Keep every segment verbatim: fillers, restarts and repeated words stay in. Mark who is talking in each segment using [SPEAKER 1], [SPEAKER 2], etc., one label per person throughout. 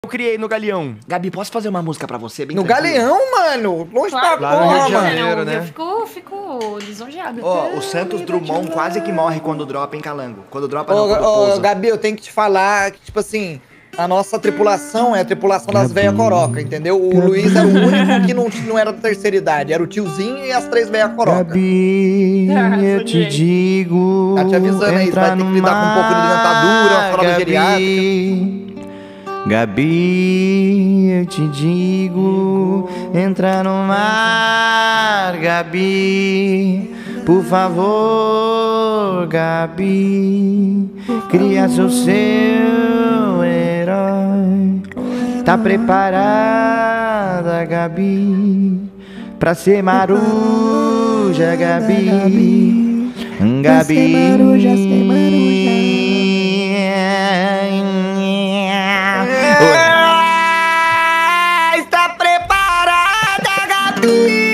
[SPEAKER 1] eu criei no Galeão.
[SPEAKER 2] Gabi, posso fazer uma música pra você? Bem
[SPEAKER 3] No
[SPEAKER 2] tranquilo?
[SPEAKER 3] Galeão, mano? Longe
[SPEAKER 4] Claro,
[SPEAKER 3] pra
[SPEAKER 1] Lá no Rio
[SPEAKER 3] porra,
[SPEAKER 1] de
[SPEAKER 3] mano.
[SPEAKER 1] Janeiro, né?
[SPEAKER 4] Eu fico, fico lisonjeado.
[SPEAKER 2] Ó, o Santos Drummond quase que morre quando dropa em Calango. Quando dropa não,
[SPEAKER 3] Ô,
[SPEAKER 2] quando
[SPEAKER 3] ô,
[SPEAKER 2] pousa.
[SPEAKER 3] Gabi, eu tenho que te falar que, tipo assim, a nossa tripulação é a tripulação das velhas coroca, entendeu? O Luiz era o único que não, não era da terceira idade. Era o tiozinho e as três velhas coroca.
[SPEAKER 2] Gabi, eu te digo.
[SPEAKER 3] Tá te avisando aí, você vai ter que lidar com um pouco de dentadura, uma fralda geriátrica.
[SPEAKER 2] Gabi, eu te digo, entra no mar, Gabi, por favor, Gabi, cria seu seu herói. Tá preparada, Gabi, pra ser maruja, Gabi, Gabi, maruja, ser maruja. Está preparada, Gabi?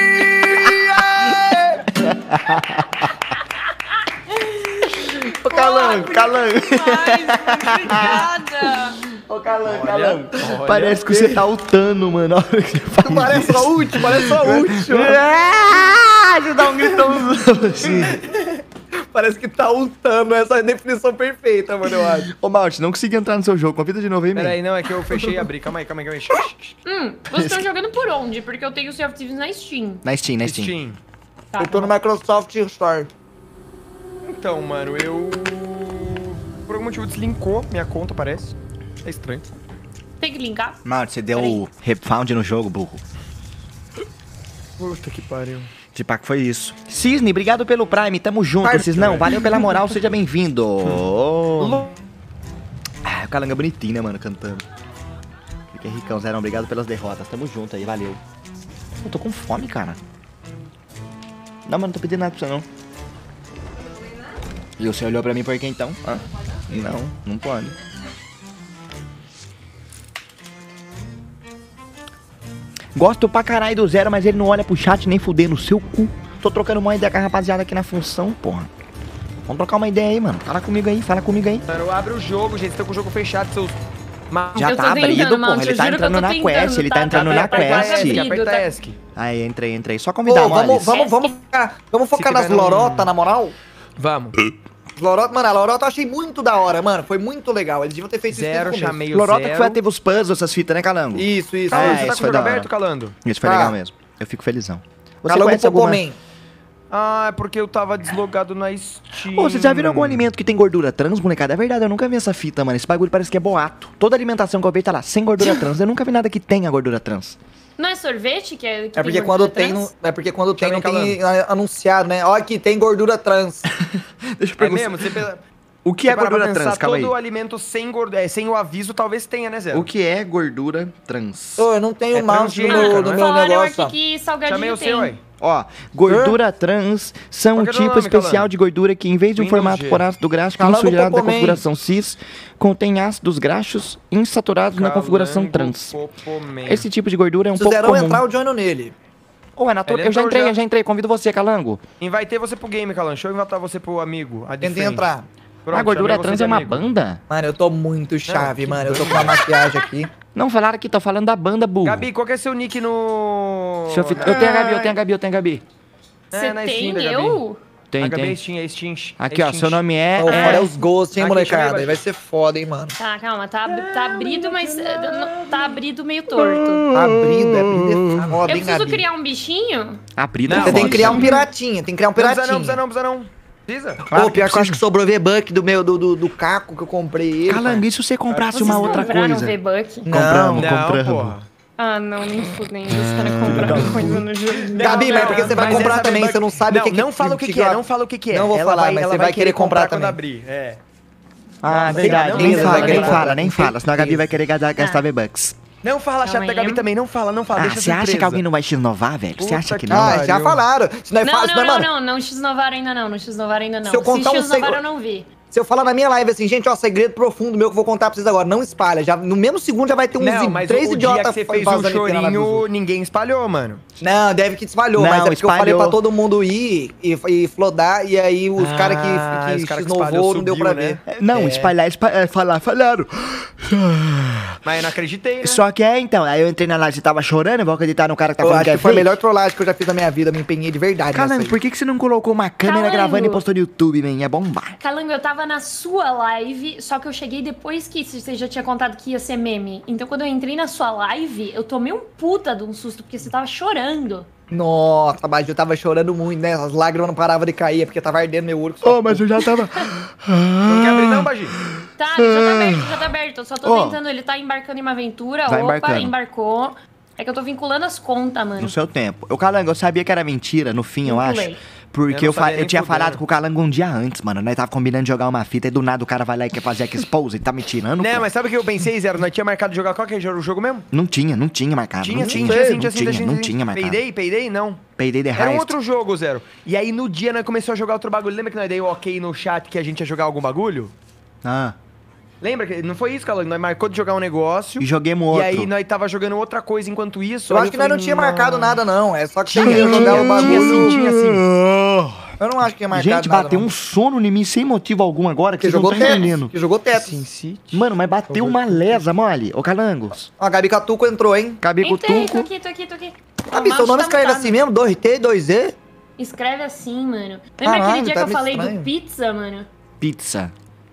[SPEAKER 2] Ô, Calango, Calango.
[SPEAKER 4] Obrigada.
[SPEAKER 2] Ô, Calango, Calango. Parece que você tá ultando, mano. Olha que você faz
[SPEAKER 3] Parece
[SPEAKER 2] isso.
[SPEAKER 3] só útil, parece só útil.
[SPEAKER 2] Ah, você dá um gritãozão assim.
[SPEAKER 3] Parece que tá ultando, essa é a definição perfeita, mano, eu acho.
[SPEAKER 2] Ô, Malte, não consegui entrar no seu jogo. Convida de novo aí,
[SPEAKER 1] Pera
[SPEAKER 2] man.
[SPEAKER 1] aí, não, é que eu fechei e abri. Calma aí, calma aí, calma aí.
[SPEAKER 4] Hum, vocês estão jogando por onde? Porque eu tenho o Sea of Thieves na Steam.
[SPEAKER 2] Na Steam, na Steam.
[SPEAKER 1] Steam.
[SPEAKER 4] Tá,
[SPEAKER 3] Eu tô no Microsoft Store.
[SPEAKER 1] Então, mano, eu... Por algum motivo deslinkou minha conta, parece. É estranho.
[SPEAKER 4] Tem que linkar?
[SPEAKER 2] Malte, você deu
[SPEAKER 4] Peraí.
[SPEAKER 2] o refound no jogo, burro.
[SPEAKER 1] Puta que pariu.
[SPEAKER 2] Tipo, que foi isso. Cisne, obrigado pelo Prime, tamo junto,
[SPEAKER 3] Partiu,
[SPEAKER 2] Cisnão.
[SPEAKER 1] é.
[SPEAKER 2] Valeu pela moral, seja bem-vindo. Ah, o Calango é bonitinho, né, mano, cantando. Fiquei ricão, Zerão, obrigado pelas derrotas. Tamo junto aí, valeu. Eu tô com fome, cara. Não, mano, não tô pedindo nada pra você, não. E você olhou pra mim por quê, então? Hã? Não, não pode. Gosto pra caralho do Zero, mas ele não olha pro chat nem fuder no seu cu. Tô trocando uma ideia com a rapaziada aqui na função, porra. Vamos trocar uma ideia aí, mano. Fala comigo aí, fala comigo aí.
[SPEAKER 1] Mano, abre o jogo, gente. Vocês estão com o jogo fechado, seus... Ma...
[SPEAKER 2] Já
[SPEAKER 4] Eu tô
[SPEAKER 2] tá abrido,
[SPEAKER 4] tentando,
[SPEAKER 2] porra.
[SPEAKER 4] Malte,
[SPEAKER 2] Ele
[SPEAKER 4] eu
[SPEAKER 2] tá
[SPEAKER 4] juro que eu
[SPEAKER 2] entrando
[SPEAKER 4] tô
[SPEAKER 2] na
[SPEAKER 4] tentando,
[SPEAKER 2] quest, ele tá
[SPEAKER 4] tá-
[SPEAKER 2] entrando
[SPEAKER 4] tá-
[SPEAKER 2] na
[SPEAKER 4] tá- tá-
[SPEAKER 2] quest.
[SPEAKER 4] tá-
[SPEAKER 1] Aperta
[SPEAKER 4] Abrido, tá-
[SPEAKER 1] ESC.
[SPEAKER 2] Aí, entrei, entrei. Só
[SPEAKER 3] Ô,
[SPEAKER 2] convidar,
[SPEAKER 3] vamos,
[SPEAKER 2] Moles.
[SPEAKER 3] vamos, vamos focar, vamos focar
[SPEAKER 1] tiver
[SPEAKER 3] nas
[SPEAKER 1] num-
[SPEAKER 3] lorotas, na moral?
[SPEAKER 1] Vamos.
[SPEAKER 3] Lorota, mano, a lorota eu achei muito da hora, mano. Foi muito legal. Eles deviam ter feito isso
[SPEAKER 1] Zero,
[SPEAKER 3] desde o começo.
[SPEAKER 1] chamei o
[SPEAKER 2] Lorota
[SPEAKER 1] Zero.
[SPEAKER 2] que foi, teve os puzzles, essas fitas, né, Calango?
[SPEAKER 3] Isso, isso.
[SPEAKER 1] Calando,
[SPEAKER 2] É,
[SPEAKER 1] você tá
[SPEAKER 2] isso
[SPEAKER 1] com o
[SPEAKER 2] foi
[SPEAKER 1] jogo
[SPEAKER 2] da hora.
[SPEAKER 1] aberto, Calando?
[SPEAKER 2] Isso foi
[SPEAKER 3] Tá.
[SPEAKER 2] legal mesmo. Eu fico felizão. Você
[SPEAKER 3] Calango
[SPEAKER 2] conhece alguma...
[SPEAKER 3] Popoman.
[SPEAKER 1] Ah, é porque eu tava deslogado na Steam.
[SPEAKER 2] Ô, vocês já viram algum alimento que tem gordura trans, molecada? É verdade, eu nunca vi essa fita, mano. Esse bagulho parece que é boato. Toda alimentação que eu vejo tá lá, sem gordura trans. Eu nunca vi nada que tenha gordura trans.
[SPEAKER 4] Não é sorvete que é que
[SPEAKER 3] É porque
[SPEAKER 4] tem
[SPEAKER 3] quando
[SPEAKER 4] gordura
[SPEAKER 3] tem,
[SPEAKER 4] trans?
[SPEAKER 3] não, é porque quando tem, não
[SPEAKER 1] Chamei
[SPEAKER 3] tem a- anunciado, né? Ó, aqui tem gordura trans.
[SPEAKER 2] Deixa eu
[SPEAKER 1] É
[SPEAKER 2] perguntar.
[SPEAKER 1] mesmo? Você pensa...
[SPEAKER 2] O que é
[SPEAKER 1] Você parar pra
[SPEAKER 2] gordura
[SPEAKER 1] pensar,
[SPEAKER 2] trans? Calma aí.
[SPEAKER 1] Todo alimento sem, gordo... é, sem o aviso talvez tenha, né, Zero?
[SPEAKER 2] O que é gordura trans?
[SPEAKER 3] Ô, eu não tenho
[SPEAKER 1] É
[SPEAKER 3] mouse no
[SPEAKER 1] transgênica,
[SPEAKER 3] meu,
[SPEAKER 1] não
[SPEAKER 3] no
[SPEAKER 1] é?
[SPEAKER 3] meu
[SPEAKER 4] Falaram
[SPEAKER 3] negócio. ó.
[SPEAKER 4] aqui que salgadinho
[SPEAKER 1] Chamei o
[SPEAKER 4] tem.
[SPEAKER 1] seu, aí.
[SPEAKER 2] Ó, gordura trans são um
[SPEAKER 1] Qual que é o
[SPEAKER 2] tipo
[SPEAKER 1] nome,
[SPEAKER 2] especial
[SPEAKER 1] Calango?
[SPEAKER 2] de gordura que, em vez de um
[SPEAKER 1] Windows
[SPEAKER 2] formato
[SPEAKER 1] G.
[SPEAKER 2] por ácido graxo
[SPEAKER 3] Calango
[SPEAKER 2] considerado da
[SPEAKER 3] Popoman.
[SPEAKER 2] configuração cis, contém ácidos graxos insaturados na configuração trans.
[SPEAKER 1] Popoman.
[SPEAKER 2] Esse tipo de gordura é um
[SPEAKER 3] Se o
[SPEAKER 2] pouco
[SPEAKER 3] Zerão
[SPEAKER 2] comum.
[SPEAKER 3] entrar, eu joino nele.
[SPEAKER 2] Ô, é natural.
[SPEAKER 1] Ele
[SPEAKER 2] Eu já
[SPEAKER 1] entrou
[SPEAKER 2] entrei,
[SPEAKER 1] já.
[SPEAKER 2] eu já entrei. Convido você, Calango.
[SPEAKER 1] Invitei você pro game, Calan. Deixa eu invitar você pro amigo. A de
[SPEAKER 3] Tentei
[SPEAKER 1] frente.
[SPEAKER 3] entrar.
[SPEAKER 1] Pronto,
[SPEAKER 2] a gordura
[SPEAKER 1] chamei você
[SPEAKER 2] trans
[SPEAKER 1] de
[SPEAKER 2] é uma
[SPEAKER 1] amigo.
[SPEAKER 2] banda?
[SPEAKER 3] Mano, eu tô muito chave,
[SPEAKER 1] que
[SPEAKER 3] mano. Eu tô com a maquiagem aqui.
[SPEAKER 2] Não falaram aqui, tô falando da banda, burro.
[SPEAKER 1] Gabi, qual que é seu nick no...
[SPEAKER 2] Deixa eu, fi- eu tenho a Gabi, eu tenho a Gabi, eu tenho a Gabi.
[SPEAKER 4] Você
[SPEAKER 1] É, na
[SPEAKER 4] tem,
[SPEAKER 1] Steam da Gabi.
[SPEAKER 4] eu?
[SPEAKER 2] Tem,
[SPEAKER 1] a Gabi é
[SPEAKER 2] tem.
[SPEAKER 1] Steam, é Steam.
[SPEAKER 2] Aqui,
[SPEAKER 1] é
[SPEAKER 2] ó,
[SPEAKER 1] Steam.
[SPEAKER 2] seu nome é...
[SPEAKER 3] Ô,
[SPEAKER 2] é-
[SPEAKER 3] fora os gostos, hein,
[SPEAKER 1] Aqui,
[SPEAKER 3] molecada.
[SPEAKER 1] deixa eu ver,
[SPEAKER 3] Aí vai ser foda, hein, mano.
[SPEAKER 4] Tá, calma, tá, tá abrido, mas eh, não- tá abrido meio torto.
[SPEAKER 3] Abrindo, é abrindo é foda,
[SPEAKER 4] Eu
[SPEAKER 3] hein,
[SPEAKER 4] preciso
[SPEAKER 3] Gabi.
[SPEAKER 4] criar um bichinho?
[SPEAKER 2] A Brida
[SPEAKER 1] Não,
[SPEAKER 2] é
[SPEAKER 3] Você tem que
[SPEAKER 2] foda.
[SPEAKER 3] criar um piratinha, tem que criar um
[SPEAKER 1] Não precisa
[SPEAKER 3] piratinho.
[SPEAKER 1] não, precisa não, precisa não. Precisa?
[SPEAKER 2] Claro
[SPEAKER 3] Ô,
[SPEAKER 2] que
[SPEAKER 3] pior que eu acho
[SPEAKER 2] precisa.
[SPEAKER 3] que sobrou V-Buck do meu, do, do, do Caco que eu comprei ele.
[SPEAKER 2] Calango,
[SPEAKER 3] mano.
[SPEAKER 2] e se você comprasse
[SPEAKER 4] Vocês
[SPEAKER 2] uma outra
[SPEAKER 4] compraram
[SPEAKER 2] coisa?
[SPEAKER 4] um V-Buck?
[SPEAKER 2] Compramos,
[SPEAKER 1] Não,
[SPEAKER 2] compramos.
[SPEAKER 1] porra.
[SPEAKER 4] Ah, não, nem fudendo. Os caras compraram coisa no jogo.
[SPEAKER 3] Gabi, mas porque você vai
[SPEAKER 1] Mas
[SPEAKER 3] comprar
[SPEAKER 1] essa
[SPEAKER 3] também,
[SPEAKER 1] V-Buck-
[SPEAKER 3] você não sabe
[SPEAKER 1] não,
[SPEAKER 3] o que que-
[SPEAKER 1] Não fala o que,
[SPEAKER 3] que
[SPEAKER 1] que é,
[SPEAKER 3] que-
[SPEAKER 1] não fala o que, que é.
[SPEAKER 3] Não vou
[SPEAKER 1] Ela
[SPEAKER 3] falar,
[SPEAKER 1] vai,
[SPEAKER 3] mas
[SPEAKER 1] ela
[SPEAKER 3] você vai querer comprar
[SPEAKER 1] quando
[SPEAKER 3] também.
[SPEAKER 1] abrir, é.
[SPEAKER 2] Ah,
[SPEAKER 1] Não,
[SPEAKER 2] verdade.
[SPEAKER 1] não,
[SPEAKER 2] Nem
[SPEAKER 1] beleza,
[SPEAKER 2] fala,
[SPEAKER 1] vai
[SPEAKER 2] nem
[SPEAKER 1] querer
[SPEAKER 2] fala,
[SPEAKER 3] comprar.
[SPEAKER 2] nem fala. Senão a Gabi vai querer gastar, gastar
[SPEAKER 4] Ah.
[SPEAKER 2] V-Bucks.
[SPEAKER 1] Não fala, chata da
[SPEAKER 4] Calma
[SPEAKER 1] Gabi
[SPEAKER 4] aí.
[SPEAKER 1] também, não fala, não fala,
[SPEAKER 2] Ah,
[SPEAKER 1] deixa
[SPEAKER 2] você acha
[SPEAKER 1] surpresa.
[SPEAKER 2] que alguém não vai X-novar, velho? Você
[SPEAKER 1] Puta
[SPEAKER 2] acha que
[SPEAKER 1] que
[SPEAKER 2] não?
[SPEAKER 3] Ah,
[SPEAKER 1] pariu.
[SPEAKER 3] já falaram. Isso não é
[SPEAKER 4] Não,
[SPEAKER 3] fácil,
[SPEAKER 4] não,
[SPEAKER 3] né,
[SPEAKER 4] não,
[SPEAKER 3] mano?
[SPEAKER 4] não, não X-novar ainda não, não X-novar ainda não.
[SPEAKER 3] Se eu contar um
[SPEAKER 4] X-novar
[SPEAKER 3] seg-
[SPEAKER 4] eu não vi.
[SPEAKER 3] Se eu falar na minha live assim, gente, ó, segredo profundo meu que eu vou contar pra vocês agora, não espalha. Já, no mesmo segundo já vai ter uns
[SPEAKER 1] Não, mas
[SPEAKER 3] três
[SPEAKER 1] o dia
[SPEAKER 3] idiotas
[SPEAKER 1] que você fez o
[SPEAKER 3] vazando aqui na live dos
[SPEAKER 1] chorinho,
[SPEAKER 3] outros.
[SPEAKER 1] ninguém espalhou, mano.
[SPEAKER 3] Não, deve que espalhou,
[SPEAKER 2] Não,
[SPEAKER 3] mas é porque eu falei
[SPEAKER 2] espalhou.
[SPEAKER 3] pra todo mundo ir e, e flodar, e aí os
[SPEAKER 1] Ah,
[SPEAKER 3] caras
[SPEAKER 1] os
[SPEAKER 3] que,
[SPEAKER 1] cara
[SPEAKER 3] que
[SPEAKER 1] que
[SPEAKER 3] xnovou
[SPEAKER 1] espalhou
[SPEAKER 3] não deu
[SPEAKER 1] subiu,
[SPEAKER 3] pra
[SPEAKER 1] né?
[SPEAKER 3] ver.
[SPEAKER 2] É, Não,
[SPEAKER 3] É.
[SPEAKER 2] espalhar, espalhar, falar, falaram.
[SPEAKER 1] Mas eu não acreditei, né?
[SPEAKER 2] Só que é, então, aí eu entrei na live, você tava chorando, eu vou acreditar no cara que tá
[SPEAKER 3] Eu
[SPEAKER 2] falando
[SPEAKER 3] acho
[SPEAKER 2] que é
[SPEAKER 3] que foi a
[SPEAKER 2] fake.
[SPEAKER 3] melhor trollagem que eu já fiz na minha vida, me empenhei de verdade nessa
[SPEAKER 2] Calango,
[SPEAKER 3] aí.
[SPEAKER 2] por que, que você não colocou uma câmera
[SPEAKER 4] Calango.
[SPEAKER 2] gravando e postou no YouTube, man? É bombar.
[SPEAKER 4] Calango, eu tava na sua live, só que eu cheguei depois que você já tinha contado que ia ser meme. Então, quando eu entrei na sua live, eu tomei um puta de um susto, porque você tava chorando.
[SPEAKER 3] Nossa, mas eu tava chorando muito, né? As lágrimas não paravam de cair, é porque tava ardendo meu olho. Só...
[SPEAKER 2] Oh, mas eu já tava...
[SPEAKER 1] Não quer abrir não, Bagi?
[SPEAKER 4] Tá, ele já tá aberto, já tá aberto. Eu só tô
[SPEAKER 2] Ó.
[SPEAKER 4] tentando, ele tá embarcando em uma aventura.
[SPEAKER 2] Vai
[SPEAKER 4] Opa,
[SPEAKER 2] embarcando.
[SPEAKER 4] embarcou. É que eu tô vinculando as contas, mano.
[SPEAKER 2] No seu tempo. O Calango, eu sabia que era mentira, no fim, eu acho.
[SPEAKER 4] Vinculei.
[SPEAKER 2] Porque
[SPEAKER 1] Eu
[SPEAKER 2] eu,
[SPEAKER 1] não
[SPEAKER 2] fa-
[SPEAKER 1] sabia
[SPEAKER 2] eu
[SPEAKER 1] nem
[SPEAKER 2] tinha
[SPEAKER 1] fudendo.
[SPEAKER 2] falado com o Calango um dia antes, mano. Nós tava combinando de jogar uma fita e do nada o cara vai lá e quer fazer expose e tá me tirando.
[SPEAKER 1] Não,
[SPEAKER 2] pô.
[SPEAKER 1] mas sabe o que eu pensei, Zero? Nós tinha marcado de jogar qual que era o jogo mesmo?
[SPEAKER 2] Não tinha, não tinha marcado.
[SPEAKER 1] Tinha,
[SPEAKER 2] não
[SPEAKER 1] sim,
[SPEAKER 2] tinha,
[SPEAKER 1] tinha, sim,
[SPEAKER 2] não
[SPEAKER 1] tinha, sim,
[SPEAKER 2] tinha,
[SPEAKER 1] tinha,
[SPEAKER 2] não
[SPEAKER 1] sim.
[SPEAKER 2] tinha marcado.
[SPEAKER 1] Peidei, peidei, não.
[SPEAKER 2] Peidei de
[SPEAKER 1] Era um
[SPEAKER 2] heist.
[SPEAKER 1] outro jogo, Zero. E aí no dia nós começamos a jogar outro bagulho. Lembra que nós dei o ok no chat que a gente ia jogar algum bagulho?
[SPEAKER 2] Ah,
[SPEAKER 1] Lembra que não foi isso, Calango? Nós marcou de jogar um negócio.
[SPEAKER 2] e joguemos
[SPEAKER 1] E
[SPEAKER 2] outro.
[SPEAKER 1] aí nós tava jogando outra coisa enquanto isso.
[SPEAKER 3] Eu
[SPEAKER 1] aí
[SPEAKER 3] acho que nós não
[SPEAKER 1] falei,
[SPEAKER 3] tinha marcado nada, não. É só que você
[SPEAKER 1] Tinha,
[SPEAKER 3] queria jogar o
[SPEAKER 1] tinha,
[SPEAKER 3] bagulho.
[SPEAKER 1] tinha sim, tinha sim.
[SPEAKER 3] Eu não acho que tinha marcado
[SPEAKER 2] Gente,
[SPEAKER 3] nada.
[SPEAKER 2] bateu
[SPEAKER 3] não.
[SPEAKER 2] um sono em mim sem motivo algum agora, que
[SPEAKER 3] Que
[SPEAKER 2] vocês não
[SPEAKER 3] jogou
[SPEAKER 2] estão
[SPEAKER 3] teto.
[SPEAKER 2] entendendo.
[SPEAKER 3] Que jogou teto.
[SPEAKER 1] Sim, sim.
[SPEAKER 2] Mano, mas bateu uma lesa, mole. Ô, Calangos.
[SPEAKER 3] Ó, a Gabi Catuco entrou, hein?
[SPEAKER 2] Cabe com o
[SPEAKER 4] Entrei, tô
[SPEAKER 2] tuco.
[SPEAKER 4] aqui, tô aqui, tô aqui.
[SPEAKER 3] Gabi,
[SPEAKER 4] O
[SPEAKER 3] seu
[SPEAKER 4] mouse
[SPEAKER 3] nome
[SPEAKER 4] tá
[SPEAKER 3] escreve
[SPEAKER 4] mutado.
[SPEAKER 3] assim mesmo? dois T, dois E?
[SPEAKER 4] Escreve assim, mano. Lembra
[SPEAKER 3] Caralho,
[SPEAKER 4] aquele dia
[SPEAKER 3] tá
[SPEAKER 4] que eu
[SPEAKER 3] meio
[SPEAKER 4] falei
[SPEAKER 3] estranho.
[SPEAKER 4] do pizza, mano?
[SPEAKER 2] Pizza.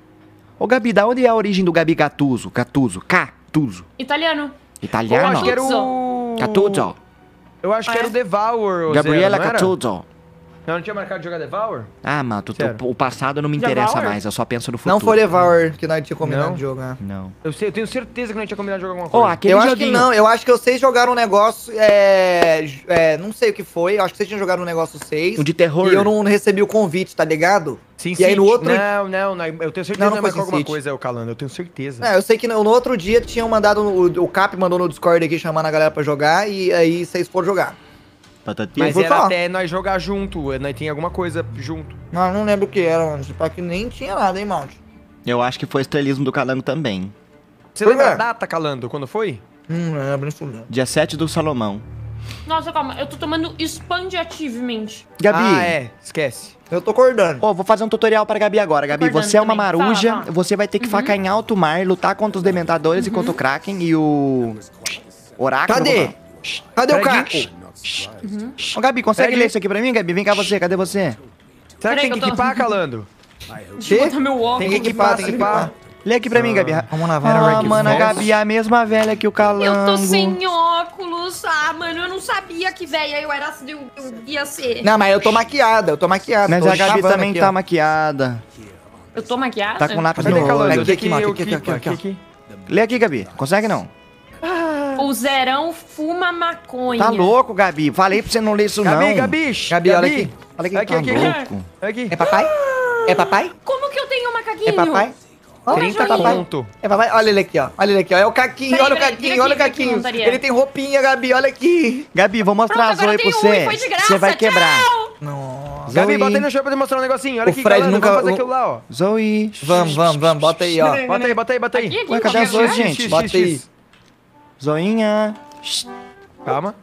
[SPEAKER 2] Ô, Gabi, da onde é a origem do Gabi Gattuso? Gattuso. Catuso.
[SPEAKER 4] Italiano.
[SPEAKER 1] Eu
[SPEAKER 2] Italiano?
[SPEAKER 1] acho que era o...
[SPEAKER 2] Gattuso.
[SPEAKER 1] Eu acho que era o Devour, ô,
[SPEAKER 2] Gabriela
[SPEAKER 1] Zero, não era?
[SPEAKER 2] Gattuso.
[SPEAKER 1] Eu não tinha marcado de jogar Devour?
[SPEAKER 2] Ah, mano, tu- tu-
[SPEAKER 1] Sério.
[SPEAKER 2] o passado não me interessa
[SPEAKER 4] Devour?
[SPEAKER 2] mais, eu só penso no futuro.
[SPEAKER 3] Não foi Devour que nós tinha combinado
[SPEAKER 1] Não?
[SPEAKER 3] de jogar.
[SPEAKER 2] Não.
[SPEAKER 1] Eu sei, eu tenho certeza que não tinha combinado de jogar alguma
[SPEAKER 2] Ó,
[SPEAKER 1] coisa.
[SPEAKER 2] aquele
[SPEAKER 3] eu acho
[SPEAKER 2] joguinho.
[SPEAKER 3] que não, eu acho que vocês jogaram um negócio, é, é, não sei o que foi, eu acho que vocês tinham jogado um negócio seis.
[SPEAKER 2] Um de terror.
[SPEAKER 3] E eu não recebi o convite, tá ligado?
[SPEAKER 1] Sim,
[SPEAKER 3] e aí no outro...
[SPEAKER 1] Não, não, não, eu tenho certeza
[SPEAKER 3] Não,
[SPEAKER 1] que
[SPEAKER 3] não
[SPEAKER 1] não
[SPEAKER 3] foi
[SPEAKER 1] marcou alguma
[SPEAKER 3] Sin City.
[SPEAKER 1] coisa, eu calando, eu tenho certeza.
[SPEAKER 3] É, eu sei que no, no outro dia tinham mandado, o, o Cap mandou no Discord aqui chamando a galera pra jogar, e aí vocês foram jogar.
[SPEAKER 2] Patatinha.
[SPEAKER 1] Mas
[SPEAKER 3] vou
[SPEAKER 1] era
[SPEAKER 3] falar.
[SPEAKER 1] até nós jogar junto, nós tinha alguma coisa junto.
[SPEAKER 3] Não, não lembro o que era, mano. Tipo, que nem tinha nada, hein, Mount?
[SPEAKER 2] Eu acho que foi estrelismo do Calango também.
[SPEAKER 1] Você
[SPEAKER 3] Por
[SPEAKER 1] lembra
[SPEAKER 3] quê?
[SPEAKER 1] a data, Calando, quando foi?
[SPEAKER 3] Hum, não lembro isso não.
[SPEAKER 2] Dia sete do Salomão.
[SPEAKER 4] Nossa, calma. Eu tô tomando Expand Achievement.
[SPEAKER 2] Gabi.
[SPEAKER 1] Ah, é, esquece.
[SPEAKER 3] Eu tô acordando.
[SPEAKER 2] Ó, vou fazer um tutorial para a Gabi agora. Gabi,
[SPEAKER 4] Acordando
[SPEAKER 2] você é uma
[SPEAKER 4] também.
[SPEAKER 2] maruja,
[SPEAKER 4] Fala, fala.
[SPEAKER 2] você vai ter que facar em alto mar, lutar contra os dementadores e contra o Kraken e o... Oráculo.
[SPEAKER 3] Cadê? Cadê o
[SPEAKER 1] Peraí,
[SPEAKER 3] Caco?
[SPEAKER 2] Ô, Gabi, consegue
[SPEAKER 1] Peraí.
[SPEAKER 2] ler isso aqui pra mim, Gabi? Vem cá você, cadê você?
[SPEAKER 1] Será que
[SPEAKER 4] Peraí
[SPEAKER 1] tem que
[SPEAKER 4] que eu tô-
[SPEAKER 1] equipar, Calando?
[SPEAKER 4] Deixa eu botar meu óculos.
[SPEAKER 1] Tem que equipar, tem que equipar.
[SPEAKER 2] Lê aqui pra mim, Gabi.
[SPEAKER 3] Vamos lá,
[SPEAKER 2] Ah,
[SPEAKER 3] vamos lá.
[SPEAKER 2] mano, a Gabi é a mesma velha que o Calango.
[SPEAKER 4] Eu tô sem óculos. Ah, mano, eu não sabia que velha eu era. Eu, eu ia ser.
[SPEAKER 3] Não, mas eu tô maquiada, eu tô maquiada.
[SPEAKER 2] Mas
[SPEAKER 3] tô
[SPEAKER 2] a Gabi
[SPEAKER 3] chavando
[SPEAKER 2] também
[SPEAKER 3] aqui,
[SPEAKER 2] tá
[SPEAKER 3] ó.
[SPEAKER 2] maquiada.
[SPEAKER 4] Eu tô maquiada?
[SPEAKER 2] Tá com lápis
[SPEAKER 1] Cadê,
[SPEAKER 2] no
[SPEAKER 1] Calando?
[SPEAKER 2] olho.
[SPEAKER 3] Aqui,
[SPEAKER 1] Tem
[SPEAKER 3] aqui,
[SPEAKER 1] que
[SPEAKER 3] Marco,
[SPEAKER 1] eu
[SPEAKER 3] aqui,
[SPEAKER 1] equipo,
[SPEAKER 3] aqui, aqui,
[SPEAKER 2] Lê aqui, Gabi. Consegue não?
[SPEAKER 4] O Zerão fuma maconha.
[SPEAKER 2] Tá louco, Gabi. Falei pra você não ler isso
[SPEAKER 1] Gabi,
[SPEAKER 2] não.
[SPEAKER 1] Gabi,
[SPEAKER 3] Gabi, olha aqui. Olha aqui.
[SPEAKER 1] Aqui,
[SPEAKER 2] Tá
[SPEAKER 1] aqui,
[SPEAKER 2] louco.
[SPEAKER 1] aqui.
[SPEAKER 3] É papai? É papai?
[SPEAKER 4] Como que eu tenho um macaquinho?
[SPEAKER 3] É papai? Ó,
[SPEAKER 1] trinta
[SPEAKER 3] é papai.
[SPEAKER 1] ponto.
[SPEAKER 3] É papai? Olha ele aqui, ó. Olha ele aqui, ó. É o Caquinho,
[SPEAKER 4] Peraí,
[SPEAKER 3] olha o
[SPEAKER 4] peraí,
[SPEAKER 3] Caquinho,
[SPEAKER 4] vira
[SPEAKER 3] olha o
[SPEAKER 4] aqui, vira aqui,
[SPEAKER 3] Caquinho.
[SPEAKER 4] montaria.
[SPEAKER 3] Ele tem roupinha, Gabi, olha aqui.
[SPEAKER 2] Gabi, vou mostrar
[SPEAKER 4] Pronto,
[SPEAKER 2] a Zoe
[SPEAKER 4] agora
[SPEAKER 2] pra
[SPEAKER 4] tem um
[SPEAKER 2] você.
[SPEAKER 4] e foi de graça.
[SPEAKER 2] Você vai quebrar.
[SPEAKER 4] Tchau.
[SPEAKER 3] Nossa.
[SPEAKER 1] Gabi,
[SPEAKER 2] Zoe.
[SPEAKER 1] bota aí no show pra te mostrar um negocinho. Olha
[SPEAKER 3] O
[SPEAKER 1] aqui,
[SPEAKER 3] Fred
[SPEAKER 1] Calando,
[SPEAKER 3] nunca-
[SPEAKER 1] vamos fazer
[SPEAKER 3] o-
[SPEAKER 1] aquilo lá, ó.
[SPEAKER 2] Zoe.
[SPEAKER 3] Vamos, vamos, vamos. Bota aí, ó.
[SPEAKER 1] Bota aí, bota aí, bota aí.
[SPEAKER 4] Aqui, aqui,
[SPEAKER 2] Ué, cadê
[SPEAKER 4] aqui,
[SPEAKER 2] as Zoe,
[SPEAKER 4] aqui.
[SPEAKER 2] gente?
[SPEAKER 3] Bota aí.
[SPEAKER 2] Zoinha.
[SPEAKER 1] Calma.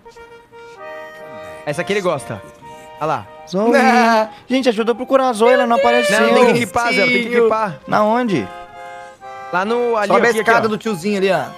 [SPEAKER 1] Essa aqui ele gosta. Olha lá.
[SPEAKER 2] Zoe.
[SPEAKER 3] Não.
[SPEAKER 2] Gente, ajudou a procurar a Zoe, ela não apareceu.
[SPEAKER 1] Não, tem que equipar, Zero, tem que
[SPEAKER 3] Tio.
[SPEAKER 1] equipar.
[SPEAKER 2] Na onde?
[SPEAKER 1] Lá no... Ali,
[SPEAKER 3] Sobe a
[SPEAKER 1] aqui, aqui,
[SPEAKER 3] escada
[SPEAKER 1] ó.
[SPEAKER 3] do tiozinho ali, ó.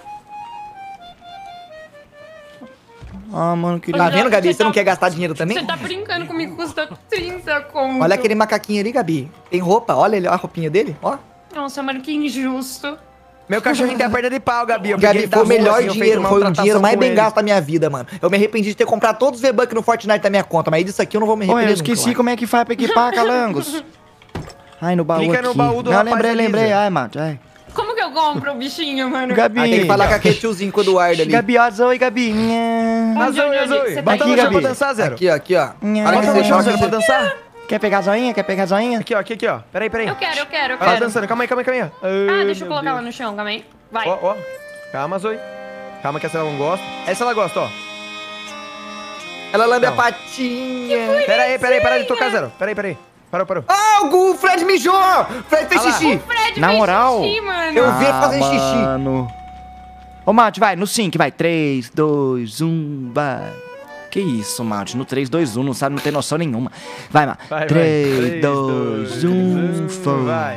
[SPEAKER 2] Ah, mano, queria...
[SPEAKER 3] Tá vendo, Gabi?
[SPEAKER 4] Você
[SPEAKER 3] Você não
[SPEAKER 4] tá-
[SPEAKER 3] quer gastar dinheiro também?
[SPEAKER 4] Você tá brincando comigo, custa trinta conto.
[SPEAKER 3] Olha aquele macaquinho ali, Gabi. Tem roupa, olha ele, ó, a roupinha dele, ó.
[SPEAKER 4] Nossa, mano, que injusto.
[SPEAKER 1] Meu cachorrinho tem a perna de pau, Gabi. Eu
[SPEAKER 3] Gabi,
[SPEAKER 1] peguei da
[SPEAKER 3] foi o
[SPEAKER 1] rua,
[SPEAKER 3] melhor
[SPEAKER 1] assim, eu fiz
[SPEAKER 3] dinheiro,
[SPEAKER 1] uma
[SPEAKER 3] foi o
[SPEAKER 1] tratação
[SPEAKER 3] dinheiro mais
[SPEAKER 1] com
[SPEAKER 3] bem
[SPEAKER 1] ele.
[SPEAKER 3] gasto da minha vida, mano. Eu me arrependi de ter comprado todos os V-Bucks no Fortnite da minha conta, mas disso aqui eu não vou me
[SPEAKER 2] Oi,
[SPEAKER 3] arrepender
[SPEAKER 2] eu esqueci
[SPEAKER 3] nunca,
[SPEAKER 2] como é que faz pra equipar, Calangos. Ai, no baú
[SPEAKER 1] Clica
[SPEAKER 2] aqui.
[SPEAKER 1] no baú do
[SPEAKER 2] Não,
[SPEAKER 1] rapaz
[SPEAKER 2] lembrei,
[SPEAKER 1] ali,
[SPEAKER 2] lembrei.
[SPEAKER 1] Zé.
[SPEAKER 2] Ai, mate, ai.
[SPEAKER 4] Como que eu compro o bichinho, mano?
[SPEAKER 2] Gabi.
[SPEAKER 3] Ah, tem que falar com aquele tiozinho com o Eduardo ali.
[SPEAKER 2] Gabi, ó, Zoe, Gabi. Nha.
[SPEAKER 1] A
[SPEAKER 4] Onde,
[SPEAKER 1] Zoe,
[SPEAKER 4] onde,
[SPEAKER 1] a
[SPEAKER 4] onde?
[SPEAKER 1] Zoe.
[SPEAKER 4] Você
[SPEAKER 1] Bota
[SPEAKER 4] tá
[SPEAKER 1] no
[SPEAKER 2] aqui,
[SPEAKER 1] chão pra
[SPEAKER 2] Gabi.
[SPEAKER 1] dançar, Zero.
[SPEAKER 3] Aqui, ó, aqui, ó.
[SPEAKER 2] Nha.
[SPEAKER 3] Olha que
[SPEAKER 1] Bota
[SPEAKER 3] você
[SPEAKER 1] no chão,
[SPEAKER 3] chama
[SPEAKER 1] Zero, pra
[SPEAKER 3] você.
[SPEAKER 1] dançar.
[SPEAKER 2] Quer pegar a zoinha? Quer pegar a zoinha?
[SPEAKER 1] Aqui, ó, aqui, aqui, ó. Peraí, peraí.
[SPEAKER 4] Eu quero, eu quero, eu
[SPEAKER 1] Olha ela
[SPEAKER 4] quero.
[SPEAKER 1] dançando. Calma aí, calma aí, calma aí.
[SPEAKER 4] Ah,
[SPEAKER 1] Ai,
[SPEAKER 4] deixa eu
[SPEAKER 1] meu
[SPEAKER 4] colocar ela
[SPEAKER 1] Deus.
[SPEAKER 4] no chão, calma aí. Vai.
[SPEAKER 1] Ó, ó. Calma, Zoe. Calma que essa ela não gosta. Essa ela gosta, ó.
[SPEAKER 3] Ela lambe a
[SPEAKER 1] Não.
[SPEAKER 3] patinha.
[SPEAKER 1] Pera aí, pera aí, para de tocar, Zero. Pera aí, pera aí. Parou, parou.
[SPEAKER 3] Ah, o Fred mijou! O Fred fez
[SPEAKER 1] Ah lá.
[SPEAKER 3] xixi!
[SPEAKER 4] Fred
[SPEAKER 2] Na
[SPEAKER 4] fez
[SPEAKER 2] moral?
[SPEAKER 4] xixi, mano.
[SPEAKER 3] Eu vi ele fazendo xixi.
[SPEAKER 2] Mano. Ô, Malte, vai, no cinco, vai. três, dois, um, vai. Que isso, Malte? No três, dois, um, não sabe, não tem noção nenhuma. Vai, Malte.
[SPEAKER 1] Vai, vai.
[SPEAKER 2] três, dois, um, foi.
[SPEAKER 1] Vai.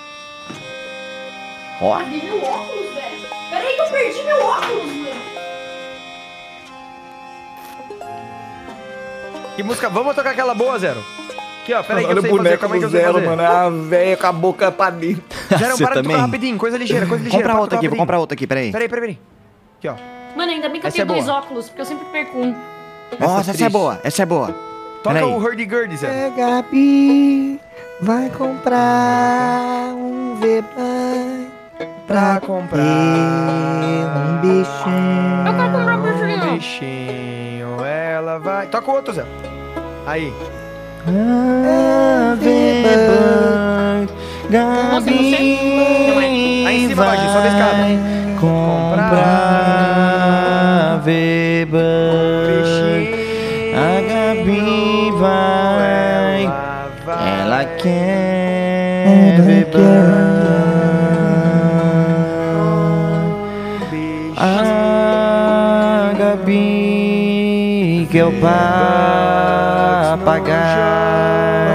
[SPEAKER 2] Ó.
[SPEAKER 4] Perdi meu óculos, velho. Peraí que eu perdi meu óculos, velho.
[SPEAKER 1] Que música? Vamos tocar aquela boa, Zero? Aqui, ó, peraí que
[SPEAKER 3] Olha
[SPEAKER 1] eu
[SPEAKER 3] o
[SPEAKER 1] sei fazer,
[SPEAKER 3] boneco
[SPEAKER 1] calma aí que
[SPEAKER 3] do
[SPEAKER 1] eu sei
[SPEAKER 3] Zero,
[SPEAKER 1] fazer.
[SPEAKER 3] mano. A velha com a boca pra dentro.
[SPEAKER 1] Zero,
[SPEAKER 2] Você
[SPEAKER 1] para de
[SPEAKER 2] também?
[SPEAKER 1] tocar rapidinho, coisa ligeira, coisa ligeira.
[SPEAKER 2] Compra
[SPEAKER 1] para de
[SPEAKER 2] outra
[SPEAKER 1] tocar
[SPEAKER 2] aqui, vou
[SPEAKER 1] rapidinho.
[SPEAKER 2] comprar outra aqui, peraí.
[SPEAKER 1] Peraí, peraí, peraí. Aqui, ó.
[SPEAKER 4] Mano, ainda bem que eu
[SPEAKER 1] Essa é
[SPEAKER 4] tenho dois
[SPEAKER 1] boa.
[SPEAKER 4] óculos, porque eu sempre perco um.
[SPEAKER 2] Nossa, essa é
[SPEAKER 3] triste.
[SPEAKER 2] boa, essa é boa.
[SPEAKER 1] Toca
[SPEAKER 2] Peraí.
[SPEAKER 1] o hurdy-gurdy, Zero.
[SPEAKER 3] É, Gabi, vai comprar um V-Bucks
[SPEAKER 1] Pra comprar
[SPEAKER 3] um bichinho.
[SPEAKER 4] Eu quero comprar um
[SPEAKER 1] um
[SPEAKER 4] bichinho.
[SPEAKER 1] bichinho, ela vai... Toca o outro, Zero. Aí.
[SPEAKER 2] Ah, V-Bucks,
[SPEAKER 4] Nossa, eu não sei. Não é.
[SPEAKER 1] Aí em cima, Maggi, sobe a escada.
[SPEAKER 2] comprar V-Bucks. A Gabi vai,
[SPEAKER 1] Ela vai.
[SPEAKER 2] ela quer
[SPEAKER 3] Ela
[SPEAKER 2] V-Bucks.
[SPEAKER 1] Bichinho.
[SPEAKER 2] A Gabi que eu vá pagar.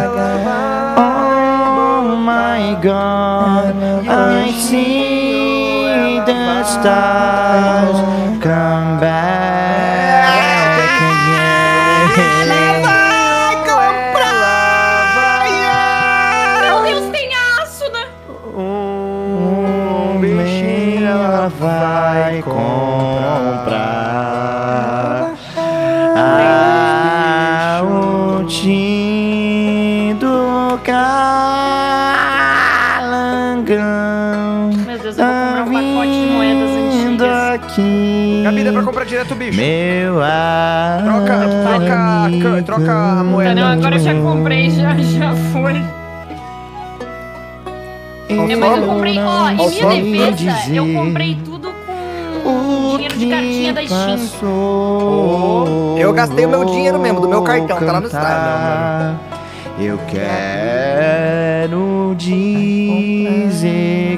[SPEAKER 2] Oh my God, I see the stars come back again.
[SPEAKER 4] Meu Deus, tem aço, né?
[SPEAKER 1] Um bichinho ela vai comprar.
[SPEAKER 2] Ah, o Tindo Calangão.
[SPEAKER 4] Meu Deus, eu vou comprar um pacote de moedas
[SPEAKER 2] vindo
[SPEAKER 4] antigas.
[SPEAKER 2] aqui.
[SPEAKER 1] Gabi, dá pra comprar direto o bicho.
[SPEAKER 2] Meu
[SPEAKER 1] Troca, troca,
[SPEAKER 2] amigo.
[SPEAKER 1] troca a moeda.
[SPEAKER 4] Não, agora eu já comprei, já, já foi. É, mas eu comprei, ó, em minha defesa, eu comprei tudo com dinheiro de cartinha da Steam.
[SPEAKER 3] Eu gastei o meu dinheiro mesmo, do meu cartão, tá lá no
[SPEAKER 2] estado. Eu quero dizer,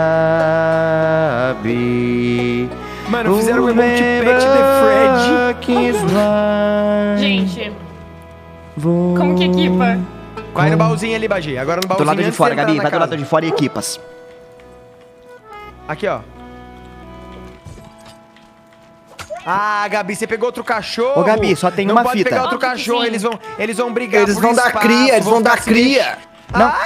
[SPEAKER 2] Gabi.
[SPEAKER 1] Mano, fizeram um emote pack de Fred.
[SPEAKER 4] Gente, como que equipa?
[SPEAKER 1] Vai no baúzinho ali, Bagi. Agora no
[SPEAKER 2] Do
[SPEAKER 1] baúzinho
[SPEAKER 2] lado de
[SPEAKER 1] antes
[SPEAKER 2] fora,
[SPEAKER 1] entrar
[SPEAKER 2] Gabi.
[SPEAKER 1] na
[SPEAKER 2] Vai do
[SPEAKER 1] casa.
[SPEAKER 2] lado de fora e equipas.
[SPEAKER 1] Aqui, ó. Ah, Gabi, você pegou outro cachorro.
[SPEAKER 2] Ô, Gabi, só tem
[SPEAKER 1] não
[SPEAKER 2] uma
[SPEAKER 1] pode
[SPEAKER 2] fita.
[SPEAKER 1] pegar outro
[SPEAKER 4] Óbvio que
[SPEAKER 1] cachorro,
[SPEAKER 4] sim.
[SPEAKER 1] eles vão, eles vão brigar
[SPEAKER 3] Eles
[SPEAKER 1] por
[SPEAKER 3] vão dar
[SPEAKER 1] espaço,
[SPEAKER 3] cria, eles vão dar
[SPEAKER 1] ficar se
[SPEAKER 3] cria.
[SPEAKER 2] Não.
[SPEAKER 3] Nossa,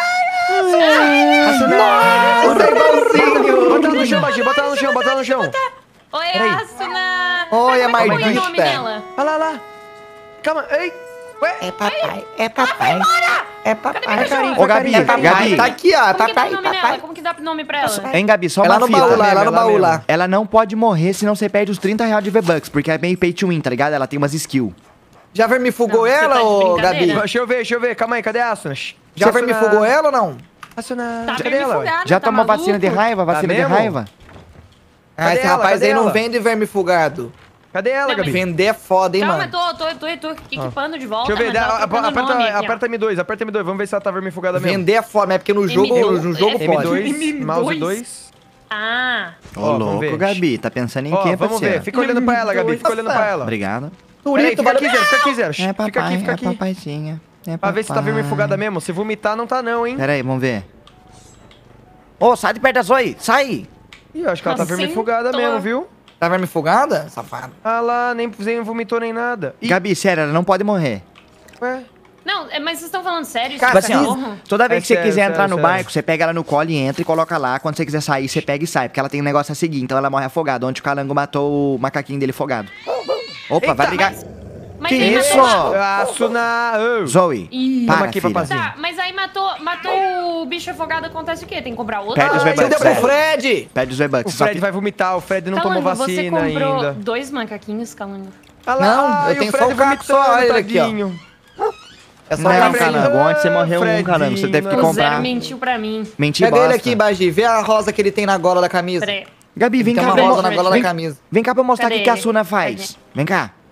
[SPEAKER 1] Bota
[SPEAKER 3] igualzinho.
[SPEAKER 1] ela no chão, Bagi, bota ela no chão, bota ela no chão.
[SPEAKER 4] Oi,
[SPEAKER 1] Peraí.
[SPEAKER 4] Asuna!
[SPEAKER 3] Oi, a
[SPEAKER 4] Como é que põe o nome
[SPEAKER 3] Mardita.
[SPEAKER 4] dela?
[SPEAKER 1] Olha lá, lá. Calma, ei. Ué,
[SPEAKER 3] É papai, é papai. É papai.
[SPEAKER 1] Vai, carinho,
[SPEAKER 2] Ô,
[SPEAKER 1] vai,
[SPEAKER 2] Gabi,
[SPEAKER 1] carinho.
[SPEAKER 3] É papai.
[SPEAKER 2] Gabi.
[SPEAKER 3] Tá aqui, ó.
[SPEAKER 4] Como que dá
[SPEAKER 3] Papai,
[SPEAKER 4] o nome nela?
[SPEAKER 3] papai.
[SPEAKER 4] Como que dá nome pra ela?
[SPEAKER 2] Hein, Gabi, só
[SPEAKER 3] É lá
[SPEAKER 2] uma
[SPEAKER 3] no
[SPEAKER 2] fita.
[SPEAKER 3] baú lá, é lá no
[SPEAKER 1] Ela
[SPEAKER 3] baú
[SPEAKER 1] mesmo.
[SPEAKER 3] lá.
[SPEAKER 2] Ela não pode morrer senão você perde os trinta reais de V-Bucks, porque é meio pay to win, tá ligado? Ela tem umas skills.
[SPEAKER 3] Já vermifugou
[SPEAKER 4] Não, você
[SPEAKER 3] ela,
[SPEAKER 4] tá de
[SPEAKER 3] ô
[SPEAKER 4] brincadeira?
[SPEAKER 3] Gabi?
[SPEAKER 1] Deixa eu ver, deixa eu ver. Calma aí, cadê a Asuna?
[SPEAKER 3] Já vermifugou ela ou não?
[SPEAKER 1] Asuna,
[SPEAKER 4] Tá
[SPEAKER 1] cadê ela? ué?
[SPEAKER 4] vermifugada,
[SPEAKER 2] Já
[SPEAKER 4] tá
[SPEAKER 2] tomou
[SPEAKER 4] maluco?
[SPEAKER 2] vacina de raiva? Vacina de
[SPEAKER 1] mesmo?
[SPEAKER 2] raiva?
[SPEAKER 3] Ah,
[SPEAKER 1] Cadê
[SPEAKER 3] esse
[SPEAKER 1] ela?
[SPEAKER 3] rapaz
[SPEAKER 1] Cadê
[SPEAKER 3] aí não
[SPEAKER 1] ela?
[SPEAKER 3] vende vermifugado.
[SPEAKER 1] Cadê ela,
[SPEAKER 4] Não,
[SPEAKER 1] Gabi?
[SPEAKER 4] mas-
[SPEAKER 3] Vender é foda, hein,
[SPEAKER 4] Calma,
[SPEAKER 3] mano?
[SPEAKER 4] eu tô, tô, tô, tô equipando de volta,
[SPEAKER 1] Deixa eu ver,
[SPEAKER 4] mas ela
[SPEAKER 1] dá-
[SPEAKER 4] tá trocando
[SPEAKER 1] aperta,
[SPEAKER 4] nome aqui, ó.
[SPEAKER 1] aperta M dois, aperta M dois, vamos ver se ela tá vermifugada mesmo.
[SPEAKER 3] Vender é foda, mas é porque no jogo,
[SPEAKER 4] M dois,
[SPEAKER 3] no jogo
[SPEAKER 4] é
[SPEAKER 3] pode.
[SPEAKER 1] M dois,
[SPEAKER 4] M dois.
[SPEAKER 1] mouse dois.
[SPEAKER 4] Ah,
[SPEAKER 2] Ô,
[SPEAKER 1] Ó, vamos
[SPEAKER 2] louco,
[SPEAKER 1] ver.
[SPEAKER 2] Gabi. Tá pensando em
[SPEAKER 1] Ó,
[SPEAKER 2] quem,
[SPEAKER 1] vamos
[SPEAKER 2] parceiro?
[SPEAKER 1] ver, fica olhando pra ela, Gabi, fica olhando pra ela.
[SPEAKER 2] Obrigado.
[SPEAKER 1] Peraí,
[SPEAKER 3] Turito,
[SPEAKER 1] fica aqui,
[SPEAKER 3] valeu.
[SPEAKER 1] Zero, fica aqui, Zero.
[SPEAKER 2] É
[SPEAKER 1] Fica
[SPEAKER 2] papai,
[SPEAKER 1] aqui, fica
[SPEAKER 2] é
[SPEAKER 1] aqui.
[SPEAKER 2] papaizinha. É
[SPEAKER 1] Pra ver se tá
[SPEAKER 2] papai.
[SPEAKER 1] vermifugada mesmo. Se vomitar, não tá não, hein?
[SPEAKER 2] Pera aí, vamos ver. Ô, sai de perto da Zoe, sai!
[SPEAKER 1] Ih, eu acho que ela tá
[SPEAKER 4] Assim,
[SPEAKER 1] vermifugada
[SPEAKER 4] tô.
[SPEAKER 1] mesmo, viu?
[SPEAKER 3] Tá vermifugada? Safado.
[SPEAKER 1] Ah lá, nem, nem vomitou nem nada. Ih,
[SPEAKER 2] Gabi, sério, ela não pode morrer.
[SPEAKER 1] ué.
[SPEAKER 4] não, é, mas vocês estão falando sério?
[SPEAKER 3] Cara,
[SPEAKER 4] esse
[SPEAKER 3] assim,
[SPEAKER 4] cachorro?
[SPEAKER 2] Toda vez
[SPEAKER 1] É
[SPEAKER 2] que você
[SPEAKER 1] sério,
[SPEAKER 2] quiser
[SPEAKER 1] sério,
[SPEAKER 2] entrar no
[SPEAKER 1] sério.
[SPEAKER 2] barco, você pega ela no colo e entra e coloca lá. Quando você quiser sair, você pega e sai. Porque ela tem um negócio a seguir, então ela morre afogada. Onde o calango matou o macaquinho dele afogado. Opa,
[SPEAKER 1] Eita,
[SPEAKER 2] vai brigar.
[SPEAKER 4] Mas
[SPEAKER 2] Que
[SPEAKER 4] aí
[SPEAKER 2] isso?
[SPEAKER 4] matou-
[SPEAKER 1] Asuna. ô.
[SPEAKER 2] Zoe,
[SPEAKER 4] Ih.
[SPEAKER 2] para,
[SPEAKER 1] Toma aqui,
[SPEAKER 2] filha.
[SPEAKER 1] papazinho.
[SPEAKER 4] Tá, mas aí matou, matou o bicho afogado, acontece o quê? Tem que comprar outro?
[SPEAKER 2] Perde os
[SPEAKER 3] Você
[SPEAKER 2] V-Bucks,
[SPEAKER 3] deu pro
[SPEAKER 2] Zé.
[SPEAKER 3] Fred!
[SPEAKER 2] Perde os
[SPEAKER 1] O
[SPEAKER 2] V-Bucks.
[SPEAKER 1] Fred vai vomitar, o Fred não tomou
[SPEAKER 4] Calango, você
[SPEAKER 1] vacina
[SPEAKER 4] comprou
[SPEAKER 1] ainda.
[SPEAKER 4] dois macaquinhos, Calango.
[SPEAKER 1] Ah
[SPEAKER 3] Não, eu
[SPEAKER 1] e
[SPEAKER 3] tenho
[SPEAKER 1] o Fred
[SPEAKER 3] só um caco só,
[SPEAKER 1] vomitando,
[SPEAKER 3] olha aqui, ó.
[SPEAKER 1] tadinho.
[SPEAKER 3] É só
[SPEAKER 2] Não,
[SPEAKER 3] pra
[SPEAKER 1] Fred.
[SPEAKER 3] Fred.
[SPEAKER 2] Calango, ontem você
[SPEAKER 1] Ah,
[SPEAKER 2] morreu um, Calango. Você teve que
[SPEAKER 1] Fredinho.
[SPEAKER 4] O
[SPEAKER 2] comprar.
[SPEAKER 4] Zero mentiu pra mim.
[SPEAKER 2] Mentir
[SPEAKER 3] Pega
[SPEAKER 2] bosta.
[SPEAKER 3] ele aqui, Bagi. Vê a rosa que ele tem na gola da camisa.
[SPEAKER 4] Peraí.
[SPEAKER 2] Gabi, vem
[SPEAKER 3] Tem
[SPEAKER 2] cá,
[SPEAKER 3] uma
[SPEAKER 2] pra eu
[SPEAKER 3] rosa
[SPEAKER 2] mo-
[SPEAKER 3] na gola
[SPEAKER 2] vem,
[SPEAKER 3] da camisa.
[SPEAKER 2] vem cá pra eu mostrar o
[SPEAKER 4] Cadê
[SPEAKER 2] que, que a
[SPEAKER 4] ele?
[SPEAKER 2] Suna faz.
[SPEAKER 4] Cadê?
[SPEAKER 2] Vem cá.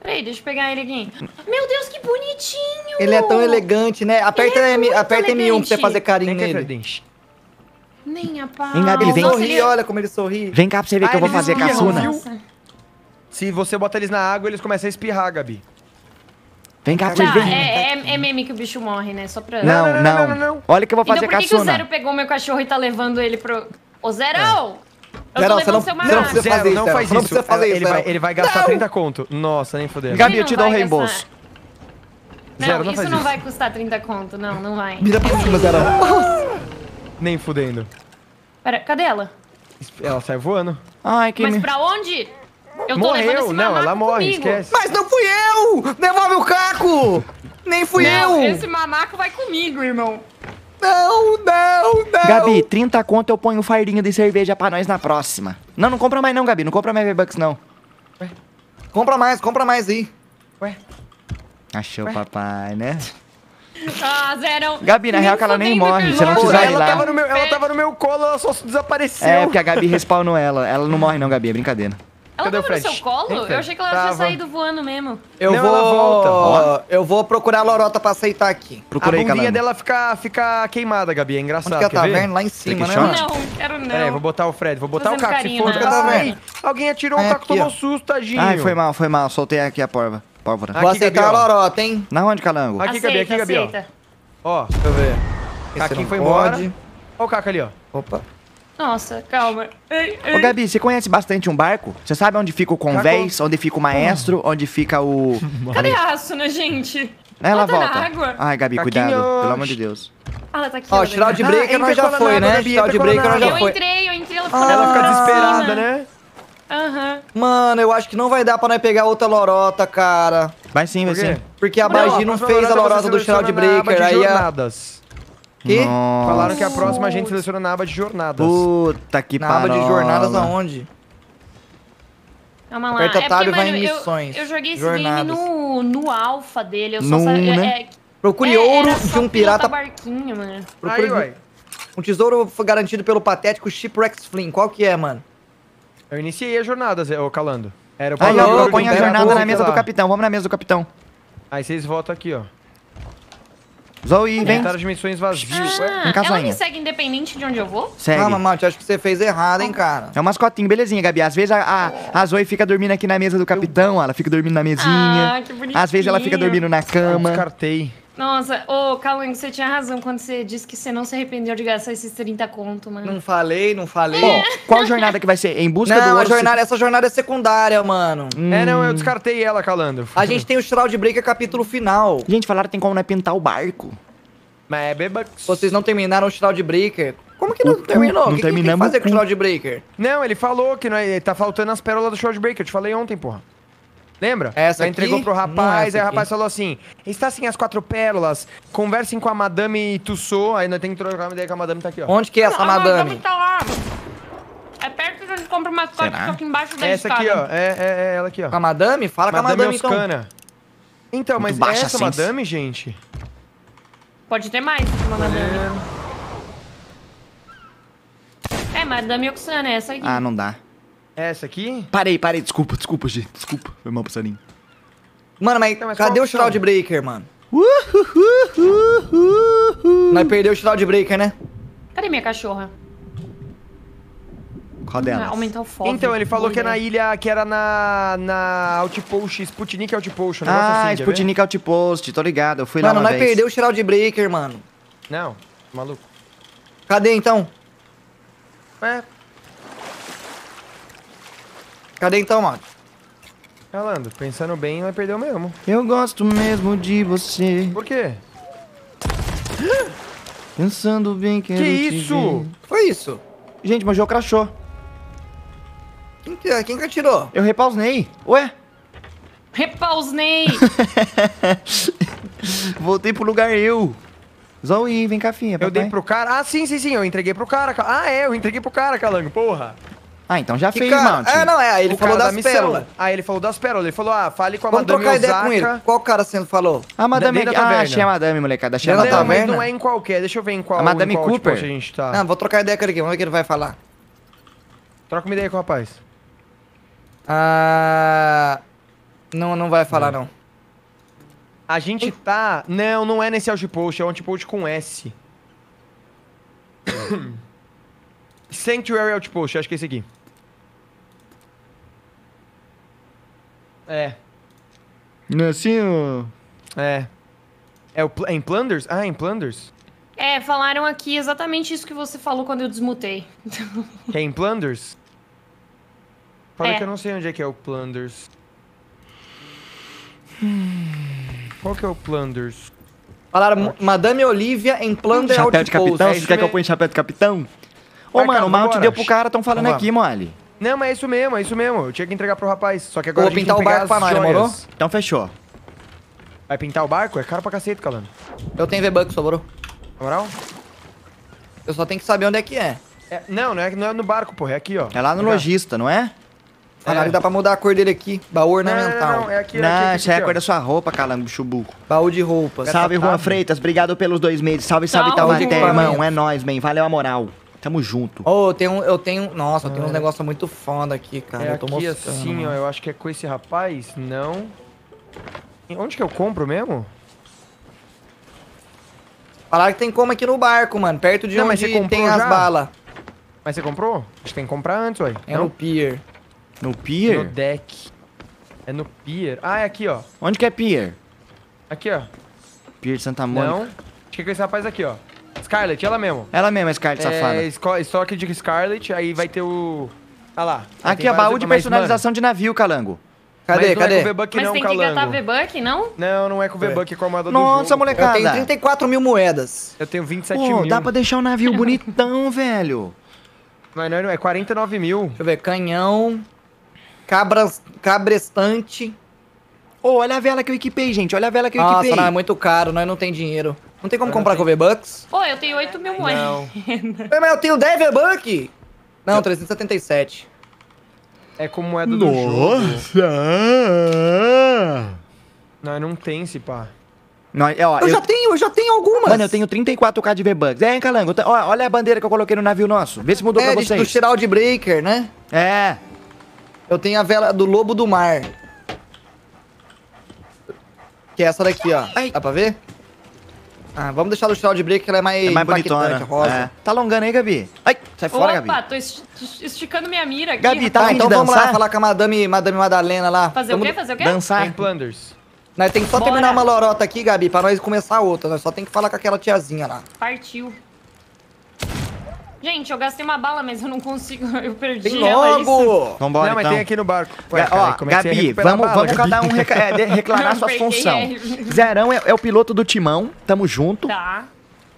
[SPEAKER 4] Peraí, deixa eu pegar ele aqui. Meu Deus, que bonitinho!
[SPEAKER 3] Ele é tão elegante, né? Aperta,
[SPEAKER 4] Ele é
[SPEAKER 3] M,
[SPEAKER 4] muito
[SPEAKER 3] aperta M um pra você
[SPEAKER 4] elegante.
[SPEAKER 3] fazer carinho
[SPEAKER 1] Vem cá,
[SPEAKER 3] nele.
[SPEAKER 1] Fredinho.
[SPEAKER 4] Nem a pau.
[SPEAKER 2] Vem, Gabi,
[SPEAKER 3] Ele
[SPEAKER 2] vem.
[SPEAKER 4] Nossa,
[SPEAKER 3] sorri,
[SPEAKER 4] ele-
[SPEAKER 3] olha como ele sorri.
[SPEAKER 2] Vem cá pra você ver
[SPEAKER 1] Ah,
[SPEAKER 2] que eu vou
[SPEAKER 1] eles
[SPEAKER 2] fazer
[SPEAKER 1] espirram,
[SPEAKER 2] caçuna.
[SPEAKER 1] viu?
[SPEAKER 4] Nossa.
[SPEAKER 1] Se você bota eles na água, eles começam a espirrar, Gabi.
[SPEAKER 2] Vem cá pra você
[SPEAKER 4] Tá,
[SPEAKER 2] ver.
[SPEAKER 4] é, é, é meme que o bicho morre, né? Só pra...
[SPEAKER 2] Não,
[SPEAKER 1] não,
[SPEAKER 2] não,
[SPEAKER 1] não, não, não.
[SPEAKER 2] Olha que eu vou
[SPEAKER 4] Então
[SPEAKER 2] fazer
[SPEAKER 4] por que, que o
[SPEAKER 2] caçuna.
[SPEAKER 4] Zero pegou meu cachorro e tá levando ele pro... Ô, Zerão! Eu
[SPEAKER 3] Zero,
[SPEAKER 4] tô
[SPEAKER 3] você
[SPEAKER 4] levando
[SPEAKER 3] não-
[SPEAKER 4] seu
[SPEAKER 3] você não
[SPEAKER 4] macaco.
[SPEAKER 3] precisa
[SPEAKER 1] Zero,
[SPEAKER 3] fazer isso,
[SPEAKER 1] não
[SPEAKER 3] Zero.
[SPEAKER 1] faz
[SPEAKER 3] Você não
[SPEAKER 1] isso.
[SPEAKER 3] precisa fazer
[SPEAKER 1] ele
[SPEAKER 3] isso,
[SPEAKER 1] vai,
[SPEAKER 3] Zero.
[SPEAKER 1] ele vai gastar
[SPEAKER 3] Não.
[SPEAKER 1] trinta conto. Nossa, nem fodendo.
[SPEAKER 2] Gabi,
[SPEAKER 4] Ele
[SPEAKER 2] eu te
[SPEAKER 4] não
[SPEAKER 2] dou o
[SPEAKER 4] vai
[SPEAKER 2] reembolso.
[SPEAKER 4] gastar- Não,
[SPEAKER 1] Zero, não
[SPEAKER 4] isso
[SPEAKER 1] faz
[SPEAKER 4] não
[SPEAKER 1] isso.
[SPEAKER 4] vai custar trinta conto, não, não vai.
[SPEAKER 3] Vira pra cima, Zero.
[SPEAKER 1] Nem fudendo.
[SPEAKER 4] Pera, cadê ela?
[SPEAKER 1] Ela sai voando.
[SPEAKER 2] Ai, que
[SPEAKER 4] Mas
[SPEAKER 2] me...
[SPEAKER 4] pra onde? Eu tô levando
[SPEAKER 1] Morreu.
[SPEAKER 4] esse
[SPEAKER 1] Não,
[SPEAKER 4] mamaco
[SPEAKER 1] ela morre,
[SPEAKER 4] comigo.
[SPEAKER 1] esquece.
[SPEAKER 3] Mas não fui eu! Devolve o caco! Nem fui
[SPEAKER 4] Não,
[SPEAKER 3] eu!
[SPEAKER 4] esse mamaco vai comigo, irmão.
[SPEAKER 3] Não, não, não!
[SPEAKER 2] Gabi, trinta conto eu ponho um fardinho de cerveja pra nós na próxima. Não, não compra mais não, Gabi. Não compra mais V-Bucks, não.
[SPEAKER 3] Compra mais, compra mais aí.
[SPEAKER 1] Ué?
[SPEAKER 2] Achou, papai, né?
[SPEAKER 4] Ah, Zerão.
[SPEAKER 2] Gabi, na
[SPEAKER 4] Nem
[SPEAKER 2] real que ela nem
[SPEAKER 4] fudendo
[SPEAKER 2] morre,
[SPEAKER 4] que
[SPEAKER 2] você não
[SPEAKER 4] eu
[SPEAKER 2] precisa
[SPEAKER 4] vou-
[SPEAKER 2] ir
[SPEAKER 1] ela,
[SPEAKER 2] lá.
[SPEAKER 1] tava no meu, ela tava no meu colo, ela só desapareceu.
[SPEAKER 2] É, porque a Gabi respawnou ela. Ela não morre não, Gabi. É brincadeira.
[SPEAKER 4] Ela
[SPEAKER 1] Cadê o
[SPEAKER 4] tava no
[SPEAKER 1] Fred?
[SPEAKER 4] seu colo?
[SPEAKER 1] Vem, Fred.
[SPEAKER 4] Eu achei que ela tinha
[SPEAKER 1] Tava.
[SPEAKER 4] saído voando mesmo.
[SPEAKER 3] Eu
[SPEAKER 1] Não,
[SPEAKER 3] vou.
[SPEAKER 1] ela volta.
[SPEAKER 2] Ó.
[SPEAKER 3] Eu vou procurar a lorota pra aceitar aqui.
[SPEAKER 2] Procura
[SPEAKER 1] a
[SPEAKER 2] aí,
[SPEAKER 1] bundinha
[SPEAKER 2] Calango.
[SPEAKER 1] dela fica, fica queimada, Gabi. É
[SPEAKER 3] Onde
[SPEAKER 1] engraçado.
[SPEAKER 3] que é a
[SPEAKER 1] quer ver?
[SPEAKER 3] taverna? Lá em cima, né,
[SPEAKER 2] Click
[SPEAKER 3] mano?
[SPEAKER 2] shot.
[SPEAKER 4] Não, quero não.
[SPEAKER 1] Peraí, vou botar o Fred, vou botar
[SPEAKER 4] Fazendo
[SPEAKER 1] o Caco. Se
[SPEAKER 4] carinho
[SPEAKER 1] for,
[SPEAKER 4] na
[SPEAKER 1] Ai,
[SPEAKER 3] taverna.
[SPEAKER 1] alguém atirou
[SPEAKER 3] Ah,
[SPEAKER 1] o
[SPEAKER 3] é
[SPEAKER 1] Caco,
[SPEAKER 3] aqui,
[SPEAKER 1] tomou
[SPEAKER 3] ó.
[SPEAKER 1] susto, tadinho.
[SPEAKER 2] Ai, foi mal, foi mal. Soltei aqui a porva. Pólvora.
[SPEAKER 1] Aqui,
[SPEAKER 3] Vou aceitar
[SPEAKER 1] Gabi,
[SPEAKER 3] a
[SPEAKER 1] ó.
[SPEAKER 3] lorota, hein?
[SPEAKER 2] Na onde, Calango?
[SPEAKER 1] Aqui, Gabi, aqui,
[SPEAKER 4] Aceita,
[SPEAKER 1] Gabi, ó.
[SPEAKER 4] aceita.
[SPEAKER 1] Ó,
[SPEAKER 3] Deixa eu ver. Esse
[SPEAKER 1] Caquinho
[SPEAKER 3] não
[SPEAKER 1] foi
[SPEAKER 3] pode.
[SPEAKER 1] embora. Ó o Caco ali, ó.
[SPEAKER 3] Opa.
[SPEAKER 4] Nossa, calma. Ei,
[SPEAKER 2] Ô,
[SPEAKER 4] ei.
[SPEAKER 2] Gabi, você conhece bastante um barco? Você sabe onde fica o convés, onde fica o maestro, onde fica o...
[SPEAKER 4] Cadê a Asuna, gente?
[SPEAKER 2] Ela
[SPEAKER 4] Ela tá na
[SPEAKER 2] volta.
[SPEAKER 4] água.
[SPEAKER 2] Ai, Gabi,
[SPEAKER 1] Caquinhos.
[SPEAKER 2] cuidado. Pelo amor de Deus.
[SPEAKER 4] Ah, ela tá aqui.
[SPEAKER 3] Ó,
[SPEAKER 4] ela
[SPEAKER 3] tirar
[SPEAKER 4] tá
[SPEAKER 3] de
[SPEAKER 4] aqui.
[SPEAKER 3] breaker
[SPEAKER 1] Ah,
[SPEAKER 3] nós
[SPEAKER 1] entra
[SPEAKER 3] já
[SPEAKER 1] com a
[SPEAKER 3] foi,
[SPEAKER 1] nave,
[SPEAKER 3] né?
[SPEAKER 1] Gabi,
[SPEAKER 3] Tirar de
[SPEAKER 1] entra com a
[SPEAKER 3] breaker nós já
[SPEAKER 1] nave.
[SPEAKER 4] Eu
[SPEAKER 3] foi.
[SPEAKER 4] entrei, eu entrei, ela
[SPEAKER 3] Ah,
[SPEAKER 4] ficou
[SPEAKER 1] Ela fica
[SPEAKER 4] lá em
[SPEAKER 1] desesperada,
[SPEAKER 4] cima.
[SPEAKER 1] né?
[SPEAKER 4] Aham.
[SPEAKER 3] Mano, eu acho que não vai dar pra nós pegar outra lorota, cara.
[SPEAKER 2] Vai sim, vai
[SPEAKER 1] Por quê?
[SPEAKER 2] sim.
[SPEAKER 3] Porque a
[SPEAKER 1] Não,
[SPEAKER 3] Bagi não
[SPEAKER 1] próxima
[SPEAKER 3] fez a
[SPEAKER 1] você
[SPEAKER 3] lorota do
[SPEAKER 1] seleciona
[SPEAKER 3] Shroud
[SPEAKER 1] na aba
[SPEAKER 3] Breaker.
[SPEAKER 1] de
[SPEAKER 3] Aí a.
[SPEAKER 1] jornadas.
[SPEAKER 3] Que?
[SPEAKER 2] Nossa.
[SPEAKER 1] Falaram que a próxima a gente seleciona na aba de jornadas.
[SPEAKER 2] Puta que
[SPEAKER 3] Na aba de
[SPEAKER 2] parola.
[SPEAKER 3] jornadas aonde?
[SPEAKER 4] Calma lá.
[SPEAKER 3] Aperta
[SPEAKER 4] é
[SPEAKER 3] tab
[SPEAKER 4] porque,
[SPEAKER 3] e vai
[SPEAKER 4] mano,
[SPEAKER 3] em
[SPEAKER 4] eu-
[SPEAKER 3] missões,
[SPEAKER 4] Eu, joguei esse
[SPEAKER 3] jornadas.
[SPEAKER 4] game no, no alpha dele. Eu só
[SPEAKER 2] No,
[SPEAKER 4] sabia.
[SPEAKER 2] né?
[SPEAKER 4] É,
[SPEAKER 3] Procure
[SPEAKER 4] é,
[SPEAKER 3] ouro
[SPEAKER 4] era só
[SPEAKER 3] de um
[SPEAKER 4] pilotar
[SPEAKER 3] pirata.
[SPEAKER 4] barquinho, mano.
[SPEAKER 3] Procure
[SPEAKER 1] Aí, uai.
[SPEAKER 3] um tesouro foi garantido pelo patético Shipwrecks Flynn. Qual que é, mano?
[SPEAKER 1] Eu iniciei as jornadas, ô Calando. Era o
[SPEAKER 2] Aí,
[SPEAKER 1] primeiro
[SPEAKER 2] ó,
[SPEAKER 1] de
[SPEAKER 2] põe
[SPEAKER 1] um
[SPEAKER 2] a
[SPEAKER 1] pé na
[SPEAKER 2] jornada
[SPEAKER 1] boca
[SPEAKER 2] na mesa
[SPEAKER 1] lá.
[SPEAKER 2] do capitão. Vamos na mesa do capitão.
[SPEAKER 1] Aí vocês voltam aqui, ó.
[SPEAKER 2] Zoe, vem.
[SPEAKER 1] Inventaram de missões vazios.
[SPEAKER 4] Ah,
[SPEAKER 2] Vem cá,
[SPEAKER 4] ela
[SPEAKER 2] Soinha.
[SPEAKER 4] me segue independente de onde eu vou?
[SPEAKER 2] Segue.
[SPEAKER 3] Calma, Malte, acho que você fez errado, hein, cara.
[SPEAKER 2] É um mascotinho, belezinha, Gabi. Às vezes a, a, a Zoe fica dormindo aqui na mesa do capitão, ela fica dormindo na mesinha.
[SPEAKER 4] Ah, que bonitinho.
[SPEAKER 2] Às vezes ela fica dormindo na
[SPEAKER 1] Eu
[SPEAKER 2] cama.
[SPEAKER 1] descartei.
[SPEAKER 4] Nossa, ô, Calango, você tinha razão quando você disse que você não se arrependeu de gastar esses trinta conto, mano.
[SPEAKER 3] Não falei, não falei.
[SPEAKER 2] Ó, qual jornada que vai ser? Em busca do
[SPEAKER 3] Não, a
[SPEAKER 2] ouro?
[SPEAKER 3] jornada, essa jornada é secundária, mano.
[SPEAKER 1] É, não, eu descartei ela, Calando.
[SPEAKER 3] A gente tem o Shroud Breaker capítulo final.
[SPEAKER 2] Gente, falaram que tem como, né, pintar o barco.
[SPEAKER 1] Mas é beba...
[SPEAKER 3] Vocês não terminaram o Shroud Breaker. Como que não
[SPEAKER 2] O cu,
[SPEAKER 3] terminou?
[SPEAKER 2] não
[SPEAKER 3] O que, que tem que
[SPEAKER 2] terminamos
[SPEAKER 3] fazer
[SPEAKER 2] o
[SPEAKER 3] com o
[SPEAKER 2] cu.
[SPEAKER 3] Shroud Breaker?
[SPEAKER 1] Não, ele falou que não é- tá faltando as pérolas do Shroud Breaker. Eu te falei ontem, porra. Lembra?
[SPEAKER 3] Essa
[SPEAKER 1] Ela entregou
[SPEAKER 3] aqui?
[SPEAKER 1] pro
[SPEAKER 3] Não é
[SPEAKER 1] rapaz,
[SPEAKER 3] essa
[SPEAKER 1] aí o
[SPEAKER 3] aqui.
[SPEAKER 1] rapaz falou assim: está sem as quatro pérolas, conversem com a Madame Tussauds. Aí nós temos que trocar uma ideia com a Madame, tá aqui, ó.
[SPEAKER 3] Onde que é essa
[SPEAKER 4] Ah,
[SPEAKER 3] madame?
[SPEAKER 4] tá lá. É perto de onde compra uma mascote,
[SPEAKER 2] Será?
[SPEAKER 4] só aqui embaixo da
[SPEAKER 1] Essa aqui,
[SPEAKER 4] escada.
[SPEAKER 1] ó. É, é, é ela aqui, ó.
[SPEAKER 3] Com a madame? Fala com a
[SPEAKER 1] Madame
[SPEAKER 3] madame, então.
[SPEAKER 1] Oscana. Então, mas
[SPEAKER 2] Muito baixa
[SPEAKER 1] essa
[SPEAKER 2] a sense.
[SPEAKER 1] Madame, gente.
[SPEAKER 4] Pode ter mais que uma madame. É, Madame Oxana, é essa aqui.
[SPEAKER 2] Ah, não dá.
[SPEAKER 1] Essa aqui?
[SPEAKER 2] Parei, parei. Desculpa, desculpa, gente. Desculpa. Foi mal, passarinho.
[SPEAKER 3] Mano, mas,
[SPEAKER 1] Então, mas
[SPEAKER 3] cadê
[SPEAKER 1] qual
[SPEAKER 3] o Shroud
[SPEAKER 1] opção?
[SPEAKER 3] Breaker, mano? Nós perdeu o Shroud Breaker, né?
[SPEAKER 4] Cadê minha cachorra?
[SPEAKER 2] Qual
[SPEAKER 4] Ah,
[SPEAKER 2] delas?
[SPEAKER 4] aumentar o foco.
[SPEAKER 1] Então, ele falou
[SPEAKER 4] Boa
[SPEAKER 1] que é na
[SPEAKER 4] ideia.
[SPEAKER 1] ilha, que era na, na Outpost, Sputnik Outpost, um negócio
[SPEAKER 2] Ah,
[SPEAKER 1] assim, quer ver?
[SPEAKER 2] Sputnik Outpost, tô ligado. Eu fui lá
[SPEAKER 3] Mano,
[SPEAKER 2] uma
[SPEAKER 3] nós
[SPEAKER 2] vez.
[SPEAKER 3] perdeu o Shroud Breaker, mano.
[SPEAKER 1] Não, maluco.
[SPEAKER 3] Cadê, então?
[SPEAKER 1] É,
[SPEAKER 3] Cadê, então, mano?
[SPEAKER 1] Calando, pensando bem, vai perder o mesmo.
[SPEAKER 2] Eu gosto mesmo de você.
[SPEAKER 1] Por quê?
[SPEAKER 2] Pensando bem, quero
[SPEAKER 1] Que
[SPEAKER 2] te
[SPEAKER 1] isso?
[SPEAKER 2] ver.
[SPEAKER 3] Foi isso.
[SPEAKER 2] Gente, meu jogo crashou.
[SPEAKER 3] Quem que, quem que atirou?
[SPEAKER 2] Eu repausnei. Ué?
[SPEAKER 4] Repausnei!
[SPEAKER 2] Voltei pro lugar eu. Zoe, vem cá, filha.
[SPEAKER 1] Eu
[SPEAKER 2] papai.
[SPEAKER 1] dei pro cara. Ah, sim, sim, sim. Eu entreguei pro cara. Cal- Ah, é, eu entreguei pro cara, Calango. Porra.
[SPEAKER 2] Ah, então já
[SPEAKER 3] Que
[SPEAKER 2] fez,
[SPEAKER 3] cara?
[SPEAKER 2] Mount.
[SPEAKER 3] É, não, é. Ele
[SPEAKER 1] O
[SPEAKER 3] falou
[SPEAKER 1] cara
[SPEAKER 3] das
[SPEAKER 1] da missão.
[SPEAKER 3] pérolas.
[SPEAKER 1] Ah, ele falou das pérolas. Ele falou, ah, fale com a
[SPEAKER 3] Vamos
[SPEAKER 1] Madame
[SPEAKER 3] trocar ideia com
[SPEAKER 1] Osaka.
[SPEAKER 3] ele. Qual cara você falou?
[SPEAKER 2] A madame...
[SPEAKER 1] Dentro da
[SPEAKER 2] Ah,
[SPEAKER 1] taverna.
[SPEAKER 2] achei a madame, molecada. Achei a
[SPEAKER 3] Dentro da
[SPEAKER 1] Não,
[SPEAKER 2] madame.
[SPEAKER 1] mas
[SPEAKER 3] taverna?
[SPEAKER 1] não é em qualquer. Deixa eu ver em qual,
[SPEAKER 2] A Madame
[SPEAKER 1] em qual
[SPEAKER 2] Cooper?
[SPEAKER 1] outpost a gente tá.
[SPEAKER 3] Ah, vou trocar ideia com ele aqui. Vamos ver o que ele vai falar.
[SPEAKER 1] Troca uma ideia com o rapaz.
[SPEAKER 3] Ah... Não, não vai falar, não.
[SPEAKER 1] A gente tá... Não, não é nesse outpost, é um outpost com S. Sanctuary Outpost, acho que é esse aqui. É,
[SPEAKER 2] Não é assim, ó.
[SPEAKER 1] é. É, o, pl- é em Plunders? Ah, em Plunders?
[SPEAKER 4] É, falaram aqui exatamente isso que você falou quando eu desmutei.
[SPEAKER 1] Que é em Plunders? Falei
[SPEAKER 4] É.
[SPEAKER 1] que eu não sei onde é que é o Plunders. Qual que é o Plunders?
[SPEAKER 3] Falaram Madame Olivia em Plunder
[SPEAKER 2] Chapéu de capitão?
[SPEAKER 3] Outpost.
[SPEAKER 1] é
[SPEAKER 2] Você
[SPEAKER 1] isso
[SPEAKER 2] quer que eu
[SPEAKER 1] mesmo.
[SPEAKER 2] ponha chapéu de capitão? Ô,
[SPEAKER 1] Vai,
[SPEAKER 2] mano,
[SPEAKER 1] cara,
[SPEAKER 2] o mount
[SPEAKER 1] vambora.
[SPEAKER 2] deu pro cara, tão falando
[SPEAKER 1] Vamos lá.
[SPEAKER 2] aqui, mole.
[SPEAKER 1] Não, mas é isso mesmo, é isso mesmo. Eu tinha que entregar pro rapaz. Só que agora
[SPEAKER 3] Vou
[SPEAKER 1] a gente
[SPEAKER 3] pintar
[SPEAKER 1] tem
[SPEAKER 3] o
[SPEAKER 1] que pegar
[SPEAKER 3] barco pra
[SPEAKER 1] as
[SPEAKER 3] nós,
[SPEAKER 1] joias.
[SPEAKER 3] demorou?
[SPEAKER 2] Então fechou.
[SPEAKER 1] Vai pintar o barco? É caro pra cacete, Calando.
[SPEAKER 3] Eu tenho V-Bucks, sobrou.
[SPEAKER 1] Na moral?
[SPEAKER 3] Eu só tenho que saber onde é que é.
[SPEAKER 1] É, não, não é, não é no barco, porra. É aqui, ó.
[SPEAKER 2] É lá no
[SPEAKER 1] Pegar.
[SPEAKER 2] lojista, não é?
[SPEAKER 3] Falaram
[SPEAKER 1] É.
[SPEAKER 3] que dá pra mudar a cor dele aqui. Baú
[SPEAKER 1] Não, não,
[SPEAKER 3] ornamental.
[SPEAKER 1] não, não, é aqui, é
[SPEAKER 2] Não,
[SPEAKER 1] aqui, aqui,
[SPEAKER 2] isso é a
[SPEAKER 1] aqui,
[SPEAKER 2] cor
[SPEAKER 1] ó.
[SPEAKER 2] da sua roupa, calango, chubuco.
[SPEAKER 3] Baú de roupas.
[SPEAKER 2] Salve, Juan
[SPEAKER 1] Tá.
[SPEAKER 2] Freitas. Obrigado pelos dois meses. Salve, salve,
[SPEAKER 4] Salve.
[SPEAKER 2] Taubaté,
[SPEAKER 3] Salve.
[SPEAKER 2] irmão. É nóis, man. Valeu a moral. Tamo junto.
[SPEAKER 3] Oh, eu tenho, eu tenho... Nossa, eu tenho uns negócios muito foda aqui, cara.
[SPEAKER 1] É
[SPEAKER 3] eu tô
[SPEAKER 1] aqui
[SPEAKER 3] mostrando.
[SPEAKER 1] assim, ó. Eu acho que é com esse rapaz. Não. Onde que eu compro mesmo?
[SPEAKER 3] Falaram que tem como aqui no barco, mano. Perto de
[SPEAKER 1] Não, mas
[SPEAKER 3] onde
[SPEAKER 1] você comprou
[SPEAKER 3] tem as
[SPEAKER 1] já?
[SPEAKER 3] balas.
[SPEAKER 1] Mas você comprou? Acho que tem que comprar antes, ué.
[SPEAKER 3] É
[SPEAKER 1] Não?
[SPEAKER 3] no pier.
[SPEAKER 2] No
[SPEAKER 1] No
[SPEAKER 2] pier?
[SPEAKER 1] deck. É no pier. Ah, é aqui, ó.
[SPEAKER 2] Onde que é pier?
[SPEAKER 1] Aqui, ó.
[SPEAKER 2] Pier de Santa Mônica.
[SPEAKER 1] Não. Acho que é com esse rapaz aqui, ó. Scarlett, ela mesmo.
[SPEAKER 2] Ela mesma, esse cara de safada.
[SPEAKER 1] É, esco- estoque de Scarlett, aí vai ter o... Ah lá.
[SPEAKER 2] Aqui
[SPEAKER 1] Tem
[SPEAKER 2] é baú
[SPEAKER 1] vários-
[SPEAKER 2] de
[SPEAKER 1] mas,
[SPEAKER 2] personalização de navio, calango.
[SPEAKER 3] Cadê,
[SPEAKER 1] mas não
[SPEAKER 3] cadê?
[SPEAKER 1] é com V-Buck
[SPEAKER 4] Mas
[SPEAKER 1] não,
[SPEAKER 4] tem que gastar
[SPEAKER 1] Calango.
[SPEAKER 4] V-Buck, não?
[SPEAKER 1] Não, não é com V-Buck, é com a armada do
[SPEAKER 2] Nossa,
[SPEAKER 1] jogo.
[SPEAKER 2] molecada.
[SPEAKER 3] Eu tenho trinta e quatro mil moedas.
[SPEAKER 1] Eu tenho vinte e sete
[SPEAKER 2] Pô,
[SPEAKER 1] mil.
[SPEAKER 2] dá pra deixar o navio bonitão, velho.
[SPEAKER 1] Mas não, é quarenta e nove mil.
[SPEAKER 3] Deixa eu ver. Canhão. Cabras, cabrestante.
[SPEAKER 2] Ô, olha a vela que eu equipei, gente. Olha a vela que eu
[SPEAKER 3] Nossa,
[SPEAKER 2] equipei.
[SPEAKER 3] não, é muito caro. Nós não tem dinheiro. Não tem como
[SPEAKER 1] Eu não
[SPEAKER 3] comprar com V-Bucks?
[SPEAKER 4] Pô, eu tenho oito mil moedas.
[SPEAKER 1] Não.
[SPEAKER 3] Mas eu tenho dez V-Bucks. Não, trezentos e setenta e sete.
[SPEAKER 1] É com moeda do jogo.
[SPEAKER 2] Nossa!
[SPEAKER 1] Não, não tem esse pá.
[SPEAKER 2] Não, é, ó,
[SPEAKER 3] Eu,
[SPEAKER 2] eu,
[SPEAKER 3] já tenho, eu já tenho algumas.
[SPEAKER 2] Mano, eu tenho trinta e quatro K de V-Bucks. É, hein, calango? Tá- ó, olha a bandeira que eu coloquei no navio nosso. Vê se mudou
[SPEAKER 3] É,
[SPEAKER 2] pra
[SPEAKER 3] de-
[SPEAKER 2] vocês.
[SPEAKER 3] do Shroud Breaker, né?
[SPEAKER 2] É.
[SPEAKER 3] Eu tenho a vela do Lobo do Mar. Que é essa daqui, ó.
[SPEAKER 2] Ai.
[SPEAKER 3] Dá pra ver? Ah, vamos deixar do Shroud Breaker, que ela é mais,
[SPEAKER 2] É mais
[SPEAKER 3] impactante,
[SPEAKER 2] bonitona.
[SPEAKER 3] rosa.
[SPEAKER 2] É. Tá alongando aí, Gabi? Ai, sai fora,
[SPEAKER 4] Opa,
[SPEAKER 2] Gabi.
[SPEAKER 4] tô esti- esticando minha mira aqui.
[SPEAKER 2] Gabi, tá
[SPEAKER 3] Tá,
[SPEAKER 2] afim
[SPEAKER 3] então
[SPEAKER 2] de
[SPEAKER 3] vamos
[SPEAKER 2] dançar?
[SPEAKER 3] lá falar com a Madame, Madame Madalena lá.
[SPEAKER 4] Fazer
[SPEAKER 3] Vamos-
[SPEAKER 4] o quê? Fazer o quê?
[SPEAKER 2] Dançar?
[SPEAKER 1] Tem Plunders.
[SPEAKER 3] Nós tem que só
[SPEAKER 4] Bora.
[SPEAKER 3] terminar uma lorota aqui, Gabi, pra nós começar outra. Nós só tem que falar com aquela tiazinha lá.
[SPEAKER 4] Partiu. Gente, eu gastei uma bala, mas eu não consigo. Eu perdi
[SPEAKER 3] Tem
[SPEAKER 4] ela. é isso?
[SPEAKER 3] logo!
[SPEAKER 2] Vambora,
[SPEAKER 1] não, mas
[SPEAKER 2] então.
[SPEAKER 1] tem aqui no barco. Ué,
[SPEAKER 2] Ga-
[SPEAKER 1] cara,
[SPEAKER 2] ó,
[SPEAKER 1] como é que você ia
[SPEAKER 2] Gabi,
[SPEAKER 1] recuperar a
[SPEAKER 2] vamos,
[SPEAKER 1] bala,
[SPEAKER 2] vamos
[SPEAKER 1] Gabi?
[SPEAKER 2] cada um reca- é, de- reclamar
[SPEAKER 4] Não,
[SPEAKER 2] suas
[SPEAKER 4] peguei
[SPEAKER 2] funções.
[SPEAKER 4] ele.
[SPEAKER 2] Zerão é, é o piloto do timão, tamo junto.
[SPEAKER 4] Tá.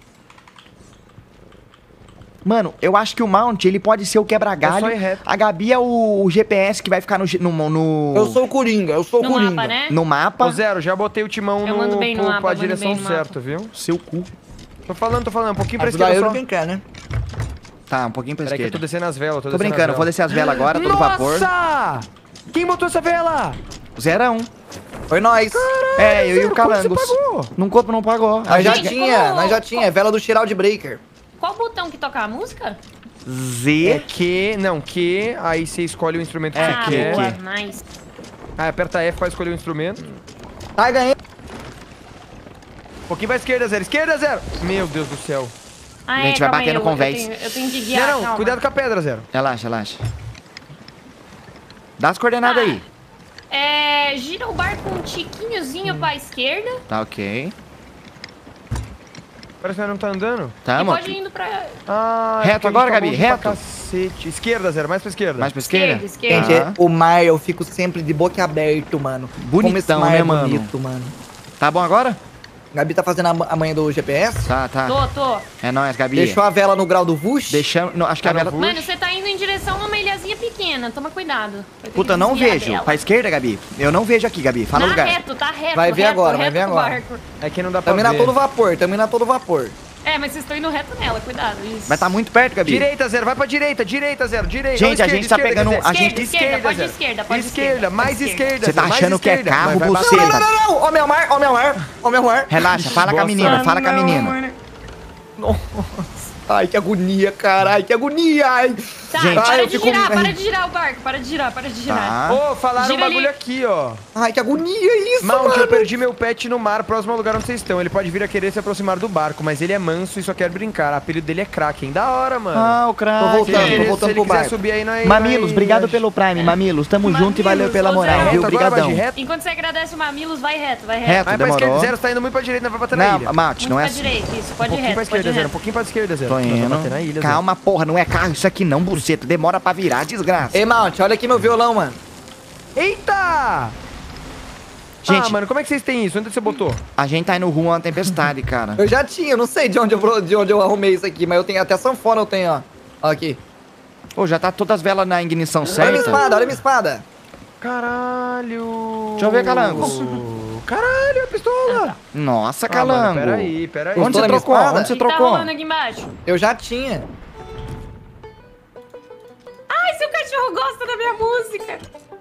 [SPEAKER 2] Mano, eu acho que o Mount, ele pode ser o
[SPEAKER 1] É só
[SPEAKER 2] quebra-galho.
[SPEAKER 1] ir reto.
[SPEAKER 2] A Gabi é o, o G P S que vai ficar no, G- no, no,
[SPEAKER 3] Eu sou o Coringa, eu sou o
[SPEAKER 4] No
[SPEAKER 3] Coringa.
[SPEAKER 4] mapa, né?
[SPEAKER 2] no mapa.
[SPEAKER 1] Ô, Zero, já botei o timão
[SPEAKER 4] Eu
[SPEAKER 1] no,
[SPEAKER 4] mando bem no
[SPEAKER 1] pro-
[SPEAKER 4] mapa,
[SPEAKER 1] pra
[SPEAKER 4] mando
[SPEAKER 1] direção
[SPEAKER 4] bem no mapa.
[SPEAKER 1] certa, viu?
[SPEAKER 2] Seu cu.
[SPEAKER 1] Tô falando, tô falando, um pouquinho pra
[SPEAKER 3] Ajudar
[SPEAKER 1] esquerda
[SPEAKER 3] eu
[SPEAKER 1] só.
[SPEAKER 3] quem quer, né?
[SPEAKER 2] Tá, um pouquinho pra
[SPEAKER 1] Peraí que eu tô
[SPEAKER 2] esquerda.
[SPEAKER 1] descendo as velas, tô,
[SPEAKER 2] Tô
[SPEAKER 1] descendo
[SPEAKER 2] brincando,
[SPEAKER 1] as
[SPEAKER 2] vou
[SPEAKER 1] velas.
[SPEAKER 2] descer as velas agora, todo vapor.
[SPEAKER 1] Nossa! Quem botou essa vela?
[SPEAKER 2] Zerão.
[SPEAKER 3] Foi nós.
[SPEAKER 2] É, eu e
[SPEAKER 1] Zero,
[SPEAKER 2] o
[SPEAKER 1] quanto você
[SPEAKER 2] Calangos.
[SPEAKER 1] pagou?
[SPEAKER 2] Não, compro, não pagou.
[SPEAKER 3] Nós já
[SPEAKER 4] Gente,
[SPEAKER 3] tinha,
[SPEAKER 4] como-
[SPEAKER 3] nós já tinha. É vela do Shroud Breaker.
[SPEAKER 4] Qual botão que toca a música?
[SPEAKER 1] É
[SPEAKER 2] Z.
[SPEAKER 1] que, não, que, aí você escolhe o instrumento que
[SPEAKER 2] É,
[SPEAKER 4] ah,
[SPEAKER 1] você
[SPEAKER 2] que,
[SPEAKER 1] quer.
[SPEAKER 4] boa,
[SPEAKER 2] que.
[SPEAKER 4] nice.
[SPEAKER 1] Aí aperta F pra escolher o instrumento.
[SPEAKER 3] Tá ganhando.
[SPEAKER 1] Um pouquinho pra esquerda, Zero. Esquerda, Zero! Meu Deus do céu.
[SPEAKER 4] Ah,
[SPEAKER 2] A gente
[SPEAKER 4] é,
[SPEAKER 2] vai
[SPEAKER 4] calma aí,
[SPEAKER 2] batendo
[SPEAKER 4] eu-
[SPEAKER 2] com
[SPEAKER 4] eu
[SPEAKER 2] véis.
[SPEAKER 4] tenho- Eu tenho que guiar,
[SPEAKER 1] não, não,
[SPEAKER 4] calma.
[SPEAKER 1] cuidado com a pedra, Zero.
[SPEAKER 2] Relaxa, relaxa. Dá as coordenadas aí.
[SPEAKER 4] É, gira o barco um tiquinhozinho pra esquerda.
[SPEAKER 2] Tá, ok.
[SPEAKER 1] Parece que nós não tá andando.
[SPEAKER 2] Tá,
[SPEAKER 4] e
[SPEAKER 2] mano.
[SPEAKER 4] pode ir indo pra
[SPEAKER 1] Ah,
[SPEAKER 2] Reto
[SPEAKER 1] é porque a gente
[SPEAKER 2] agora,
[SPEAKER 1] tá
[SPEAKER 2] Gabi,
[SPEAKER 1] longe pra
[SPEAKER 2] reto.
[SPEAKER 1] Cacete. Esquerda, Zero, mais pra esquerda.
[SPEAKER 2] Mais pra esquerda?
[SPEAKER 4] esquerda,
[SPEAKER 3] Gente,
[SPEAKER 4] esquerda.
[SPEAKER 2] Ah.
[SPEAKER 3] é- o mar, eu fico sempre de boca aberta, mano. Como esse
[SPEAKER 2] Bonitão,
[SPEAKER 3] mar
[SPEAKER 2] né,
[SPEAKER 3] é
[SPEAKER 2] mano?
[SPEAKER 3] bonito, mano.
[SPEAKER 2] Tá bom agora?
[SPEAKER 3] Gabi tá fazendo a, a manha do G P S.
[SPEAKER 2] Tá, tá.
[SPEAKER 4] Tô, tô.
[SPEAKER 2] É nóis, Gabi.
[SPEAKER 3] Deixou a vela no grau do Vush.
[SPEAKER 2] Deixamos. Não, acho que a
[SPEAKER 1] Tá no
[SPEAKER 2] vela.
[SPEAKER 1] Vush.
[SPEAKER 4] Mano, você tá indo em direção a uma ilhazinha pequena. Toma cuidado. Vai ter
[SPEAKER 2] Puta,
[SPEAKER 4] que
[SPEAKER 2] não
[SPEAKER 4] desviar
[SPEAKER 2] vejo.
[SPEAKER 4] dela.
[SPEAKER 2] Pra esquerda, Gabi? Eu não vejo aqui, Gabi. Fala o
[SPEAKER 4] Tá
[SPEAKER 2] lugar.
[SPEAKER 4] reto, tá reto.
[SPEAKER 3] Vai ver
[SPEAKER 4] reto,
[SPEAKER 3] agora, vai
[SPEAKER 4] reto
[SPEAKER 3] ver
[SPEAKER 4] com o
[SPEAKER 3] agora.
[SPEAKER 4] barco.
[SPEAKER 1] É que não dá pra
[SPEAKER 3] Também na
[SPEAKER 1] ver.
[SPEAKER 3] todo vapor, também na todo vapor.
[SPEAKER 4] É, mas vocês estão indo reto nela, cuidado. Isso.
[SPEAKER 2] Mas tá muito perto, Gabi.
[SPEAKER 1] Direita, Zero, vai pra direita, direita, Zero, direita.
[SPEAKER 2] Gente,
[SPEAKER 1] Não,
[SPEAKER 2] a gente tá
[SPEAKER 1] esquerda,
[SPEAKER 2] pegando-
[SPEAKER 1] esquerda,
[SPEAKER 2] a
[SPEAKER 1] quer dizer,
[SPEAKER 2] gente-
[SPEAKER 4] Esquerda, pode
[SPEAKER 1] Zero.
[SPEAKER 4] esquerda, pode
[SPEAKER 1] Esquerda,
[SPEAKER 4] esquerda,
[SPEAKER 1] mais
[SPEAKER 4] pode
[SPEAKER 1] esquerda.
[SPEAKER 2] Você tá
[SPEAKER 1] Zero, mais
[SPEAKER 2] achando que é
[SPEAKER 1] esquerda.
[SPEAKER 2] carro,
[SPEAKER 1] Vai, vai, vai,
[SPEAKER 2] buceta?
[SPEAKER 1] vai.
[SPEAKER 3] Não, não, não, não! Ó meu mar, ó meu mar, ó meu mar.
[SPEAKER 2] Relaxa, fala com a
[SPEAKER 1] Boa
[SPEAKER 2] menina,
[SPEAKER 1] sorte.
[SPEAKER 2] fala com a menina.
[SPEAKER 3] Ai, que agonia, caralho, que agonia. Ai.
[SPEAKER 4] Tá,
[SPEAKER 2] Gente.
[SPEAKER 4] para
[SPEAKER 3] Ai, eu
[SPEAKER 4] de
[SPEAKER 3] fico-
[SPEAKER 4] girar, para de girar o barco, para de girar, para de girar.
[SPEAKER 2] Tá.
[SPEAKER 1] Ô, falaram um
[SPEAKER 4] Gira
[SPEAKER 1] bagulho
[SPEAKER 4] ali.
[SPEAKER 1] aqui, ó.
[SPEAKER 3] Ai, que agonia isso,
[SPEAKER 1] Mount,
[SPEAKER 3] mano.
[SPEAKER 1] eu perdi meu pet no mar, próximo ao lugar onde vocês estão. Ele pode vir a querer se aproximar do barco, mas ele é manso e só quer brincar. O apelido dele é Kraken. Da hora, mano.
[SPEAKER 2] Ah, o
[SPEAKER 3] Tô
[SPEAKER 2] craque.
[SPEAKER 1] Se
[SPEAKER 3] voltando,
[SPEAKER 1] ele,
[SPEAKER 3] tô
[SPEAKER 1] se
[SPEAKER 3] voltando
[SPEAKER 1] ele
[SPEAKER 3] pro
[SPEAKER 1] quiser
[SPEAKER 3] barco.
[SPEAKER 1] subir aí na
[SPEAKER 2] Mamilos,
[SPEAKER 1] na-
[SPEAKER 2] obrigado
[SPEAKER 1] na-
[SPEAKER 2] pelo Prime. Mamilos, tamo junto e valeu
[SPEAKER 4] Mamilos,
[SPEAKER 2] pela
[SPEAKER 4] ô,
[SPEAKER 2] moral,
[SPEAKER 4] Zé.
[SPEAKER 2] viu?
[SPEAKER 1] Reto agora, vai de
[SPEAKER 2] Obrigadão.
[SPEAKER 1] reto.
[SPEAKER 4] Enquanto você agradece o Mamilos, vai reto, vai reto.
[SPEAKER 2] Reto.
[SPEAKER 1] Vai pra
[SPEAKER 2] Demorou.
[SPEAKER 1] esquerda, Zero, você tá indo muito pra direita, não vai bater na ilha.
[SPEAKER 2] Não, Mate, não é
[SPEAKER 4] Pra
[SPEAKER 2] assim.
[SPEAKER 4] direita, isso,
[SPEAKER 1] Um
[SPEAKER 4] pode ir
[SPEAKER 1] pouquinho pra
[SPEAKER 4] reto, pode
[SPEAKER 1] esquerda,
[SPEAKER 4] ir
[SPEAKER 1] Zero. Um
[SPEAKER 4] reto.
[SPEAKER 1] pouquinho pra esquerda, Zero.
[SPEAKER 2] Tô
[SPEAKER 1] Nós vamos bater na
[SPEAKER 2] indo.
[SPEAKER 1] ilha,
[SPEAKER 2] Calma, porra, não é carro isso aqui não, buceta. Demora pra virar, desgraça.
[SPEAKER 3] Ei, Mount, olha aqui meu violão, mano.
[SPEAKER 1] Zero. Eita!
[SPEAKER 2] Gente,
[SPEAKER 1] Ah, mano, como é que vocês têm isso? Onde você botou?
[SPEAKER 2] a gente tá indo rumo a uma tempestade, cara.
[SPEAKER 3] Eu já tinha, eu não sei de onde eu, pro- de onde eu arrumei isso aqui, mas eu tenho até sanfona, eu tenho, ó. Ó aqui.
[SPEAKER 2] Ô, já tá todas as velas na ignição
[SPEAKER 3] Olha minha
[SPEAKER 2] certa.
[SPEAKER 3] espada, olha minha espada.
[SPEAKER 1] Caralho!
[SPEAKER 2] Deixa eu ver, Calango.
[SPEAKER 1] Caralho, a pistola!
[SPEAKER 2] Nossa,
[SPEAKER 1] Ah, mano,
[SPEAKER 2] Calango.
[SPEAKER 1] peraí, peraí.
[SPEAKER 3] Gostou
[SPEAKER 2] Onde você
[SPEAKER 3] da minha
[SPEAKER 2] trocou?
[SPEAKER 3] espada?
[SPEAKER 2] Onde você
[SPEAKER 4] O que tá
[SPEAKER 2] trocou?
[SPEAKER 4] rolando aqui embaixo?
[SPEAKER 3] Eu já tinha.
[SPEAKER 4] Ai, seu cachorro gosta da minha música.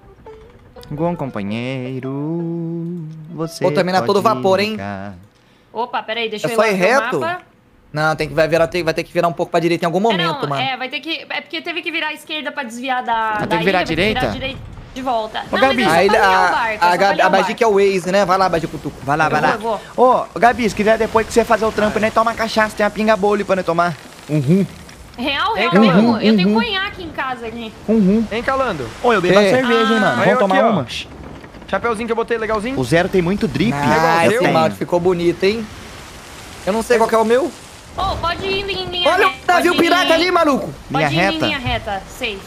[SPEAKER 2] Bom companheiro, você
[SPEAKER 3] Vou terminar
[SPEAKER 2] pode
[SPEAKER 3] todo vapor, hein?
[SPEAKER 2] ficar.
[SPEAKER 4] Opa, peraí, deixa
[SPEAKER 3] É
[SPEAKER 4] eu ir
[SPEAKER 3] só
[SPEAKER 4] lá
[SPEAKER 3] ir
[SPEAKER 4] pro
[SPEAKER 3] reto?
[SPEAKER 4] mapa.
[SPEAKER 3] Não, tem que, vai, virar, tem- vai ter que virar um pouco pra direita em algum
[SPEAKER 4] É,
[SPEAKER 3] momento,
[SPEAKER 4] não,
[SPEAKER 3] mano.
[SPEAKER 4] é, vai ter que... É porque teve que virar à esquerda pra desviar da,
[SPEAKER 2] tem
[SPEAKER 4] da
[SPEAKER 2] que virar
[SPEAKER 4] ilha,
[SPEAKER 2] à direita?
[SPEAKER 4] Vai ter que virar à direita de volta.
[SPEAKER 2] Ô,
[SPEAKER 4] não,
[SPEAKER 2] Gabi.
[SPEAKER 4] mas é só
[SPEAKER 3] Aí,
[SPEAKER 4] pra ligar o
[SPEAKER 3] a,
[SPEAKER 4] barco,
[SPEAKER 3] a,
[SPEAKER 4] é só pra
[SPEAKER 3] Gabi-
[SPEAKER 4] ligar
[SPEAKER 3] a
[SPEAKER 4] o
[SPEAKER 3] Baji
[SPEAKER 4] barco.
[SPEAKER 3] que é o Waze, né? Vai lá, Baji Cutuco.
[SPEAKER 2] Vai lá, vai
[SPEAKER 4] Eu
[SPEAKER 2] lá.
[SPEAKER 4] vou,
[SPEAKER 2] Ô, Gabi, se quiser depois que você fazer o trampo, né, toma cachaça, tem uma pinga bolha pra nós tomar. Um rum,
[SPEAKER 4] Real, real
[SPEAKER 1] Uhum,
[SPEAKER 4] mesmo? Eu tenho
[SPEAKER 2] uhum.
[SPEAKER 4] conhaque em casa aqui.
[SPEAKER 2] um rum.
[SPEAKER 1] Hein, Calando?
[SPEAKER 2] Ô, eu bebo a
[SPEAKER 3] É.
[SPEAKER 2] cerveja, hein, mano.
[SPEAKER 1] Aí
[SPEAKER 2] Vamos
[SPEAKER 1] eu
[SPEAKER 2] tomar
[SPEAKER 1] aqui, ó.
[SPEAKER 2] uma?
[SPEAKER 1] Chapeuzinho que eu botei, legalzinho?
[SPEAKER 2] O Zero tem muito drip.
[SPEAKER 3] Ah,
[SPEAKER 1] eu
[SPEAKER 3] esse
[SPEAKER 1] tenho.
[SPEAKER 3] malte ficou bonito, hein? Eu não sei qual que é o meu.
[SPEAKER 4] Ô, pode ir em linha
[SPEAKER 3] Olha o
[SPEAKER 4] reta.
[SPEAKER 3] navio
[SPEAKER 4] pode ir
[SPEAKER 3] pirata
[SPEAKER 4] em-
[SPEAKER 3] ali, maluco.
[SPEAKER 2] Linha
[SPEAKER 4] Pode ir em
[SPEAKER 2] reta?
[SPEAKER 4] linha reta, safe.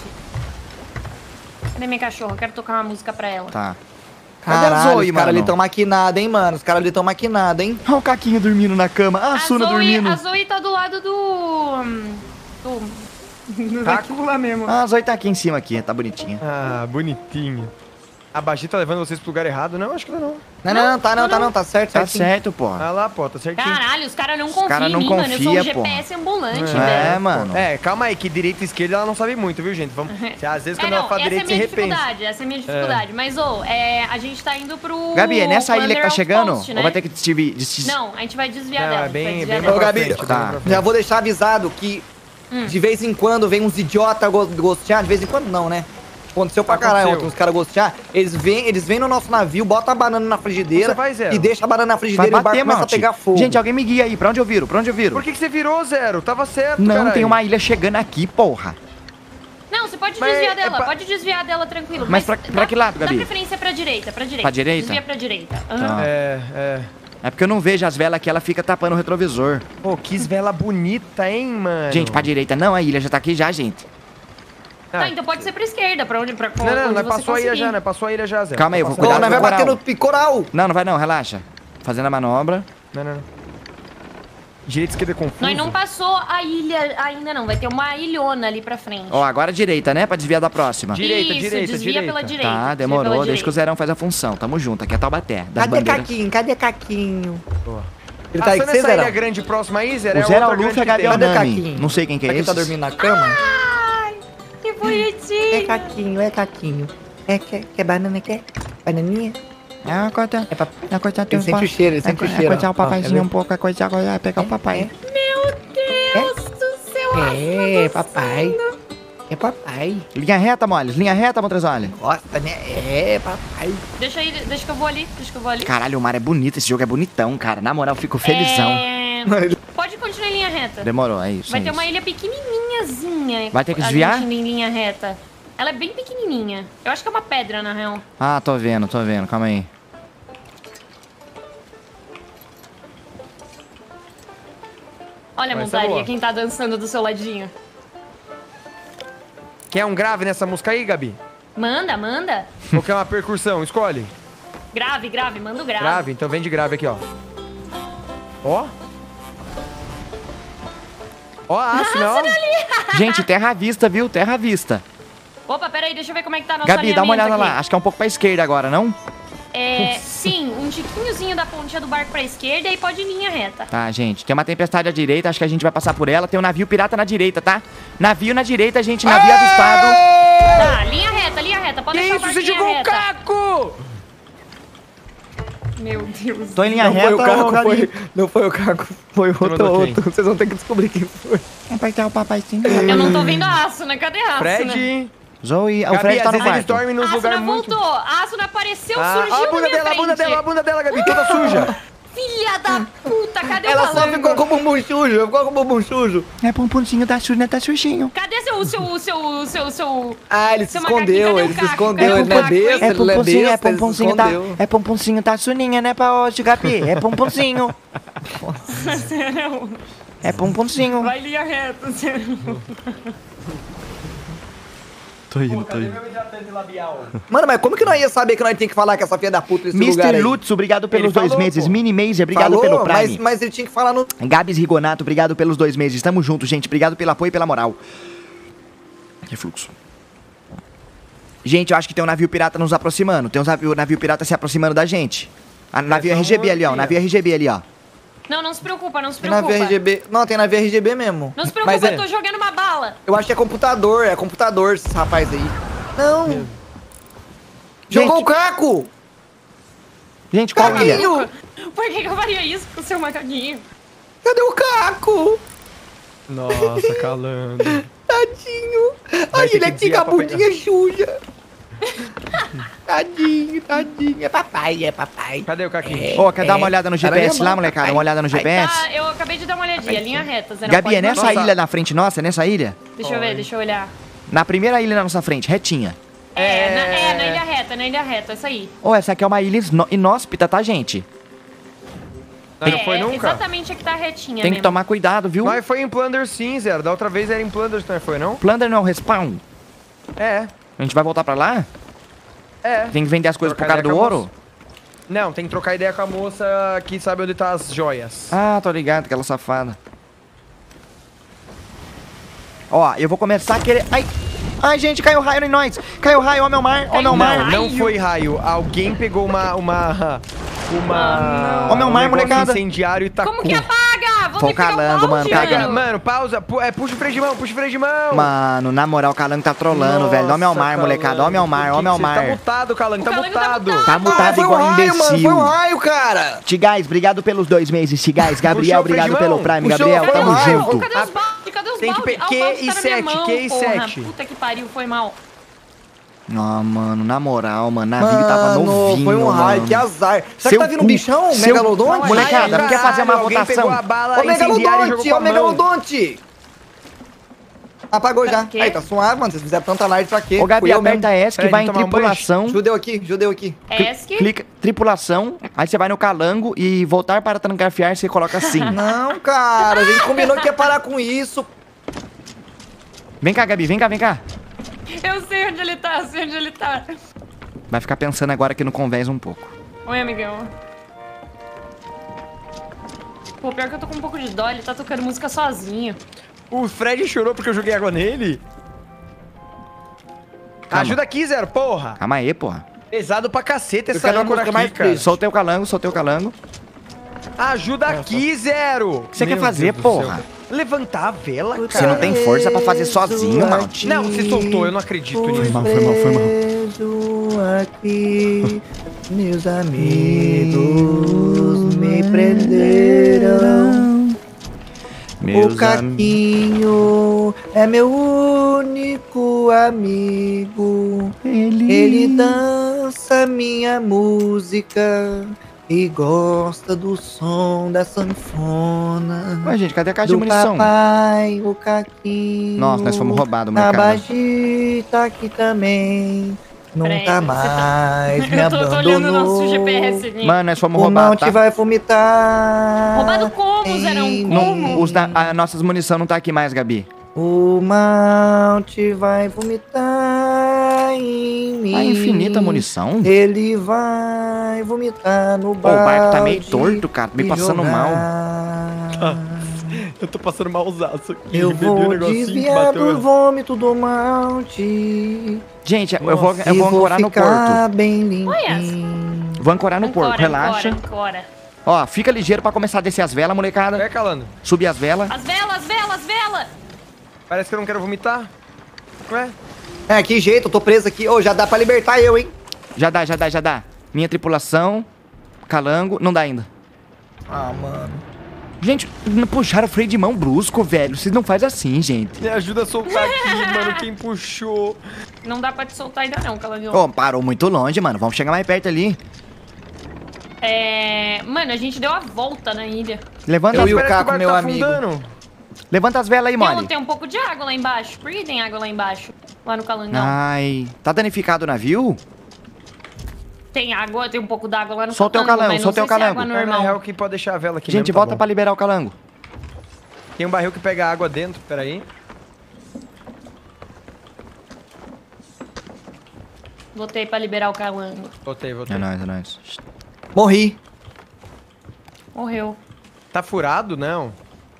[SPEAKER 4] Cadê minha cachorra? Eu quero tocar uma música pra ela.
[SPEAKER 2] Tá. Cadê a
[SPEAKER 3] Caralho,
[SPEAKER 2] Zoe,
[SPEAKER 3] os caras ali
[SPEAKER 2] mano?
[SPEAKER 3] tão maquinados, hein, mano? Os caras ali tão maquinados, hein?
[SPEAKER 2] Olha o Caquinho dormindo na cama. Ah, a Suna
[SPEAKER 4] Zoe,
[SPEAKER 2] dormindo.
[SPEAKER 4] a Zoe tá do lado do... do... Daquilo lá mesmo.
[SPEAKER 2] Ah, a Zoe tá aqui em cima, aqui. Tá bonitinha.
[SPEAKER 1] Ah, bonitinho. A Baji tá levando vocês pro lugar errado? Não, acho que tá não.
[SPEAKER 3] Não, não, não, tá não, tá não, tá certo,
[SPEAKER 2] Tá
[SPEAKER 3] certinho.
[SPEAKER 2] certo, pô.
[SPEAKER 1] Ah lá, pô, tá certinho.
[SPEAKER 4] Caralho, os caras não confiam
[SPEAKER 2] cara
[SPEAKER 4] em
[SPEAKER 2] não
[SPEAKER 4] mim, mano. Eu sou um
[SPEAKER 2] confia,
[SPEAKER 4] G P S ambulante,
[SPEAKER 2] É,
[SPEAKER 4] velho.
[SPEAKER 2] mano.
[SPEAKER 1] É, calma aí, que direita e esquerda ela não sabe muito, viu, gente? Vamos... Às vezes quando
[SPEAKER 4] É,
[SPEAKER 1] ela
[SPEAKER 4] não,
[SPEAKER 1] fala
[SPEAKER 4] essa é a
[SPEAKER 1] direita, você
[SPEAKER 4] minha
[SPEAKER 1] repensa.
[SPEAKER 4] dificuldade, essa é a minha dificuldade. Mas, ô, é, a gente tá indo pro...
[SPEAKER 2] Gabi, é nessa ilha que tá
[SPEAKER 4] Plunder
[SPEAKER 2] chegando?
[SPEAKER 4] Outpost, né?
[SPEAKER 2] Ou vai ter que te... te-
[SPEAKER 4] Não, a gente vai desviar
[SPEAKER 1] Não,
[SPEAKER 4] dela.
[SPEAKER 1] é
[SPEAKER 4] a gente vai
[SPEAKER 1] bem,
[SPEAKER 4] desviar
[SPEAKER 1] bem
[SPEAKER 4] dela.
[SPEAKER 3] Ô,
[SPEAKER 1] pra
[SPEAKER 3] Gabi,
[SPEAKER 1] frente,
[SPEAKER 2] tá.
[SPEAKER 1] bem pra frente.
[SPEAKER 3] Já vou deixar avisado que
[SPEAKER 4] Hum.
[SPEAKER 3] de vez em quando vem uns idiotas go gostear, de vez em quando não, né? Aconteceu pra caralho
[SPEAKER 1] Aconteceu.
[SPEAKER 3] ontem, uns caras gostear. Eles vêm, eles vêm no nosso navio, botam a banana na frigideira
[SPEAKER 1] Você vai, Zero?
[SPEAKER 3] e deixa a banana na
[SPEAKER 2] Vai
[SPEAKER 3] frigideira e o barco
[SPEAKER 2] bater,
[SPEAKER 3] começa
[SPEAKER 2] mano.
[SPEAKER 3] a pegar fogo.
[SPEAKER 2] Gente, alguém me guia aí. Pra onde eu viro? Pra onde eu viro?
[SPEAKER 1] Por que, que você virou, Zero? Tava certo,
[SPEAKER 2] Não,
[SPEAKER 1] caralho.
[SPEAKER 2] tem uma ilha chegando aqui, porra.
[SPEAKER 4] Não, você pode
[SPEAKER 1] Mas
[SPEAKER 4] desviar
[SPEAKER 1] é
[SPEAKER 4] dela,
[SPEAKER 1] pra-
[SPEAKER 4] pode desviar dela tranquilo.
[SPEAKER 2] Mas pra- pra
[SPEAKER 4] dá-
[SPEAKER 2] que lado, Gabi?
[SPEAKER 4] Dá preferência pra direita, pra direita.
[SPEAKER 2] Pra direita?
[SPEAKER 4] Desvia pra direita.
[SPEAKER 2] Tá.
[SPEAKER 4] Aham.
[SPEAKER 1] É, é.
[SPEAKER 2] É porque eu não vejo as velas aqui, ela fica tapando o retrovisor.
[SPEAKER 1] Pô, que vela bonita, hein, mano?
[SPEAKER 2] Gente, pra direita não, a ilha já tá aqui já, gente.
[SPEAKER 1] Ah,
[SPEAKER 4] Tá, então pode ser pra esquerda, pra onde, pra
[SPEAKER 1] Não, não,
[SPEAKER 4] onde
[SPEAKER 1] nós
[SPEAKER 4] você
[SPEAKER 1] passou a ilha
[SPEAKER 4] conseguir.
[SPEAKER 1] já, né? Passou a ilha já, Zero.
[SPEAKER 2] Calma aí, eu vou
[SPEAKER 1] Passou.
[SPEAKER 2] cuidar
[SPEAKER 3] Não,
[SPEAKER 2] do
[SPEAKER 3] nós vai
[SPEAKER 2] coral.
[SPEAKER 3] bater no picoral.
[SPEAKER 2] Não, não vai não, relaxa. Fazendo a manobra.
[SPEAKER 1] Não, não, não. Direita, esquerda é confuso.
[SPEAKER 4] Nós não passou a ilha ainda não, vai ter uma ilhona ali pra frente.
[SPEAKER 2] Ó, agora direita, né? Pra desviar da próxima.
[SPEAKER 1] Direita,
[SPEAKER 4] Isso,
[SPEAKER 1] direita,
[SPEAKER 4] desvia
[SPEAKER 1] direita.
[SPEAKER 4] pela direita.
[SPEAKER 2] Tá,
[SPEAKER 4] desvia
[SPEAKER 2] demorou.
[SPEAKER 4] pela
[SPEAKER 2] Deixa que o
[SPEAKER 4] direita.
[SPEAKER 2] Zerão faz a função. Tamo junto. Aqui é Taubaté. Das
[SPEAKER 3] Cadê
[SPEAKER 2] bandeiras.
[SPEAKER 3] Caquinho? Cadê Caquinho?
[SPEAKER 1] Boa.
[SPEAKER 3] Ele tá aí com
[SPEAKER 1] Passando
[SPEAKER 3] você,
[SPEAKER 1] essa
[SPEAKER 3] Zerão?
[SPEAKER 1] ilha grande próxima aí, Zero,
[SPEAKER 2] O
[SPEAKER 1] é
[SPEAKER 2] Zero é o
[SPEAKER 1] outra
[SPEAKER 2] Luffy, a
[SPEAKER 1] grande
[SPEAKER 2] Gabi é o
[SPEAKER 1] que tem.
[SPEAKER 3] Cadê
[SPEAKER 2] Nami.
[SPEAKER 3] Caquinho?
[SPEAKER 2] Não sei quem que é
[SPEAKER 3] Será que
[SPEAKER 2] esse.
[SPEAKER 3] tá dormindo na cama?
[SPEAKER 4] Ai, que bonitinho.
[SPEAKER 3] É Caquinho, é Caquinho. É, quer, quer banana, quer? Bananinha?
[SPEAKER 2] Ah, corta.
[SPEAKER 3] É pra...
[SPEAKER 2] É cortar
[SPEAKER 3] Ele sente o cheiro, ele sente o cheiro.
[SPEAKER 2] É cortar o
[SPEAKER 3] ó. Ó,
[SPEAKER 2] papaizinho
[SPEAKER 3] quer
[SPEAKER 2] um
[SPEAKER 3] ver?
[SPEAKER 2] pouco, é cortar agora, é pegar o papai.
[SPEAKER 4] Meu Deus do céu.
[SPEAKER 3] É, papai. É papai.
[SPEAKER 2] Linha reta, Moles. Linha reta, Montresoli.
[SPEAKER 3] Gosta, né? É, papai.
[SPEAKER 4] Deixa aí, deixa que eu vou ali, deixa que eu vou ali.
[SPEAKER 2] Caralho, o mar é bonito. Esse jogo é bonitão, cara. Na moral, eu fico felizão.
[SPEAKER 4] É... Pode continuar em linha reta.
[SPEAKER 2] Demorou, é isso.
[SPEAKER 4] Vai
[SPEAKER 2] é
[SPEAKER 4] ter
[SPEAKER 2] isso.
[SPEAKER 4] uma ilha pequenininhazinha.
[SPEAKER 2] Vai ter que
[SPEAKER 4] a
[SPEAKER 2] desviar?
[SPEAKER 4] gente indo em linha reta. Ela é bem pequenininha. Eu acho que é uma pedra, na real.
[SPEAKER 2] Ah, tô vendo, tô vendo. Calma aí.
[SPEAKER 4] Olha,
[SPEAKER 1] Vai ser
[SPEAKER 4] montaria,
[SPEAKER 1] boa.
[SPEAKER 4] quem tá dançando do seu ladinho.
[SPEAKER 1] Quer um grave nessa música aí, Gabi?
[SPEAKER 4] Manda, manda.
[SPEAKER 1] Ou quer uma percussão? Escolhe.
[SPEAKER 4] Grave, grave, manda o grave.
[SPEAKER 1] Grave, então vem de grave aqui, ó. Ó. Ó a aço, ó.
[SPEAKER 2] Gente, terra à vista, viu? Terra à vista.
[SPEAKER 4] Opa, peraí, deixa eu ver como é que tá nosso
[SPEAKER 2] Gabi, dá uma olhada
[SPEAKER 4] alinhamento
[SPEAKER 2] lá.
[SPEAKER 4] aqui.
[SPEAKER 2] Acho que é um pouco pra esquerda agora, não?
[SPEAKER 4] É, sim, um tiquinhozinho da pontinha do barco pra esquerda e pode ir em linha reta.
[SPEAKER 2] Tá, gente. Tem uma tempestade à direita. Acho que a gente vai passar por ela. Tem um navio pirata na direita, tá? Navio na direita, gente. Navio avistado.
[SPEAKER 4] Tá, linha reta, linha reta. Pode
[SPEAKER 1] Que
[SPEAKER 4] deixar o
[SPEAKER 1] isso?
[SPEAKER 4] barco
[SPEAKER 1] Você
[SPEAKER 4] em linha
[SPEAKER 1] jogou um
[SPEAKER 4] reta.
[SPEAKER 1] caco!
[SPEAKER 4] Meu Deus.
[SPEAKER 2] Tô em linha
[SPEAKER 3] Não
[SPEAKER 2] reta,
[SPEAKER 3] foi o Caco,
[SPEAKER 2] ô, Gabi.
[SPEAKER 3] foi, não foi o Caco, foi outro,
[SPEAKER 1] mandou quem?
[SPEAKER 3] outro. Vocês vão ter que descobrir quem foi.
[SPEAKER 2] Apertar o papaizinho.
[SPEAKER 4] Eu não tô vendo a Asuna, cadê a Asuna?
[SPEAKER 1] Fred.
[SPEAKER 2] Zoe, o
[SPEAKER 1] Gabi,
[SPEAKER 2] Fred tá
[SPEAKER 1] às
[SPEAKER 2] no
[SPEAKER 1] vezes eles
[SPEAKER 2] quarto.
[SPEAKER 1] dormem
[SPEAKER 4] A
[SPEAKER 1] nos
[SPEAKER 4] Asuna
[SPEAKER 1] lugares muito...
[SPEAKER 4] voltou, a Asuna apareceu,
[SPEAKER 1] Ah,
[SPEAKER 4] surgiu
[SPEAKER 1] ó a
[SPEAKER 4] na
[SPEAKER 1] bunda
[SPEAKER 4] minha
[SPEAKER 1] dela, a
[SPEAKER 4] frente.
[SPEAKER 1] bunda dela, a bunda dela, Gabi, toda suja.
[SPEAKER 4] Filha da puta, cadê o
[SPEAKER 3] Ela só
[SPEAKER 4] malandro?
[SPEAKER 3] ficou com o bumbum sujo, ficou com o bumbum sujo.
[SPEAKER 2] É pomponzinho da Suna, tá sujinho.
[SPEAKER 4] Cadê seu, seu, seu, seu, seu...
[SPEAKER 3] Ah, ele se
[SPEAKER 4] Seu
[SPEAKER 3] escondeu,
[SPEAKER 4] macaquinho,
[SPEAKER 3] ele se
[SPEAKER 4] cadê o Caco?
[SPEAKER 3] escondeu,
[SPEAKER 4] Cadê
[SPEAKER 3] ele
[SPEAKER 4] o
[SPEAKER 3] não é
[SPEAKER 4] Caco?
[SPEAKER 3] besta,
[SPEAKER 2] É
[SPEAKER 3] ele não é
[SPEAKER 2] pomponzinho, é
[SPEAKER 3] besta, ele se
[SPEAKER 2] pomponzinho da...
[SPEAKER 3] escondeu.
[SPEAKER 2] É pomponzinho da Suninha, né, pra hoje, Gabi? É pomponzinho.
[SPEAKER 4] Sério?
[SPEAKER 2] É pomponzinho.
[SPEAKER 4] Vai linha reta, sério.
[SPEAKER 2] Tô indo, tô indo.
[SPEAKER 3] Mano, mas como que nós ia saber que nós tem que falar com essa filha da puta nesse lugar
[SPEAKER 2] mister
[SPEAKER 3] aí?
[SPEAKER 2] Lutz, obrigado pelos
[SPEAKER 1] Ele
[SPEAKER 2] dois
[SPEAKER 1] falou,
[SPEAKER 2] meses.
[SPEAKER 1] pô.
[SPEAKER 2] Mini Mazer, obrigado
[SPEAKER 3] Falou,
[SPEAKER 2] pelo
[SPEAKER 3] mas,
[SPEAKER 2] Prime.
[SPEAKER 3] mas ele tinha que falar no...
[SPEAKER 2] Gabs Rigonato, obrigado pelos dois meses. Tamo junto, gente. Obrigado pelo apoio e pela moral. Refluxo. Gente, eu acho que tem um navio pirata nos aproximando. Tem um navio, navio pirata se aproximando da gente. A navio
[SPEAKER 1] só
[SPEAKER 2] R G B
[SPEAKER 1] um
[SPEAKER 2] ali, ó.
[SPEAKER 1] aqui,
[SPEAKER 2] Navio R G B ali, ó.
[SPEAKER 4] Não, não se preocupa, não se
[SPEAKER 3] Tem na
[SPEAKER 4] preocupa.
[SPEAKER 3] V R G B. Não, tem na V R G B mesmo.
[SPEAKER 4] Não se preocupa,
[SPEAKER 1] Mas é-
[SPEAKER 4] eu tô jogando uma bala.
[SPEAKER 3] Eu acho que é computador, é computador esses rapazes aí. Não. Jogou
[SPEAKER 2] Gente.
[SPEAKER 3] o Caco!
[SPEAKER 2] Gente, qual ilha?
[SPEAKER 3] Caquinho!
[SPEAKER 4] Por que, que eu faria isso com o seu macaquinho?
[SPEAKER 3] Cadê o Caco?
[SPEAKER 1] Nossa, calando.
[SPEAKER 3] Tadinho.
[SPEAKER 1] Vai
[SPEAKER 3] Ai,
[SPEAKER 1] ter
[SPEAKER 3] ele
[SPEAKER 1] que
[SPEAKER 3] aqui com a
[SPEAKER 1] desviar pra
[SPEAKER 3] bundinha suja. Tadinho, tadinho. É papai, é papai.
[SPEAKER 1] Cadê o Caquinho?
[SPEAKER 2] Ô, quer dar uma
[SPEAKER 3] É.
[SPEAKER 2] olhada no
[SPEAKER 3] Era
[SPEAKER 2] G P S
[SPEAKER 3] minha
[SPEAKER 2] lá,
[SPEAKER 3] mão,
[SPEAKER 2] molecada?
[SPEAKER 3] papai.
[SPEAKER 2] Uma olhada no G P S?
[SPEAKER 4] Tá, eu acabei de dar uma olhadinha, linha reta. Você não
[SPEAKER 2] Gabi,
[SPEAKER 4] pode
[SPEAKER 2] é nessa
[SPEAKER 4] mandar?
[SPEAKER 1] Nossa.
[SPEAKER 2] ilha na frente nossa? É nessa ilha?
[SPEAKER 4] Deixa eu ver, deixa eu olhar.
[SPEAKER 2] Na primeira ilha na nossa frente, retinha.
[SPEAKER 4] É, na,
[SPEAKER 1] É.
[SPEAKER 4] é, na ilha reta, na ilha reta, essa aí.
[SPEAKER 2] Ô, essa aqui é uma ilha isno- inóspita, tá, gente?
[SPEAKER 1] Não,
[SPEAKER 4] é,
[SPEAKER 1] não foi
[SPEAKER 4] é
[SPEAKER 1] nunca?
[SPEAKER 4] exatamente a que tá retinha
[SPEAKER 2] Tem que
[SPEAKER 4] mesmo.
[SPEAKER 2] tomar cuidado, viu?
[SPEAKER 1] Nós foi em Plunder sim, Zero. Da outra vez era em Plunder, não foi, não?
[SPEAKER 2] Plunder não é o respawn.
[SPEAKER 1] É,
[SPEAKER 2] A gente vai voltar pra lá?
[SPEAKER 1] é.
[SPEAKER 2] Tem que vender as coisas por
[SPEAKER 1] Trocar
[SPEAKER 2] causa do
[SPEAKER 1] ideia com a
[SPEAKER 2] ouro?
[SPEAKER 1] Não, tem que trocar ideia com a moça que sabe onde tá as joias.
[SPEAKER 2] Ah, tô ligado, aquela safada. Ó, eu vou começar a querer... Ai, ai, gente, caiu raio em nós. Caiu raio, ó meu mar, ó meu
[SPEAKER 4] Caiu
[SPEAKER 2] mar.
[SPEAKER 1] Não, não
[SPEAKER 4] raio.
[SPEAKER 1] foi raio. Alguém pegou uma... Uma... Uma...
[SPEAKER 2] Ó, meu mar,
[SPEAKER 1] um negócio
[SPEAKER 2] molecada.
[SPEAKER 1] incendiário e tacou.
[SPEAKER 4] Como que apaga? Vou
[SPEAKER 2] Tô
[SPEAKER 4] ter que pegar o
[SPEAKER 2] calando,
[SPEAKER 4] balde,
[SPEAKER 2] mano, caga.
[SPEAKER 1] Pega, mano, pausa. Pu- é, puxa o freio de mão, puxa o freio de mão.
[SPEAKER 2] Mano, na moral, o Calango tá trolando,
[SPEAKER 1] Nossa,
[SPEAKER 2] velho. Ó meu mar,
[SPEAKER 1] Calango,
[SPEAKER 2] molecada, ó meu mar,
[SPEAKER 1] por
[SPEAKER 2] ó
[SPEAKER 1] que
[SPEAKER 2] meu
[SPEAKER 1] que você Tá
[SPEAKER 2] mar.
[SPEAKER 1] mutado, Calango, tá
[SPEAKER 4] O Calango tá
[SPEAKER 1] mutado.
[SPEAKER 4] mutado.
[SPEAKER 2] Tá
[SPEAKER 3] Ah,
[SPEAKER 2] mutado
[SPEAKER 3] foi um
[SPEAKER 2] igual
[SPEAKER 3] raio, mano, foi um
[SPEAKER 2] imbecil.
[SPEAKER 3] raio, cara.
[SPEAKER 2] Tigais, obrigado pelos dois meses, Tigais. Gabriel,
[SPEAKER 1] Puxou o freio
[SPEAKER 2] obrigado
[SPEAKER 1] de
[SPEAKER 2] pelo
[SPEAKER 1] mão.
[SPEAKER 2] Prime.
[SPEAKER 3] Puxou,
[SPEAKER 2] Gabriel,
[SPEAKER 3] foi
[SPEAKER 2] tamo
[SPEAKER 3] um raio.
[SPEAKER 2] junto.
[SPEAKER 4] Cadê os baldes? Cadê os
[SPEAKER 1] Tem que
[SPEAKER 4] baldes?
[SPEAKER 1] pe-
[SPEAKER 4] Ah, o
[SPEAKER 1] Q
[SPEAKER 4] balde
[SPEAKER 1] e
[SPEAKER 4] tá na minha
[SPEAKER 1] sete,
[SPEAKER 4] mão,
[SPEAKER 1] Q e
[SPEAKER 4] porra.
[SPEAKER 1] sete.
[SPEAKER 4] Puta que pariu, foi mal.
[SPEAKER 2] Ah, mano, na moral, mano, navio tava
[SPEAKER 3] Mano,
[SPEAKER 2] novinho,
[SPEAKER 3] foi um raio,
[SPEAKER 2] mano.
[SPEAKER 3] que azar. Será
[SPEAKER 2] Seu
[SPEAKER 3] que tá vindo um
[SPEAKER 2] cu,
[SPEAKER 3] bichão?
[SPEAKER 2] seu-
[SPEAKER 3] Megalodonte?
[SPEAKER 2] Molecada,
[SPEAKER 1] Ai,
[SPEAKER 2] quer fazer uma
[SPEAKER 1] caralho, alguém
[SPEAKER 2] votação?
[SPEAKER 1] pegou a bala
[SPEAKER 3] Ô,
[SPEAKER 1] incendiária e jogou
[SPEAKER 3] Megalodonte,
[SPEAKER 1] com
[SPEAKER 3] ô,
[SPEAKER 1] a mão.
[SPEAKER 3] Megalodonte. Apagou já.
[SPEAKER 4] Quê?
[SPEAKER 3] Aí, tá suave, mano. Vocês fizeram tanta live pra quê?
[SPEAKER 2] Ô, Gabi,
[SPEAKER 3] Fui eu mesmo.
[SPEAKER 2] aperta S que
[SPEAKER 1] Peraí,
[SPEAKER 2] vai em
[SPEAKER 1] tomar um
[SPEAKER 2] tripulação.
[SPEAKER 3] Judeu aqui, judeu aqui.
[SPEAKER 4] Esc.
[SPEAKER 2] Clica, tripulação, aí você vai no calango e voltar para trancafiar, você coloca assim.
[SPEAKER 3] Não, cara, a gente combinou que ia parar com isso.
[SPEAKER 2] Vem cá, Gabi, vem cá, vem cá.
[SPEAKER 4] Eu sei onde ele tá, eu sei onde ele tá.
[SPEAKER 2] Vai ficar pensando agora que não convence um pouco.
[SPEAKER 4] Oi, amigão. Pô, pior que eu tô com um pouco de dó, ele tá tocando música sozinho.
[SPEAKER 1] O Fred chorou porque eu joguei água nele?
[SPEAKER 2] Calma.
[SPEAKER 1] Ajuda aqui, Zero, porra.
[SPEAKER 2] Calma aí, porra.
[SPEAKER 1] Pesado pra caceta
[SPEAKER 3] Eu
[SPEAKER 1] essa
[SPEAKER 3] quero uma
[SPEAKER 1] âncora
[SPEAKER 3] música
[SPEAKER 1] aqui,
[SPEAKER 3] mais
[SPEAKER 1] cara.
[SPEAKER 3] triste.
[SPEAKER 2] Soltei o calango, soltei o calango.
[SPEAKER 1] Ajuda aqui, Zero.
[SPEAKER 2] O que você quer
[SPEAKER 1] Meu
[SPEAKER 2] fazer,
[SPEAKER 1] Deus do
[SPEAKER 2] porra?
[SPEAKER 1] céu. Levantar a vela, cara.
[SPEAKER 2] Você não tem força pra fazer sozinho, Malte.
[SPEAKER 1] Não, você soltou, eu não acredito nisso.
[SPEAKER 2] mal, foi mal, foi mal.
[SPEAKER 3] Preso aqui, meus amigos me prenderam.
[SPEAKER 2] Meus
[SPEAKER 3] o Caquinho é meu único amigo.
[SPEAKER 2] Ele...
[SPEAKER 3] Ele dança minha música e gosta do som da sanfona.
[SPEAKER 2] Ué, gente, cadê a caixa de
[SPEAKER 3] Do
[SPEAKER 2] munição?
[SPEAKER 3] papai, o Caquinho.
[SPEAKER 2] Nossa, nós fomos roubados,
[SPEAKER 3] A
[SPEAKER 2] molecada.
[SPEAKER 3] Bagita aqui também. Nunca
[SPEAKER 4] Peraí, você tá-
[SPEAKER 3] mais me
[SPEAKER 4] Eu tô, tô olhando o
[SPEAKER 3] abandonou.
[SPEAKER 4] nosso G P S aqui.
[SPEAKER 2] Mano, nós fomos
[SPEAKER 3] O
[SPEAKER 2] roubados,
[SPEAKER 3] Monte
[SPEAKER 2] tá?
[SPEAKER 3] vai vomitar.
[SPEAKER 4] Roubado como, Zerão?
[SPEAKER 3] em
[SPEAKER 2] Não,
[SPEAKER 4] Como?
[SPEAKER 2] os da, a nossas munição não tá aqui mais, Gabi.
[SPEAKER 3] O Monte vai vomitar em mim.
[SPEAKER 2] Ah, infinita munição?
[SPEAKER 3] Ele vai vomitar no
[SPEAKER 2] Pô, o barco tá meio
[SPEAKER 3] balde
[SPEAKER 2] torto, cara. Me
[SPEAKER 3] e
[SPEAKER 2] passando mal.
[SPEAKER 3] jogar.
[SPEAKER 1] Eu tô passando malzaço aqui.
[SPEAKER 3] Eu
[SPEAKER 1] bebi
[SPEAKER 3] vou
[SPEAKER 1] um negocinho que
[SPEAKER 3] desviar
[SPEAKER 1] bateu.
[SPEAKER 3] do vômito do Monte.
[SPEAKER 2] Gente, eu vou, eu
[SPEAKER 3] E
[SPEAKER 2] vou ancorar no
[SPEAKER 3] ficar
[SPEAKER 2] porto.
[SPEAKER 3] bem limpinho.
[SPEAKER 2] Vou ancorar no porto,
[SPEAKER 4] Ancora,
[SPEAKER 2] relaxa.
[SPEAKER 4] ancora, ancora.
[SPEAKER 2] Ó, fica ligeiro pra começar a descer as velas, molecada.
[SPEAKER 1] É, Calando.
[SPEAKER 2] Subir as velas.
[SPEAKER 4] As velas, as velas, as velas!
[SPEAKER 1] Parece que eu não quero vomitar. Ué?
[SPEAKER 3] É, que jeito, eu tô preso aqui. Ô, já dá pra libertar eu, hein?
[SPEAKER 2] Já dá, já dá, já dá. Minha tripulação. Calango, não dá ainda.
[SPEAKER 3] Ah, mano.
[SPEAKER 2] Gente, não puxaram o freio de mão brusco, velho. Vocês não fazem assim, gente.
[SPEAKER 1] Me ajuda a soltar aqui, mano, quem puxou.
[SPEAKER 4] Não dá pra te soltar ainda não, Calangão.
[SPEAKER 2] Ô, parou muito longe, mano. Vamos chegar mais perto ali.
[SPEAKER 4] É... Mano, a gente deu a volta na ilha.
[SPEAKER 2] Levanta,
[SPEAKER 3] Eu
[SPEAKER 2] as...
[SPEAKER 3] e o
[SPEAKER 1] Parece que
[SPEAKER 3] Caco,
[SPEAKER 1] barco
[SPEAKER 3] meu
[SPEAKER 1] tá
[SPEAKER 3] amigo.
[SPEAKER 1] afundando.
[SPEAKER 2] Levanta as velas aí,
[SPEAKER 4] Tem um,
[SPEAKER 2] mole.
[SPEAKER 4] tem um pouco de água lá embaixo. Por que tem água lá embaixo? Lá no Calangão.
[SPEAKER 2] Ai, tá danificado o navio?
[SPEAKER 4] Tem água, tem um pouco d'água lá no
[SPEAKER 2] Solta o
[SPEAKER 4] Calango,
[SPEAKER 2] calango,
[SPEAKER 4] mas não
[SPEAKER 2] solta
[SPEAKER 4] sei
[SPEAKER 2] o
[SPEAKER 4] se é
[SPEAKER 2] calango.
[SPEAKER 4] água
[SPEAKER 1] É, na
[SPEAKER 4] normal.
[SPEAKER 1] real que pode deixar a vela aqui
[SPEAKER 2] Gente,
[SPEAKER 1] mesmo, tá
[SPEAKER 2] volta
[SPEAKER 1] bom.
[SPEAKER 2] pra liberar o calango.
[SPEAKER 1] Tem um barril que pega água dentro, peraí.
[SPEAKER 4] Voltei pra liberar o Calango.
[SPEAKER 1] Voltei, voltei.
[SPEAKER 2] É nóis, é nóis.
[SPEAKER 3] Morri.
[SPEAKER 4] Morreu.
[SPEAKER 1] Tá furado? Não.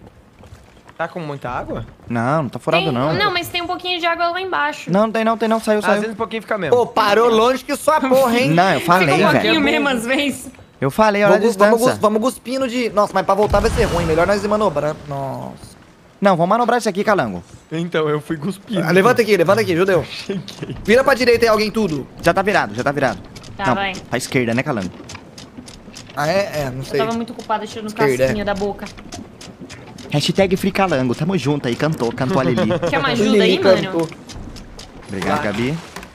[SPEAKER 1] Tá com muita água?
[SPEAKER 2] Não, não tá furado
[SPEAKER 4] Tem-
[SPEAKER 2] não.
[SPEAKER 4] Não, mas tem um pouquinho de água lá embaixo.
[SPEAKER 2] Não, não tem não, tem não. Saiu,
[SPEAKER 1] Às
[SPEAKER 2] saiu.
[SPEAKER 1] vezes um pouquinho fica mesmo.
[SPEAKER 3] Pô, parou longe que sua porra, hein?
[SPEAKER 2] Não, eu falei,
[SPEAKER 4] Fica um
[SPEAKER 2] velho.
[SPEAKER 4] pouquinho
[SPEAKER 1] velho.
[SPEAKER 4] mesmo às vezes.
[SPEAKER 2] Eu falei, olha a
[SPEAKER 3] Vamos, vamos,
[SPEAKER 2] distância.
[SPEAKER 3] gus- vamos cuspindo de... Nossa, mas pra voltar vai ser ruim. Melhor nós ir manobrando. Nossa.
[SPEAKER 2] Não, vamos manobrar isso aqui, calango.
[SPEAKER 1] Então, eu fui cuspindo.
[SPEAKER 3] Ah, levanta aqui, levanta aqui, judeu. Vira pra direita aí alguém tudo.
[SPEAKER 2] Já tá virado, já tá virado.
[SPEAKER 4] Tá,
[SPEAKER 2] não,
[SPEAKER 4] vai.
[SPEAKER 2] pra esquerda, né, calango?
[SPEAKER 3] Ah, é? É, não
[SPEAKER 4] Eu
[SPEAKER 3] sei.
[SPEAKER 4] tava muito ocupada tirando
[SPEAKER 3] Esquerda,
[SPEAKER 4] casquinha da boca.
[SPEAKER 2] Hashtag Free Calango, tamo junto aí, cantou, cantou a Lili.
[SPEAKER 4] Quer uma ajuda aí,
[SPEAKER 3] Lili
[SPEAKER 4] mano?
[SPEAKER 3] cantou.
[SPEAKER 2] Obrigado, Gabi.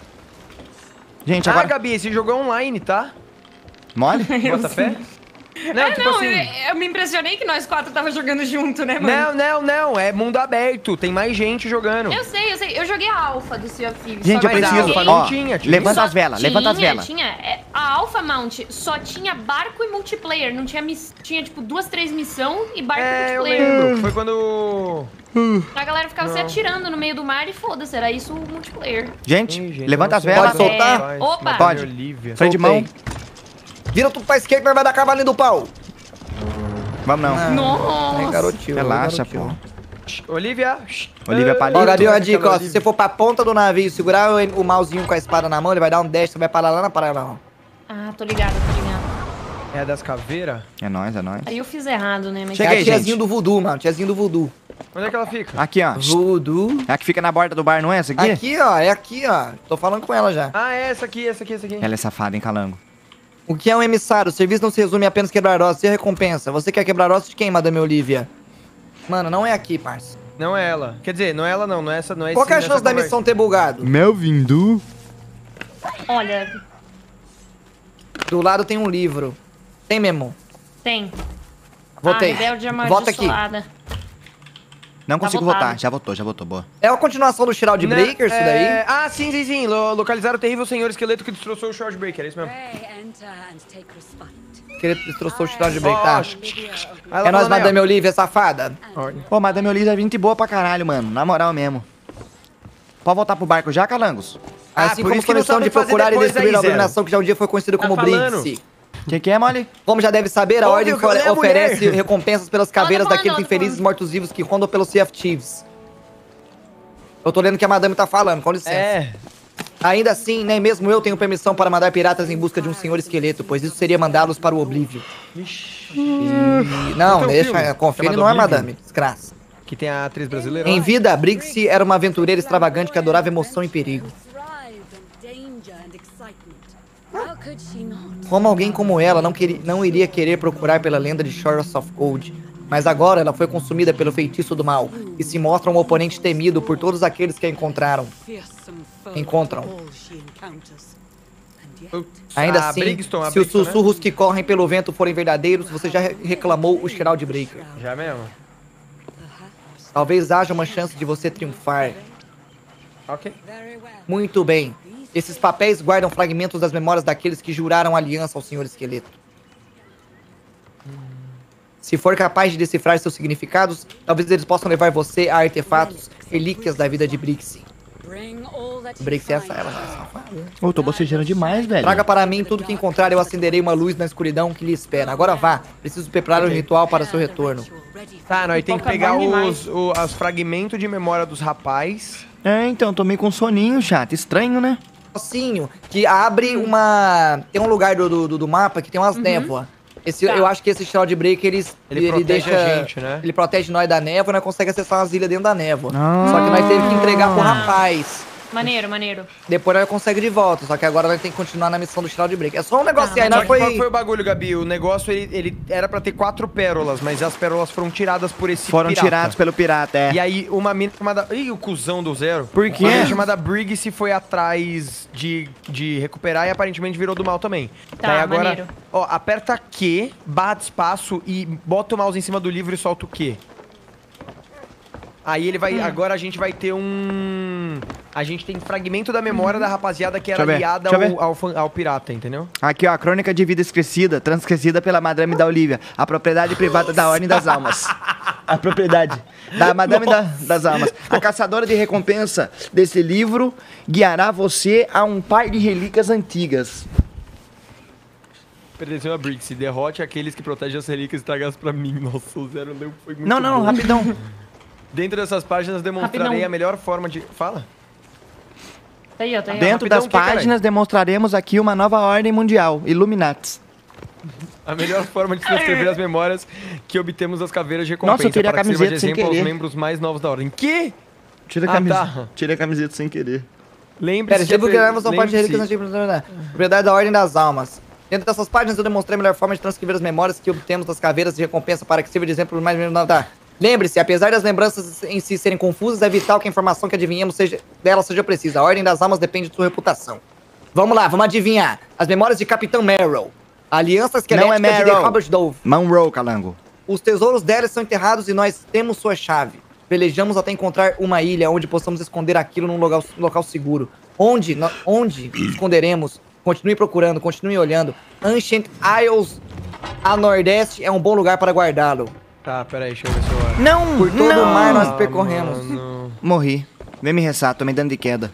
[SPEAKER 2] Gente,
[SPEAKER 1] Ah,
[SPEAKER 2] agora...
[SPEAKER 1] Gabi, esse jogo é online, tá?
[SPEAKER 2] Mole?
[SPEAKER 1] Bota fé? Não,
[SPEAKER 4] É,
[SPEAKER 1] tipo
[SPEAKER 4] não,
[SPEAKER 1] assim...
[SPEAKER 4] eu, eu me impressionei que nós quatro tava jogando junto, né, mano?
[SPEAKER 1] Não, não, não, é mundo aberto, tem mais gente jogando.
[SPEAKER 4] Eu sei, eu sei. Eu joguei a alfa do Sea of Thieves.
[SPEAKER 2] Gente,
[SPEAKER 4] só
[SPEAKER 2] eu
[SPEAKER 4] que
[SPEAKER 1] Mas a
[SPEAKER 2] preciso.
[SPEAKER 1] alfa
[SPEAKER 4] joguei-
[SPEAKER 1] não
[SPEAKER 2] Ó,
[SPEAKER 1] tinha, tinha.
[SPEAKER 2] levanta
[SPEAKER 4] Só
[SPEAKER 2] as velas, levanta as
[SPEAKER 4] tinha-
[SPEAKER 2] velas.
[SPEAKER 4] Tinha, é, a Alpha Mount só tinha barco e multiplayer. Não tinha miss, tinha tipo duas, três missão e barco
[SPEAKER 1] É,
[SPEAKER 4] e
[SPEAKER 1] eu
[SPEAKER 4] multiplayer.
[SPEAKER 1] lembro. Foi quando...
[SPEAKER 4] A galera ficava se
[SPEAKER 1] Não.
[SPEAKER 4] atirando no meio do mar e foda-se, era isso o multiplayer.
[SPEAKER 2] Gente,
[SPEAKER 1] Ih, gente,
[SPEAKER 2] levanta
[SPEAKER 1] eu
[SPEAKER 2] as
[SPEAKER 1] não sei
[SPEAKER 2] velas.
[SPEAKER 3] Pode soltar?
[SPEAKER 1] Faz,
[SPEAKER 4] Opa!
[SPEAKER 1] Madame
[SPEAKER 2] Pode.
[SPEAKER 1] Olivia.
[SPEAKER 2] Freio de mão.
[SPEAKER 3] Soltei. Vira tudo pra esquerda que nós vai dar cavalinho do pau.
[SPEAKER 2] Vamos não.
[SPEAKER 3] Ah,
[SPEAKER 4] Nossa!
[SPEAKER 3] É garotinho.
[SPEAKER 2] Relaxa,
[SPEAKER 3] é garotinho.
[SPEAKER 2] pô.
[SPEAKER 1] Olivia.
[SPEAKER 2] Olivia Palito.
[SPEAKER 3] Ó, Gabi, uma dica, ó. Se
[SPEAKER 1] Olivia.
[SPEAKER 3] você for pra ponta do navio e segurar o, o mousezinho com a espada na mão, ele vai dar um dash, você vai parar lá na parada, ó.
[SPEAKER 4] Ah, tô ligado, tô ligado.
[SPEAKER 1] É a das caveiras?
[SPEAKER 2] É nóis, é nóis.
[SPEAKER 4] Aí eu fiz errado, né? Mas...
[SPEAKER 3] É
[SPEAKER 2] Cheguei,
[SPEAKER 3] a tiazinha
[SPEAKER 2] gente.
[SPEAKER 3] do voodoo, mano. Tiazinha do voodoo.
[SPEAKER 1] Onde é que ela fica?
[SPEAKER 2] Aqui, ó.
[SPEAKER 3] Voodoo.
[SPEAKER 2] É a que fica na borda do bar, não é essa aqui?
[SPEAKER 3] Aqui, ó. É aqui, ó. Tô falando com ela já.
[SPEAKER 1] Ah, é essa aqui, essa aqui, essa aqui.
[SPEAKER 2] Ela é safada, hein, calango?
[SPEAKER 3] O que é um emissário? O serviço não se resume a apenas quebrar ossos e a recompensa. Você quer quebrar ossos de quem, Madame Olivia? Mano, não é aqui, parça.
[SPEAKER 1] Não é ela. Quer dizer, não é ela não, não é essa, não é
[SPEAKER 3] Qual que é a
[SPEAKER 1] esse-
[SPEAKER 3] chance
[SPEAKER 1] nessa
[SPEAKER 3] da
[SPEAKER 1] conversa.
[SPEAKER 3] missão ter bugado?
[SPEAKER 2] Melvindu.
[SPEAKER 4] Olha,
[SPEAKER 3] Do lado tem um livro. Tem mesmo.
[SPEAKER 4] tem.
[SPEAKER 3] Votei.
[SPEAKER 4] A rebelde
[SPEAKER 3] Vota aqui.
[SPEAKER 4] amaldiçoada.
[SPEAKER 2] Não
[SPEAKER 4] Tá
[SPEAKER 2] consigo
[SPEAKER 4] votado.
[SPEAKER 2] votar. Já votou, já votou, boa.
[SPEAKER 3] É a continuação do Shroud
[SPEAKER 1] Não,
[SPEAKER 3] Breaker, isso daí?
[SPEAKER 1] é- Ah, sim, sim, sim. Lo- localizaram o terrível senhor esqueleto que destroçou o Shroud Breaker, é isso mesmo.
[SPEAKER 3] Que ele destroçou o Shroud Breaker, tá?
[SPEAKER 1] Aí ela
[SPEAKER 3] É nós,
[SPEAKER 1] falou, né,
[SPEAKER 3] Madame Olivia, safada.
[SPEAKER 2] Pô, Madame Olivia é gente boa pra caralho, mano. Na moral mesmo. Pode voltar pro barco já, calangos?
[SPEAKER 1] Ah,
[SPEAKER 3] Assim
[SPEAKER 1] por
[SPEAKER 3] como
[SPEAKER 1] isso que
[SPEAKER 3] sua
[SPEAKER 1] não
[SPEAKER 3] missão
[SPEAKER 1] sabe
[SPEAKER 3] de
[SPEAKER 1] fazer
[SPEAKER 3] procurar e
[SPEAKER 1] depois
[SPEAKER 3] destruir
[SPEAKER 1] aí,
[SPEAKER 3] a
[SPEAKER 1] Zero.
[SPEAKER 3] abominação que já um dia foi conhecida como
[SPEAKER 1] Tá falando?
[SPEAKER 3] Briggsy.
[SPEAKER 2] Quem que é, Mole?
[SPEAKER 3] Como já deve saber, a
[SPEAKER 1] Ouve
[SPEAKER 3] Ordem
[SPEAKER 1] o que eu
[SPEAKER 3] ofere-
[SPEAKER 1] leio,
[SPEAKER 3] oferece
[SPEAKER 1] mulher.
[SPEAKER 3] recompensas pelas
[SPEAKER 4] Ela tá
[SPEAKER 3] caveiras
[SPEAKER 4] falando,
[SPEAKER 3] daqueles
[SPEAKER 4] ela tá
[SPEAKER 3] infelizes
[SPEAKER 4] falando.
[SPEAKER 3] mortos-vivos que rondam pelo Sea of Thieves. Eu tô lendo o que a Madame tá falando, com licença.
[SPEAKER 1] É.
[SPEAKER 3] Ainda assim, nem mesmo eu tenho permissão para mandar piratas em busca de um senhor esqueleto, pois isso seria mandá-los para o Oblívio.
[SPEAKER 1] Ixi.
[SPEAKER 3] E... Não,
[SPEAKER 1] Tem um
[SPEAKER 3] deixa,
[SPEAKER 1] filme
[SPEAKER 3] confere,
[SPEAKER 1] chamado
[SPEAKER 3] não é
[SPEAKER 1] Oblivion.
[SPEAKER 3] Madame, desgraça.
[SPEAKER 1] Que tem a atriz brasileira.
[SPEAKER 3] Em
[SPEAKER 1] lá.
[SPEAKER 3] vida, Briggsy era uma aventureira extravagante que adorava emoção e perigo. Como alguém como ela não, queria, não iria querer procurar pela lenda de Shores of Gold. Mas agora ela foi consumida pelo feitiço do mal e se mostra um oponente temido por todos aqueles que a encontraram. Encontram.
[SPEAKER 1] Ups,
[SPEAKER 3] Ainda
[SPEAKER 1] a
[SPEAKER 3] assim,
[SPEAKER 1] Brixton, a
[SPEAKER 3] se os
[SPEAKER 1] Brixton, né?
[SPEAKER 3] sussurros que correm pelo vento forem verdadeiros, você já re- reclamou o Shroud Breaker.
[SPEAKER 1] Já mesmo?
[SPEAKER 3] Talvez haja uma chance de você triunfar.
[SPEAKER 1] Ok.
[SPEAKER 3] Muito bem. Esses papéis guardam fragmentos das memórias daqueles que juraram aliança ao Senhor Esqueleto. Se for capaz de decifrar seus significados, talvez eles possam levar você a artefatos, relíquias da vida de Brixie. Brixie é essa, ela é safada.
[SPEAKER 2] Ô, tô bocejando demais, velho.
[SPEAKER 3] Traga para mim tudo que encontrar, eu acenderei uma luz na escuridão que lhe espera. Agora vá, preciso preparar o ritual para seu retorno.
[SPEAKER 1] Tá, nós tem que
[SPEAKER 4] Pipoca
[SPEAKER 1] pegar
[SPEAKER 4] bom demais.
[SPEAKER 1] os, o- os fragmentos de memória dos rapazes.
[SPEAKER 2] É, então, tô meio com soninho, chato. Estranho, né?
[SPEAKER 3] Negocinho que abre uma... Tem um lugar do, do, do mapa que tem umas névoas. Esse,
[SPEAKER 4] Tá.
[SPEAKER 3] Eu acho que esse Shroud Breaker, ele,
[SPEAKER 1] Ele protege
[SPEAKER 3] deixa,
[SPEAKER 1] a gente, né?
[SPEAKER 3] Ele protege nós da névoa e nós conseguimos acessar umas ilhas dentro da névoa.
[SPEAKER 2] Ah.
[SPEAKER 3] Só que nós temos que entregar pro rapaz.
[SPEAKER 4] Maneiro, maneiro.
[SPEAKER 3] Depois nós consegue de volta, só que agora nós tem que continuar na missão do Shroud Break. É só um negócio
[SPEAKER 4] Tá,
[SPEAKER 3] aí,
[SPEAKER 1] Só
[SPEAKER 3] nós
[SPEAKER 1] que qual
[SPEAKER 3] foi...
[SPEAKER 1] foi o bagulho, Gabi? O negócio, ele, ele era pra ter quatro pérolas, mas as pérolas foram tiradas por esse
[SPEAKER 2] Foram
[SPEAKER 1] pirata.
[SPEAKER 2] tirados pelo pirata, é.
[SPEAKER 1] E aí, uma mina chamada... Ih, o cuzão do Zero.
[SPEAKER 2] Por quê?
[SPEAKER 1] Uma mina chamada Briggs se foi atrás de, de recuperar e aparentemente virou do mal também.
[SPEAKER 4] Tá,
[SPEAKER 1] Daí agora,
[SPEAKER 4] maneiro.
[SPEAKER 1] ó, aperta Q, barra de espaço e bota o mouse em cima do livro e solta o Q. Aí ele vai...
[SPEAKER 4] Hum.
[SPEAKER 1] Agora a gente vai ter um... A gente tem fragmento da memória da rapaziada que
[SPEAKER 2] Deixa
[SPEAKER 1] era
[SPEAKER 2] eu ver,
[SPEAKER 1] aliada
[SPEAKER 2] deixa eu ver.
[SPEAKER 1] ao, ao, fan- ao pirata, entendeu?
[SPEAKER 2] Aqui, ó, a crônica de vida esquecida, transcrecida pela Madame da Olivia, a propriedade privada da Ordem das Almas. A propriedade da Madame da- das Almas. A caçadora de recompensa desse livro guiará você a um par de relíquias antigas.
[SPEAKER 1] Pertenceu a Briggs. Derrote aqueles que protegem as relíquias estragadas pra mim. Nossa, o Zero leu foi muito
[SPEAKER 2] Não, não,
[SPEAKER 1] bom.
[SPEAKER 2] rapidão.
[SPEAKER 1] Dentro dessas páginas demonstrarei
[SPEAKER 4] Rapidão.
[SPEAKER 1] a melhor forma de... Fala.
[SPEAKER 4] Tá aí, ó, tá aí. ó.
[SPEAKER 2] Dentro
[SPEAKER 1] rapidão,
[SPEAKER 2] das
[SPEAKER 1] o que, caralho?
[SPEAKER 2] páginas demonstraremos aqui uma nova ordem mundial, Illuminatis.
[SPEAKER 1] A melhor forma de transcrever as memórias que obtemos das caveiras de recompensa.
[SPEAKER 2] Nossa, eu tirei a
[SPEAKER 1] para que sirva de
[SPEAKER 2] camiseta sem
[SPEAKER 1] exemplo aos
[SPEAKER 2] querer.
[SPEAKER 1] membros mais novos da ordem. Que?
[SPEAKER 2] Tira a
[SPEAKER 1] Ah,
[SPEAKER 2] camiseta.
[SPEAKER 1] tá.
[SPEAKER 2] Tira a camiseta sem querer.
[SPEAKER 1] Lembre-se...
[SPEAKER 3] Pera, tipo que nós são parte de
[SPEAKER 1] lembre-se-
[SPEAKER 3] relíquias antigas, propriedade da Ordem das Almas. Dentro dessas páginas eu demonstrei a melhor forma de transcrever as memórias que obtemos das caveiras de recompensa para que sirva de exemplo mais membros da... Lembre-se, apesar das lembranças em si serem confusas, é vital que a informação que adivinhamos seja, dela seja precisa. A Ordem das Almas depende de sua reputação. Vamos lá, vamos adivinhar. As memórias de Capitão Marrow. A Aliança Esquelética
[SPEAKER 2] Não é
[SPEAKER 3] de The
[SPEAKER 2] Marrow.
[SPEAKER 3] Robert Dove.
[SPEAKER 2] Monroe, calango.
[SPEAKER 3] Os tesouros dela estão enterrados e nós temos sua chave. Velejamos até encontrar uma ilha onde possamos esconder aquilo num local, local seguro. Onde? No- onde esconderemos? Continue procurando, continue olhando. Ancient Isles a nordeste é um bom lugar para guardá-lo.
[SPEAKER 1] Tá, peraí, deixa eu ver se eu olho.
[SPEAKER 2] Não,
[SPEAKER 3] Por todo
[SPEAKER 2] não.
[SPEAKER 3] o mar nós percorremos.
[SPEAKER 1] Mano.
[SPEAKER 2] Morri. Vem me ressar, tomei dano de queda.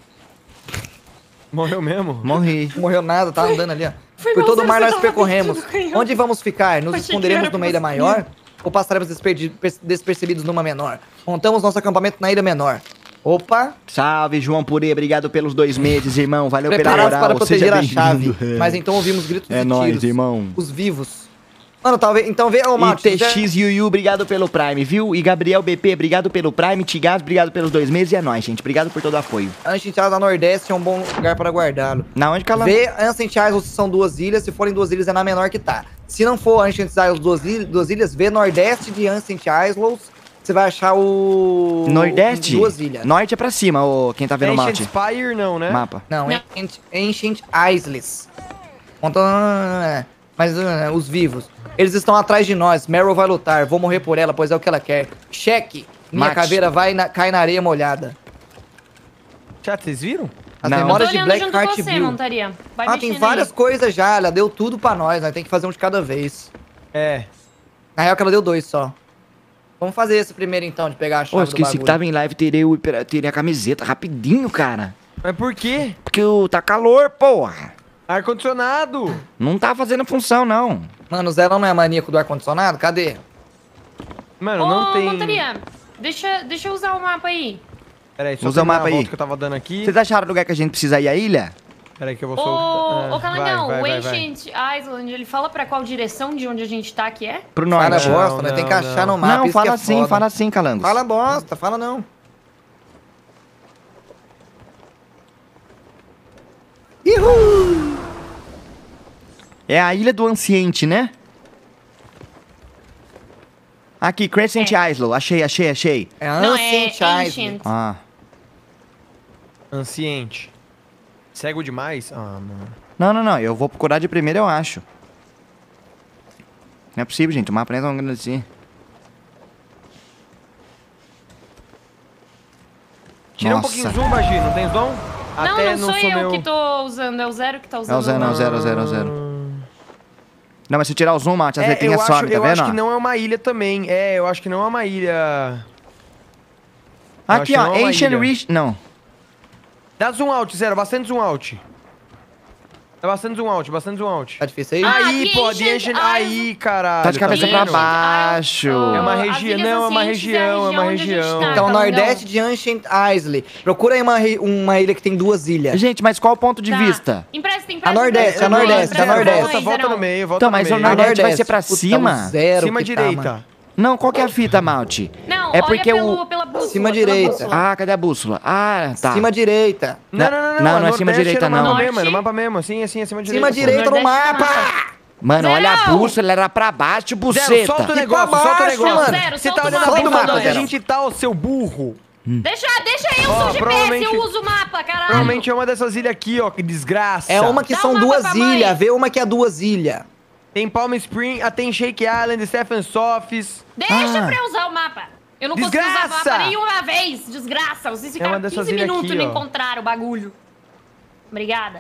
[SPEAKER 1] Morreu mesmo?
[SPEAKER 2] Morri.
[SPEAKER 3] Não morreu nada, tá andando ali, ó.
[SPEAKER 4] Foi
[SPEAKER 3] Por
[SPEAKER 4] igual
[SPEAKER 3] todo o
[SPEAKER 4] você
[SPEAKER 3] mar nós
[SPEAKER 4] tava
[SPEAKER 3] percorremos.
[SPEAKER 4] metido no canhão.
[SPEAKER 3] Onde vamos ficar? Nos
[SPEAKER 4] Achei que
[SPEAKER 3] esconderemos
[SPEAKER 4] era
[SPEAKER 3] numa ilha
[SPEAKER 4] você.
[SPEAKER 3] maior? Ou passaremos desperdi- per- despercebidos numa menor? Montamos nosso acampamento na ilha menor. Opa!
[SPEAKER 2] Salve, João Purê. Obrigado pelos dois meses, irmão. Valeu pela
[SPEAKER 3] Preparados
[SPEAKER 2] moral.
[SPEAKER 3] para proteger
[SPEAKER 2] Seja
[SPEAKER 3] a chave.
[SPEAKER 2] bem-vindo.
[SPEAKER 3] Mas então ouvimos gritos
[SPEAKER 2] É
[SPEAKER 3] e
[SPEAKER 2] nóis,
[SPEAKER 3] tiros.
[SPEAKER 2] irmão.
[SPEAKER 3] Os vivos. Mano, talvez... Então vê... Ô,
[SPEAKER 2] E
[SPEAKER 3] Malte,
[SPEAKER 2] T X Yuyu, obrigado pelo Prime, viu? E Gabriel B P, obrigado pelo Prime. Tigaz, obrigado pelos dois meses. E é nóis, gente. Obrigado por todo o apoio.
[SPEAKER 3] Ancient Isles da Nordeste é um bom lugar para guardá-lo.
[SPEAKER 2] Na onde, Calango?
[SPEAKER 3] Vê Ancient Isles se são duas ilhas. Se forem duas ilhas, é na menor que tá. Se não for Ancient Isles duas, il- duas ilhas, vê Nordeste de Ancient Isles. Você vai achar o...
[SPEAKER 2] Nordeste?
[SPEAKER 3] Duas ilhas.
[SPEAKER 2] Norte é pra cima, ô, quem tá vendo o
[SPEAKER 1] Ancient
[SPEAKER 2] mapa.
[SPEAKER 1] Spire não, né?
[SPEAKER 2] Mapa.
[SPEAKER 3] Não,
[SPEAKER 4] Não.
[SPEAKER 3] Ancient, Ancient Isles. Então, é, mas é, os vivos. Eles estão atrás de nós. Meryl vai lutar. Vou morrer por ela, pois é o que ela quer. Cheque. Minha
[SPEAKER 2] Mate.
[SPEAKER 3] caveira vai na, cai na areia molhada.
[SPEAKER 1] Chat, vocês viram?
[SPEAKER 3] As
[SPEAKER 2] Não.
[SPEAKER 4] Eu tô
[SPEAKER 3] memórias de
[SPEAKER 4] olhando
[SPEAKER 3] Black
[SPEAKER 4] junto com
[SPEAKER 3] Heart
[SPEAKER 4] você,
[SPEAKER 3] Bill.
[SPEAKER 4] Montaria. Vai
[SPEAKER 3] Ah,
[SPEAKER 4] mexendo
[SPEAKER 3] tem
[SPEAKER 4] aí.
[SPEAKER 3] várias coisas já. Ela deu tudo pra nós. Nós tem que fazer um de cada vez.
[SPEAKER 1] É.
[SPEAKER 3] Na real que ela deu dois só. Vamos fazer esse primeiro então, de pegar a chave
[SPEAKER 2] Pô,
[SPEAKER 3] do
[SPEAKER 2] esqueci que
[SPEAKER 3] bagulho.
[SPEAKER 2] tava em live, tirei, o, hiper- tirei a camiseta rapidinho, cara.
[SPEAKER 1] Mas por quê?
[SPEAKER 2] Porque o, tá calor, porra.
[SPEAKER 1] Ar-condicionado!
[SPEAKER 2] Não tá fazendo função, não.
[SPEAKER 3] Mano, o Zé não é maníaco do ar-condicionado? Cadê?
[SPEAKER 1] Mano,
[SPEAKER 4] Ô,
[SPEAKER 1] não tem...
[SPEAKER 4] Montaria, deixa, deixa eu usar o mapa aí.
[SPEAKER 1] Peraí, só
[SPEAKER 2] Usa o
[SPEAKER 1] terminar
[SPEAKER 2] mapa
[SPEAKER 1] a volta
[SPEAKER 2] aí.
[SPEAKER 1] que eu tava dando aqui.
[SPEAKER 2] Vocês acharam o lugar que a gente precisa ir à ilha?
[SPEAKER 1] Peraí que eu vou
[SPEAKER 4] Ô,
[SPEAKER 1] soltar.
[SPEAKER 4] ô Calangão,
[SPEAKER 1] vai,
[SPEAKER 4] o
[SPEAKER 1] vai, vai.
[SPEAKER 4] Ancient Island, ele fala pra qual direção de onde a gente tá que é?
[SPEAKER 2] Pro
[SPEAKER 3] Fala
[SPEAKER 2] norte.
[SPEAKER 1] Não,
[SPEAKER 3] bosta, né? Tem que
[SPEAKER 1] não,
[SPEAKER 3] achar
[SPEAKER 1] não.
[SPEAKER 3] no mapa.
[SPEAKER 2] Não,
[SPEAKER 3] isso
[SPEAKER 2] fala
[SPEAKER 3] que é
[SPEAKER 2] assim,
[SPEAKER 3] foda.
[SPEAKER 2] fala assim, Calangos.
[SPEAKER 3] Fala bosta, fala não. Uhul!
[SPEAKER 2] É a ilha do Anciente, né? Aqui, Crescent
[SPEAKER 4] É.
[SPEAKER 2] Isle. Achei, achei, achei.
[SPEAKER 3] É
[SPEAKER 4] Não,
[SPEAKER 3] Ancient
[SPEAKER 4] é
[SPEAKER 3] Isle.
[SPEAKER 4] Ancient.
[SPEAKER 2] Ah.
[SPEAKER 1] Anciente. Cego demais? Ah, mano.
[SPEAKER 2] Não, não, não. Eu vou procurar de primeiro, eu acho. Não é possível, gente. O mapa não é tão grande assim.
[SPEAKER 1] Tira um
[SPEAKER 2] Nossa.
[SPEAKER 1] pouquinho zoom, Bagi. Não tem zoom?
[SPEAKER 4] Não,
[SPEAKER 1] Até
[SPEAKER 4] não sou
[SPEAKER 1] sou
[SPEAKER 4] eu
[SPEAKER 1] meu...
[SPEAKER 4] que tô usando, é o Zero que tá usando.
[SPEAKER 2] É o Zero, não, zero, zero, zero. Não, mas se eu tirar o zoom, Mate, as
[SPEAKER 1] É, eu
[SPEAKER 2] letrinhas
[SPEAKER 1] acho,
[SPEAKER 2] sobem, tá
[SPEAKER 1] eu
[SPEAKER 2] vendo?
[SPEAKER 1] acho que
[SPEAKER 2] ó?
[SPEAKER 1] não é uma ilha também. É, eu acho que não é uma ilha... eu
[SPEAKER 2] Aqui,
[SPEAKER 1] acho
[SPEAKER 2] ó.
[SPEAKER 1] que não é uma
[SPEAKER 2] Ancient
[SPEAKER 1] ilha.
[SPEAKER 2] Reach... Não.
[SPEAKER 1] Dá zoom out, Zero. Bastante zoom out. Dá bastante zoom out, bastante zoom out.
[SPEAKER 3] Tá difícil aí?
[SPEAKER 4] Ah,
[SPEAKER 1] Aí,
[SPEAKER 4] The
[SPEAKER 1] pô,
[SPEAKER 4] Ancient
[SPEAKER 1] The Ancient...
[SPEAKER 4] Isles.
[SPEAKER 1] Aí, caralho.
[SPEAKER 2] Tá de cabeça
[SPEAKER 1] vendo?
[SPEAKER 2] pra
[SPEAKER 4] Ancient
[SPEAKER 2] baixo.
[SPEAKER 4] Isles,
[SPEAKER 1] É uma
[SPEAKER 4] as
[SPEAKER 1] região,
[SPEAKER 4] Ilhas
[SPEAKER 1] não, é uma
[SPEAKER 4] Ancientes
[SPEAKER 1] região, é uma
[SPEAKER 4] onde a gente
[SPEAKER 1] região.
[SPEAKER 4] tá,
[SPEAKER 3] Então,
[SPEAKER 4] Calangão.
[SPEAKER 3] Nordeste de Ancient Isle. Procura aí uma, re- uma ilha que tem duas ilhas.
[SPEAKER 2] Gente, mas qual o ponto de
[SPEAKER 4] Tá.
[SPEAKER 2] vista?
[SPEAKER 4] Empresta, empresta.
[SPEAKER 3] A Nordeste,
[SPEAKER 4] empresta.
[SPEAKER 3] a Nordeste,
[SPEAKER 4] Empresta,
[SPEAKER 3] a Nordeste.
[SPEAKER 1] Volta, volta
[SPEAKER 4] Zero.
[SPEAKER 1] no meio, volta
[SPEAKER 2] Então, mas
[SPEAKER 1] no
[SPEAKER 2] o
[SPEAKER 1] meio.
[SPEAKER 2] Nordeste vai ser pra
[SPEAKER 3] Puta,
[SPEAKER 2] cima?
[SPEAKER 3] o zero
[SPEAKER 1] Cima
[SPEAKER 3] que tá,
[SPEAKER 1] direita.
[SPEAKER 3] mano.
[SPEAKER 2] Não, qual que é a fita, Malte?
[SPEAKER 4] Não,
[SPEAKER 2] É
[SPEAKER 4] olha
[SPEAKER 2] porque
[SPEAKER 4] pelo,
[SPEAKER 2] o...
[SPEAKER 4] pela bússola,
[SPEAKER 3] Cima
[SPEAKER 4] pela
[SPEAKER 3] direita.
[SPEAKER 4] bússola.
[SPEAKER 2] Ah, cadê a bússola? Ah, tá.
[SPEAKER 3] Cima direita.
[SPEAKER 1] Não, não, não, não.
[SPEAKER 2] Não,
[SPEAKER 1] a
[SPEAKER 2] não é cima
[SPEAKER 1] Nordeste
[SPEAKER 2] direita,
[SPEAKER 1] no mapa
[SPEAKER 2] não.
[SPEAKER 1] mesmo, é
[SPEAKER 4] Norte.
[SPEAKER 1] no mapa mesmo, assim, assim, acima direita.
[SPEAKER 3] Cima
[SPEAKER 1] pô.
[SPEAKER 3] direita no
[SPEAKER 4] Nordeste no
[SPEAKER 3] mapa.
[SPEAKER 2] Mano, olha a
[SPEAKER 4] Zero!
[SPEAKER 2] bússola, era pra baixo,
[SPEAKER 1] Zero,
[SPEAKER 2] buceta.
[SPEAKER 1] solta o
[SPEAKER 3] E
[SPEAKER 1] negócio,
[SPEAKER 3] pra
[SPEAKER 1] solta o
[SPEAKER 3] baixo,
[SPEAKER 1] negócio.
[SPEAKER 3] mano.
[SPEAKER 4] Zero,
[SPEAKER 1] Você
[SPEAKER 4] solta
[SPEAKER 1] tá
[SPEAKER 4] o
[SPEAKER 1] olhando
[SPEAKER 4] mapa,
[SPEAKER 1] a
[SPEAKER 3] solta o
[SPEAKER 1] bússola
[SPEAKER 3] mapa,
[SPEAKER 1] onde a
[SPEAKER 3] Zero.
[SPEAKER 1] gente tá, ô seu burro.
[SPEAKER 4] Deixa, deixa eu,
[SPEAKER 1] Ó,
[SPEAKER 4] sou G P S,
[SPEAKER 1] provavelmente-
[SPEAKER 4] eu uso o mapa, caralho.
[SPEAKER 1] Provavelmente é uma dessas ilhas aqui, ó, que desgraça.
[SPEAKER 3] É uma que
[SPEAKER 4] Dá
[SPEAKER 3] são
[SPEAKER 4] um mapa
[SPEAKER 3] duas
[SPEAKER 4] pra mãe.
[SPEAKER 3] ilhas. Vê uma que é duas ilhas.
[SPEAKER 1] Tem Palm Spring, ah, tem Shake Island, Stephen Softs.
[SPEAKER 4] Deixa
[SPEAKER 2] Ah.
[SPEAKER 4] pra eu usar o mapa. Eu não consigo usar o
[SPEAKER 1] Desgraça!
[SPEAKER 4] mapa nenhuma vez. Desgraça. Vocês
[SPEAKER 1] É uma
[SPEAKER 4] ficaram
[SPEAKER 1] dessas
[SPEAKER 4] quinze
[SPEAKER 1] ilhas
[SPEAKER 4] minutos
[SPEAKER 1] aqui,
[SPEAKER 4] e
[SPEAKER 1] ó.
[SPEAKER 4] não encontraram o bagulho. Obrigada.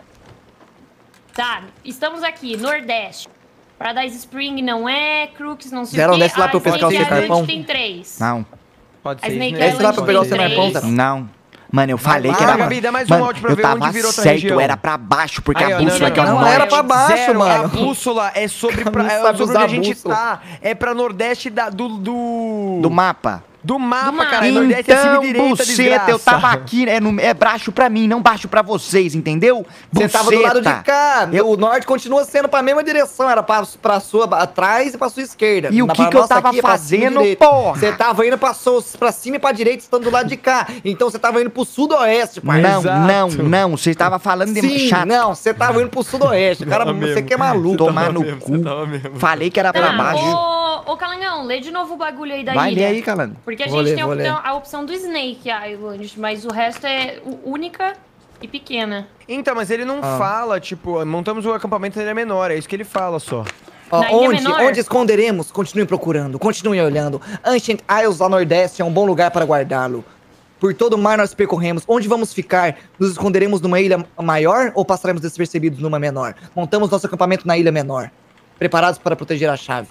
[SPEAKER 4] Tá, estamos aqui, Nordeste. Paradise Spring não é, Crooks não sei
[SPEAKER 3] Zero,
[SPEAKER 4] o quê.
[SPEAKER 3] desce lá pra eu
[SPEAKER 4] A
[SPEAKER 3] pescar
[SPEAKER 1] o
[SPEAKER 4] Snake
[SPEAKER 1] seu
[SPEAKER 4] Island
[SPEAKER 3] carpão.
[SPEAKER 4] tem três.
[SPEAKER 2] Não,
[SPEAKER 1] Pode
[SPEAKER 4] A
[SPEAKER 1] ser.
[SPEAKER 4] Snake
[SPEAKER 1] né?
[SPEAKER 3] Desce lá pra eu pegar o seu
[SPEAKER 4] Island
[SPEAKER 3] carpão,
[SPEAKER 4] tem
[SPEAKER 3] Zero.
[SPEAKER 2] não. Mano, eu falei
[SPEAKER 3] Vai
[SPEAKER 2] que
[SPEAKER 3] lá,
[SPEAKER 2] era...
[SPEAKER 1] Gabi, dá mais um
[SPEAKER 2] Mano,
[SPEAKER 1] áudio pra
[SPEAKER 2] eu
[SPEAKER 1] ver
[SPEAKER 2] tava
[SPEAKER 1] onde virou outra
[SPEAKER 2] certo,
[SPEAKER 1] região.
[SPEAKER 2] era pra baixo, porque
[SPEAKER 1] Aí,
[SPEAKER 2] a
[SPEAKER 1] ó, não,
[SPEAKER 2] bússola
[SPEAKER 1] não,
[SPEAKER 2] aqui é
[SPEAKER 1] não,
[SPEAKER 2] no
[SPEAKER 3] não
[SPEAKER 2] norte.
[SPEAKER 3] era pra baixo,
[SPEAKER 1] Zero,
[SPEAKER 3] mano.
[SPEAKER 1] A bússola é sobre, pra,
[SPEAKER 3] Não
[SPEAKER 1] é
[SPEAKER 3] sabe
[SPEAKER 1] sobre
[SPEAKER 3] usar
[SPEAKER 1] onde a gente
[SPEAKER 3] bússola.
[SPEAKER 1] tá. É pra Nordeste da, do, do...
[SPEAKER 2] Do mapa.
[SPEAKER 1] Do mapa,
[SPEAKER 4] Do mapa.
[SPEAKER 1] cara. Nordeste é cima
[SPEAKER 2] Então,
[SPEAKER 1] e direita,
[SPEAKER 2] buceta,
[SPEAKER 1] desgraça.
[SPEAKER 2] eu tava aqui, é, no, é baixo pra mim, não baixo pra vocês, entendeu?
[SPEAKER 3] Você tava do lado de
[SPEAKER 2] Buceta.
[SPEAKER 3] cá.
[SPEAKER 2] Eu-
[SPEAKER 3] O norte continua sendo pra mesma direção. Era pra, pra sua atrás e pra sua esquerda.
[SPEAKER 2] E o
[SPEAKER 3] Na-
[SPEAKER 2] que
[SPEAKER 3] pra
[SPEAKER 2] que eu
[SPEAKER 3] nossa
[SPEAKER 2] tava
[SPEAKER 3] aqui é pra cima e
[SPEAKER 2] fazendo,
[SPEAKER 3] direita.
[SPEAKER 2] porra?
[SPEAKER 3] Você tava indo pra, sua, pra cima e pra direita, estando do lado de cá. Então você tava indo pro sudoeste, pai.
[SPEAKER 2] Não,
[SPEAKER 1] Exato.
[SPEAKER 2] não, não, você tava falando de
[SPEAKER 3] Sim,
[SPEAKER 2] chato.
[SPEAKER 3] não, você tava indo pro sudoeste. Cara,
[SPEAKER 1] Tava
[SPEAKER 3] você
[SPEAKER 1] mesmo.
[SPEAKER 3] que é maluco.
[SPEAKER 2] Tomar
[SPEAKER 1] Tava
[SPEAKER 2] no
[SPEAKER 1] mesmo,
[SPEAKER 2] cu.
[SPEAKER 1] você tava mesmo.
[SPEAKER 2] Falei que era pra
[SPEAKER 4] Tá,
[SPEAKER 2] baixo.
[SPEAKER 4] ô, ô Calangão, lê de novo o bagulho aí da
[SPEAKER 2] Vai
[SPEAKER 4] ilha.
[SPEAKER 2] ler aí, Calango.
[SPEAKER 4] Porque a
[SPEAKER 3] Vou
[SPEAKER 4] gente
[SPEAKER 3] ler,
[SPEAKER 4] tem a
[SPEAKER 3] vou
[SPEAKER 4] opção,
[SPEAKER 3] ler.
[SPEAKER 4] a opção do Snake Island, mas o resto é u- única e pequena.
[SPEAKER 1] Então, mas ele não
[SPEAKER 3] Ah.
[SPEAKER 1] fala, tipo, montamos o acampamento, ele é menor, é isso que ele fala só.
[SPEAKER 3] Ó,
[SPEAKER 4] Na ilha
[SPEAKER 3] onde,
[SPEAKER 4] menor?
[SPEAKER 3] onde esconderemos? Continuem procurando, continuem olhando. Ancient Isles ao nordeste é um bom lugar para guardá-lo. Por todo o mar nós percorremos. Onde vamos ficar? Nos esconderemos numa ilha maior ou passaremos despercebidos numa menor? Montamos nosso acampamento na ilha menor. Preparados para proteger a chave.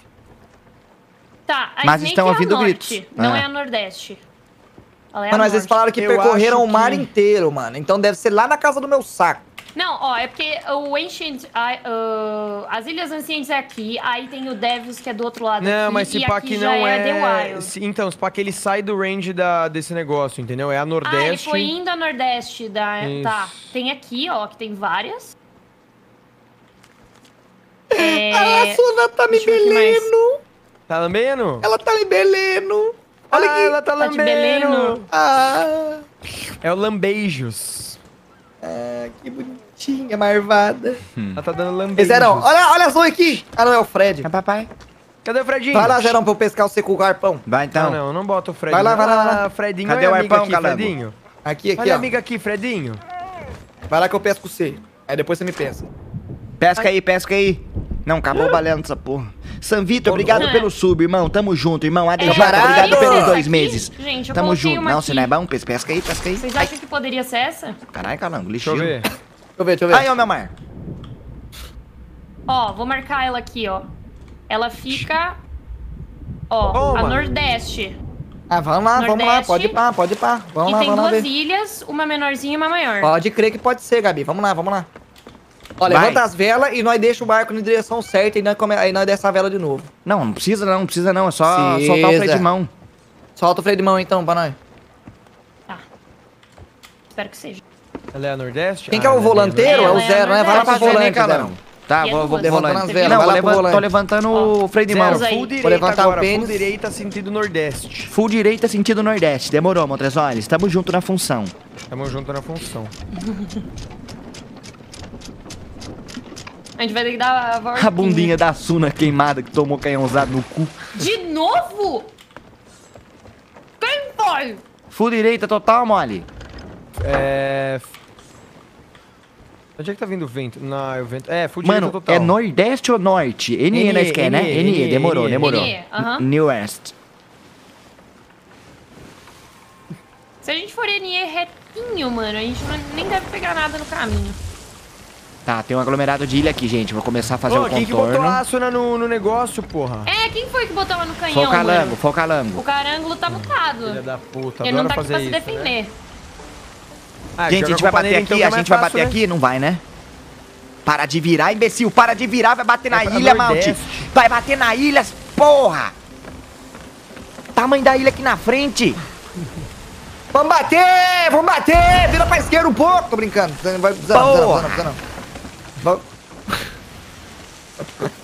[SPEAKER 4] Tá, a
[SPEAKER 2] Mas
[SPEAKER 4] Snake
[SPEAKER 2] estão
[SPEAKER 4] é a
[SPEAKER 2] ouvindo
[SPEAKER 4] norte,
[SPEAKER 2] gritos.
[SPEAKER 4] não
[SPEAKER 2] É.
[SPEAKER 4] é a nordeste. Ela é
[SPEAKER 3] Mano,
[SPEAKER 4] a
[SPEAKER 3] mas eles
[SPEAKER 4] norte.
[SPEAKER 3] falaram que
[SPEAKER 1] Eu
[SPEAKER 3] percorreram
[SPEAKER 1] acho
[SPEAKER 3] o mar
[SPEAKER 1] que-
[SPEAKER 3] inteiro, mano. Então deve ser lá na casa do meu saco.
[SPEAKER 4] Não, ó, é porque o Ancient... I- uh, as Ilhas Ancientes é aqui, aí tem o Devils que é do outro lado
[SPEAKER 1] Não,
[SPEAKER 4] aqui,
[SPEAKER 1] mas
[SPEAKER 4] e
[SPEAKER 1] se pá
[SPEAKER 4] aqui
[SPEAKER 1] que
[SPEAKER 4] já
[SPEAKER 1] não
[SPEAKER 4] é,
[SPEAKER 1] é...
[SPEAKER 4] The Wild.
[SPEAKER 1] se- Então, se pá que ele sai do range da, desse negócio, entendeu? É a
[SPEAKER 4] Ah, ele
[SPEAKER 1] Nordeste.
[SPEAKER 4] foi indo a Nordeste da...
[SPEAKER 1] Isso.
[SPEAKER 4] Tá, tem aqui, ó, que tem várias. É...
[SPEAKER 3] A Suna tá me
[SPEAKER 4] deixa eu ver o que mais.
[SPEAKER 3] beleno.
[SPEAKER 1] Tá lambendo?
[SPEAKER 3] Ela tá me beleno. Olha
[SPEAKER 1] ah,
[SPEAKER 3] aqui.
[SPEAKER 1] ela tá
[SPEAKER 4] Tá te
[SPEAKER 1] lambendo.
[SPEAKER 4] beleno.
[SPEAKER 3] Ah,
[SPEAKER 1] É o Lambeijos.
[SPEAKER 3] ah, que bonitinha, marvada.
[SPEAKER 1] Ela tá dando
[SPEAKER 3] Ei,
[SPEAKER 1] lambeijos.
[SPEAKER 3] Zerão, olha, olha a Zoe aqui. Ah, não, é o Fred.
[SPEAKER 2] É papai.
[SPEAKER 1] Cadê o Fredinho?
[SPEAKER 3] Vai lá, Zerão, pra eu pescar você com o garpão.
[SPEAKER 2] Vai então.
[SPEAKER 1] Não, não, não bota o Fred.
[SPEAKER 3] Vai lá,
[SPEAKER 1] não.
[SPEAKER 3] vai lá, vai lá.
[SPEAKER 1] Ah, Fredinho,
[SPEAKER 2] Cadê
[SPEAKER 1] olha
[SPEAKER 2] o
[SPEAKER 1] a amiga
[SPEAKER 2] arpão,
[SPEAKER 1] aqui,
[SPEAKER 2] Calango?
[SPEAKER 1] Fredinho.
[SPEAKER 3] Aqui, aqui,
[SPEAKER 1] Olha a
[SPEAKER 3] ó.
[SPEAKER 1] amiga aqui, Fredinho.
[SPEAKER 3] Vai lá que eu pesco você. Aí depois você me pensa.
[SPEAKER 2] Pesca aí, pesca aí. Não, acabou valendo essa porra. San Vitor, obrigado
[SPEAKER 4] É.
[SPEAKER 2] pelo sub, irmão. Tamo junto, irmão. A D J,
[SPEAKER 3] parado.
[SPEAKER 2] obrigado pelos
[SPEAKER 3] Essa
[SPEAKER 2] dois
[SPEAKER 4] aqui,
[SPEAKER 2] meses.
[SPEAKER 4] gente, eu
[SPEAKER 2] Tamo
[SPEAKER 4] coloquei
[SPEAKER 2] junto.
[SPEAKER 4] uma
[SPEAKER 2] Não,
[SPEAKER 4] aqui.
[SPEAKER 2] você não é bom? Pesca aí, pesca aí.
[SPEAKER 4] Vocês
[SPEAKER 2] Ai,
[SPEAKER 4] acham que poderia ser essa?
[SPEAKER 2] caralho, calango,
[SPEAKER 1] Deixa eu
[SPEAKER 2] lixinho.
[SPEAKER 1] ver.
[SPEAKER 3] Deixa eu ver, deixa eu ver.
[SPEAKER 2] Aí, ó, meu mar.
[SPEAKER 4] Ó, vou marcar ela aqui, ó. Ela fica... Ó,
[SPEAKER 1] Toma.
[SPEAKER 4] a Nordeste.
[SPEAKER 3] Ah, vamos lá, vamos lá.
[SPEAKER 4] Nordeste.
[SPEAKER 3] Pode ir pá, pode ir pá. Vamos
[SPEAKER 4] e
[SPEAKER 3] lá,
[SPEAKER 4] tem
[SPEAKER 3] vamos lá
[SPEAKER 4] duas
[SPEAKER 3] ver.
[SPEAKER 4] ilhas, uma menorzinha e uma maior.
[SPEAKER 3] Pode crer que pode ser, Gabi. Vamos lá, vamos lá. Ó,
[SPEAKER 2] Vai.
[SPEAKER 3] levanta as velas e nós deixa o barco na direção certa e nós, come... aí nós desce a vela de novo.
[SPEAKER 2] Não, não precisa não, não precisa não. É só
[SPEAKER 3] Precisa.
[SPEAKER 2] soltar o freio de mão.
[SPEAKER 3] Solta o freio de mão então pra nós.
[SPEAKER 4] Tá. Espero que seja.
[SPEAKER 1] Ela é a Nordeste?
[SPEAKER 3] Quem
[SPEAKER 1] Ah,
[SPEAKER 3] que é o
[SPEAKER 1] ela
[SPEAKER 3] volanteiro? É o
[SPEAKER 4] Ela é
[SPEAKER 3] Zero, né? Vai lá
[SPEAKER 4] Nordeste.
[SPEAKER 3] pro
[SPEAKER 2] Tá fazendo, hein,
[SPEAKER 3] volante,
[SPEAKER 2] calango?
[SPEAKER 3] Zero.
[SPEAKER 2] Tá,
[SPEAKER 4] E é
[SPEAKER 2] vou, vou
[SPEAKER 4] duas.
[SPEAKER 3] Levantando
[SPEAKER 2] volante.
[SPEAKER 3] as velas,
[SPEAKER 2] Não,
[SPEAKER 3] vai
[SPEAKER 2] vou
[SPEAKER 3] lá pro
[SPEAKER 2] levan- tô
[SPEAKER 3] volante.
[SPEAKER 2] levantando
[SPEAKER 4] Ó,
[SPEAKER 2] o freio de
[SPEAKER 1] Zero,
[SPEAKER 2] mão.
[SPEAKER 4] Zero.
[SPEAKER 1] full
[SPEAKER 4] Vou
[SPEAKER 1] direita
[SPEAKER 3] levantar o
[SPEAKER 1] agora,
[SPEAKER 3] pênis.
[SPEAKER 1] full direita, sentido Nordeste.
[SPEAKER 2] Full direita, sentido Nordeste. Demorou, Montresoles. Tamo junto na função.
[SPEAKER 1] Tamo junto na função.
[SPEAKER 4] A gente vai ter que dar a volta.
[SPEAKER 2] A bundinha da Suna queimada que tomou canhãozado no cu.
[SPEAKER 4] De novo? Quem foi?
[SPEAKER 2] Full direita total, mole.
[SPEAKER 1] É... Onde é que tá vindo o vento? Não, é o vento... É, full
[SPEAKER 2] Mano,
[SPEAKER 1] direita total.
[SPEAKER 2] é Nordeste ou Norte? N E
[SPEAKER 1] N E,
[SPEAKER 2] nós quer, né?
[SPEAKER 1] N E,
[SPEAKER 2] N E, demorou,
[SPEAKER 1] N E.
[SPEAKER 2] demorou.
[SPEAKER 4] N E, aham.
[SPEAKER 2] New West.
[SPEAKER 4] Se a gente for N E retinho, mano, a gente não- nem deve pegar nada no caminho.
[SPEAKER 2] Tá, tem um aglomerado de ilha aqui, gente. Vou começar a fazer
[SPEAKER 1] Ô,
[SPEAKER 2] o
[SPEAKER 1] quem que
[SPEAKER 2] contorno.
[SPEAKER 1] botou a Asuna no, no negócio, porra?
[SPEAKER 4] É, quem foi que botou ela no canhão,
[SPEAKER 2] Foi o calango,
[SPEAKER 4] mano?
[SPEAKER 2] foi o calango.
[SPEAKER 4] O carangulo tá mutado.
[SPEAKER 1] Filha da puta,
[SPEAKER 4] Ele não
[SPEAKER 1] adora
[SPEAKER 4] tá aqui
[SPEAKER 1] fazer
[SPEAKER 4] pra se
[SPEAKER 1] isso, né?
[SPEAKER 4] defender.
[SPEAKER 1] Ah,
[SPEAKER 2] Gente, a
[SPEAKER 1] joga
[SPEAKER 2] gente vai
[SPEAKER 1] culpa
[SPEAKER 2] bater
[SPEAKER 1] nele,
[SPEAKER 2] aqui,
[SPEAKER 1] então, que é
[SPEAKER 2] a
[SPEAKER 1] mais
[SPEAKER 2] gente vai
[SPEAKER 1] fácil,
[SPEAKER 2] bater
[SPEAKER 1] né?
[SPEAKER 2] aqui? Não vai, né? Para de virar, imbecil, para de virar, vai bater na
[SPEAKER 1] É pra
[SPEAKER 2] ilha, Malte.
[SPEAKER 1] Nordeste.
[SPEAKER 2] Vai bater na ilha, porra! Tamanho da ilha aqui na frente.
[SPEAKER 3] Vamos bater! Vamos bater! Vira pra esquerda um pouco! Tô brincando. Você não vai precisar, não,
[SPEAKER 2] Porra.
[SPEAKER 3] não, precisa não, precisa não. Vamos-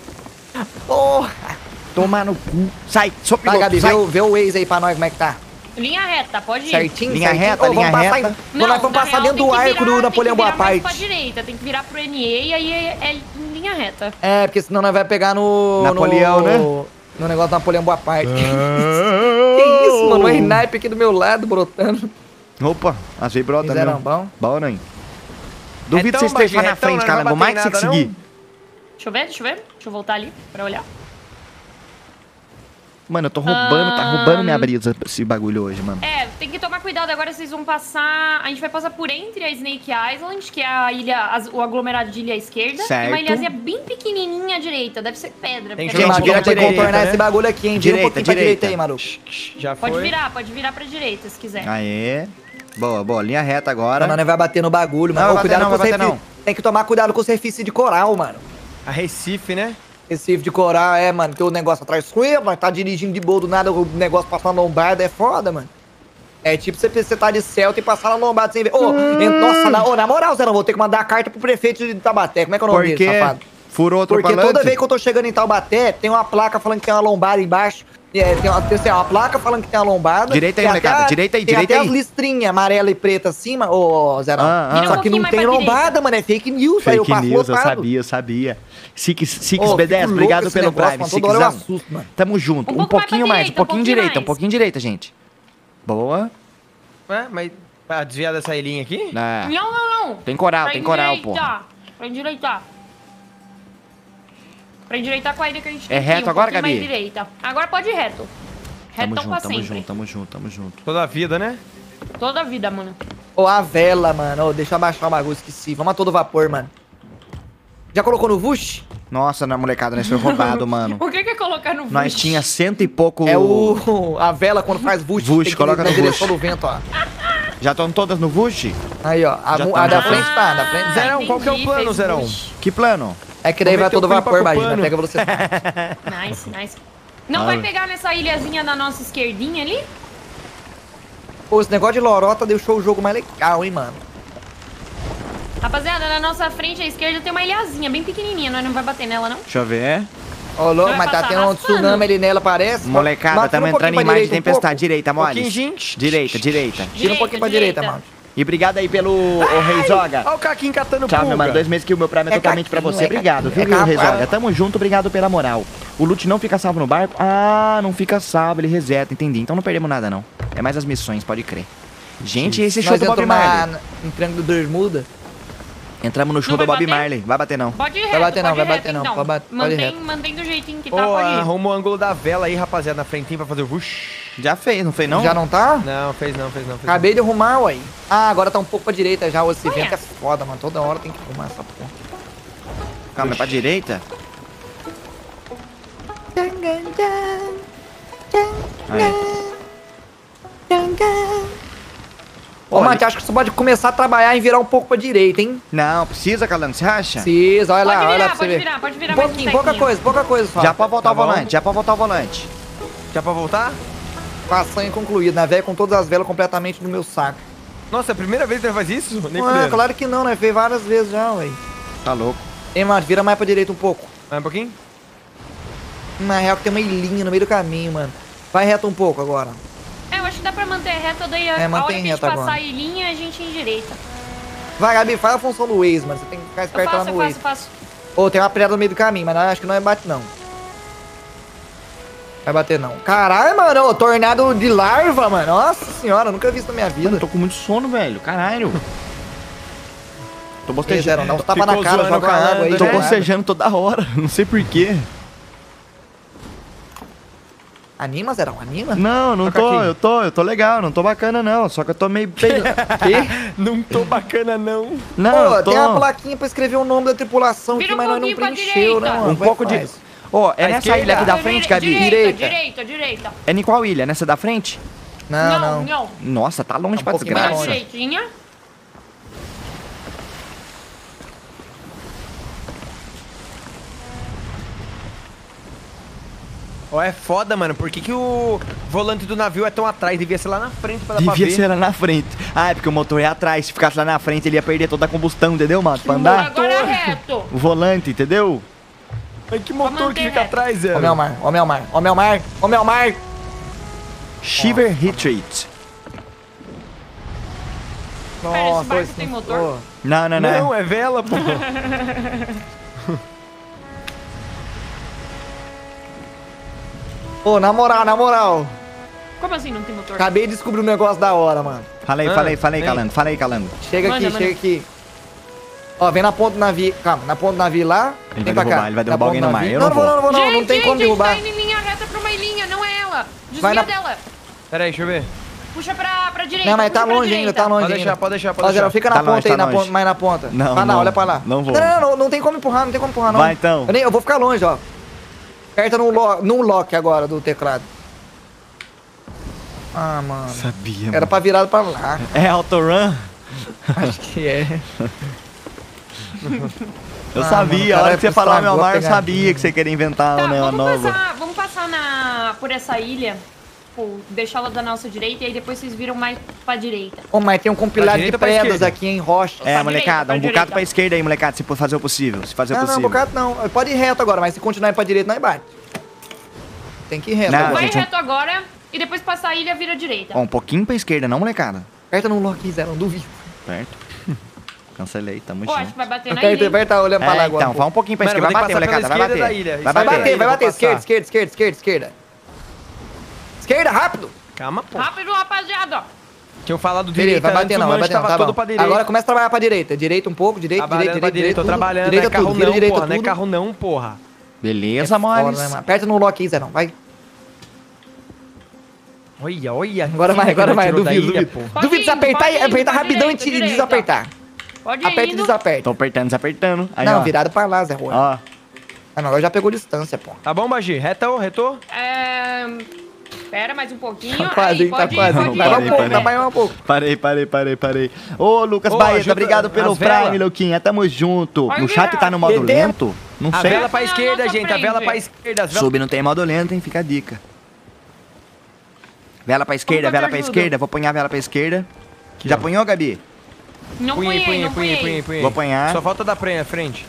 [SPEAKER 3] Porra!
[SPEAKER 2] Toma no cu. Sai, sou
[SPEAKER 3] Tá,
[SPEAKER 2] piloto,
[SPEAKER 3] Gabi,
[SPEAKER 2] sai.
[SPEAKER 3] vê o, vê o Waze aí pra nós como é que tá.
[SPEAKER 4] Linha reta, pode ir.
[SPEAKER 3] Certinho,
[SPEAKER 2] Linha
[SPEAKER 3] certinho.
[SPEAKER 2] reta,
[SPEAKER 3] Ô,
[SPEAKER 2] linha
[SPEAKER 3] vamos passar
[SPEAKER 2] reta.
[SPEAKER 3] em- Não, nós vamos
[SPEAKER 4] na
[SPEAKER 3] passar
[SPEAKER 4] real,
[SPEAKER 3] dentro do
[SPEAKER 4] tem que
[SPEAKER 3] arco
[SPEAKER 4] virar-
[SPEAKER 3] do Napoleão
[SPEAKER 4] tem que virar mais pra
[SPEAKER 3] Bonaparte.
[SPEAKER 4] direita, tem que virar pro N E e aí é, é em linha reta.
[SPEAKER 3] É, porque senão nós vai pegar no...
[SPEAKER 2] Napoleão,
[SPEAKER 3] no,
[SPEAKER 2] né?
[SPEAKER 3] No negócio do Napoleão Bonaparte. Que isso, mano? Um sniper aqui do meu lado, brotando.
[SPEAKER 2] Opa, às vezes brota,
[SPEAKER 3] Fizeram
[SPEAKER 2] não.
[SPEAKER 3] bom?
[SPEAKER 2] Bom, não. Duvido
[SPEAKER 1] Retão,
[SPEAKER 2] vocês estejam
[SPEAKER 1] Maggi,
[SPEAKER 2] na
[SPEAKER 1] retão,
[SPEAKER 2] frente,
[SPEAKER 1] não
[SPEAKER 2] cara.
[SPEAKER 1] vai
[SPEAKER 2] Vou mais que
[SPEAKER 1] bater
[SPEAKER 2] você
[SPEAKER 1] em nada,
[SPEAKER 2] conseguir.
[SPEAKER 4] Deixa eu ver, deixa eu ver. Deixa eu voltar ali pra olhar.
[SPEAKER 2] Mano, eu tô roubando, tá roubando minha brisa esse bagulho hoje, mano.
[SPEAKER 4] É, tem que tomar cuidado agora, vocês vão passar... A gente vai passar por entre a Snake Island, que é a ilha, as- o aglomerado de ilha à esquerda.
[SPEAKER 2] Certo.
[SPEAKER 4] E uma ilhazinha bem pequenininha à direita, deve ser pedra.
[SPEAKER 1] Tem
[SPEAKER 4] porque
[SPEAKER 1] que
[SPEAKER 4] a
[SPEAKER 3] Gente,
[SPEAKER 1] Gente,
[SPEAKER 3] vira
[SPEAKER 1] vira
[SPEAKER 3] pra
[SPEAKER 1] direita,
[SPEAKER 3] contornar
[SPEAKER 1] né?
[SPEAKER 3] esse bagulho aqui, hein? Vira um
[SPEAKER 2] Direita,
[SPEAKER 3] pouquinho pra
[SPEAKER 2] direita.
[SPEAKER 3] direita aí, Maru.
[SPEAKER 1] Já
[SPEAKER 4] Pode
[SPEAKER 1] foi.
[SPEAKER 4] virar, pode virar pra direita, se quiser.
[SPEAKER 2] Aê. Boa, boa. Linha reta agora.
[SPEAKER 3] Não, não vai bater no bagulho,
[SPEAKER 2] Não,
[SPEAKER 3] mano.
[SPEAKER 2] vai
[SPEAKER 3] Ô, cuidado
[SPEAKER 2] bater não,
[SPEAKER 3] com
[SPEAKER 2] vai
[SPEAKER 3] os
[SPEAKER 2] bater
[SPEAKER 3] refi- Tem que tomar cuidado com os refis de coral, mano.
[SPEAKER 1] A Recife, né?
[SPEAKER 3] Recife de coral, é, mano. Tem o negócio atrás sua, mas tá dirigindo de boa do nada, o negócio passando na lombarda, é foda, mano. É tipo você, você tá de Celta e passar na lombada sem ver. Ô, en- nossa, na, ô, na moral, Zé, não vou ter que mandar a carta pro prefeito de Taubaté. Como é que é o nome
[SPEAKER 2] Porque
[SPEAKER 3] dele, safado?
[SPEAKER 2] furou outro
[SPEAKER 3] Porque toda vez que eu tô chegando em Taubaté, tem uma placa falando que tem uma lombada embaixo. É, tem, uma, tem assim, uma placa falando que tem uma lombada.
[SPEAKER 2] Direita aí,
[SPEAKER 3] tem
[SPEAKER 2] molecada,
[SPEAKER 3] até a-
[SPEAKER 2] direita aí,
[SPEAKER 3] tem
[SPEAKER 2] direita
[SPEAKER 3] até
[SPEAKER 2] aí.
[SPEAKER 3] as listrinhas amarela e preta acima, ô, Zé. não.
[SPEAKER 2] Ah, ah.
[SPEAKER 4] Vira um
[SPEAKER 3] Só que
[SPEAKER 4] pouquinho
[SPEAKER 3] não
[SPEAKER 4] mais
[SPEAKER 3] tem
[SPEAKER 4] pra
[SPEAKER 3] lombada,
[SPEAKER 4] direita.
[SPEAKER 3] mano. É fake news, aí eu
[SPEAKER 2] Fake
[SPEAKER 3] passo
[SPEAKER 2] news, eu
[SPEAKER 3] lotado.
[SPEAKER 2] sabia, eu sabia. Six, Six
[SPEAKER 3] Ô,
[SPEAKER 2] B
[SPEAKER 3] fico
[SPEAKER 2] dez,
[SPEAKER 3] louco
[SPEAKER 2] obrigado
[SPEAKER 3] esse
[SPEAKER 2] pelo
[SPEAKER 3] negócio,
[SPEAKER 2] Prime,
[SPEAKER 3] mano. Toda hora eu
[SPEAKER 2] Sixzão.
[SPEAKER 3] assusto, mano.
[SPEAKER 2] Tamo junto.
[SPEAKER 4] Um
[SPEAKER 2] Um,
[SPEAKER 4] pouco mais
[SPEAKER 2] pouquinho
[SPEAKER 4] pra
[SPEAKER 2] mais, um
[SPEAKER 4] direita, um
[SPEAKER 2] pouquinho
[SPEAKER 4] pouquinho
[SPEAKER 2] direita, um
[SPEAKER 4] mais.
[SPEAKER 2] pouquinho direita, gente. Boa.
[SPEAKER 1] Ué, mas pra desviar dessa ilhinha aqui?
[SPEAKER 2] É.
[SPEAKER 4] Não, não, não.
[SPEAKER 2] Tem coral,
[SPEAKER 4] Pra
[SPEAKER 2] tem coral, pô.
[SPEAKER 4] endireitar. Pra endireitar. Pra endireitar com a ilha que a gente tem
[SPEAKER 2] É
[SPEAKER 4] aqui,
[SPEAKER 2] reto
[SPEAKER 4] um
[SPEAKER 2] agora,
[SPEAKER 4] pouquinho mais
[SPEAKER 2] Gabi?
[SPEAKER 4] direita. Agora pode ir reto.
[SPEAKER 2] Tamo
[SPEAKER 4] Retão
[SPEAKER 2] junto,
[SPEAKER 4] pra
[SPEAKER 2] tamo
[SPEAKER 4] sempre.
[SPEAKER 2] junto, tamo junto, tamo junto.
[SPEAKER 1] Toda a vida, né?
[SPEAKER 4] Toda a vida, mano.
[SPEAKER 3] Ô, a vela, mano. Ô, deixa eu abaixar o bagulho, esqueci. Vamos a todo vapor, mano. Já colocou no Vush?
[SPEAKER 2] Nossa, na molecada, nós foi roubado, mano.
[SPEAKER 4] O que que é colocar no
[SPEAKER 2] Nós
[SPEAKER 4] Vush?
[SPEAKER 2] tinha cento e pouco...
[SPEAKER 3] É o... A vela quando faz Vush.
[SPEAKER 2] Vush,
[SPEAKER 3] tem que ir
[SPEAKER 2] coloca
[SPEAKER 3] na
[SPEAKER 2] no
[SPEAKER 3] direção
[SPEAKER 2] Vush.
[SPEAKER 3] do vento, ó.
[SPEAKER 2] Já estão todas no Vush?
[SPEAKER 3] Aí, ó. A,
[SPEAKER 2] Já
[SPEAKER 3] mu-
[SPEAKER 2] tá,
[SPEAKER 3] a da
[SPEAKER 2] já
[SPEAKER 3] frente
[SPEAKER 2] tá.
[SPEAKER 3] tá, da frente tá.
[SPEAKER 1] Zerão, qual que é o
[SPEAKER 4] Entendi,
[SPEAKER 1] plano,
[SPEAKER 4] fez
[SPEAKER 1] Zerão?
[SPEAKER 4] Vush.
[SPEAKER 2] Que plano?
[SPEAKER 3] É que daí
[SPEAKER 1] Vou
[SPEAKER 3] vai
[SPEAKER 1] meter o
[SPEAKER 3] todo
[SPEAKER 1] filho pra
[SPEAKER 3] vapor, imagina.
[SPEAKER 1] Copano.
[SPEAKER 3] Pega você.
[SPEAKER 4] Nice, nice. Não
[SPEAKER 2] Ah.
[SPEAKER 4] vai pegar nessa ilhazinha da nossa esquerdinha ali?
[SPEAKER 3] Pô, esse negócio de lorota deixou o jogo mais legal, hein, mano.
[SPEAKER 4] Rapaziada, na nossa frente à esquerda tem uma ilhazinha bem pequenininha. Nós não vai bater nela, não?
[SPEAKER 2] Deixa eu ver.
[SPEAKER 3] Ó, louco,
[SPEAKER 4] Vai
[SPEAKER 3] mas tá
[SPEAKER 4] passar
[SPEAKER 3] tendo um
[SPEAKER 4] raspando.
[SPEAKER 3] tsunami ali nela, parece.
[SPEAKER 2] Molecada,
[SPEAKER 3] Mas tira
[SPEAKER 2] tamo
[SPEAKER 3] um
[SPEAKER 2] entrando em
[SPEAKER 3] pouquinho pra
[SPEAKER 2] mais de
[SPEAKER 3] direita, um
[SPEAKER 2] tempestade.
[SPEAKER 3] pouco.
[SPEAKER 2] Direita,
[SPEAKER 1] Pouquinho,
[SPEAKER 2] Moles.
[SPEAKER 1] gente.
[SPEAKER 2] Direita, direita.
[SPEAKER 3] Tira um pouquinho pra direita,
[SPEAKER 4] direita.
[SPEAKER 3] mano.
[SPEAKER 2] E obrigado aí pelo o Reizoga.
[SPEAKER 1] Olha o Caquinho catando
[SPEAKER 2] Tchau, meu
[SPEAKER 1] pulga.
[SPEAKER 2] mano. Dois meses que o meu Prime é
[SPEAKER 3] É
[SPEAKER 2] totalmente pra
[SPEAKER 3] caquinho,
[SPEAKER 2] você.
[SPEAKER 3] é
[SPEAKER 2] Obrigado,
[SPEAKER 3] caquinho,
[SPEAKER 2] viu,
[SPEAKER 3] é
[SPEAKER 2] Reizoga?
[SPEAKER 3] capaz.
[SPEAKER 2] Tamo junto, obrigado pela moral. O loot não fica salvo no barco? Ah, não fica salvo, ele reseta, entendi. Então não perdemos nada, não. É mais as missões, pode crer. Gente, esse show
[SPEAKER 3] Nós
[SPEAKER 2] do Bob
[SPEAKER 3] entramos
[SPEAKER 2] Marley.
[SPEAKER 3] na, em Triângulo do Bermuda.
[SPEAKER 2] Entramos no show
[SPEAKER 4] Não
[SPEAKER 2] do
[SPEAKER 4] vai
[SPEAKER 2] Bob
[SPEAKER 4] bater?
[SPEAKER 2] Marley. Vai bater, não.
[SPEAKER 4] Pode ir reto,
[SPEAKER 3] Vai bater não,
[SPEAKER 4] pode ir
[SPEAKER 3] vai
[SPEAKER 4] reto,
[SPEAKER 3] bater não,
[SPEAKER 4] então.
[SPEAKER 3] pode bater- pode ir
[SPEAKER 4] mantém,
[SPEAKER 3] reto.
[SPEAKER 4] mantém do jeitinho que
[SPEAKER 1] Ô,
[SPEAKER 4] tá, pode ir.
[SPEAKER 1] arruma o ângulo da vela aí, rapaziada, na frentinha pra fazer o vush.
[SPEAKER 2] Já fez, não fez, não?
[SPEAKER 3] Já não tá?
[SPEAKER 1] Não, fez não, fez não. Fez
[SPEAKER 3] Acabei de arrumar, ué. Ah, agora tá um pouco pra direita já. Esse
[SPEAKER 4] Olha.
[SPEAKER 3] vento é foda, mano. Toda hora tem que arrumar essa porra.
[SPEAKER 2] Calma, é pra direita? Aí.
[SPEAKER 3] Ô,
[SPEAKER 2] Olha.
[SPEAKER 3] Mate, acho que você pode começar a trabalhar e virar um pouco pra direita, hein?
[SPEAKER 2] Não, precisa, Calando, você acha?
[SPEAKER 3] Precisa, olha
[SPEAKER 4] Pode
[SPEAKER 3] lá, olha lá
[SPEAKER 4] virar,
[SPEAKER 3] pra você
[SPEAKER 4] pode
[SPEAKER 3] ver.
[SPEAKER 4] virar, pode virar
[SPEAKER 3] Um
[SPEAKER 4] mais um
[SPEAKER 3] pouquinho, pouca
[SPEAKER 4] tequinho.
[SPEAKER 3] coisa, pouca coisa só.
[SPEAKER 2] Já pode voltar
[SPEAKER 1] Tá
[SPEAKER 2] o
[SPEAKER 1] bom.
[SPEAKER 2] volante, já pode voltar o volante.
[SPEAKER 1] Já pra voltar?
[SPEAKER 3] Façanha concluída, né, velho? Com todas as velas completamente no meu saco.
[SPEAKER 1] Nossa, é a primeira vez que ele faz isso? Nem
[SPEAKER 3] Não, é,
[SPEAKER 1] fudendo.
[SPEAKER 3] claro que não, né? Fez várias vezes já, ué.
[SPEAKER 2] Tá louco.
[SPEAKER 3] Ei, mano, vira mais pra direita um pouco.
[SPEAKER 1] Mais um pouquinho?
[SPEAKER 3] Na real que tem uma ilhinha no meio do caminho, mano. Vai reto um pouco agora.
[SPEAKER 4] É, eu acho que dá pra manter reto, daí a,
[SPEAKER 3] É,
[SPEAKER 4] a hora
[SPEAKER 3] mantém
[SPEAKER 4] que a gente
[SPEAKER 3] reto
[SPEAKER 4] passar
[SPEAKER 3] agora.
[SPEAKER 4] a ilhinha, a gente endireita.
[SPEAKER 3] Vai, Gabi, faz a função do Waze, mano. Você tem que ficar
[SPEAKER 4] Eu
[SPEAKER 3] esperto
[SPEAKER 4] faço,
[SPEAKER 3] lá
[SPEAKER 4] eu
[SPEAKER 3] no
[SPEAKER 4] faço,
[SPEAKER 3] Waze.
[SPEAKER 4] faço.
[SPEAKER 3] Ô, tem uma pedra no meio do caminho, mas acho que não é bate, não. Vai bater, não. Caralho, mano. Ô, tornado de larva, mano. Nossa senhora, nunca vi isso na minha vida.
[SPEAKER 2] Mano, tô com muito sono, velho. Caralho. Tô
[SPEAKER 3] Ei,
[SPEAKER 2] bostejando.
[SPEAKER 3] Zero, dá uns tapa na
[SPEAKER 1] Ficou
[SPEAKER 3] cara,
[SPEAKER 1] zoando
[SPEAKER 3] joga
[SPEAKER 1] com a
[SPEAKER 3] água aí.
[SPEAKER 1] Nanda,
[SPEAKER 2] Tô
[SPEAKER 1] né?
[SPEAKER 3] joga água.
[SPEAKER 2] bostejando toda hora. Não sei porquê.
[SPEAKER 3] Anima, Zerão? Anima?
[SPEAKER 2] Não, não
[SPEAKER 1] Toca
[SPEAKER 2] tô.
[SPEAKER 1] aqui.
[SPEAKER 2] Eu tô, eu tô legal. Não tô bacana, não. Só que eu tô meio... Quê?
[SPEAKER 1] Não tô bacana, não.
[SPEAKER 2] Não,
[SPEAKER 3] Pô,
[SPEAKER 2] eu tô...
[SPEAKER 3] tem uma plaquinha pra escrever o nome da tripulação
[SPEAKER 4] Vira
[SPEAKER 3] aqui,
[SPEAKER 4] um
[SPEAKER 3] mas nós não
[SPEAKER 4] pouquinho pra
[SPEAKER 3] preencheu, né,
[SPEAKER 4] direita.
[SPEAKER 3] mano?
[SPEAKER 2] Um
[SPEAKER 3] Como é
[SPEAKER 2] pouco
[SPEAKER 3] que
[SPEAKER 2] de...
[SPEAKER 3] faz?
[SPEAKER 2] Ó, é
[SPEAKER 1] À
[SPEAKER 2] nessa
[SPEAKER 1] esquerda.
[SPEAKER 2] ilha aqui da
[SPEAKER 4] Dire-
[SPEAKER 2] frente, Gabi?
[SPEAKER 4] Direita,
[SPEAKER 3] Direita.
[SPEAKER 4] direita, direita.
[SPEAKER 2] É em qual ilha? Nessa da frente?
[SPEAKER 3] Não, não.
[SPEAKER 4] não.
[SPEAKER 2] Nossa, tá longe
[SPEAKER 3] Tá um
[SPEAKER 2] pra
[SPEAKER 3] pouquinho
[SPEAKER 4] Vira
[SPEAKER 3] mais
[SPEAKER 2] desgraça.
[SPEAKER 3] longe.
[SPEAKER 4] direitinha.
[SPEAKER 1] Ó, é foda, mano. Por que, que o volante do navio é tão atrás? Devia ser lá na frente pra dar pra
[SPEAKER 2] Devia
[SPEAKER 1] ver.
[SPEAKER 2] ser lá na frente. Ah, é porque o motor é atrás. Se ficasse lá na frente, ele ia perder toda a combustão, entendeu, mano? Pra andar.
[SPEAKER 4] Agora reto.
[SPEAKER 2] O volante, entendeu?
[SPEAKER 1] Mas que motor
[SPEAKER 4] manter
[SPEAKER 1] que fica
[SPEAKER 4] reto.
[SPEAKER 1] atrás, Zé?
[SPEAKER 3] Ó, meu mar, ó, meu mar, ó, meu mar, ó, meu mar.
[SPEAKER 2] Shiver Retreat.
[SPEAKER 4] Pera, esse
[SPEAKER 3] Nossa,
[SPEAKER 4] barco
[SPEAKER 3] esse-
[SPEAKER 4] tem motor?
[SPEAKER 3] Ô,
[SPEAKER 2] Não, não, não.
[SPEAKER 1] Não, é vela, pô.
[SPEAKER 3] Ô, na moral, na moral.
[SPEAKER 4] Como assim não tem motor?
[SPEAKER 3] Acabei de descobrir um negócio da hora, mano.
[SPEAKER 2] Falei,
[SPEAKER 1] Ah,
[SPEAKER 2] falei, falei,
[SPEAKER 1] vem.
[SPEAKER 2] Calango. Falei, Calango.
[SPEAKER 3] Chega
[SPEAKER 4] Manda,
[SPEAKER 3] aqui,
[SPEAKER 4] manda.
[SPEAKER 3] chega aqui. Ó, vem na ponta do navio. Calma, na ponta do navio lá.
[SPEAKER 2] Ele
[SPEAKER 3] vem
[SPEAKER 2] vai
[SPEAKER 3] pra cá.
[SPEAKER 2] derrubar, ele vai
[SPEAKER 3] Na
[SPEAKER 2] derrubar
[SPEAKER 3] ponta
[SPEAKER 2] alguém
[SPEAKER 3] do
[SPEAKER 2] no mar.
[SPEAKER 3] navio.
[SPEAKER 2] Eu
[SPEAKER 3] não,
[SPEAKER 2] não
[SPEAKER 3] vou,
[SPEAKER 2] vou.
[SPEAKER 3] não, vou, não,
[SPEAKER 4] gente,
[SPEAKER 3] não tem
[SPEAKER 4] gente,
[SPEAKER 3] como derrubar.
[SPEAKER 4] a gente tá indo em linha reta pra uma ilhinha, não é ela. Desvia
[SPEAKER 3] Vai na-
[SPEAKER 4] dela.
[SPEAKER 1] Pera aí, deixa eu ver.
[SPEAKER 4] Puxa pra, pra direita.
[SPEAKER 3] Não, mas
[SPEAKER 4] puxa
[SPEAKER 3] tá
[SPEAKER 4] pra
[SPEAKER 3] longe
[SPEAKER 4] direita.
[SPEAKER 3] ainda, tá longe
[SPEAKER 1] Pode
[SPEAKER 3] ainda.
[SPEAKER 1] deixar, pode deixar, pode
[SPEAKER 3] Ó, Zero,
[SPEAKER 1] deixar.
[SPEAKER 3] fica na
[SPEAKER 2] Tá
[SPEAKER 3] ponta
[SPEAKER 2] longe,
[SPEAKER 3] aí,
[SPEAKER 2] tá
[SPEAKER 3] na
[SPEAKER 2] longe.
[SPEAKER 3] ponta, mais na ponta.
[SPEAKER 2] Não,
[SPEAKER 3] Vai lá,
[SPEAKER 2] não.
[SPEAKER 3] olha pra lá.
[SPEAKER 2] Não vou.
[SPEAKER 3] Não, não, não, não tem como empurrar, não tem como empurrar, não.
[SPEAKER 2] Vai, então.
[SPEAKER 3] Eu, nem, eu vou ficar longe, ó. Aperta no, lo, no lock agora do teclado. Ah, mano.
[SPEAKER 2] Sabia,
[SPEAKER 3] Era
[SPEAKER 2] mano.
[SPEAKER 3] pra virar pra lá.
[SPEAKER 2] É autorun?
[SPEAKER 3] Acho que é.
[SPEAKER 2] Eu
[SPEAKER 3] Ah,
[SPEAKER 2] sabia,
[SPEAKER 3] mano,
[SPEAKER 2] a hora
[SPEAKER 3] caralho,
[SPEAKER 2] que você falou meu
[SPEAKER 3] estragou a
[SPEAKER 2] mar, eu
[SPEAKER 3] pegadinha.
[SPEAKER 2] sabia que você queria inventar
[SPEAKER 4] Tá,
[SPEAKER 2] né, uma
[SPEAKER 4] vamos
[SPEAKER 2] nova.
[SPEAKER 4] passar, vamos passar na, por essa ilha. Tipo, deixar ela da nossa direita e aí depois vocês viram mais pra direita.
[SPEAKER 3] Ô, mas tem um compilado
[SPEAKER 1] Pra
[SPEAKER 3] de
[SPEAKER 1] direita ou pra
[SPEAKER 3] pedras
[SPEAKER 1] esquerda?
[SPEAKER 3] aqui em rocha.
[SPEAKER 2] É,
[SPEAKER 4] Pra
[SPEAKER 2] molecada,
[SPEAKER 4] direita, pra
[SPEAKER 2] um bocado
[SPEAKER 4] direita.
[SPEAKER 2] pra esquerda aí, molecada, se for fazer o possível. Se fazer o
[SPEAKER 3] Não, não, um
[SPEAKER 2] possível.
[SPEAKER 3] bocado não. Pode ir reto agora, mas se continuar indo pra direita, não bate. Tem que ir reto
[SPEAKER 2] Não,
[SPEAKER 3] agora.
[SPEAKER 4] Vai
[SPEAKER 2] gente, um-
[SPEAKER 4] reto agora e depois passar a ilha vira direita.
[SPEAKER 2] Ó, um pouquinho pra esquerda, não, molecada?
[SPEAKER 3] Aperta no lock, Zé, não duvido.
[SPEAKER 2] Perto. Cancelei, tamo
[SPEAKER 4] Pô, acho que
[SPEAKER 2] junto.
[SPEAKER 4] vai bater na
[SPEAKER 3] Aperta,
[SPEAKER 4] ilha. hein?
[SPEAKER 3] aperta olhando pra lá
[SPEAKER 2] É,
[SPEAKER 3] agora.
[SPEAKER 2] então,
[SPEAKER 3] um
[SPEAKER 2] fala um pouquinho pra
[SPEAKER 1] Mano,
[SPEAKER 2] esquerda.
[SPEAKER 1] eu
[SPEAKER 2] Vai
[SPEAKER 1] vou
[SPEAKER 2] bater,
[SPEAKER 1] ter que
[SPEAKER 2] molecada,
[SPEAKER 1] passar
[SPEAKER 2] vai
[SPEAKER 1] pela esquerda
[SPEAKER 2] bater.
[SPEAKER 1] da ilha.
[SPEAKER 2] Vai
[SPEAKER 1] Isso
[SPEAKER 3] Vai
[SPEAKER 2] bater.
[SPEAKER 3] bater, vai
[SPEAKER 1] Eu vou
[SPEAKER 3] bater. Esquerda,
[SPEAKER 1] passar.
[SPEAKER 3] esquerda, esquerda, esquerda, esquerda. Esquerda, rápido.
[SPEAKER 1] Calma, pô.
[SPEAKER 4] Rápido, rapaziada.
[SPEAKER 1] Tinha falado
[SPEAKER 3] Beleza,
[SPEAKER 1] direita
[SPEAKER 3] vai
[SPEAKER 1] antes,
[SPEAKER 3] bater
[SPEAKER 1] o
[SPEAKER 3] não, vai
[SPEAKER 1] manche
[SPEAKER 3] bater não,
[SPEAKER 1] tava
[SPEAKER 3] tá
[SPEAKER 1] todo
[SPEAKER 3] bom.
[SPEAKER 1] pra direita.
[SPEAKER 3] Agora começa a trabalhar pra direita. Direita um pouco, direita,
[SPEAKER 1] Trabalhando
[SPEAKER 3] direita,
[SPEAKER 1] pra
[SPEAKER 3] direita,
[SPEAKER 1] direita, tô
[SPEAKER 3] tudo.
[SPEAKER 1] trabalhando,
[SPEAKER 3] Direita
[SPEAKER 1] não é carro
[SPEAKER 3] tudo, vira
[SPEAKER 1] não,
[SPEAKER 3] direita
[SPEAKER 1] porra, não é
[SPEAKER 3] tudo.
[SPEAKER 1] carro não, porra.
[SPEAKER 2] Beleza,
[SPEAKER 3] É foda,
[SPEAKER 2] Moles.
[SPEAKER 3] né, mano? Aperta no lock aí, Zé, não. Vai.
[SPEAKER 1] Olha, olha.
[SPEAKER 3] Agora vai,
[SPEAKER 1] Quem
[SPEAKER 3] agora
[SPEAKER 1] que
[SPEAKER 3] vai.
[SPEAKER 1] tirou da
[SPEAKER 3] Duvido,
[SPEAKER 1] ilha,
[SPEAKER 3] duvido.
[SPEAKER 1] pô?
[SPEAKER 4] Pode
[SPEAKER 3] Duvido
[SPEAKER 4] ir,
[SPEAKER 3] desapertar
[SPEAKER 4] pode
[SPEAKER 3] e
[SPEAKER 4] ir,
[SPEAKER 3] apertar
[SPEAKER 4] pra
[SPEAKER 3] rapidão e
[SPEAKER 4] direita,
[SPEAKER 3] te- e
[SPEAKER 4] direita.
[SPEAKER 3] desapertar.
[SPEAKER 4] Pode ir
[SPEAKER 3] Aperta e
[SPEAKER 4] indo.
[SPEAKER 3] desaperta.
[SPEAKER 2] Tô apertando, desapertando. Aí,
[SPEAKER 3] Não,
[SPEAKER 2] ó.
[SPEAKER 3] virado pra lá, Zé Juan.
[SPEAKER 2] Ó.
[SPEAKER 3] Ah, não, agora já pegou distância, pô.
[SPEAKER 1] Tá bom, Bagi? Retou, retou?
[SPEAKER 4] É... Espera mais um pouquinho.
[SPEAKER 3] Tá quase,
[SPEAKER 4] Aí,
[SPEAKER 3] hein, tá
[SPEAKER 4] pode ir,
[SPEAKER 3] quase.
[SPEAKER 4] pode ir.
[SPEAKER 3] Vai mais
[SPEAKER 2] Parei,
[SPEAKER 3] um pouco,
[SPEAKER 2] parei.
[SPEAKER 3] dá mais um pouco.
[SPEAKER 2] Parei, parei, parei, parei. Ô, Lucas
[SPEAKER 1] Ô,
[SPEAKER 2] Baeta,
[SPEAKER 1] ajuda
[SPEAKER 2] obrigado pelo
[SPEAKER 1] as velas.
[SPEAKER 2] Prime, Luquinha. Tamo junto.
[SPEAKER 4] Vai
[SPEAKER 2] No chat
[SPEAKER 4] virar.
[SPEAKER 2] tá no modo
[SPEAKER 3] Entendeu?
[SPEAKER 2] lento? Não
[SPEAKER 1] A
[SPEAKER 2] sei.
[SPEAKER 1] vela pra
[SPEAKER 4] Vai na
[SPEAKER 1] esquerda,
[SPEAKER 4] nossa
[SPEAKER 1] gente. A vela
[SPEAKER 4] frente.
[SPEAKER 1] pra esquerda. As velas...
[SPEAKER 2] Sub não tem modo lento, hein? Fica a dica. Vela pra esquerda,
[SPEAKER 4] que eu te
[SPEAKER 2] vela pra
[SPEAKER 4] ajudo?
[SPEAKER 2] esquerda. Vou apanhar a vela pra esquerda. Já apanhou, Gabi?
[SPEAKER 4] Não
[SPEAKER 1] Punhei,
[SPEAKER 4] punhei,
[SPEAKER 1] punhei,
[SPEAKER 4] não
[SPEAKER 1] punhei,
[SPEAKER 4] punhei.
[SPEAKER 1] punhei, punhei.
[SPEAKER 2] Vou apanhar.
[SPEAKER 1] Só falta dar prenha, frente.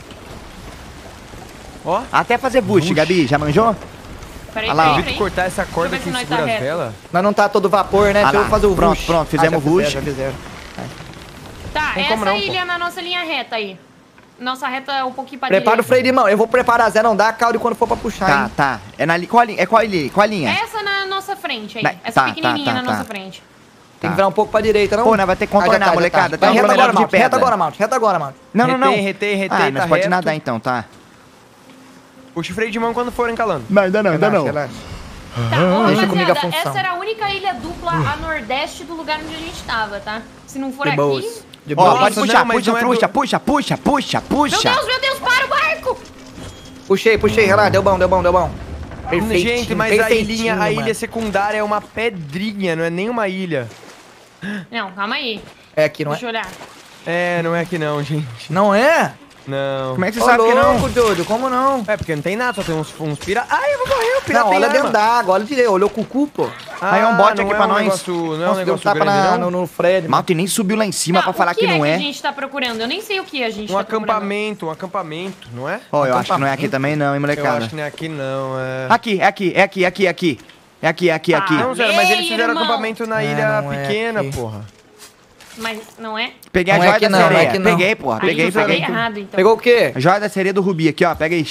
[SPEAKER 1] Ó.
[SPEAKER 2] Até fazer bush, Gabi. Já manjou?
[SPEAKER 4] Peraí,
[SPEAKER 2] Olha lá, ó.
[SPEAKER 4] peraí,
[SPEAKER 1] Evita
[SPEAKER 4] peraí.
[SPEAKER 1] cortar essa corda
[SPEAKER 4] Deixa
[SPEAKER 1] que
[SPEAKER 4] eu ver se
[SPEAKER 1] segura
[SPEAKER 4] nós tá
[SPEAKER 1] as
[SPEAKER 4] reto.
[SPEAKER 1] velas.
[SPEAKER 3] Mas não tá todo vapor, né?
[SPEAKER 2] Ah
[SPEAKER 3] Deixa eu
[SPEAKER 2] lá.
[SPEAKER 3] fazer o
[SPEAKER 2] Pronto,
[SPEAKER 3] rush.
[SPEAKER 2] pronto, fizemos
[SPEAKER 3] Ah, já
[SPEAKER 2] o rush.
[SPEAKER 3] fizeram, já fizeram.
[SPEAKER 4] Tá,
[SPEAKER 1] Tem
[SPEAKER 4] essa
[SPEAKER 1] como não,
[SPEAKER 4] ilha na nossa linha reta aí. Nossa reta é um pouquinho pra
[SPEAKER 3] Prepara o
[SPEAKER 4] direita.
[SPEAKER 3] freio de mão. Eu vou preparar, Zé, não dá caldo quando for pra puxar,
[SPEAKER 2] Tá,
[SPEAKER 3] hein?
[SPEAKER 2] tá. É na li... qual, li... é qual, li... qual linha?
[SPEAKER 4] Essa na nossa frente aí.
[SPEAKER 2] Vai,
[SPEAKER 4] Essa
[SPEAKER 2] tá,
[SPEAKER 4] pequenininha
[SPEAKER 2] tá,
[SPEAKER 4] na
[SPEAKER 2] tá,
[SPEAKER 4] nossa
[SPEAKER 2] tá.
[SPEAKER 4] frente.
[SPEAKER 3] Tem que virar um pouco pra direita, não?
[SPEAKER 2] Pô, nós vai ter que
[SPEAKER 3] Ah, já
[SPEAKER 2] contornar,
[SPEAKER 3] tá, já
[SPEAKER 2] molecada.
[SPEAKER 3] tá.
[SPEAKER 2] Tem
[SPEAKER 3] Vai
[SPEAKER 2] um
[SPEAKER 3] reto agora,
[SPEAKER 2] aglomerado de
[SPEAKER 3] Malte. Reto
[SPEAKER 2] pedra.
[SPEAKER 3] agora, Malte. Reto agora, Malte.
[SPEAKER 2] Não, não, não.
[SPEAKER 1] Retei, retei, retei,
[SPEAKER 2] Ah,
[SPEAKER 1] tá
[SPEAKER 2] nós pode
[SPEAKER 1] reto.
[SPEAKER 2] nadar então, tá.
[SPEAKER 1] Puxa o freio de mão quando for encalando.
[SPEAKER 2] Não, ainda não,
[SPEAKER 3] Relaxa, relaxa.
[SPEAKER 4] Tá, ô,
[SPEAKER 3] Deixa comigo a
[SPEAKER 4] rapaziada,
[SPEAKER 3] função.
[SPEAKER 4] essa era a única ilha dupla a nordeste do lugar onde a gente tava, tá? Se não for
[SPEAKER 3] De
[SPEAKER 4] aqui...
[SPEAKER 3] boas. De
[SPEAKER 2] Ó,
[SPEAKER 3] boas.
[SPEAKER 2] pode
[SPEAKER 1] Nossa,
[SPEAKER 2] puxar,
[SPEAKER 1] não, mas
[SPEAKER 2] puxa,
[SPEAKER 1] não é
[SPEAKER 2] puxa,
[SPEAKER 1] do-
[SPEAKER 2] puxa, puxa, puxa,
[SPEAKER 4] Meu
[SPEAKER 2] puxa.
[SPEAKER 4] Deus, meu Deus, para o barco!
[SPEAKER 3] Puxei, puxei, relaxa. Deu bom, deu bom, deu bom. Perfeitinho,
[SPEAKER 1] Gente, mas a
[SPEAKER 3] perfeitinho,
[SPEAKER 1] ilhinha, a
[SPEAKER 3] mano.
[SPEAKER 1] ilha secundária é uma pedrinha, não é nem uma ilha.
[SPEAKER 4] Não, calma aí.
[SPEAKER 3] É aqui, não é?
[SPEAKER 4] Deixa eu olhar.
[SPEAKER 1] É, não é aqui não, gente.
[SPEAKER 3] Não é?
[SPEAKER 1] Não.
[SPEAKER 2] Como é que
[SPEAKER 3] Ô,
[SPEAKER 2] você sabe que não?
[SPEAKER 3] louco, Dodo, como não?
[SPEAKER 1] É, porque não tem nada, só tem uns, uns piratas. Ai, eu vou morrer, o pirata
[SPEAKER 3] Não,
[SPEAKER 1] tem
[SPEAKER 3] olha
[SPEAKER 1] arma.
[SPEAKER 3] dentro da água, olha direito. Olhou com o cu, pô.
[SPEAKER 2] Aí é um bote
[SPEAKER 1] não
[SPEAKER 2] aqui
[SPEAKER 1] é
[SPEAKER 2] pra
[SPEAKER 1] um
[SPEAKER 2] nós.
[SPEAKER 1] Negócio, não é um
[SPEAKER 3] Nossa, deu um
[SPEAKER 1] negócio
[SPEAKER 3] tapa
[SPEAKER 1] grande,
[SPEAKER 3] na-
[SPEAKER 1] não?
[SPEAKER 3] no, no Fred.
[SPEAKER 2] Malta nem subiu lá em cima pra
[SPEAKER 4] o
[SPEAKER 2] falar que,
[SPEAKER 4] é
[SPEAKER 2] não
[SPEAKER 4] que
[SPEAKER 2] é.
[SPEAKER 4] a gente tá procurando? Eu nem sei o que a gente
[SPEAKER 1] Um
[SPEAKER 4] tá procurando.
[SPEAKER 1] acampamento, um acampamento, não é?
[SPEAKER 2] Ó, eu acho que não é aqui também não, hein,
[SPEAKER 1] Eu
[SPEAKER 2] molecada.
[SPEAKER 1] acho que não é aqui não, é...
[SPEAKER 2] Aqui, é aqui, é aqui, é aqui, é aqui. É aqui, é aqui, é aqui.
[SPEAKER 4] Ah,
[SPEAKER 1] Não, Zé, mas eles
[SPEAKER 4] Ei,
[SPEAKER 1] fizeram
[SPEAKER 4] irmão.
[SPEAKER 1] acampamento na
[SPEAKER 3] É,
[SPEAKER 1] ilha
[SPEAKER 3] não é
[SPEAKER 1] pequena,
[SPEAKER 3] aqui.
[SPEAKER 1] porra.
[SPEAKER 4] Mas não é?
[SPEAKER 2] Peguei
[SPEAKER 3] Não
[SPEAKER 2] a
[SPEAKER 3] é
[SPEAKER 2] joia
[SPEAKER 3] aqui
[SPEAKER 2] da
[SPEAKER 3] não, não é
[SPEAKER 2] sereia.
[SPEAKER 3] aqui não.
[SPEAKER 2] Peguei, porra,
[SPEAKER 4] Aí
[SPEAKER 2] peguei,
[SPEAKER 4] eu joguei
[SPEAKER 2] peguei.
[SPEAKER 4] errado, então.
[SPEAKER 3] Pegou o quê?
[SPEAKER 2] A joia da sereia do Rubi aqui, ó, pega aí.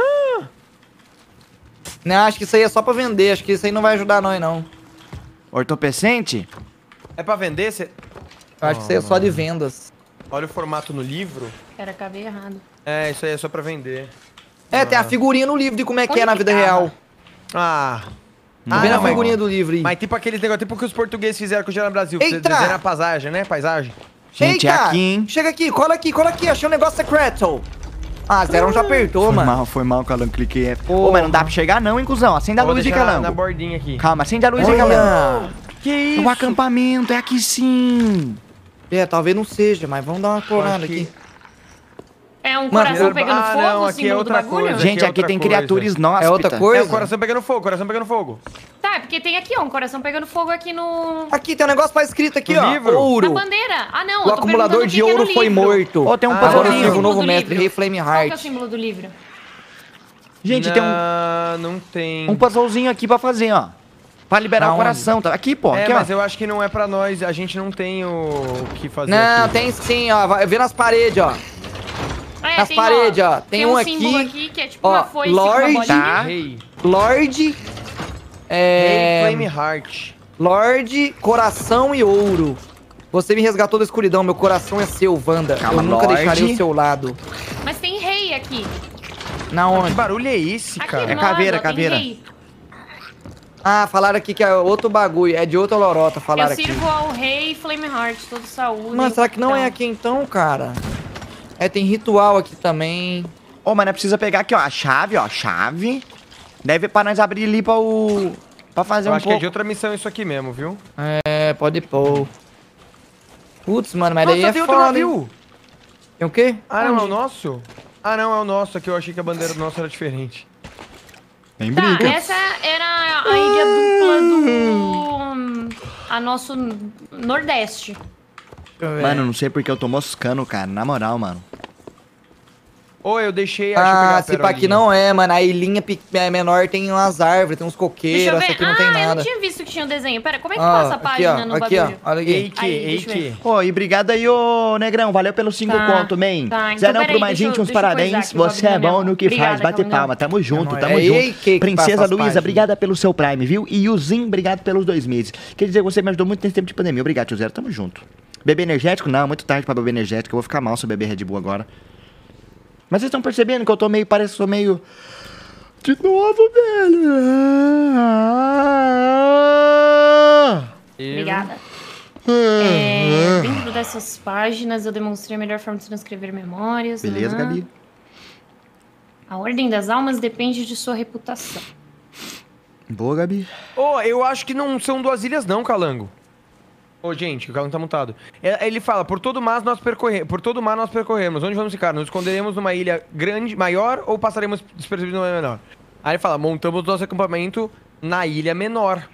[SPEAKER 3] Não, acho que isso aí é só pra vender. Acho que isso aí não vai ajudar nós, não.
[SPEAKER 2] Ortopecente?
[SPEAKER 1] É pra vender? Cê...
[SPEAKER 3] Eu acho que isso aí é só de vendas.
[SPEAKER 1] Olha o formato no livro.
[SPEAKER 4] Pera, acabei errado.
[SPEAKER 1] É, isso aí é só pra vender.
[SPEAKER 3] É, tem a figurinha no livro de como é que
[SPEAKER 4] Onde
[SPEAKER 3] é na
[SPEAKER 4] que
[SPEAKER 3] vida
[SPEAKER 4] tava?
[SPEAKER 3] real.
[SPEAKER 1] Ah...
[SPEAKER 3] Tá vendo a
[SPEAKER 1] não, mas-
[SPEAKER 3] figurinha do livro aí?
[SPEAKER 1] Mas tipo aqueles negócios, tipo o que os portugueses fizeram com o Geraldo Brasil. Você
[SPEAKER 3] Eita!
[SPEAKER 1] desenha a paisagem, né? Paisagem.
[SPEAKER 2] Gente, é
[SPEAKER 3] Eita,
[SPEAKER 2] aqui, hein?
[SPEAKER 3] Chega aqui, cola aqui, cola aqui. Achei um negócio secreto. Ah, Zerão já apertou,
[SPEAKER 2] Foi
[SPEAKER 3] mano.
[SPEAKER 2] mal, foi mal, Calango, cliquei. Ô,
[SPEAKER 3] Porra.
[SPEAKER 2] mas não dá pra chegar não, hein, cuzão. Acende a
[SPEAKER 1] Vou
[SPEAKER 2] luz de
[SPEAKER 1] deixar na, na
[SPEAKER 2] Calango.
[SPEAKER 1] bordinha aqui.
[SPEAKER 2] Calma, acende a luz de Calango.
[SPEAKER 3] Olha.
[SPEAKER 1] Que
[SPEAKER 2] É
[SPEAKER 1] isso?
[SPEAKER 2] o acampamento, é aqui sim.
[SPEAKER 3] É, talvez não seja, mas vamos dar uma colada
[SPEAKER 1] Acho que-
[SPEAKER 3] aqui.
[SPEAKER 4] É um
[SPEAKER 3] Mano,
[SPEAKER 4] coração
[SPEAKER 1] ah,
[SPEAKER 4] pegando fogo,
[SPEAKER 1] não,
[SPEAKER 4] o
[SPEAKER 1] aqui é
[SPEAKER 4] símbolo do
[SPEAKER 1] outra
[SPEAKER 4] bagulho?
[SPEAKER 1] coisa.
[SPEAKER 2] Gente,
[SPEAKER 1] aqui é
[SPEAKER 2] aqui
[SPEAKER 1] outra
[SPEAKER 2] tem
[SPEAKER 1] coisa.
[SPEAKER 2] criaturas nóspitas.
[SPEAKER 3] É outra coisa?
[SPEAKER 1] É o coração pegando fogo, coração pegando fogo.
[SPEAKER 4] Tá, é porque tem aqui, ó, um coração pegando fogo aqui no...
[SPEAKER 3] Aqui tem um negócio pra escrito aqui,
[SPEAKER 1] No
[SPEAKER 3] ó.
[SPEAKER 1] livro?
[SPEAKER 4] Na
[SPEAKER 3] Ouro.
[SPEAKER 4] bandeira. Ah, não,
[SPEAKER 3] O
[SPEAKER 4] eu tô
[SPEAKER 3] acumulador
[SPEAKER 4] perguntando
[SPEAKER 3] de
[SPEAKER 4] o que que é
[SPEAKER 3] ouro
[SPEAKER 4] no
[SPEAKER 3] foi
[SPEAKER 4] livro.
[SPEAKER 3] morto.
[SPEAKER 2] Ó, tem um
[SPEAKER 1] Ah,
[SPEAKER 3] Agora eu
[SPEAKER 2] puzzlezinho.
[SPEAKER 3] sigo o novo
[SPEAKER 4] Símbolo do
[SPEAKER 3] mestre,
[SPEAKER 4] livro.
[SPEAKER 3] Rei Flame
[SPEAKER 4] Qual que é o
[SPEAKER 3] Heart.
[SPEAKER 4] símbolo do livro?
[SPEAKER 2] Gente, tem um,
[SPEAKER 1] Não, não tem.
[SPEAKER 2] um puzzlezinho aqui pra fazer, ó. Pra liberar o
[SPEAKER 3] Aonde?
[SPEAKER 2] coração, tá? Aqui, pô,
[SPEAKER 1] É,
[SPEAKER 2] aqui,
[SPEAKER 1] mas
[SPEAKER 2] ó.
[SPEAKER 1] eu acho que não é pra nós. A gente não tem o, o que fazer
[SPEAKER 3] Não,
[SPEAKER 1] aqui.
[SPEAKER 3] tem sim, ó. Vai- Vê nas paredes, ó.
[SPEAKER 4] É,
[SPEAKER 3] Nas
[SPEAKER 4] tem,
[SPEAKER 3] paredes, ó. Tem
[SPEAKER 4] um
[SPEAKER 3] um
[SPEAKER 4] símbolo
[SPEAKER 3] aqui,
[SPEAKER 4] aqui que é tipo
[SPEAKER 3] ó,
[SPEAKER 4] uma foice
[SPEAKER 3] Lorde,
[SPEAKER 4] com uma bolinha.
[SPEAKER 2] tá?
[SPEAKER 1] Rei.
[SPEAKER 3] Lorde.
[SPEAKER 1] Rei
[SPEAKER 3] É.
[SPEAKER 1] Flame Heart.
[SPEAKER 3] Lorde, coração e ouro. Você me resgatou da escuridão, meu coração é seu, Wanda.
[SPEAKER 2] Calma,
[SPEAKER 3] Eu nunca
[SPEAKER 2] Lorde.
[SPEAKER 3] deixarei o seu lado.
[SPEAKER 4] Mas tem rei aqui.
[SPEAKER 3] Na
[SPEAKER 1] Que
[SPEAKER 3] onde?
[SPEAKER 1] barulho é esse,
[SPEAKER 4] Aqui
[SPEAKER 1] cara?
[SPEAKER 2] É
[SPEAKER 4] no
[SPEAKER 2] caveira,
[SPEAKER 4] lado, ó, tem
[SPEAKER 2] caveira.
[SPEAKER 4] rei.
[SPEAKER 3] Ah, falaram aqui que é outro bagulho. É de outra lorota, falaram
[SPEAKER 4] Eu
[SPEAKER 3] aqui.
[SPEAKER 4] sirvo ao rei Flame Heart, todo saúde.
[SPEAKER 3] Mano, será que não é aqui então, cara? É, tem ritual aqui também.
[SPEAKER 2] Ô, mas não precisa pegar aqui, ó, a chave, ó, a chave. Deve pra nós abrir ali pra o... Pra fazer
[SPEAKER 1] Eu
[SPEAKER 2] um
[SPEAKER 1] acho que é
[SPEAKER 2] pouco.
[SPEAKER 1] de outra missão isso aqui mesmo, viu?
[SPEAKER 3] É, pode pôr. Putz, mano, mas daí
[SPEAKER 1] Nossa,
[SPEAKER 3] é
[SPEAKER 1] tem outro
[SPEAKER 3] foda, hein?
[SPEAKER 1] navio!
[SPEAKER 3] Tem o quê?
[SPEAKER 1] Ah, não, é o
[SPEAKER 4] Onde?
[SPEAKER 1] nosso? Ah, não, é o nosso, que eu achei que a bandeira do nosso era diferente.
[SPEAKER 2] Tem
[SPEAKER 4] Tá,
[SPEAKER 2] briga.
[SPEAKER 4] essa era a ilha dupla do... A nosso nordeste.
[SPEAKER 3] Deixa eu ver.
[SPEAKER 2] Mano, não sei porque eu tô moscando, cara, na moral, mano.
[SPEAKER 1] Ô, eu deixei... deixa eu pegar
[SPEAKER 3] Ah,
[SPEAKER 1] a
[SPEAKER 3] se pá
[SPEAKER 1] perolinha.
[SPEAKER 3] que não é, mano. A ilhinha pe- é menor tem umas árvores, tem uns
[SPEAKER 4] Deixa
[SPEAKER 3] coqueiros,
[SPEAKER 4] eu
[SPEAKER 3] essa
[SPEAKER 4] ver.
[SPEAKER 3] aqui não
[SPEAKER 4] ah,
[SPEAKER 3] tem
[SPEAKER 4] eu
[SPEAKER 3] nada.
[SPEAKER 4] não tinha visto que tinha o desenho. Pera, como é que
[SPEAKER 3] Ah,
[SPEAKER 4] passa a
[SPEAKER 3] aqui,
[SPEAKER 4] página
[SPEAKER 3] ó,
[SPEAKER 4] no
[SPEAKER 3] aqui, ó,
[SPEAKER 4] bagulho?
[SPEAKER 3] olha aqui.
[SPEAKER 1] Eike,
[SPEAKER 4] Aí, deixa eu
[SPEAKER 1] eike.
[SPEAKER 4] ver.
[SPEAKER 2] Pô, e obrigado aí, ô Negrão. Valeu pelos cinco
[SPEAKER 4] Tá,
[SPEAKER 2] conto, man.
[SPEAKER 4] tá, então
[SPEAKER 2] Zerão
[SPEAKER 4] peraí,
[SPEAKER 2] pro mais
[SPEAKER 4] deixa eu-
[SPEAKER 2] gente, uns
[SPEAKER 4] deixa eu
[SPEAKER 2] parabéns.
[SPEAKER 4] coisar aqui, vou
[SPEAKER 2] Você é
[SPEAKER 4] abrir
[SPEAKER 2] bom
[SPEAKER 4] minha
[SPEAKER 2] no que
[SPEAKER 4] mão.
[SPEAKER 2] faz.
[SPEAKER 4] Obrigada,
[SPEAKER 2] Bate
[SPEAKER 4] Calangão.
[SPEAKER 2] palma. Tamo junto,
[SPEAKER 3] É
[SPEAKER 2] tamo
[SPEAKER 3] nóis.
[SPEAKER 2] junto.
[SPEAKER 3] Ei, que que passa
[SPEAKER 2] Princesa
[SPEAKER 3] as
[SPEAKER 2] Luísa,
[SPEAKER 3] páginas?
[SPEAKER 2] obrigada pelo seu Prime, viu? E Yuzinho, obrigado pelos dois meses. Quer dizer, você me ajudou muito nesse tempo de pandemia. Obrigado, tio Zero. Tamo junto. Beber energético? Não, muito tarde pra beber energético. Eu vou ficar mal se eu beber Red Bull agora. Mas vocês estão percebendo que eu tô meio... Parece que eu tô meio... De novo, velho.
[SPEAKER 4] Obrigada. É, dentro dessas páginas eu demonstrei a melhor forma de transcrever memórias.
[SPEAKER 2] Beleza,
[SPEAKER 4] nanã.
[SPEAKER 2] Gabi?
[SPEAKER 4] A ordem das almas depende de sua reputação.
[SPEAKER 2] Boa, Gabi.
[SPEAKER 1] Ô, eu acho que não são duas ilhas não, Calango. Ô, gente, o Calango tá mutado. É, Ele fala, por todo mar nós percorremos, por todo mar nós percorremos. Onde vamos ficar? Nos esconderemos numa ilha grande, maior ou passaremos despercebidos numa ilha menor? Aí ele fala, montamos nosso acampamento na ilha menor.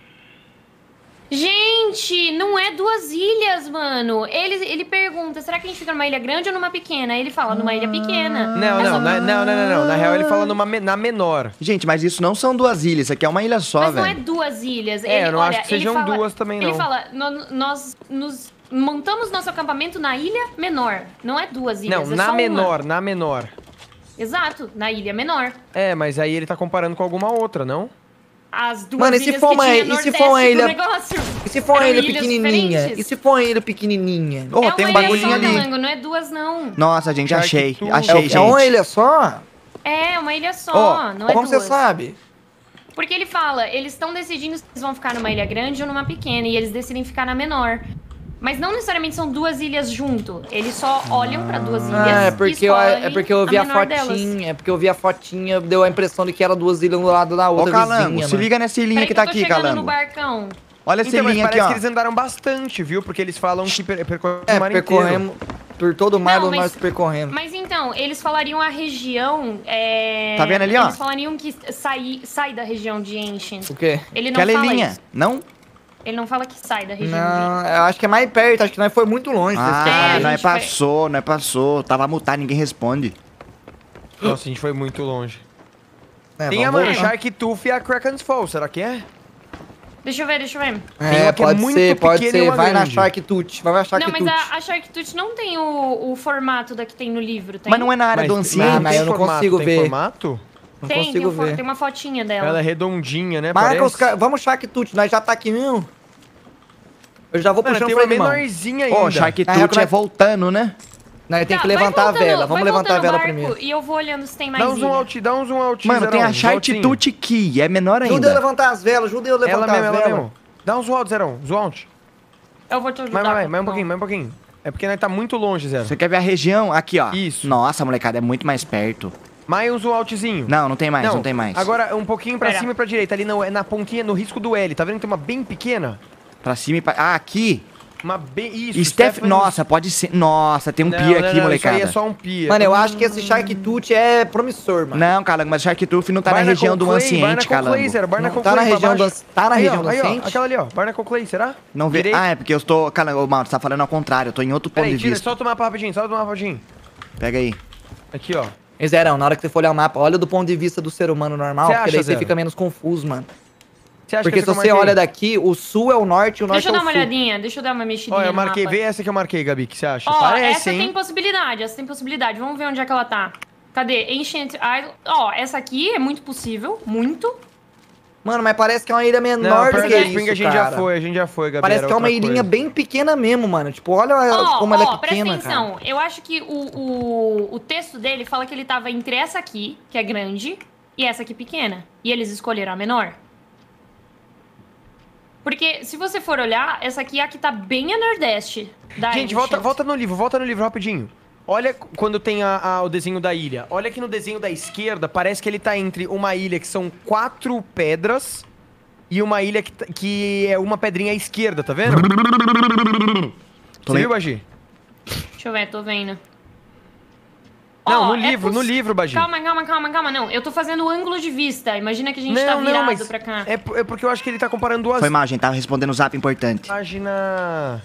[SPEAKER 4] Gente, não é duas ilhas, mano. Ele, ele pergunta, será que a gente fica numa ilha grande ou numa pequena? Aí ele fala, numa ilha pequena.
[SPEAKER 1] Não,
[SPEAKER 4] É
[SPEAKER 1] não,
[SPEAKER 4] só-
[SPEAKER 1] não, não, não, não, não. Na real ele fala numa me- na menor.
[SPEAKER 2] Gente, mas isso não são duas ilhas. Isso aqui é uma ilha só,
[SPEAKER 4] Mas não é
[SPEAKER 2] velho.
[SPEAKER 4] duas ilhas.
[SPEAKER 1] É,
[SPEAKER 4] Ele-
[SPEAKER 1] eu não
[SPEAKER 4] olha,
[SPEAKER 1] acho que
[SPEAKER 4] ele
[SPEAKER 1] sejam
[SPEAKER 4] fala-
[SPEAKER 1] duas também,
[SPEAKER 4] Ele
[SPEAKER 1] não.
[SPEAKER 4] fala, "No- nós nos montamos nosso acampamento na ilha menor. Não é duas ilhas,
[SPEAKER 1] Não,
[SPEAKER 4] é
[SPEAKER 1] na
[SPEAKER 4] só uma.
[SPEAKER 1] menor, na menor.
[SPEAKER 4] Exato, na ilha menor.
[SPEAKER 1] É, mas aí ele tá comparando com alguma outra, não?
[SPEAKER 4] As duas
[SPEAKER 3] Mano, e se
[SPEAKER 4] ilhas
[SPEAKER 3] for
[SPEAKER 4] que
[SPEAKER 3] uma-
[SPEAKER 4] tinha
[SPEAKER 3] e se
[SPEAKER 4] nordeste
[SPEAKER 3] for uma
[SPEAKER 4] do
[SPEAKER 3] ilha-
[SPEAKER 4] negócio.
[SPEAKER 3] E se for uma
[SPEAKER 4] Eram
[SPEAKER 3] ilha
[SPEAKER 4] ilhas
[SPEAKER 3] pequenininha?
[SPEAKER 4] diferentes.
[SPEAKER 3] E se for uma ilha pequenininha?
[SPEAKER 2] Ô,
[SPEAKER 4] é
[SPEAKER 2] tem
[SPEAKER 4] uma
[SPEAKER 2] um
[SPEAKER 4] ilha
[SPEAKER 2] bagulhinho
[SPEAKER 4] só,
[SPEAKER 2] ali.
[SPEAKER 4] Calango, não é duas, não.
[SPEAKER 2] Nossa, gente,
[SPEAKER 1] Shark
[SPEAKER 2] achei.
[SPEAKER 1] Tooth.
[SPEAKER 2] Achei,
[SPEAKER 3] É,
[SPEAKER 2] gente.
[SPEAKER 3] é uma ilha só?
[SPEAKER 4] É, uma ilha só,
[SPEAKER 3] Ó,
[SPEAKER 4] não é
[SPEAKER 3] como você
[SPEAKER 4] duas.
[SPEAKER 3] sabe?
[SPEAKER 4] Porque ele fala, eles estão decidindo se eles vão ficar numa ilha grande ou numa pequena, e eles decidem ficar na menor. Mas não necessariamente são duas ilhas junto. Eles só olham pra duas ilhas
[SPEAKER 3] Ah, é
[SPEAKER 4] e
[SPEAKER 3] porque, eu,
[SPEAKER 4] escolhem
[SPEAKER 3] é porque eu vi a,
[SPEAKER 4] menor delas.
[SPEAKER 3] fotinha. É porque eu vi a fotinha, deu a impressão de que era duas ilhas um do lado da
[SPEAKER 2] Ô,
[SPEAKER 3] outra
[SPEAKER 2] Calango,
[SPEAKER 3] vizinha,
[SPEAKER 2] se
[SPEAKER 3] mano.
[SPEAKER 2] liga nessa ilhinha
[SPEAKER 4] Peraí
[SPEAKER 2] que
[SPEAKER 4] que
[SPEAKER 2] tá
[SPEAKER 4] eu tô
[SPEAKER 2] aqui,
[SPEAKER 4] chegando
[SPEAKER 2] Calango.
[SPEAKER 4] no barcão.
[SPEAKER 2] Olha essa
[SPEAKER 1] Então, mas
[SPEAKER 2] ilhinha aqui,
[SPEAKER 1] parece
[SPEAKER 2] ó.
[SPEAKER 1] que eles andaram bastante, viu? Porque eles falam que per percorreram
[SPEAKER 3] É,
[SPEAKER 1] o mar inteiro.
[SPEAKER 3] percorremos por todo o mar
[SPEAKER 4] Não,
[SPEAKER 3] nós
[SPEAKER 4] mas-
[SPEAKER 3] percorremos.
[SPEAKER 4] Mas então, eles falariam a região... é,
[SPEAKER 2] Tá vendo ali, ó?
[SPEAKER 4] Eles falariam que sai, sai da região de Ancient.
[SPEAKER 3] O quê?
[SPEAKER 4] Ele não
[SPEAKER 2] Aquela
[SPEAKER 4] fala
[SPEAKER 2] ilhinha,
[SPEAKER 4] isso.
[SPEAKER 2] não?
[SPEAKER 4] Ele não fala que sai da região de
[SPEAKER 3] Não, eu acho que é mais perto, acho que nós foi muito longe. pra esse
[SPEAKER 2] Ah,
[SPEAKER 4] É, a
[SPEAKER 3] cara.
[SPEAKER 2] nós
[SPEAKER 4] gente foi-
[SPEAKER 2] passou, nós passou. Tava mutado, ninguém responde.
[SPEAKER 1] Nossa, a gente foi muito longe.
[SPEAKER 3] É,
[SPEAKER 1] Tem a
[SPEAKER 3] vamos
[SPEAKER 1] mano,
[SPEAKER 3] voltar.
[SPEAKER 1] Shark Tooth e a Kraken's Fall, será que é?
[SPEAKER 4] Deixa eu ver, deixa eu ver.
[SPEAKER 1] Tem
[SPEAKER 3] É,
[SPEAKER 1] uma que é
[SPEAKER 3] pode
[SPEAKER 1] muito
[SPEAKER 3] ser, pode
[SPEAKER 1] pequena e
[SPEAKER 3] ser.
[SPEAKER 1] uma
[SPEAKER 3] Vai na
[SPEAKER 1] grande.
[SPEAKER 3] Shark Tooth, vai na Shark
[SPEAKER 4] Não, mas
[SPEAKER 3] Tooth.
[SPEAKER 4] a, a Shark Tooth não tem o, o formato da que tem no livro, tem?
[SPEAKER 2] Mas não é na área do
[SPEAKER 1] Mas-
[SPEAKER 2] ancião.
[SPEAKER 3] Ah, mas
[SPEAKER 1] tem
[SPEAKER 3] eu não
[SPEAKER 1] formato,
[SPEAKER 3] consigo
[SPEAKER 1] tem
[SPEAKER 3] ver.
[SPEAKER 1] formato?
[SPEAKER 3] Não
[SPEAKER 4] tem, tem,
[SPEAKER 3] consigo
[SPEAKER 4] o fo-
[SPEAKER 3] ver.
[SPEAKER 4] tem uma fotinha dela.
[SPEAKER 1] Ela é redondinha, né?
[SPEAKER 3] Marca
[SPEAKER 1] Parece.
[SPEAKER 3] os caras. Vamos Shark Tooth, nós já tá aqui mesmo. Eu já vou
[SPEAKER 1] Mano,
[SPEAKER 3] puxando
[SPEAKER 1] tem
[SPEAKER 3] o
[SPEAKER 1] uma
[SPEAKER 3] freio de mão.
[SPEAKER 1] menorzinha ainda.
[SPEAKER 2] Ô, Shark
[SPEAKER 3] Na real,
[SPEAKER 2] Tooth é
[SPEAKER 3] nós-
[SPEAKER 2] voltando, né?
[SPEAKER 3] Nós tem
[SPEAKER 4] Tá,
[SPEAKER 3] que
[SPEAKER 4] vai
[SPEAKER 3] levantar
[SPEAKER 4] voltando-
[SPEAKER 3] a vela. Vamos
[SPEAKER 4] vai
[SPEAKER 3] levantar a
[SPEAKER 4] voltando
[SPEAKER 3] vela
[SPEAKER 4] o barco
[SPEAKER 3] primeiro.
[SPEAKER 4] E eu vou olhando se tem mais
[SPEAKER 1] Dá um zoom
[SPEAKER 4] ilha.
[SPEAKER 1] out, dá um zoom out.
[SPEAKER 2] Mano, tem
[SPEAKER 1] Zerão,
[SPEAKER 2] a
[SPEAKER 1] um
[SPEAKER 2] Shark
[SPEAKER 1] outzinho.
[SPEAKER 2] Tooth Key, é menor
[SPEAKER 3] Ajuda eu a
[SPEAKER 2] ainda.
[SPEAKER 3] levantar as velas, ajuda eu a
[SPEAKER 1] Ela
[SPEAKER 3] levantar
[SPEAKER 1] mesmo,
[SPEAKER 3] as
[SPEAKER 1] ela
[SPEAKER 3] velas.
[SPEAKER 1] mesmo. Dá um zoom out, Zerão. Zoom out.
[SPEAKER 4] Eu vou te ajudar.
[SPEAKER 1] Mais, mais, mais um
[SPEAKER 4] Capitão.
[SPEAKER 1] pouquinho, mais um pouquinho. É porque nós tá muito longe, Zero.
[SPEAKER 2] Você quer ver a região? Aqui, ó.
[SPEAKER 1] Isso.
[SPEAKER 2] Nossa, molecada, é muito mais perto.
[SPEAKER 1] Mais um zoom outzinho.
[SPEAKER 2] Não, não tem mais, não, tem mais.
[SPEAKER 1] Agora um pouquinho pra
[SPEAKER 4] Pera.
[SPEAKER 1] cima e pra direita, ali no, na pontinha, no risco do L. Tá vendo que tem uma bem pequena?
[SPEAKER 2] Pra cima e pra... Ah, aqui.
[SPEAKER 1] Uma bem... Isso,
[SPEAKER 2] Steph...
[SPEAKER 1] Stephanie-
[SPEAKER 2] Nossa, pode ser... Nossa, tem um
[SPEAKER 1] Não,
[SPEAKER 2] pier
[SPEAKER 1] não,
[SPEAKER 2] aqui,
[SPEAKER 1] não,
[SPEAKER 2] molecada.
[SPEAKER 1] Isso aí é só um pier.
[SPEAKER 3] Mano, eu acho que esse Shark Tooth é promissor, mano.
[SPEAKER 2] Não, Calango, mas Shark Tooth não tá na
[SPEAKER 1] Barnacle
[SPEAKER 2] região do
[SPEAKER 1] Clay,
[SPEAKER 2] anciente,
[SPEAKER 1] Barnacle Clay,
[SPEAKER 2] Calango.
[SPEAKER 1] Zero, Barnacle
[SPEAKER 3] Tá na
[SPEAKER 1] Clay pra
[SPEAKER 3] região do-
[SPEAKER 1] baixo.
[SPEAKER 3] tá na
[SPEAKER 1] Aí, ó,
[SPEAKER 3] região do
[SPEAKER 1] aí, ó,
[SPEAKER 3] anciente?
[SPEAKER 1] aquela ali, ó. Barnacle Clay, será?
[SPEAKER 2] Não vê...
[SPEAKER 1] Direito.
[SPEAKER 2] Ah, é porque eu estou... Calango, mano, você tá falando ao contrário. Eu tô em outro ponto
[SPEAKER 1] Peraí,
[SPEAKER 2] de
[SPEAKER 1] tira,
[SPEAKER 2] vista.
[SPEAKER 1] solta o mapa rapidinho, solta o mapa rapidinho.
[SPEAKER 2] Pega aí.
[SPEAKER 1] Aqui, ó.
[SPEAKER 3] E Zerão, na hora que você for olhar o mapa, olha do ponto de vista do ser humano normal,
[SPEAKER 1] Cê
[SPEAKER 3] porque
[SPEAKER 1] acha,
[SPEAKER 3] daí você
[SPEAKER 1] Zero?
[SPEAKER 3] fica menos confuso, mano.
[SPEAKER 1] Você acha
[SPEAKER 3] Porque
[SPEAKER 1] que
[SPEAKER 3] se
[SPEAKER 1] essa que
[SPEAKER 3] você
[SPEAKER 1] eu marquei?
[SPEAKER 3] olha daqui, o sul é o norte e o norte
[SPEAKER 4] Deixa eu
[SPEAKER 3] é
[SPEAKER 4] dar
[SPEAKER 3] o
[SPEAKER 4] uma
[SPEAKER 3] sul.
[SPEAKER 4] olhadinha, deixa eu dar uma mexidinha
[SPEAKER 1] Ó, eu
[SPEAKER 4] no
[SPEAKER 1] marquei,
[SPEAKER 4] mapa.
[SPEAKER 1] vê essa que eu marquei, Gabi, o que você acha?
[SPEAKER 4] Ó,
[SPEAKER 1] Parece,
[SPEAKER 4] essa
[SPEAKER 1] hein?
[SPEAKER 4] tem possibilidade, essa tem possibilidade. Vamos ver onde é que ela tá. Cadê? Ancient Island. Ó, essa aqui é muito possível, muito.
[SPEAKER 3] Mano, mas parece que é uma ilha
[SPEAKER 1] Não,
[SPEAKER 3] menor do que
[SPEAKER 1] Paradise
[SPEAKER 3] isso,
[SPEAKER 1] Spring a gente
[SPEAKER 3] cara.
[SPEAKER 1] já foi, a gente já foi, Gabi.
[SPEAKER 3] Parece
[SPEAKER 1] era
[SPEAKER 3] que é uma
[SPEAKER 1] outra
[SPEAKER 3] ilhinha
[SPEAKER 1] coisa.
[SPEAKER 3] bem pequena mesmo, mano. Tipo, olha
[SPEAKER 4] Ó,
[SPEAKER 3] como ela
[SPEAKER 4] ó,
[SPEAKER 3] é
[SPEAKER 4] presta
[SPEAKER 3] pequena,
[SPEAKER 4] atenção.
[SPEAKER 3] cara.
[SPEAKER 4] Eu acho que o, o, o texto dele fala que ele tava entre essa aqui, que é grande, e essa aqui pequena. E eles escolheram a menor. Porque, se você for olhar, essa aqui é a que tá bem a nordeste da
[SPEAKER 1] Gente,
[SPEAKER 4] Ancient.
[SPEAKER 1] volta, volta no livro, volta no livro rapidinho. Olha quando tem a- a- o desenho da ilha. Olha que no desenho da esquerda, parece que ele tá entre uma ilha que são quatro pedras e uma ilha que, tá- que é uma pedrinha à esquerda, tá vendo? Você
[SPEAKER 2] Tô
[SPEAKER 1] viu,
[SPEAKER 2] vendo.
[SPEAKER 1] Bagi?
[SPEAKER 4] Deixa eu ver, tô vendo.
[SPEAKER 1] Não,
[SPEAKER 4] Ó,
[SPEAKER 1] no
[SPEAKER 4] é
[SPEAKER 1] livro, no
[SPEAKER 4] poss-
[SPEAKER 1] livro, Bagi.
[SPEAKER 4] Calma, calma, calma, calma. Não, eu tô fazendo o ângulo de vista. Imagina que a gente tá
[SPEAKER 1] Não,
[SPEAKER 4] virado
[SPEAKER 1] não, mas
[SPEAKER 4] pra cá.
[SPEAKER 1] é, por- é porque eu acho que ele tá comparando duas
[SPEAKER 2] Foi mal, gente. Tava respondendo um zap importante.
[SPEAKER 1] páginas.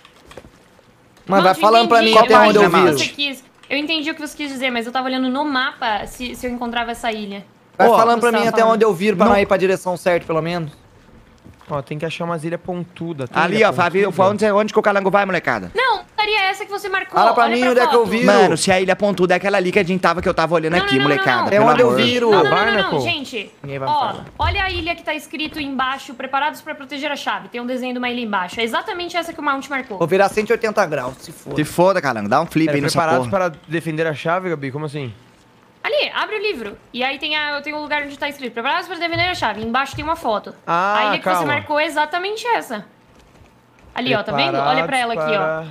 [SPEAKER 3] Mano, vai
[SPEAKER 4] Nossa,
[SPEAKER 3] falando pra
[SPEAKER 4] entendi.
[SPEAKER 3] mim
[SPEAKER 2] Qual
[SPEAKER 3] até onde eu
[SPEAKER 2] página,
[SPEAKER 3] vi.
[SPEAKER 4] Você quis. Eu entendi o que você quis dizer, mas eu tava olhando no mapa se, se eu encontrava essa ilha.
[SPEAKER 3] Vai
[SPEAKER 2] Ó,
[SPEAKER 3] falando pra
[SPEAKER 4] você
[SPEAKER 3] mim
[SPEAKER 4] tava
[SPEAKER 3] até
[SPEAKER 4] falando.
[SPEAKER 3] onde eu viro pra
[SPEAKER 1] Não-
[SPEAKER 3] não ir pra direção certa, pelo menos.
[SPEAKER 1] Ó, tem que achar umas ilhas pontudas. Tem
[SPEAKER 2] Ali,
[SPEAKER 1] ilha
[SPEAKER 2] ó, Fábio,
[SPEAKER 1] pontuda?
[SPEAKER 2] onde, onde que o calango vai, molecada?
[SPEAKER 4] Não, seria essa que você marcou.
[SPEAKER 3] Fala pra
[SPEAKER 4] Olha
[SPEAKER 3] mim onde é que eu
[SPEAKER 4] foto.
[SPEAKER 3] vi.
[SPEAKER 2] Mano, se a ilha pontuda é aquela ali que a gente tava, que eu tava olhando
[SPEAKER 4] Não,
[SPEAKER 2] aqui,
[SPEAKER 4] não, não,
[SPEAKER 2] molecada.
[SPEAKER 4] não, não.
[SPEAKER 3] É
[SPEAKER 2] Pelo
[SPEAKER 3] onde eu
[SPEAKER 2] amor.
[SPEAKER 3] viro.
[SPEAKER 4] Não, não, não, não,
[SPEAKER 1] Barnacle?
[SPEAKER 4] não, gente.
[SPEAKER 3] Ninguém vai
[SPEAKER 4] Ó,
[SPEAKER 3] falar.
[SPEAKER 4] olha a ilha que tá escrito embaixo, preparados pra proteger a chave. Tem um desenho de uma ilha embaixo. É exatamente essa que o Mount marcou.
[SPEAKER 3] Vou virar cento e oitenta graus, se for.
[SPEAKER 2] Se foda, calango. Dá um flip
[SPEAKER 1] Pera,
[SPEAKER 2] aí nessa
[SPEAKER 1] preparados
[SPEAKER 2] porra.
[SPEAKER 1] para defender a chave, Gabi? Como assim?
[SPEAKER 4] Ali, abre o livro. E aí tem, a, tem um lugar onde tá escrito preparados para defender a chave. Embaixo tem uma foto.
[SPEAKER 1] Ah,
[SPEAKER 4] a ilha que
[SPEAKER 1] calma.
[SPEAKER 4] você marcou é exatamente essa. Ali, ó, tá vendo? Olha pra ela aqui, ó.
[SPEAKER 1] Para-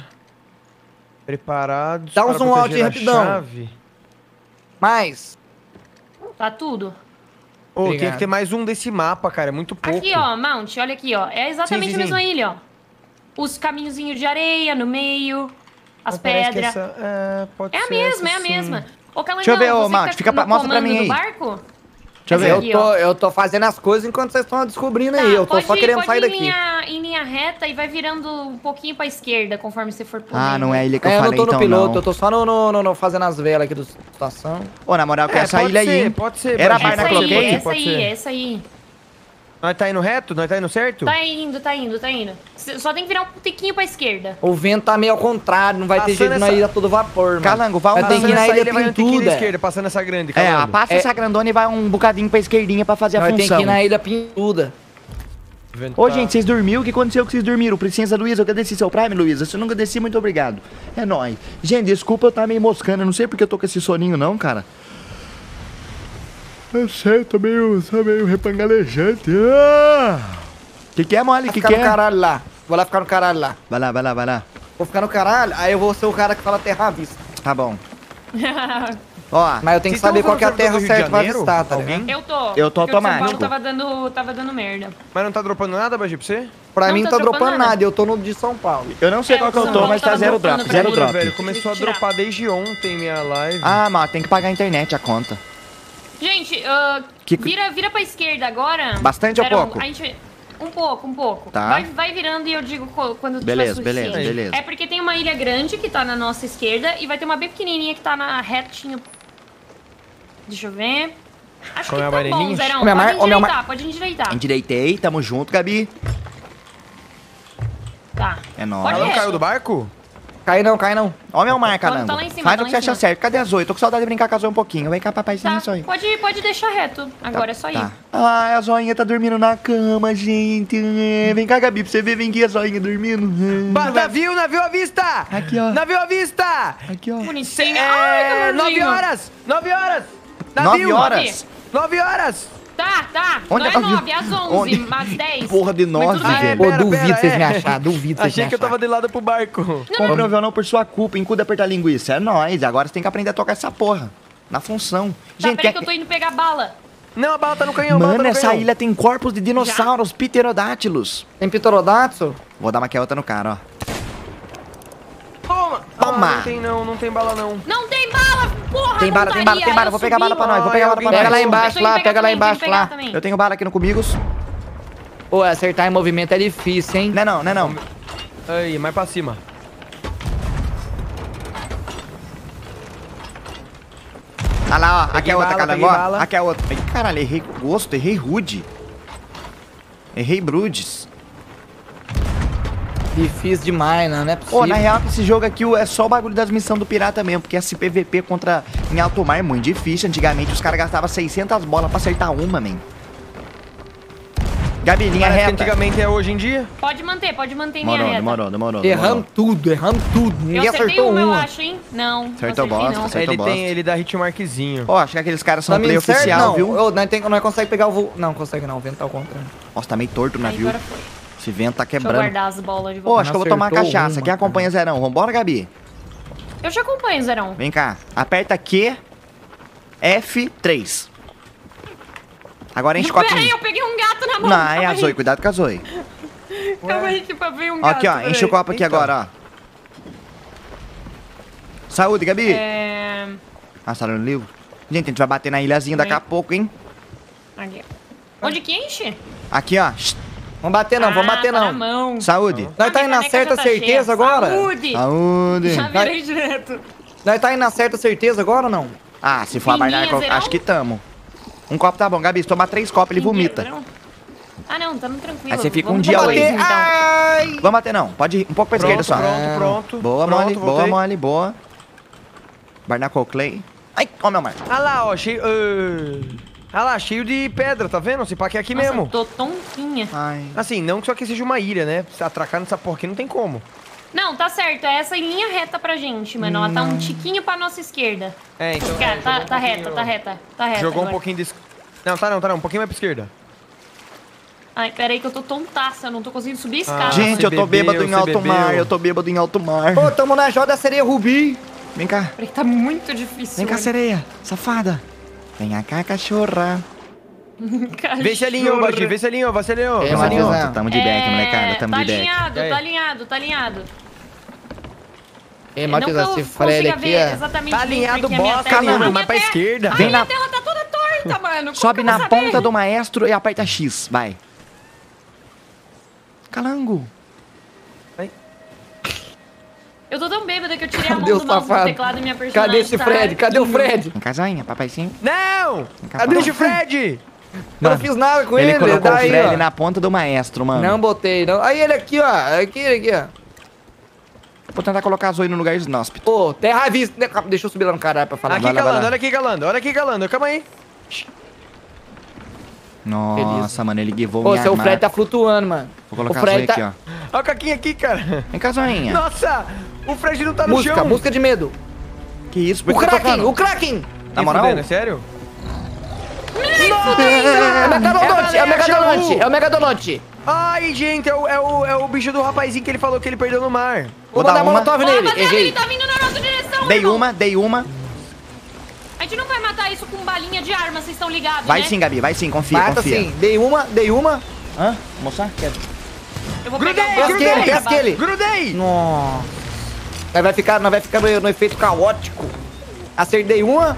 [SPEAKER 1] Preparados
[SPEAKER 3] Dá um
[SPEAKER 1] para
[SPEAKER 3] zoom out
[SPEAKER 1] proteger a
[SPEAKER 3] rapidão.
[SPEAKER 1] chave.
[SPEAKER 3] Mas,
[SPEAKER 4] Tá tudo.
[SPEAKER 1] Ô, tem
[SPEAKER 3] Obrigado.
[SPEAKER 1] que ter mais um desse mapa, cara. É muito pouco.
[SPEAKER 4] Aqui, ó, Mount, olha aqui, ó. É exatamente
[SPEAKER 1] Sim, sim,
[SPEAKER 4] a mesma
[SPEAKER 1] sim.
[SPEAKER 4] ilha, ó. Os caminhozinhos de areia no meio, as
[SPEAKER 1] Mas parece que
[SPEAKER 4] pedras.
[SPEAKER 1] essa- é, pode
[SPEAKER 4] É a
[SPEAKER 1] ser
[SPEAKER 4] mesma, é
[SPEAKER 1] essa,
[SPEAKER 4] a
[SPEAKER 1] sim.
[SPEAKER 4] mesma. Ô, Calangão,
[SPEAKER 2] Deixa eu ver, ô,
[SPEAKER 4] você que
[SPEAKER 2] Mount,
[SPEAKER 4] tá
[SPEAKER 2] fica pra-
[SPEAKER 4] no
[SPEAKER 2] mostra pra
[SPEAKER 4] comando
[SPEAKER 2] mim
[SPEAKER 4] do
[SPEAKER 2] aí.
[SPEAKER 4] barco?
[SPEAKER 2] Deixa eu ver.
[SPEAKER 3] eu
[SPEAKER 4] Aqui,
[SPEAKER 3] tô,
[SPEAKER 4] ó.
[SPEAKER 3] eu tô fazendo as coisas enquanto vocês estão descobrindo
[SPEAKER 4] Tá,
[SPEAKER 3] aí. Eu tô
[SPEAKER 4] pode
[SPEAKER 3] só
[SPEAKER 4] ir-
[SPEAKER 3] querendo
[SPEAKER 4] pode
[SPEAKER 3] sair
[SPEAKER 4] ir
[SPEAKER 3] daqui.
[SPEAKER 4] Em linha, em linha reta e vai virando um pouquinho pra esquerda conforme você for pulando.
[SPEAKER 2] Ah, não é a ilha que eu
[SPEAKER 3] É, eu não
[SPEAKER 2] falei,
[SPEAKER 3] tô no
[SPEAKER 2] então,
[SPEAKER 3] piloto,
[SPEAKER 2] não.
[SPEAKER 3] eu tô só no, no, no- no- fazendo as velas aqui da situação.
[SPEAKER 2] Ô, na moral, que
[SPEAKER 1] É,
[SPEAKER 2] essa
[SPEAKER 1] pode
[SPEAKER 2] ilha
[SPEAKER 1] ser,
[SPEAKER 2] aí, hein?
[SPEAKER 1] pode ser,
[SPEAKER 2] Era a
[SPEAKER 1] pode
[SPEAKER 2] Barna
[SPEAKER 4] Essa
[SPEAKER 1] ser,
[SPEAKER 2] Cloquei?
[SPEAKER 4] aí,
[SPEAKER 1] pode
[SPEAKER 4] essa aí,
[SPEAKER 1] ser.
[SPEAKER 4] essa aí.
[SPEAKER 1] Nós tá indo reto? Nós tá indo certo?
[SPEAKER 4] Tá indo, tá indo, tá indo. Cê- Só tem que virar um tiquinho pra esquerda.
[SPEAKER 3] O vento tá meio ao contrário, não vai ter
[SPEAKER 1] Passando
[SPEAKER 3] jeito de nós
[SPEAKER 1] essa-
[SPEAKER 3] ir a todo vapor, mano.
[SPEAKER 2] Calango, vai
[SPEAKER 3] Vai
[SPEAKER 2] uma-
[SPEAKER 3] ter que ir na
[SPEAKER 1] essa
[SPEAKER 3] ilha
[SPEAKER 1] vai um tiquinho da
[SPEAKER 3] pintuda.
[SPEAKER 1] esquerda, passando essa grande,
[SPEAKER 2] É,
[SPEAKER 1] calando.
[SPEAKER 2] passa
[SPEAKER 3] É-
[SPEAKER 2] essa grandona e vai um bocadinho pra esquerdinha pra fazer a
[SPEAKER 3] Nós tem
[SPEAKER 2] função.
[SPEAKER 3] que ir na ilha pintuda.
[SPEAKER 1] Vento
[SPEAKER 2] Ô,
[SPEAKER 1] tá-
[SPEAKER 2] gente, vocês dormiram? O que aconteceu que vocês dormiram? Princesa Luísa, eu agradeci seu Prime, Luísa. Se eu não agradeci, muito obrigado. É nóis. Gente, desculpa eu estar meio moscando. Eu não sei porque eu tô com esse soninho, não, cara. Eu sei, tô meio, tô meio repangalejante. Ah! Que que é, mole?
[SPEAKER 3] Vou
[SPEAKER 2] Que
[SPEAKER 3] ficar
[SPEAKER 2] que
[SPEAKER 3] no
[SPEAKER 2] é?
[SPEAKER 3] caralho lá. Vou lá ficar no caralho lá.
[SPEAKER 2] Vai lá, vai lá, vai lá.
[SPEAKER 3] Vou ficar no caralho, aí eu vou ser o cara que fala terra à vista.
[SPEAKER 2] Tá bom. Ó,
[SPEAKER 3] Mas eu tenho que
[SPEAKER 1] Vocês
[SPEAKER 3] saber
[SPEAKER 1] estão
[SPEAKER 3] qual que é a
[SPEAKER 1] falando
[SPEAKER 3] terra
[SPEAKER 1] do Rio de
[SPEAKER 3] certa pra
[SPEAKER 1] Janeiro?
[SPEAKER 3] avistar, tá
[SPEAKER 1] Alguém?
[SPEAKER 3] ligado?
[SPEAKER 4] Eu tô.
[SPEAKER 2] Eu tô
[SPEAKER 4] porque o de São Paulo
[SPEAKER 2] automático.
[SPEAKER 4] tava dando, tava dando merda.
[SPEAKER 1] Mas não tá dropando nada, Bagi, pra você?
[SPEAKER 3] Pra
[SPEAKER 4] Não
[SPEAKER 3] mim
[SPEAKER 4] tá
[SPEAKER 3] não tá
[SPEAKER 4] dropando
[SPEAKER 3] dropando
[SPEAKER 4] nada.
[SPEAKER 3] nada, eu tô no de São Paulo.
[SPEAKER 2] eu não sei
[SPEAKER 4] É,
[SPEAKER 2] qual que eu
[SPEAKER 4] São
[SPEAKER 2] tô,
[SPEAKER 4] Paulo
[SPEAKER 2] mas tá
[SPEAKER 4] tava
[SPEAKER 2] zero
[SPEAKER 4] dropando
[SPEAKER 2] drop,
[SPEAKER 4] pra
[SPEAKER 2] zero
[SPEAKER 4] mim.
[SPEAKER 2] drop.
[SPEAKER 1] Velho, começou a
[SPEAKER 4] Tem que tirar.
[SPEAKER 1] dropar desde ontem minha live.
[SPEAKER 2] Ah, mas tem que pagar a internet, a conta.
[SPEAKER 4] Gente, ah,
[SPEAKER 2] Que-
[SPEAKER 4] vira, vira pra esquerda agora.
[SPEAKER 2] Bastante ou
[SPEAKER 4] Pera,
[SPEAKER 2] pouco?
[SPEAKER 4] A gente... Um pouco, um pouco.
[SPEAKER 2] Tá.
[SPEAKER 4] Vai, vai virando e eu digo co- quando
[SPEAKER 2] Beleza,
[SPEAKER 4] tiver
[SPEAKER 2] beleza,
[SPEAKER 4] suficiente.
[SPEAKER 2] beleza.
[SPEAKER 4] É porque tem uma ilha grande que tá na nossa esquerda e vai ter uma bem pequenininha que tá na retinha. Deixa eu ver. Acho
[SPEAKER 1] Como
[SPEAKER 4] que
[SPEAKER 1] é a
[SPEAKER 4] tá bom,
[SPEAKER 1] amarelinha?
[SPEAKER 4] Zerão.
[SPEAKER 3] Ô, minha
[SPEAKER 4] Pode
[SPEAKER 3] mar- ô, minha
[SPEAKER 4] endireitar,
[SPEAKER 3] mar-
[SPEAKER 4] pode endireitar.
[SPEAKER 2] Endireitei, tamo junto, Gabi.
[SPEAKER 4] Tá.
[SPEAKER 2] É nóis.
[SPEAKER 4] Pode
[SPEAKER 1] Ela não
[SPEAKER 4] reto.
[SPEAKER 1] caiu do barco?
[SPEAKER 3] Cai não, cai não.
[SPEAKER 2] Ó meu mar,
[SPEAKER 4] Tá-
[SPEAKER 2] calango.
[SPEAKER 4] tá lá em cima,
[SPEAKER 2] Faz
[SPEAKER 4] tá
[SPEAKER 2] o
[SPEAKER 4] lá
[SPEAKER 2] que você
[SPEAKER 4] em
[SPEAKER 2] acha
[SPEAKER 4] cima.
[SPEAKER 2] certo. Cadê a Zoe? Tô com saudade de brincar com a Zoe um pouquinho. Vem cá, papaizinho,
[SPEAKER 4] Tá,
[SPEAKER 2] isso aí.
[SPEAKER 4] pode, pode deixar reto. Agora é só ir.
[SPEAKER 2] Tá. Ai, a Zoinha tá dormindo na cama, gente. É, vem cá, Gabi, pra você ver. Vem aqui a Zoinha dormindo.
[SPEAKER 1] Ba- Navio, navio à vista!
[SPEAKER 2] Aqui, ó.
[SPEAKER 1] Navio à vista!
[SPEAKER 2] Aqui, ó.
[SPEAKER 4] Bonitinho. Ai,
[SPEAKER 1] É,
[SPEAKER 4] que
[SPEAKER 1] nove
[SPEAKER 4] amorzinho.
[SPEAKER 1] horas! Nove horas!
[SPEAKER 2] Nove
[SPEAKER 1] Navio!
[SPEAKER 2] horas?
[SPEAKER 1] Nove horas!
[SPEAKER 4] Tá, tá.
[SPEAKER 2] Onde
[SPEAKER 4] não
[SPEAKER 2] é
[SPEAKER 4] é
[SPEAKER 2] nove?
[SPEAKER 4] nove, é às onze,
[SPEAKER 2] Onde?
[SPEAKER 4] às dez.
[SPEAKER 2] Porra de
[SPEAKER 4] Mas
[SPEAKER 2] nove,
[SPEAKER 4] tudo bem.
[SPEAKER 2] velho.
[SPEAKER 3] Pô,
[SPEAKER 1] Pera,
[SPEAKER 3] duvido
[SPEAKER 1] pera,
[SPEAKER 3] vocês
[SPEAKER 1] é.
[SPEAKER 3] me achar, duvido vocês
[SPEAKER 1] Achei
[SPEAKER 3] me
[SPEAKER 1] que eu tava
[SPEAKER 3] achar.
[SPEAKER 1] de lado pro barco.
[SPEAKER 2] Compre um avião não por sua culpa. Encuda apertar a linguiça. É nóis. Agora você tem que aprender a tocar essa porra. Na função.
[SPEAKER 4] Tá,
[SPEAKER 2] Gente,
[SPEAKER 4] peraí
[SPEAKER 2] é-
[SPEAKER 4] que eu tô indo pegar bala.
[SPEAKER 1] Não, a bala tá no canhão, a bala
[SPEAKER 2] mano,
[SPEAKER 1] tá no
[SPEAKER 2] essa
[SPEAKER 1] canhão.
[SPEAKER 2] ilha tem corpos de dinossauros, pterodátilos.
[SPEAKER 3] Tem pterodáctilo?
[SPEAKER 2] Vou dar uma queota no cara, ó.
[SPEAKER 1] Toma!
[SPEAKER 2] Toma.
[SPEAKER 1] Ah, não tem não, não tem bala não.
[SPEAKER 4] Não tem bala, porra!
[SPEAKER 2] Tem bala, tem bala, tem bala. Vou pegar bala pra nós. Vou pegar bala pra
[SPEAKER 1] Ai,
[SPEAKER 3] Pega
[SPEAKER 2] nós.
[SPEAKER 3] lá
[SPEAKER 1] alguém-
[SPEAKER 3] embaixo, lá, pega lá embaixo, lá.
[SPEAKER 2] Eu tenho bala aqui no Cubigos.
[SPEAKER 3] Pô, acertar em movimento é difícil, hein?
[SPEAKER 2] Não é não, não é não.
[SPEAKER 1] Aí, mais pra cima.
[SPEAKER 2] Ah lá, ó. Aqui
[SPEAKER 1] Peguei
[SPEAKER 2] é outra,
[SPEAKER 1] bala,
[SPEAKER 2] calango,
[SPEAKER 1] peguei
[SPEAKER 2] ó.
[SPEAKER 1] bala.
[SPEAKER 2] Aqui é outra. Ai, caralho, errei gosto, errei rude. Errei Brudes.
[SPEAKER 3] Difícil demais, né? Não é possível.
[SPEAKER 2] Pô, na real que esse jogo aqui é só o bagulho das missões do pirata mesmo, porque esse P V P contra em alto mar é muito difícil. Antigamente os caras gastavam seiscentas bolas pra acertar uma, man. Gabi, linha
[SPEAKER 1] Parece que
[SPEAKER 2] reta.
[SPEAKER 1] antigamente é hoje em dia.
[SPEAKER 4] Pode manter, pode manter em
[SPEAKER 2] Demorou,
[SPEAKER 4] linha reta.
[SPEAKER 2] demorou, demorou.
[SPEAKER 3] Erramos tudo, erramos tudo.
[SPEAKER 4] Eu
[SPEAKER 3] Ninguém
[SPEAKER 4] acertei
[SPEAKER 3] acertou
[SPEAKER 4] uma, eu
[SPEAKER 3] uma.
[SPEAKER 4] acho, hein? Não, não
[SPEAKER 2] Acertou
[SPEAKER 4] acertei,
[SPEAKER 2] bosta,
[SPEAKER 4] não.
[SPEAKER 2] acertou.
[SPEAKER 1] Ele
[SPEAKER 2] bosta.
[SPEAKER 1] tem, ele dá hitmarkzinho.
[SPEAKER 2] Ó, acho que aqueles caras são
[SPEAKER 3] Tá
[SPEAKER 2] play
[SPEAKER 3] meio certo?
[SPEAKER 2] oficial,
[SPEAKER 3] Não,
[SPEAKER 2] viu?
[SPEAKER 3] Ô, nós, tem, nós consegue pegar o voo. Não, consegue não, o vento tá ao contrário.
[SPEAKER 2] Nossa, tá meio torto o
[SPEAKER 4] Aí
[SPEAKER 2] navio.
[SPEAKER 4] agora foi.
[SPEAKER 2] Esse vento tá
[SPEAKER 4] Deixa eu
[SPEAKER 2] quebrando.
[SPEAKER 4] guardar as bolas de
[SPEAKER 2] Ô,
[SPEAKER 4] volta.
[SPEAKER 2] acho que eu vou tomar
[SPEAKER 3] Acertou
[SPEAKER 2] cachaça.
[SPEAKER 3] uma,
[SPEAKER 2] Quem acompanha Zerão? Vambora, Gabi?
[SPEAKER 4] Eu te acompanho, Zerão.
[SPEAKER 2] Vem cá. Aperta Q, F três. Agora enche o
[SPEAKER 4] Peraí,
[SPEAKER 2] copinho.
[SPEAKER 4] eu peguei um gato na mão.
[SPEAKER 2] Não,
[SPEAKER 4] calma
[SPEAKER 2] é a
[SPEAKER 4] aí.
[SPEAKER 2] Zoe. Cuidado com a Zoe.
[SPEAKER 4] Calma aí que veio um
[SPEAKER 2] Ó,
[SPEAKER 4] gato.
[SPEAKER 2] aqui, ó.
[SPEAKER 4] peraí.
[SPEAKER 2] Enche o copo aqui
[SPEAKER 1] Então.
[SPEAKER 2] agora, ó. Saúde, Gabi.
[SPEAKER 4] É...
[SPEAKER 2] Ah, você tá lendo o livro? Gente, a gente vai bater na ilhazinha daqui a
[SPEAKER 4] Vem.
[SPEAKER 2] pouco, hein?
[SPEAKER 4] Aqui. Onde que enche?
[SPEAKER 2] Aqui, ó. Shh.
[SPEAKER 3] Vamos bater não, vamos
[SPEAKER 4] Ah,
[SPEAKER 3] bater
[SPEAKER 4] tá na
[SPEAKER 3] não.
[SPEAKER 4] mão.
[SPEAKER 2] Saúde.
[SPEAKER 3] Nós tá
[SPEAKER 4] A
[SPEAKER 3] indo na
[SPEAKER 4] caneca
[SPEAKER 3] certa
[SPEAKER 4] já tá
[SPEAKER 3] certeza
[SPEAKER 4] cheia.
[SPEAKER 3] agora?
[SPEAKER 4] Saúde.
[SPEAKER 2] Saúde.
[SPEAKER 4] Já virei direto.
[SPEAKER 3] Nós tá indo na certa certeza agora ou não?
[SPEAKER 2] Ah, se for abarcar,
[SPEAKER 4] Fininha, Zerão?
[SPEAKER 2] acho que tamo. Um copo tá bom, Gabi. Se tomar três copos, ele vomita.
[SPEAKER 4] Não? Ah, não, tamo tranquilo.
[SPEAKER 2] Aí você fica
[SPEAKER 4] Vamos
[SPEAKER 2] um dia
[SPEAKER 4] pra
[SPEAKER 2] away.
[SPEAKER 4] dois, então.
[SPEAKER 3] Ai!
[SPEAKER 2] Vamos bater não. Pode ir um pouco pra esquerda
[SPEAKER 1] Pronto,
[SPEAKER 2] só.
[SPEAKER 1] pronto, pronto.
[SPEAKER 2] Boa,
[SPEAKER 1] Pronto,
[SPEAKER 2] mole. Boa,
[SPEAKER 1] voltei.
[SPEAKER 2] mole. Boa. Barnacle Clay. Ai, ó meu mar.
[SPEAKER 1] Ah lá, ó, cheio... Ah lá, cheio de pedra, tá vendo? Se pá que é aqui
[SPEAKER 4] Nossa,
[SPEAKER 1] mesmo.
[SPEAKER 4] eu tô tontinha.
[SPEAKER 2] Ai.
[SPEAKER 1] Assim, não que isso aqui seja uma ilha, né? Se atracar nessa porra aqui não tem como.
[SPEAKER 4] Não, tá certo. É essa em linha reta pra gente, mano. Ela tá um tiquinho pra nossa esquerda.
[SPEAKER 1] É, então...
[SPEAKER 4] Cara,
[SPEAKER 1] é,
[SPEAKER 4] tá,
[SPEAKER 1] jogou um
[SPEAKER 4] tá reta,
[SPEAKER 1] pouquinho-
[SPEAKER 4] tá reta. Tá reta.
[SPEAKER 1] Jogou um
[SPEAKER 4] agora.
[SPEAKER 1] pouquinho de... es- Não, tá não, tá não. Um pouquinho mais pra esquerda.
[SPEAKER 4] Ai, peraí que eu tô tontaça. Eu não tô conseguindo subir a escada.
[SPEAKER 1] Ah,
[SPEAKER 2] Gente,
[SPEAKER 1] você
[SPEAKER 2] eu tô
[SPEAKER 1] bebeu,
[SPEAKER 2] bêbado em
[SPEAKER 1] você
[SPEAKER 2] alto mar.
[SPEAKER 1] bebeu.
[SPEAKER 2] Eu tô bêbado em alto mar.
[SPEAKER 3] Ô, tamo na Joia da Sereia Rubi.
[SPEAKER 2] Vem cá.
[SPEAKER 4] Peraí que tá muito difícil.
[SPEAKER 2] Vem cá,
[SPEAKER 4] mano.
[SPEAKER 2] sereia. Safada. Vem cá, cachorra.
[SPEAKER 1] Vê se alinhou, Badi. Vê se alinhou, vê se alinhou.
[SPEAKER 3] É,
[SPEAKER 1] Vê se
[SPEAKER 3] mas
[SPEAKER 1] alinhou.
[SPEAKER 3] não.
[SPEAKER 2] Tamo de back, molecada. Tamo
[SPEAKER 4] tá
[SPEAKER 2] de back.
[SPEAKER 4] alinhado,
[SPEAKER 1] E aí?
[SPEAKER 4] tá alinhado, tá alinhado.
[SPEAKER 3] Ei,
[SPEAKER 4] Não
[SPEAKER 3] Matheus,
[SPEAKER 4] que eu
[SPEAKER 3] esse Fred
[SPEAKER 4] consiga
[SPEAKER 3] aqui
[SPEAKER 4] ver
[SPEAKER 3] é...
[SPEAKER 4] exatamente
[SPEAKER 1] Tá
[SPEAKER 4] bem,
[SPEAKER 1] alinhado
[SPEAKER 4] porque a minha
[SPEAKER 1] bosta
[SPEAKER 4] tela-
[SPEAKER 1] nenhuma,
[SPEAKER 4] a minha
[SPEAKER 1] mas pra
[SPEAKER 4] te-
[SPEAKER 1] esquerda.
[SPEAKER 4] A
[SPEAKER 2] Vem
[SPEAKER 4] minha
[SPEAKER 2] na-
[SPEAKER 4] tela tá toda torta, mano. Como
[SPEAKER 2] Sobe
[SPEAKER 4] que eu
[SPEAKER 2] na
[SPEAKER 4] vou saber?
[SPEAKER 2] ponta do maestro e aperta X. Vai. Calango.
[SPEAKER 4] Eu tô tão bêbada que eu tirei a mão
[SPEAKER 3] Cadê o
[SPEAKER 4] do mouse do
[SPEAKER 3] safado?
[SPEAKER 4] teclado e minha personagem
[SPEAKER 3] Cadê esse
[SPEAKER 4] tá
[SPEAKER 3] Fred? Cadê o
[SPEAKER 4] indo.
[SPEAKER 3] Fred?
[SPEAKER 2] Vem cá, zoinha, papaizinho.
[SPEAKER 1] Não!
[SPEAKER 2] Vem cá,
[SPEAKER 3] Cadê
[SPEAKER 1] Deixa
[SPEAKER 2] papai.
[SPEAKER 1] o Fred!
[SPEAKER 3] Eu não fiz nada com ele.
[SPEAKER 2] Ele colocou
[SPEAKER 3] daí,
[SPEAKER 2] o Fred
[SPEAKER 3] ó.
[SPEAKER 2] na ponta do maestro, mano.
[SPEAKER 3] Não botei, não. Aí ele aqui, ó. Aqui, ele aqui, ó.
[SPEAKER 2] Vou tentar colocar a Zoe no lugar inóspito.
[SPEAKER 3] Pô, terra à vista. Deixa eu subir lá no caralho pra falar.
[SPEAKER 1] Aqui,
[SPEAKER 2] Vai lá, vai
[SPEAKER 1] Galando,
[SPEAKER 2] lá.
[SPEAKER 1] olha aqui, Galando, olha aqui, Galando. Calma aí.
[SPEAKER 2] Nossa, mano, ele guivou
[SPEAKER 3] Pô,
[SPEAKER 2] minha
[SPEAKER 3] seu
[SPEAKER 2] arma.
[SPEAKER 3] Fred tá flutuando, mano.
[SPEAKER 2] Vou colocar
[SPEAKER 3] o
[SPEAKER 2] a Zoe
[SPEAKER 3] Fred
[SPEAKER 2] aqui,
[SPEAKER 3] tá...
[SPEAKER 2] ó.
[SPEAKER 1] Olha o Caquinho aqui, cara.
[SPEAKER 2] Vem cá, zoinha.
[SPEAKER 1] Nossa! O Fred não tá no
[SPEAKER 3] Música,
[SPEAKER 1] chão.
[SPEAKER 3] música de medo.
[SPEAKER 2] Que isso? Por
[SPEAKER 3] O
[SPEAKER 2] que tá
[SPEAKER 3] Kraken,
[SPEAKER 2] tocando?
[SPEAKER 3] o Kraken.
[SPEAKER 2] Na
[SPEAKER 1] Nem
[SPEAKER 2] moral?
[SPEAKER 1] fudendo, é sério?
[SPEAKER 3] É o Megalodonte, é o
[SPEAKER 1] É,
[SPEAKER 3] Megalodonte,
[SPEAKER 1] Jaú.
[SPEAKER 3] é o Megalodonte.
[SPEAKER 1] Ai, gente, é o, é, o, é o bicho do rapazinho que ele falou que ele perdeu no mar.
[SPEAKER 3] Vou
[SPEAKER 2] Vou dar
[SPEAKER 3] mandar
[SPEAKER 2] uma.
[SPEAKER 3] molotov
[SPEAKER 4] Ô,
[SPEAKER 3] nele,
[SPEAKER 4] rapaziada, ele
[SPEAKER 3] errei.
[SPEAKER 4] tá vindo na nossa direção,
[SPEAKER 2] Dei
[SPEAKER 4] irmão.
[SPEAKER 2] uma, dei uma.
[SPEAKER 4] A gente não vai matar isso com balinha de arma, vocês estão ligados,
[SPEAKER 2] Vai
[SPEAKER 4] né?
[SPEAKER 2] sim, Gabi, vai sim, confia,
[SPEAKER 3] Mata
[SPEAKER 2] confia.
[SPEAKER 3] sim, dei uma, dei uma.
[SPEAKER 2] Hã? Moçar? Quer?
[SPEAKER 4] Eu vou
[SPEAKER 1] Grudei,
[SPEAKER 4] pegar o
[SPEAKER 3] Pesca ele,
[SPEAKER 1] grudei,
[SPEAKER 3] pesca ele.
[SPEAKER 1] Grudei!
[SPEAKER 3] Nossa. Nós vai ficar, nós vai ficar no, no efeito caótico. Acertei uma.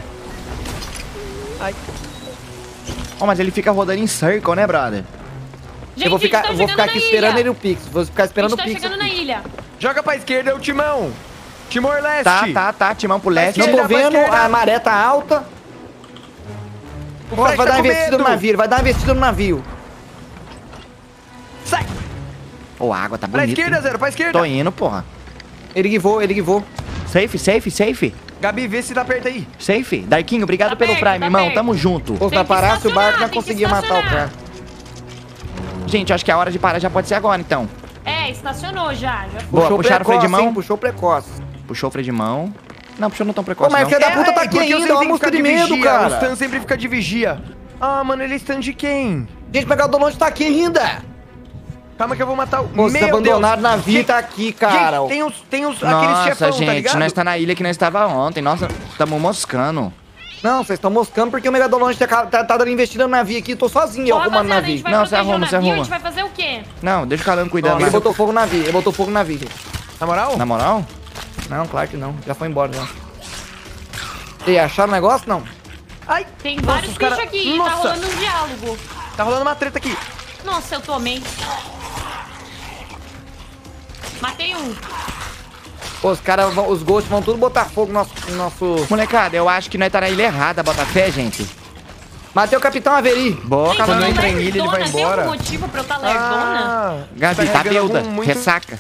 [SPEAKER 2] Ó, mas ele fica rodando em circle, né, brother?
[SPEAKER 4] Gente,
[SPEAKER 3] eu vou ficar,
[SPEAKER 4] a gente
[SPEAKER 3] eu
[SPEAKER 4] tá
[SPEAKER 3] vou ficar
[SPEAKER 4] chegando
[SPEAKER 3] aqui
[SPEAKER 4] na
[SPEAKER 3] esperando
[SPEAKER 4] ilha.
[SPEAKER 3] ele o Pix. Vou ficar esperando
[SPEAKER 4] A
[SPEAKER 3] o
[SPEAKER 4] gente tá
[SPEAKER 3] Pix.
[SPEAKER 4] chegando na
[SPEAKER 3] aqui.
[SPEAKER 4] ilha.
[SPEAKER 1] Joga pra esquerda, é o Timão. Timor Leste.
[SPEAKER 2] Tá, tá, tá, timão pro leste.
[SPEAKER 3] Não tô
[SPEAKER 1] Esquerda, pra
[SPEAKER 3] vendo,
[SPEAKER 1] esquerda.
[SPEAKER 3] a maré tá alta.
[SPEAKER 1] O
[SPEAKER 3] Nossa,
[SPEAKER 1] Fred
[SPEAKER 3] vai
[SPEAKER 1] tá
[SPEAKER 3] dar
[SPEAKER 1] com
[SPEAKER 3] investida
[SPEAKER 1] medo.
[SPEAKER 3] no navio, ele vai dar investida no navio.
[SPEAKER 1] Sai!
[SPEAKER 2] Ô, a água tá
[SPEAKER 1] Pra
[SPEAKER 2] bonita.
[SPEAKER 1] esquerda,
[SPEAKER 2] hein?
[SPEAKER 1] Zero, pra esquerda.
[SPEAKER 2] Tô indo, porra.
[SPEAKER 3] Ele guivou, ele guivou.
[SPEAKER 2] Safe, safe, safe.
[SPEAKER 1] Gabi, vê se tá perto aí.
[SPEAKER 2] Safe. Darkinho, obrigado
[SPEAKER 4] Tá
[SPEAKER 2] pelo
[SPEAKER 4] perto,
[SPEAKER 2] Prime,
[SPEAKER 4] tá
[SPEAKER 2] irmão.
[SPEAKER 4] perto.
[SPEAKER 2] Tamo junto.
[SPEAKER 3] Pô,
[SPEAKER 4] Tem
[SPEAKER 3] pra
[SPEAKER 4] que
[SPEAKER 3] parar se o barco
[SPEAKER 4] estacionar,
[SPEAKER 3] não
[SPEAKER 4] tem que
[SPEAKER 3] conseguia matar o
[SPEAKER 4] estacionar.
[SPEAKER 3] cara.
[SPEAKER 2] Gente, acho que a hora de parar já pode ser agora, então.
[SPEAKER 4] É, estacionou já. já foi.
[SPEAKER 2] Boa, puxaram o freio de mão?
[SPEAKER 3] hein, puxou precoce.
[SPEAKER 2] Puxou o freio de mão. Não, puxou não tão
[SPEAKER 3] Pô,
[SPEAKER 2] precoce,
[SPEAKER 3] mas
[SPEAKER 2] não.
[SPEAKER 3] filha da puta tá
[SPEAKER 1] É,
[SPEAKER 3] aqui
[SPEAKER 1] porque eu
[SPEAKER 3] ainda,
[SPEAKER 1] sempre
[SPEAKER 3] ó, a
[SPEAKER 1] tenho que
[SPEAKER 3] música
[SPEAKER 1] ficar
[SPEAKER 3] de medo,
[SPEAKER 1] vigia. O
[SPEAKER 3] cara.
[SPEAKER 1] Stan sempre fica de vigia. Ah, mano, ele é Stan de quem?
[SPEAKER 3] Gente, pegar o Dolonte tá aqui ainda.
[SPEAKER 1] Calma que eu vou matar o...
[SPEAKER 3] Pô, vocês
[SPEAKER 1] Meu
[SPEAKER 3] abandonaram
[SPEAKER 1] Deus.
[SPEAKER 3] na vida,
[SPEAKER 1] Gente,
[SPEAKER 3] tá aqui, cara.
[SPEAKER 1] Gente, tem os, tem os, aqueles
[SPEAKER 2] Nossa,
[SPEAKER 1] chefão, tá
[SPEAKER 2] gente,
[SPEAKER 1] ligado?
[SPEAKER 2] nós tá na ilha que nós estava ontem. Nossa, tamo moscando.
[SPEAKER 3] Não, vocês estão moscando porque o Megalodonte tá, tá, tá dando investida no navio aqui. Tô sozinho,
[SPEAKER 4] Ô,
[SPEAKER 3] arrumando o
[SPEAKER 4] rapaziada, a gente
[SPEAKER 3] navio.
[SPEAKER 4] vai
[SPEAKER 2] Não, você
[SPEAKER 4] proteger
[SPEAKER 2] arruma,
[SPEAKER 4] o
[SPEAKER 2] você
[SPEAKER 4] navio,
[SPEAKER 2] arruma.
[SPEAKER 4] a gente vai fazer o quê?
[SPEAKER 2] Não, deixa o Calango cuidando.
[SPEAKER 3] Ele
[SPEAKER 2] lá.
[SPEAKER 3] botou fogo no navio, ele botou fogo no navio.
[SPEAKER 1] Na moral?
[SPEAKER 2] Na moral?
[SPEAKER 3] Não, claro que não. Já foi embora, já. E acharam o negócio? Não.
[SPEAKER 1] Ai,
[SPEAKER 4] Tem
[SPEAKER 1] nossa,
[SPEAKER 4] vários
[SPEAKER 1] os
[SPEAKER 4] bichos
[SPEAKER 1] cara-
[SPEAKER 4] aqui,
[SPEAKER 1] Nossa,
[SPEAKER 4] tá rolando um diálogo.
[SPEAKER 1] tá rolando uma treta aqui.
[SPEAKER 4] Nossa, eu tomei. Matei um.
[SPEAKER 3] Pô, os caras, vão- os ghosts vão tudo botar fogo no nosso... no nosso...
[SPEAKER 2] Molecada, eu acho que nós tá na ilha errada, Botafé, gente.
[SPEAKER 3] Matei o Capitão Averi.
[SPEAKER 2] Boa,
[SPEAKER 4] Gente,
[SPEAKER 1] quando
[SPEAKER 2] Calango.
[SPEAKER 4] eu
[SPEAKER 1] entra
[SPEAKER 4] tô
[SPEAKER 1] em ilha, ele vai
[SPEAKER 4] lerdona. Tem
[SPEAKER 1] embora.
[SPEAKER 4] algum motivo pra eu estar lerdona?
[SPEAKER 1] Ah,
[SPEAKER 2] Gabi,
[SPEAKER 1] você
[SPEAKER 2] tá
[SPEAKER 1] carregando
[SPEAKER 2] beuda.
[SPEAKER 1] algum muito-
[SPEAKER 2] Ressaca.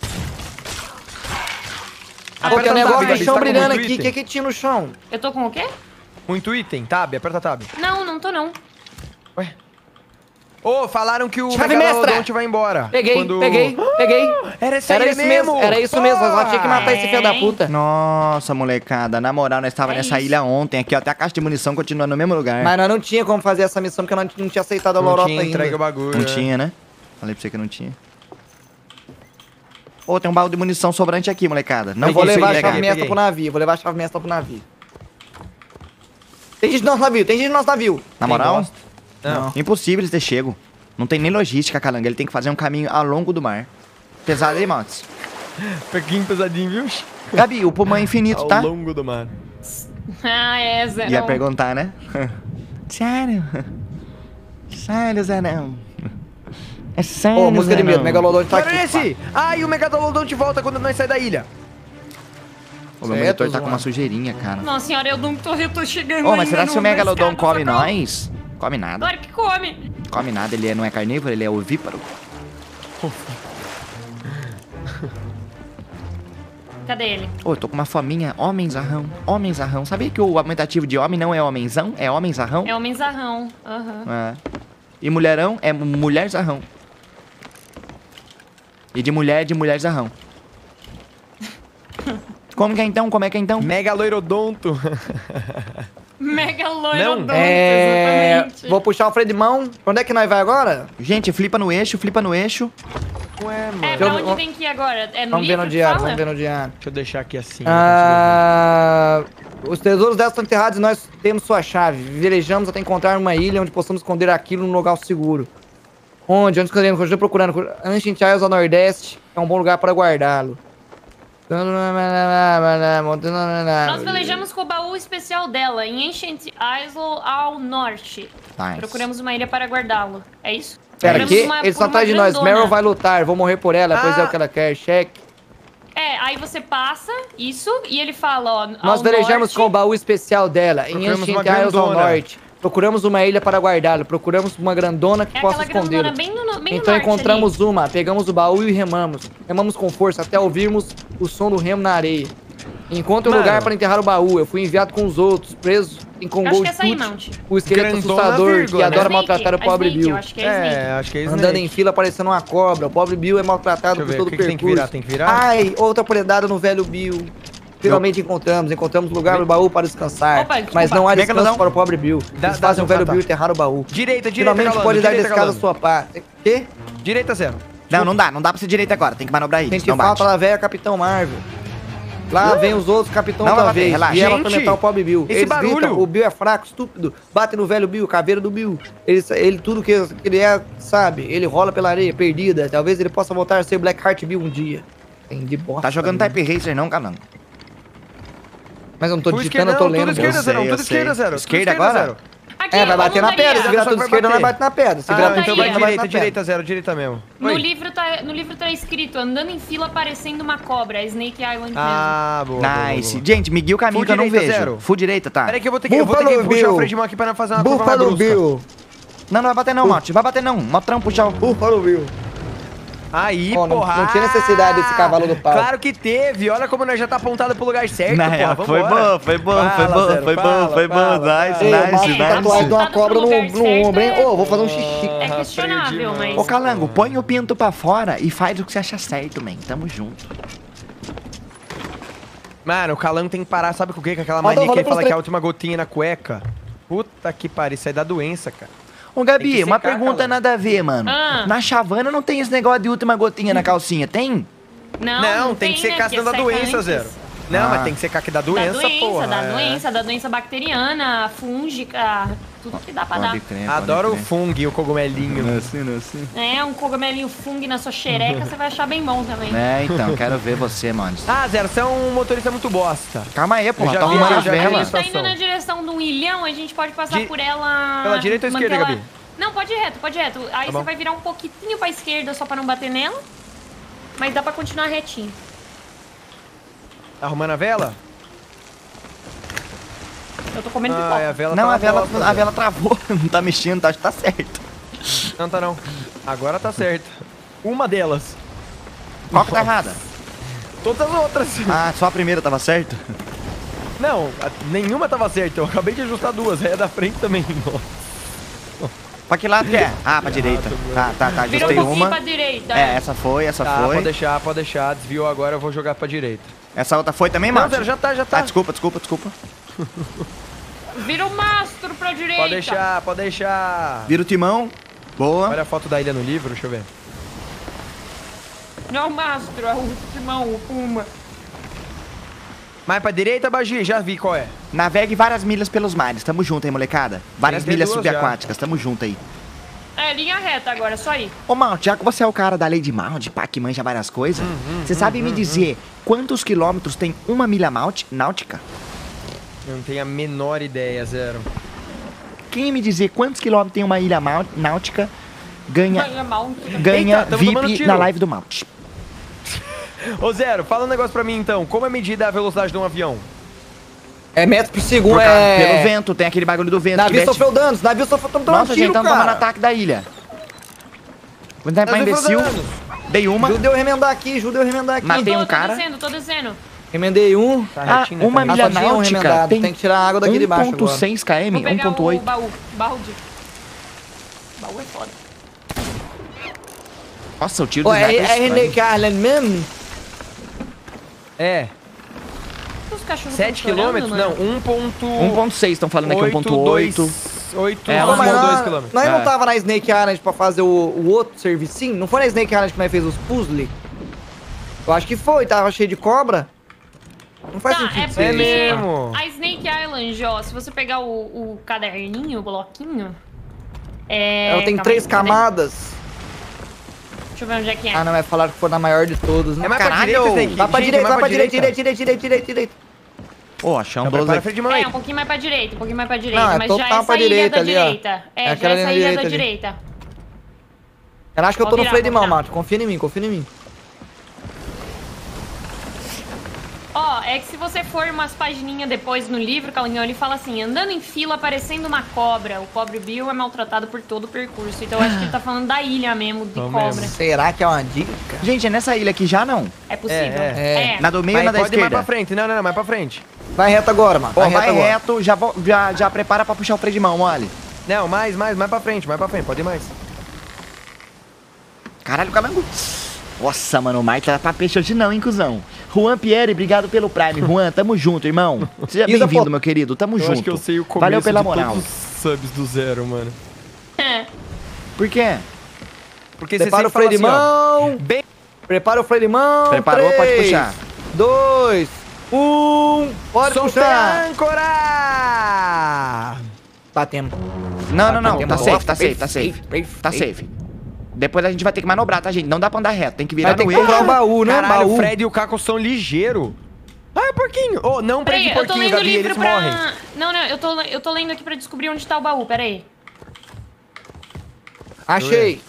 [SPEAKER 3] Pô, tem um
[SPEAKER 1] Aperta
[SPEAKER 3] negócio
[SPEAKER 1] tab,
[SPEAKER 3] do
[SPEAKER 1] Gabi,
[SPEAKER 3] chão
[SPEAKER 1] tá com
[SPEAKER 3] brilhando
[SPEAKER 1] muito
[SPEAKER 3] aqui. O
[SPEAKER 1] item?
[SPEAKER 3] que que tinha no chão?
[SPEAKER 4] Eu tô com o quê?
[SPEAKER 1] Muito item, tab, aperta tab.
[SPEAKER 4] Não, não tô não.
[SPEAKER 1] Ué? Ô, falaram que o
[SPEAKER 3] Chave
[SPEAKER 1] Megalodonte
[SPEAKER 3] mestra!
[SPEAKER 1] vai embora.
[SPEAKER 3] Peguei,
[SPEAKER 1] Quando-
[SPEAKER 3] peguei, peguei.
[SPEAKER 1] Era essa
[SPEAKER 3] Era
[SPEAKER 1] ilha
[SPEAKER 3] isso mesmo, era isso mesmo. Nós tinha que matar esse filho da puta.
[SPEAKER 2] Nossa, molecada. Na moral, nós tava
[SPEAKER 4] É
[SPEAKER 2] nessa
[SPEAKER 4] isso.
[SPEAKER 2] ilha ontem. Aqui, ó, até a caixa de munição continua no mesmo lugar.
[SPEAKER 3] Mas nós não tinha como fazer essa missão porque nós não tinha aceitado a
[SPEAKER 1] Não
[SPEAKER 3] lorota
[SPEAKER 1] tinha entregue o
[SPEAKER 3] ainda.
[SPEAKER 1] bagulho.
[SPEAKER 2] Não
[SPEAKER 1] é.
[SPEAKER 2] tinha, né? Falei pra você que não tinha. Ô, tem um baú de munição sobrante aqui, molecada. Não
[SPEAKER 3] Eu vou
[SPEAKER 2] consigo
[SPEAKER 3] levar a
[SPEAKER 2] pegar.
[SPEAKER 3] chave mestra
[SPEAKER 1] peguei.
[SPEAKER 3] pro navio. Vou levar a chave mestra pro navio. Tem gente no nosso navio, tem gente no nosso navio.
[SPEAKER 2] Na
[SPEAKER 1] Tem
[SPEAKER 2] moral?
[SPEAKER 1] bosta? Não.
[SPEAKER 2] Impossível eles ter chego. Não tem nem logística, Calango. Ele tem que fazer um caminho ao longo do mar. Pesado aí, Maltz.
[SPEAKER 1] Pequinho pesadinho, viu?
[SPEAKER 2] Gabi, o pulmão é infinito,
[SPEAKER 1] Ao
[SPEAKER 2] tá?
[SPEAKER 1] longo do mar.
[SPEAKER 4] Ah, é, Zé.
[SPEAKER 2] Ia
[SPEAKER 4] não.
[SPEAKER 2] perguntar, né? Sério? Sério, Zé não. É sério,
[SPEAKER 3] Ô, música de
[SPEAKER 2] Zé
[SPEAKER 3] medo,
[SPEAKER 2] não.
[SPEAKER 3] Megalodon tá
[SPEAKER 1] Olha
[SPEAKER 3] aqui.
[SPEAKER 1] esse! Ah, e o Megalodonte volta quando nós sair da ilha.
[SPEAKER 2] O meu
[SPEAKER 3] Certo,
[SPEAKER 2] monitor tá
[SPEAKER 3] zoando.
[SPEAKER 2] com uma sujeirinha, cara.
[SPEAKER 4] Nossa senhora, eu não tô, eu tô chegando
[SPEAKER 2] Ô, mas
[SPEAKER 4] ainda
[SPEAKER 2] será que
[SPEAKER 4] no-
[SPEAKER 2] se o
[SPEAKER 4] na
[SPEAKER 2] Megalodon
[SPEAKER 4] escada,
[SPEAKER 2] come
[SPEAKER 4] socorro.
[SPEAKER 2] nós? Come nada.
[SPEAKER 4] Claro que come.
[SPEAKER 2] Come nada, ele é- não é carnívoro, ele é ovíparo.
[SPEAKER 4] Cadê ele?
[SPEAKER 2] Ô, eu tô com uma fominha. Homenzarrão, homenzarrão. Sabia que o aumentativo de homem não é homenzão? É homenzarrão?
[SPEAKER 4] É homenzarrão. Aham.
[SPEAKER 2] É. E mulherão é mulherzarrão. E de mulher, de mulherzarrão. Como que é então? Como é que é então?
[SPEAKER 1] Megaloirodonto.
[SPEAKER 4] Megaloirodonto,
[SPEAKER 3] É.
[SPEAKER 4] exatamente.
[SPEAKER 3] Vou puxar o freio de mão. Pra onde é que nós vai agora?
[SPEAKER 2] Gente, flipa no eixo, flipa no eixo.
[SPEAKER 1] Ué, mano.
[SPEAKER 4] É, pra
[SPEAKER 3] Eu-
[SPEAKER 4] onde vem que agora? É no
[SPEAKER 3] Vamos ver
[SPEAKER 4] livro
[SPEAKER 3] no
[SPEAKER 4] que
[SPEAKER 3] diário,
[SPEAKER 4] fala?
[SPEAKER 3] vamos ver no diário.
[SPEAKER 1] Deixa eu deixar aqui assim.
[SPEAKER 3] Ah, os tesouros dela estão enterrados e nós temos sua chave. Velejamos até encontrar uma ilha onde possamos esconder aquilo num lugar seguro. Onde? Onde escondemos? Continue procurando. Ancient Isles ao nordeste é um bom lugar para guardá-lo.
[SPEAKER 4] Nós velejamos com o baú especial dela, em Ancient Isle ao norte.
[SPEAKER 2] Nice.
[SPEAKER 4] Procuramos uma ilha para guardá-lo. É isso?
[SPEAKER 3] Pera,
[SPEAKER 4] Procuramos
[SPEAKER 3] aqui?
[SPEAKER 4] uma-
[SPEAKER 3] Eles
[SPEAKER 4] por
[SPEAKER 3] estão
[SPEAKER 4] uma
[SPEAKER 3] atrás de nós.
[SPEAKER 4] grandona.
[SPEAKER 3] Meryl vai lutar. Vou morrer por ela, pois é
[SPEAKER 1] Ah.
[SPEAKER 3] o que ela quer. Cheque.
[SPEAKER 4] É, aí você passa isso e ele fala, ó.
[SPEAKER 3] Nós
[SPEAKER 4] ao
[SPEAKER 3] velejamos
[SPEAKER 4] norte,
[SPEAKER 3] com o baú especial dela, em
[SPEAKER 1] Procuramos
[SPEAKER 3] Ancient
[SPEAKER 1] uma
[SPEAKER 3] Isles ao
[SPEAKER 1] grandona.
[SPEAKER 3] norte. Procuramos uma ilha para guardá-lo. Procuramos uma grandona que
[SPEAKER 4] É
[SPEAKER 3] possa
[SPEAKER 4] aquela grandona
[SPEAKER 3] escondê-lo.
[SPEAKER 4] bem no, bem no
[SPEAKER 3] Então
[SPEAKER 4] norte
[SPEAKER 3] encontramos uma, pegamos o baú e remamos. Remamos com força até ouvirmos o som do remo na areia. Encontre um
[SPEAKER 1] Mano.
[SPEAKER 3] lugar para enterrar o baú. Eu fui enviado com os outros, preso em
[SPEAKER 4] ali.
[SPEAKER 3] Congo
[SPEAKER 4] Acho que é essa aí, Mount.
[SPEAKER 3] o esqueleto
[SPEAKER 1] Grandona,
[SPEAKER 3] assustador
[SPEAKER 1] vírgula,
[SPEAKER 3] que
[SPEAKER 1] né?
[SPEAKER 3] adora
[SPEAKER 4] Snake,
[SPEAKER 3] maltratar o
[SPEAKER 4] a
[SPEAKER 3] pobre
[SPEAKER 4] Snake,
[SPEAKER 3] Bill.
[SPEAKER 4] Eu acho que é Snake.
[SPEAKER 1] É, acho que é
[SPEAKER 3] Andando em
[SPEAKER 1] Snake.
[SPEAKER 3] fila parecendo uma cobra. O pobre Bill é maltratado
[SPEAKER 1] Deixa eu
[SPEAKER 3] por
[SPEAKER 1] ver,
[SPEAKER 3] todo
[SPEAKER 1] o
[SPEAKER 3] o
[SPEAKER 1] que que tem que
[SPEAKER 3] percurso.
[SPEAKER 1] virar? Tem que virar?
[SPEAKER 3] Ai, outra predada no velho Bill. Finalmente encontramos, encontramos lugar no baú para descansar.
[SPEAKER 4] Opa, desculpa.
[SPEAKER 3] mas não há descanso
[SPEAKER 2] Megalodon.
[SPEAKER 3] para o pobre Bill.
[SPEAKER 1] Dá-
[SPEAKER 3] Eles
[SPEAKER 1] dá
[SPEAKER 3] fazem o
[SPEAKER 1] seu
[SPEAKER 3] velho
[SPEAKER 1] catar.
[SPEAKER 3] Bill enterrar o baú.
[SPEAKER 1] Direita, direita,
[SPEAKER 3] Finalmente
[SPEAKER 1] Calando,
[SPEAKER 3] pode dar
[SPEAKER 1] direita,
[SPEAKER 3] descanso à
[SPEAKER 1] Calando.
[SPEAKER 3] sua parte. Quê?
[SPEAKER 1] Direita, zero.
[SPEAKER 2] Não, não dá, não dá pra ser direita agora. Tem que manobrar aí.
[SPEAKER 3] Sente
[SPEAKER 2] Não
[SPEAKER 3] falta
[SPEAKER 2] bate.
[SPEAKER 3] lá, velha Capitão Marvel. Lá vem os outros Capitão
[SPEAKER 2] Não vai
[SPEAKER 3] da
[SPEAKER 2] bater,
[SPEAKER 3] vez.
[SPEAKER 2] relaxa.
[SPEAKER 3] E ela
[SPEAKER 1] Gente,
[SPEAKER 3] atormentar o pobre Bill.
[SPEAKER 1] esse
[SPEAKER 3] Eles
[SPEAKER 1] barulho.
[SPEAKER 3] gritam, o Bill é fraco, estúpido. Bate no velho Bill, caveira do Bill. Ele, ele tudo que ele é, sabe? Ele rola pela areia, perdida. Talvez ele possa voltar a ser Blackheart Bill um dia. Tem de bosta.
[SPEAKER 2] Tá jogando
[SPEAKER 3] né?
[SPEAKER 2] Type Racer não, Calango?
[SPEAKER 3] Mas eu não tô
[SPEAKER 1] Full
[SPEAKER 3] digitando,
[SPEAKER 1] esquerda,
[SPEAKER 3] eu tô
[SPEAKER 1] não,
[SPEAKER 3] lendo.
[SPEAKER 1] tudo esquerda,
[SPEAKER 2] Eu
[SPEAKER 1] zero.
[SPEAKER 2] sei, eu
[SPEAKER 1] Tudo esquerda,
[SPEAKER 2] sei.
[SPEAKER 1] zero.
[SPEAKER 2] Esquerda
[SPEAKER 1] tudo
[SPEAKER 2] agora?
[SPEAKER 1] zero.
[SPEAKER 4] Aqui,
[SPEAKER 3] É, vai
[SPEAKER 4] ó,
[SPEAKER 3] bater na
[SPEAKER 4] montaria.
[SPEAKER 3] pedra. Se virar
[SPEAKER 1] Só
[SPEAKER 3] tudo
[SPEAKER 1] vai
[SPEAKER 3] esquerda,
[SPEAKER 1] bater.
[SPEAKER 3] nós bate na pedra. Se
[SPEAKER 1] Ah,
[SPEAKER 3] virar
[SPEAKER 1] não,
[SPEAKER 3] tudo
[SPEAKER 1] então
[SPEAKER 3] esquerda,
[SPEAKER 1] vai
[SPEAKER 3] nós bate
[SPEAKER 1] direita,
[SPEAKER 3] na pedra.
[SPEAKER 1] direita, zero, direita mesmo.
[SPEAKER 4] No
[SPEAKER 1] Oi.
[SPEAKER 4] livro, tá, no livro tá escrito, andando em fila parecendo uma cobra, é Snake Island
[SPEAKER 1] Ah, boa, boa, boa,
[SPEAKER 2] Nice.
[SPEAKER 1] boa.
[SPEAKER 2] Gente, me guia o caminho
[SPEAKER 1] Full
[SPEAKER 2] que eu não
[SPEAKER 1] direita,
[SPEAKER 2] vejo.
[SPEAKER 1] zero.
[SPEAKER 2] Full direita, tá.
[SPEAKER 1] Peraí que eu vou ter que, eu vou ter que
[SPEAKER 3] Buffalo
[SPEAKER 1] puxar
[SPEAKER 3] Bill.
[SPEAKER 1] o freio de mão aqui pra não fazer uma curva mais
[SPEAKER 3] Buffalo
[SPEAKER 1] brusca.
[SPEAKER 3] Bill.
[SPEAKER 2] Não, não vai bater não, Malte. Vai bater não. Motrão, puxa o...
[SPEAKER 3] Buffalo Bill.
[SPEAKER 1] Aí,
[SPEAKER 3] Ó, não-
[SPEAKER 1] porra.
[SPEAKER 3] não tinha necessidade desse cavalo do pau.
[SPEAKER 1] Claro que teve. Olha como nós já tá apontado pro lugar certo,
[SPEAKER 2] Na
[SPEAKER 1] porra.
[SPEAKER 2] real, foi
[SPEAKER 1] Vambora.
[SPEAKER 2] bom, foi bom, foi
[SPEAKER 1] Fala,
[SPEAKER 2] bom,
[SPEAKER 1] Zero,
[SPEAKER 2] foi bom,
[SPEAKER 1] fala,
[SPEAKER 2] foi bom.
[SPEAKER 1] fala,
[SPEAKER 2] Nice,
[SPEAKER 1] fala.
[SPEAKER 3] Ei, o
[SPEAKER 2] nice,
[SPEAKER 3] Macho tá
[SPEAKER 2] nice.
[SPEAKER 3] tatuado de uma
[SPEAKER 4] Tá
[SPEAKER 3] cobra
[SPEAKER 4] no
[SPEAKER 3] no,
[SPEAKER 4] lugar
[SPEAKER 3] no
[SPEAKER 4] certo,
[SPEAKER 3] ombro, hein?
[SPEAKER 4] é-
[SPEAKER 3] Ô, vou fazer um xixi.
[SPEAKER 4] É
[SPEAKER 1] Ah,
[SPEAKER 4] questionável,
[SPEAKER 1] freio de
[SPEAKER 4] mas...
[SPEAKER 2] Ô, Calango, põe o pinto pra fora e faz o que você acha certo, man. Tamo junto.
[SPEAKER 1] Mano, o Calango tem que parar, sabe com o quê? Com aquela
[SPEAKER 3] Roda,
[SPEAKER 1] mania que
[SPEAKER 3] roda
[SPEAKER 1] ele fala
[SPEAKER 3] pros
[SPEAKER 1] que é a
[SPEAKER 3] três.
[SPEAKER 1] última gotinha na cueca. Puta que pariu, isso aí dá doença, cara.
[SPEAKER 2] Ô,
[SPEAKER 1] Tem que
[SPEAKER 2] Gabi, uma
[SPEAKER 1] secar,
[SPEAKER 2] pergunta
[SPEAKER 1] Calango.
[SPEAKER 2] nada a ver, mano.
[SPEAKER 4] Ah.
[SPEAKER 2] Na chavana não tem esse negócio de última gotinha na calcinha, tem?
[SPEAKER 4] Não,
[SPEAKER 1] Não, tem, que
[SPEAKER 4] né,
[SPEAKER 1] secar
[SPEAKER 4] porque
[SPEAKER 1] senão dá
[SPEAKER 4] seca
[SPEAKER 1] doença,
[SPEAKER 4] antes.
[SPEAKER 1] Zero. Não,
[SPEAKER 2] Ah.
[SPEAKER 1] mas tem que secar que dá doença,
[SPEAKER 4] dá doença,
[SPEAKER 1] porra.
[SPEAKER 4] dá
[SPEAKER 1] é.
[SPEAKER 4] doença, dá doença bacteriana, fúngica, tudo que dá pra dar.
[SPEAKER 2] crer,
[SPEAKER 1] Adoro o fungo e o cogumelinho.
[SPEAKER 2] assim, não assim.
[SPEAKER 4] É, um cogumelinho fungo na sua xereca, você vai achar bem bom também.
[SPEAKER 2] É, então, quero ver você, mano.
[SPEAKER 1] Ah, Zero, você é um motorista muito bosta.
[SPEAKER 2] Calma aí, pô,
[SPEAKER 1] Eu já
[SPEAKER 2] tá
[SPEAKER 1] vi,
[SPEAKER 2] arrumando
[SPEAKER 1] eu
[SPEAKER 2] as
[SPEAKER 1] já vi.
[SPEAKER 4] A
[SPEAKER 2] velas.
[SPEAKER 4] gente tá indo
[SPEAKER 1] Situação.
[SPEAKER 4] na direção de um ilhão, a gente pode passar
[SPEAKER 1] Di-
[SPEAKER 4] por ela...
[SPEAKER 1] Pela direita ou
[SPEAKER 4] manter
[SPEAKER 1] esquerda,
[SPEAKER 4] ela-
[SPEAKER 1] Gabi?
[SPEAKER 4] Não, pode ir reto, pode ir reto. Aí
[SPEAKER 1] Tá
[SPEAKER 4] você
[SPEAKER 1] bom.
[SPEAKER 4] vai virar um pouquinho pra esquerda só pra não bater nela. Mas dá pra continuar retinho.
[SPEAKER 1] Arrumando a vela?
[SPEAKER 4] Eu tô comendo
[SPEAKER 1] Ah,
[SPEAKER 4] pipoca.
[SPEAKER 1] a vela
[SPEAKER 2] Não,
[SPEAKER 1] tá
[SPEAKER 2] a vela,
[SPEAKER 1] bosta,
[SPEAKER 2] a
[SPEAKER 1] velho.
[SPEAKER 2] vela travou, não tá mexendo, tá, acho que tá certo.
[SPEAKER 1] Não, tá não. Agora tá certo. Uma delas.
[SPEAKER 2] Qual que tá errada?
[SPEAKER 1] Todas as outras.
[SPEAKER 2] Ah, só a primeira tava certa?
[SPEAKER 1] Não, a- nenhuma tava certa. Eu acabei de ajustar duas. É da frente também.
[SPEAKER 2] Pra que lado que é? Ah, pra direita. Tá, tá, tá,
[SPEAKER 4] Virou
[SPEAKER 2] ajustei
[SPEAKER 4] um pouquinho
[SPEAKER 2] uma.
[SPEAKER 4] pra direita.
[SPEAKER 2] É, essa foi, essa
[SPEAKER 1] Tá,
[SPEAKER 2] foi.
[SPEAKER 1] pode deixar, pode deixar. Desviou agora, eu vou jogar pra direita.
[SPEAKER 2] Essa outra foi também,
[SPEAKER 1] Não,
[SPEAKER 2] mano?
[SPEAKER 1] Zero, já tá, já tá.
[SPEAKER 2] Ah, desculpa, desculpa, desculpa.
[SPEAKER 4] Vira o mastro pra direita.
[SPEAKER 1] Pode deixar, pode deixar.
[SPEAKER 2] Vira o timão. Boa.
[SPEAKER 1] Olha a foto da ilha no livro, deixa eu ver.
[SPEAKER 4] Não é o mastro, é o timão, o puma.
[SPEAKER 1] Mais pra direita, Bagi, já vi qual é.
[SPEAKER 2] Navegue várias milhas pelos mares. Tamo junto aí, molecada. Várias
[SPEAKER 1] Tem
[SPEAKER 2] milhas
[SPEAKER 1] duas
[SPEAKER 2] subaquáticas. Tamo junto aí.
[SPEAKER 4] É, linha reta agora, só aí.
[SPEAKER 2] Ô, Mount, já que você é o cara da lei de Mount, pá, que manja várias coisas, você sabe me dizer quantos quilômetros tem uma milha maut- náutica?
[SPEAKER 1] Eu não tenho a menor ideia, Zero.
[SPEAKER 2] Quem me dizer quantos quilômetros tem uma ilha mau- náutica ganha,
[SPEAKER 4] Vai mal.
[SPEAKER 2] ganha
[SPEAKER 1] Eita, tamo tomando
[SPEAKER 2] V I P
[SPEAKER 1] tiro.
[SPEAKER 2] na live do Mount.
[SPEAKER 1] Ô, Zero, fala um negócio pra mim então. Como é medida a velocidade de um avião?
[SPEAKER 3] É metros por segundo,
[SPEAKER 2] Por causa-
[SPEAKER 3] é...
[SPEAKER 2] Pelo vento, tem aquele bagulho do vento. que
[SPEAKER 3] Navio
[SPEAKER 2] desce-
[SPEAKER 3] sofreu danos, navio sofreu tomando
[SPEAKER 2] Nossa,
[SPEAKER 3] tiro,
[SPEAKER 2] gente, estamos
[SPEAKER 3] cara.
[SPEAKER 2] tomando ataque da ilha. Quando é pra
[SPEAKER 1] Navio
[SPEAKER 2] imbecil,
[SPEAKER 1] sofreu
[SPEAKER 2] dei uma,
[SPEAKER 3] Judeu remendar aqui, judeu remendar aqui.
[SPEAKER 2] Matei
[SPEAKER 4] tô,
[SPEAKER 2] um
[SPEAKER 4] tô
[SPEAKER 2] cara.
[SPEAKER 4] descendo, tô descendo.
[SPEAKER 3] Remendei um.
[SPEAKER 1] Tá
[SPEAKER 2] Ah,
[SPEAKER 1] retinho,
[SPEAKER 2] uma
[SPEAKER 1] tá
[SPEAKER 2] milha
[SPEAKER 3] Ah, só tinha um
[SPEAKER 2] náutica
[SPEAKER 3] remendado,
[SPEAKER 2] tem
[SPEAKER 3] tem que tirar a água daqui de baixo
[SPEAKER 2] um ponto seis
[SPEAKER 4] Vou
[SPEAKER 2] quilômetros,
[SPEAKER 4] pegar
[SPEAKER 2] um ponto
[SPEAKER 4] o
[SPEAKER 2] oito.
[SPEAKER 4] baú, balde. Baú é foda.
[SPEAKER 2] Nossa, o tiro
[SPEAKER 3] Pô,
[SPEAKER 2] do
[SPEAKER 3] é,
[SPEAKER 2] sniper
[SPEAKER 3] é René
[SPEAKER 2] estranho.
[SPEAKER 3] Carlen mesmo?
[SPEAKER 1] É,
[SPEAKER 4] Os cachorros
[SPEAKER 1] sete
[SPEAKER 4] tão chorando,
[SPEAKER 1] quilômetros? Não,
[SPEAKER 4] mano.
[SPEAKER 1] um ponto...
[SPEAKER 2] um ponto seis, estão falando aqui, um ponto oito.
[SPEAKER 1] oito,
[SPEAKER 2] É,
[SPEAKER 3] Pô,
[SPEAKER 2] um
[SPEAKER 3] mas
[SPEAKER 2] ponto
[SPEAKER 3] nós,
[SPEAKER 1] dois quilômetros.
[SPEAKER 3] nós
[SPEAKER 2] É.
[SPEAKER 3] não tava na Snake Island pra fazer o, o outro servicinho? Não foi na Snake Island que nós fez os puzzles? Eu acho que foi, tava cheio de cobra. Não faz
[SPEAKER 4] Tá,
[SPEAKER 3] sentido
[SPEAKER 4] é
[SPEAKER 3] ser
[SPEAKER 1] É
[SPEAKER 3] isso.
[SPEAKER 1] mesmo.
[SPEAKER 4] A Snake Island, ó, se você pegar o, o caderninho, o bloquinho... É...
[SPEAKER 3] Ela tem
[SPEAKER 4] calma
[SPEAKER 3] três
[SPEAKER 4] aí, cadê?
[SPEAKER 3] camadas.
[SPEAKER 4] Deixa eu ver onde é que é.
[SPEAKER 3] Ah, não, é falaram que foi na maior de todos, né?
[SPEAKER 1] É mais pra
[SPEAKER 2] Caralho!
[SPEAKER 1] direita, Snake.
[SPEAKER 3] Vai pra
[SPEAKER 1] Gente,
[SPEAKER 3] direita,
[SPEAKER 1] mais
[SPEAKER 3] vai pra direita, direita, direita, direita, direita, direita.
[SPEAKER 2] Pô, achamos
[SPEAKER 1] Não,
[SPEAKER 2] doze
[SPEAKER 1] prepara a
[SPEAKER 2] aqui.
[SPEAKER 1] freio de mão
[SPEAKER 4] É,
[SPEAKER 1] aí.
[SPEAKER 4] um pouquinho mais pra direita, um pouquinho mais pra direita.
[SPEAKER 3] Não, é
[SPEAKER 4] mas já
[SPEAKER 3] total
[SPEAKER 4] essa
[SPEAKER 3] pra
[SPEAKER 4] ilha
[SPEAKER 3] direita
[SPEAKER 4] da
[SPEAKER 3] ali, ó.
[SPEAKER 4] direita.
[SPEAKER 3] É
[SPEAKER 4] É, já
[SPEAKER 3] aquela
[SPEAKER 4] essa
[SPEAKER 3] linha
[SPEAKER 4] ilha
[SPEAKER 3] direita
[SPEAKER 4] da
[SPEAKER 3] ali.
[SPEAKER 4] direita.
[SPEAKER 3] Eu acho que eu tô
[SPEAKER 4] Vou
[SPEAKER 3] no
[SPEAKER 4] virar,
[SPEAKER 3] freio de
[SPEAKER 4] vou
[SPEAKER 3] mão,
[SPEAKER 4] virar.
[SPEAKER 3] Mato. Confia em mim, confia em mim.
[SPEAKER 4] Ó, é que se você for umas pagininhas depois no livro, Calinhão, ele fala assim, andando em fila parecendo uma cobra. O pobre Bill é maltratado por todo o percurso. Então eu acho que ele tá falando da ilha mesmo, de
[SPEAKER 1] Não
[SPEAKER 4] cobra.
[SPEAKER 1] mesmo.
[SPEAKER 3] Será que é uma dica?
[SPEAKER 2] Gente, é nessa ilha aqui já não?
[SPEAKER 4] É possível.
[SPEAKER 1] É,
[SPEAKER 3] é.
[SPEAKER 2] Na do meio ou
[SPEAKER 1] Mas
[SPEAKER 2] na da
[SPEAKER 1] pode ir mais pra
[SPEAKER 2] esquerda?
[SPEAKER 1] frente. Não, não, não, mais pra frente.
[SPEAKER 3] Vai reto agora, mano.
[SPEAKER 2] Ó,
[SPEAKER 3] Vai
[SPEAKER 2] vai
[SPEAKER 3] reto agora.
[SPEAKER 2] reto, já, vo- já, já prepara pra puxar o freio de mão, olha.
[SPEAKER 1] Não, mais, mais, mais pra frente, mais pra frente. Pode ir mais.
[SPEAKER 2] Caralho, calango. Nossa, mano, o Mike tá pra peixe hoje não, hein, cuzão. Juan Pierre, obrigado pelo Prime. Juan, tamo junto, irmão. Seja
[SPEAKER 3] Isa,
[SPEAKER 2] bem-vindo,
[SPEAKER 3] pô.
[SPEAKER 2] meu querido. Tamo
[SPEAKER 1] Eu
[SPEAKER 2] junto.
[SPEAKER 1] acho que eu sei o começo
[SPEAKER 2] Valeu pela
[SPEAKER 1] de
[SPEAKER 2] moral.
[SPEAKER 1] todos os subs do Zero, mano.
[SPEAKER 4] É.
[SPEAKER 2] Por quê?
[SPEAKER 1] Porque
[SPEAKER 3] Prepara o
[SPEAKER 1] sempre
[SPEAKER 3] freio de
[SPEAKER 1] fala assim, ó,
[SPEAKER 3] mão.
[SPEAKER 1] Bem...
[SPEAKER 3] Prepara o freio de mão.
[SPEAKER 2] Preparou? Pode
[SPEAKER 3] Três,
[SPEAKER 2] puxar.
[SPEAKER 3] Dois, um. Pode
[SPEAKER 1] Soltei
[SPEAKER 3] puxar.
[SPEAKER 1] a âncora!
[SPEAKER 3] Batemos.
[SPEAKER 2] Não, não, não.
[SPEAKER 3] Batemos.
[SPEAKER 2] Tá safe, tá safe, tá
[SPEAKER 3] Perfeito,
[SPEAKER 2] safe.
[SPEAKER 3] perfeito.
[SPEAKER 2] Tá safe. Depois a gente vai ter que manobrar, tá, gente? Não dá pra andar reto. Tem que virar
[SPEAKER 3] Vai ter
[SPEAKER 2] no
[SPEAKER 3] que
[SPEAKER 2] eixo.
[SPEAKER 3] comprar um baú, né?
[SPEAKER 1] Caralho,
[SPEAKER 3] Baú.
[SPEAKER 1] o Fred e o Caco são ligeiros. Ah, é porquinho. Oh, não
[SPEAKER 4] Peraí,
[SPEAKER 1] prende
[SPEAKER 4] eu tô
[SPEAKER 1] porquinho,
[SPEAKER 4] lendo o
[SPEAKER 1] Gabi,
[SPEAKER 4] livro
[SPEAKER 1] eles
[SPEAKER 4] pra...
[SPEAKER 1] morrem.
[SPEAKER 4] Não, não, eu tô, eu tô lendo aqui pra descobrir onde tá o baú, peraí.
[SPEAKER 3] Achei.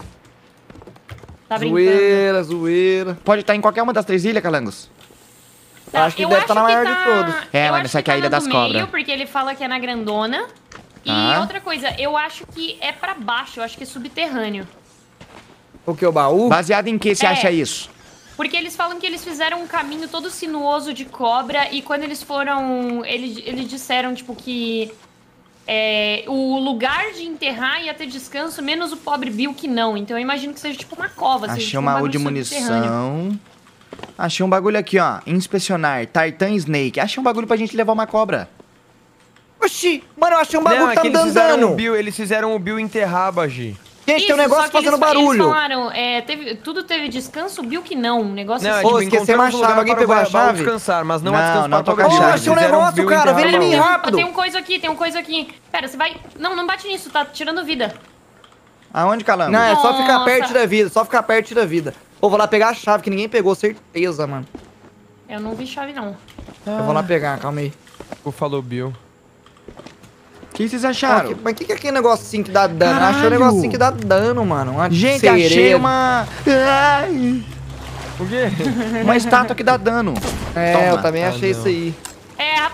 [SPEAKER 4] Tá brincando.
[SPEAKER 3] Zoeira, zoeira.
[SPEAKER 2] Pode estar em qualquer uma das três ilhas, Calangos?
[SPEAKER 4] Tá,
[SPEAKER 3] Acho que
[SPEAKER 4] eu
[SPEAKER 3] deve tá na
[SPEAKER 4] que
[SPEAKER 3] maior de todos.
[SPEAKER 2] É,
[SPEAKER 4] eu
[SPEAKER 2] mas
[SPEAKER 4] acho
[SPEAKER 2] essa
[SPEAKER 4] que
[SPEAKER 2] aqui é a
[SPEAKER 4] tá
[SPEAKER 2] Ilha
[SPEAKER 4] na
[SPEAKER 2] das
[SPEAKER 4] do meio,
[SPEAKER 2] Cobras.
[SPEAKER 4] porque ele fala que é na grandona. E
[SPEAKER 2] Tá.
[SPEAKER 4] outra coisa, eu acho que é pra baixo, eu acho que é subterrâneo.
[SPEAKER 3] O que, o baú?
[SPEAKER 2] Baseado em que você
[SPEAKER 4] É.
[SPEAKER 2] acha isso?
[SPEAKER 4] Porque eles falam que eles fizeram um caminho todo sinuoso de cobra e quando eles foram... Eles, eles disseram, tipo, que... é, o lugar de enterrar ia ter descanso, menos o pobre Bill que não. Então eu imagino que seja tipo uma cova. seja,
[SPEAKER 2] Achei
[SPEAKER 4] tipo,
[SPEAKER 2] uma
[SPEAKER 4] bagulho
[SPEAKER 2] U de
[SPEAKER 4] subterrâneo.
[SPEAKER 2] munição. Achei um bagulho aqui, ó. Inspecionar. Tartan Snake. Achei um bagulho pra gente levar uma cobra.
[SPEAKER 3] Oxi, mano, eu achei um bagulho
[SPEAKER 1] Não,
[SPEAKER 3] que
[SPEAKER 1] é
[SPEAKER 3] tá
[SPEAKER 1] que
[SPEAKER 3] me
[SPEAKER 1] eles
[SPEAKER 3] dando
[SPEAKER 1] fizeram,
[SPEAKER 3] dano.
[SPEAKER 1] o Bill, eles fizeram o Bill enterrar, Bagi.
[SPEAKER 3] Gente, tem um
[SPEAKER 4] Isso,
[SPEAKER 3] negócio
[SPEAKER 4] só que eles
[SPEAKER 3] fazendo
[SPEAKER 4] fa-
[SPEAKER 3] barulho.
[SPEAKER 4] Eles falaram, é, teve, tudo teve descanso, o Bill que não. Um negócio
[SPEAKER 1] Não, é
[SPEAKER 4] assim.
[SPEAKER 3] Pô,
[SPEAKER 1] tipo,
[SPEAKER 3] esquecemos a
[SPEAKER 1] encontramos
[SPEAKER 3] chave,
[SPEAKER 1] lugar
[SPEAKER 3] alguém
[SPEAKER 1] para
[SPEAKER 3] pegou a
[SPEAKER 1] o baú
[SPEAKER 3] chave?
[SPEAKER 1] descansar, mas não,
[SPEAKER 2] Não,
[SPEAKER 1] há descanso
[SPEAKER 2] não
[SPEAKER 1] para
[SPEAKER 2] tô com a
[SPEAKER 1] o
[SPEAKER 2] chave.
[SPEAKER 1] Bill.
[SPEAKER 2] Achei um
[SPEAKER 1] Fizeram
[SPEAKER 3] negócio,
[SPEAKER 1] Bill
[SPEAKER 3] cara,
[SPEAKER 1] enterrar
[SPEAKER 3] vem
[SPEAKER 1] no
[SPEAKER 3] em mim,
[SPEAKER 1] baú.
[SPEAKER 3] rápido.
[SPEAKER 4] Tem um coisa aqui, tem um coisa aqui. Pera, você vai... Não, não bate nisso, tá tirando vida.
[SPEAKER 2] Aonde, Calango?
[SPEAKER 3] Não, é só ficar
[SPEAKER 4] Nossa.
[SPEAKER 3] perto da vida, só ficar perto da vida. Pô, vou lá pegar a chave que ninguém pegou, certeza, mano.
[SPEAKER 4] Eu não vi chave, não.
[SPEAKER 3] Eu vou lá pegar, calma aí.
[SPEAKER 1] O falou Bill.
[SPEAKER 2] O que vocês
[SPEAKER 3] Ah,
[SPEAKER 2] acharam?
[SPEAKER 3] que- mas o que, que é aquele negócio assim que dá dano? Eu achei um
[SPEAKER 2] Caralho.
[SPEAKER 3] negócio assim que dá dano, mano. Uma
[SPEAKER 2] Gente,
[SPEAKER 3] sereia.
[SPEAKER 2] achei uma... Ai,
[SPEAKER 1] O quê?
[SPEAKER 2] uma estátua que dá dano.
[SPEAKER 3] É,
[SPEAKER 2] Toma.
[SPEAKER 3] eu também
[SPEAKER 1] Ah,
[SPEAKER 3] achei
[SPEAKER 1] não.
[SPEAKER 3] isso aí.
[SPEAKER 4] É, rapaziada,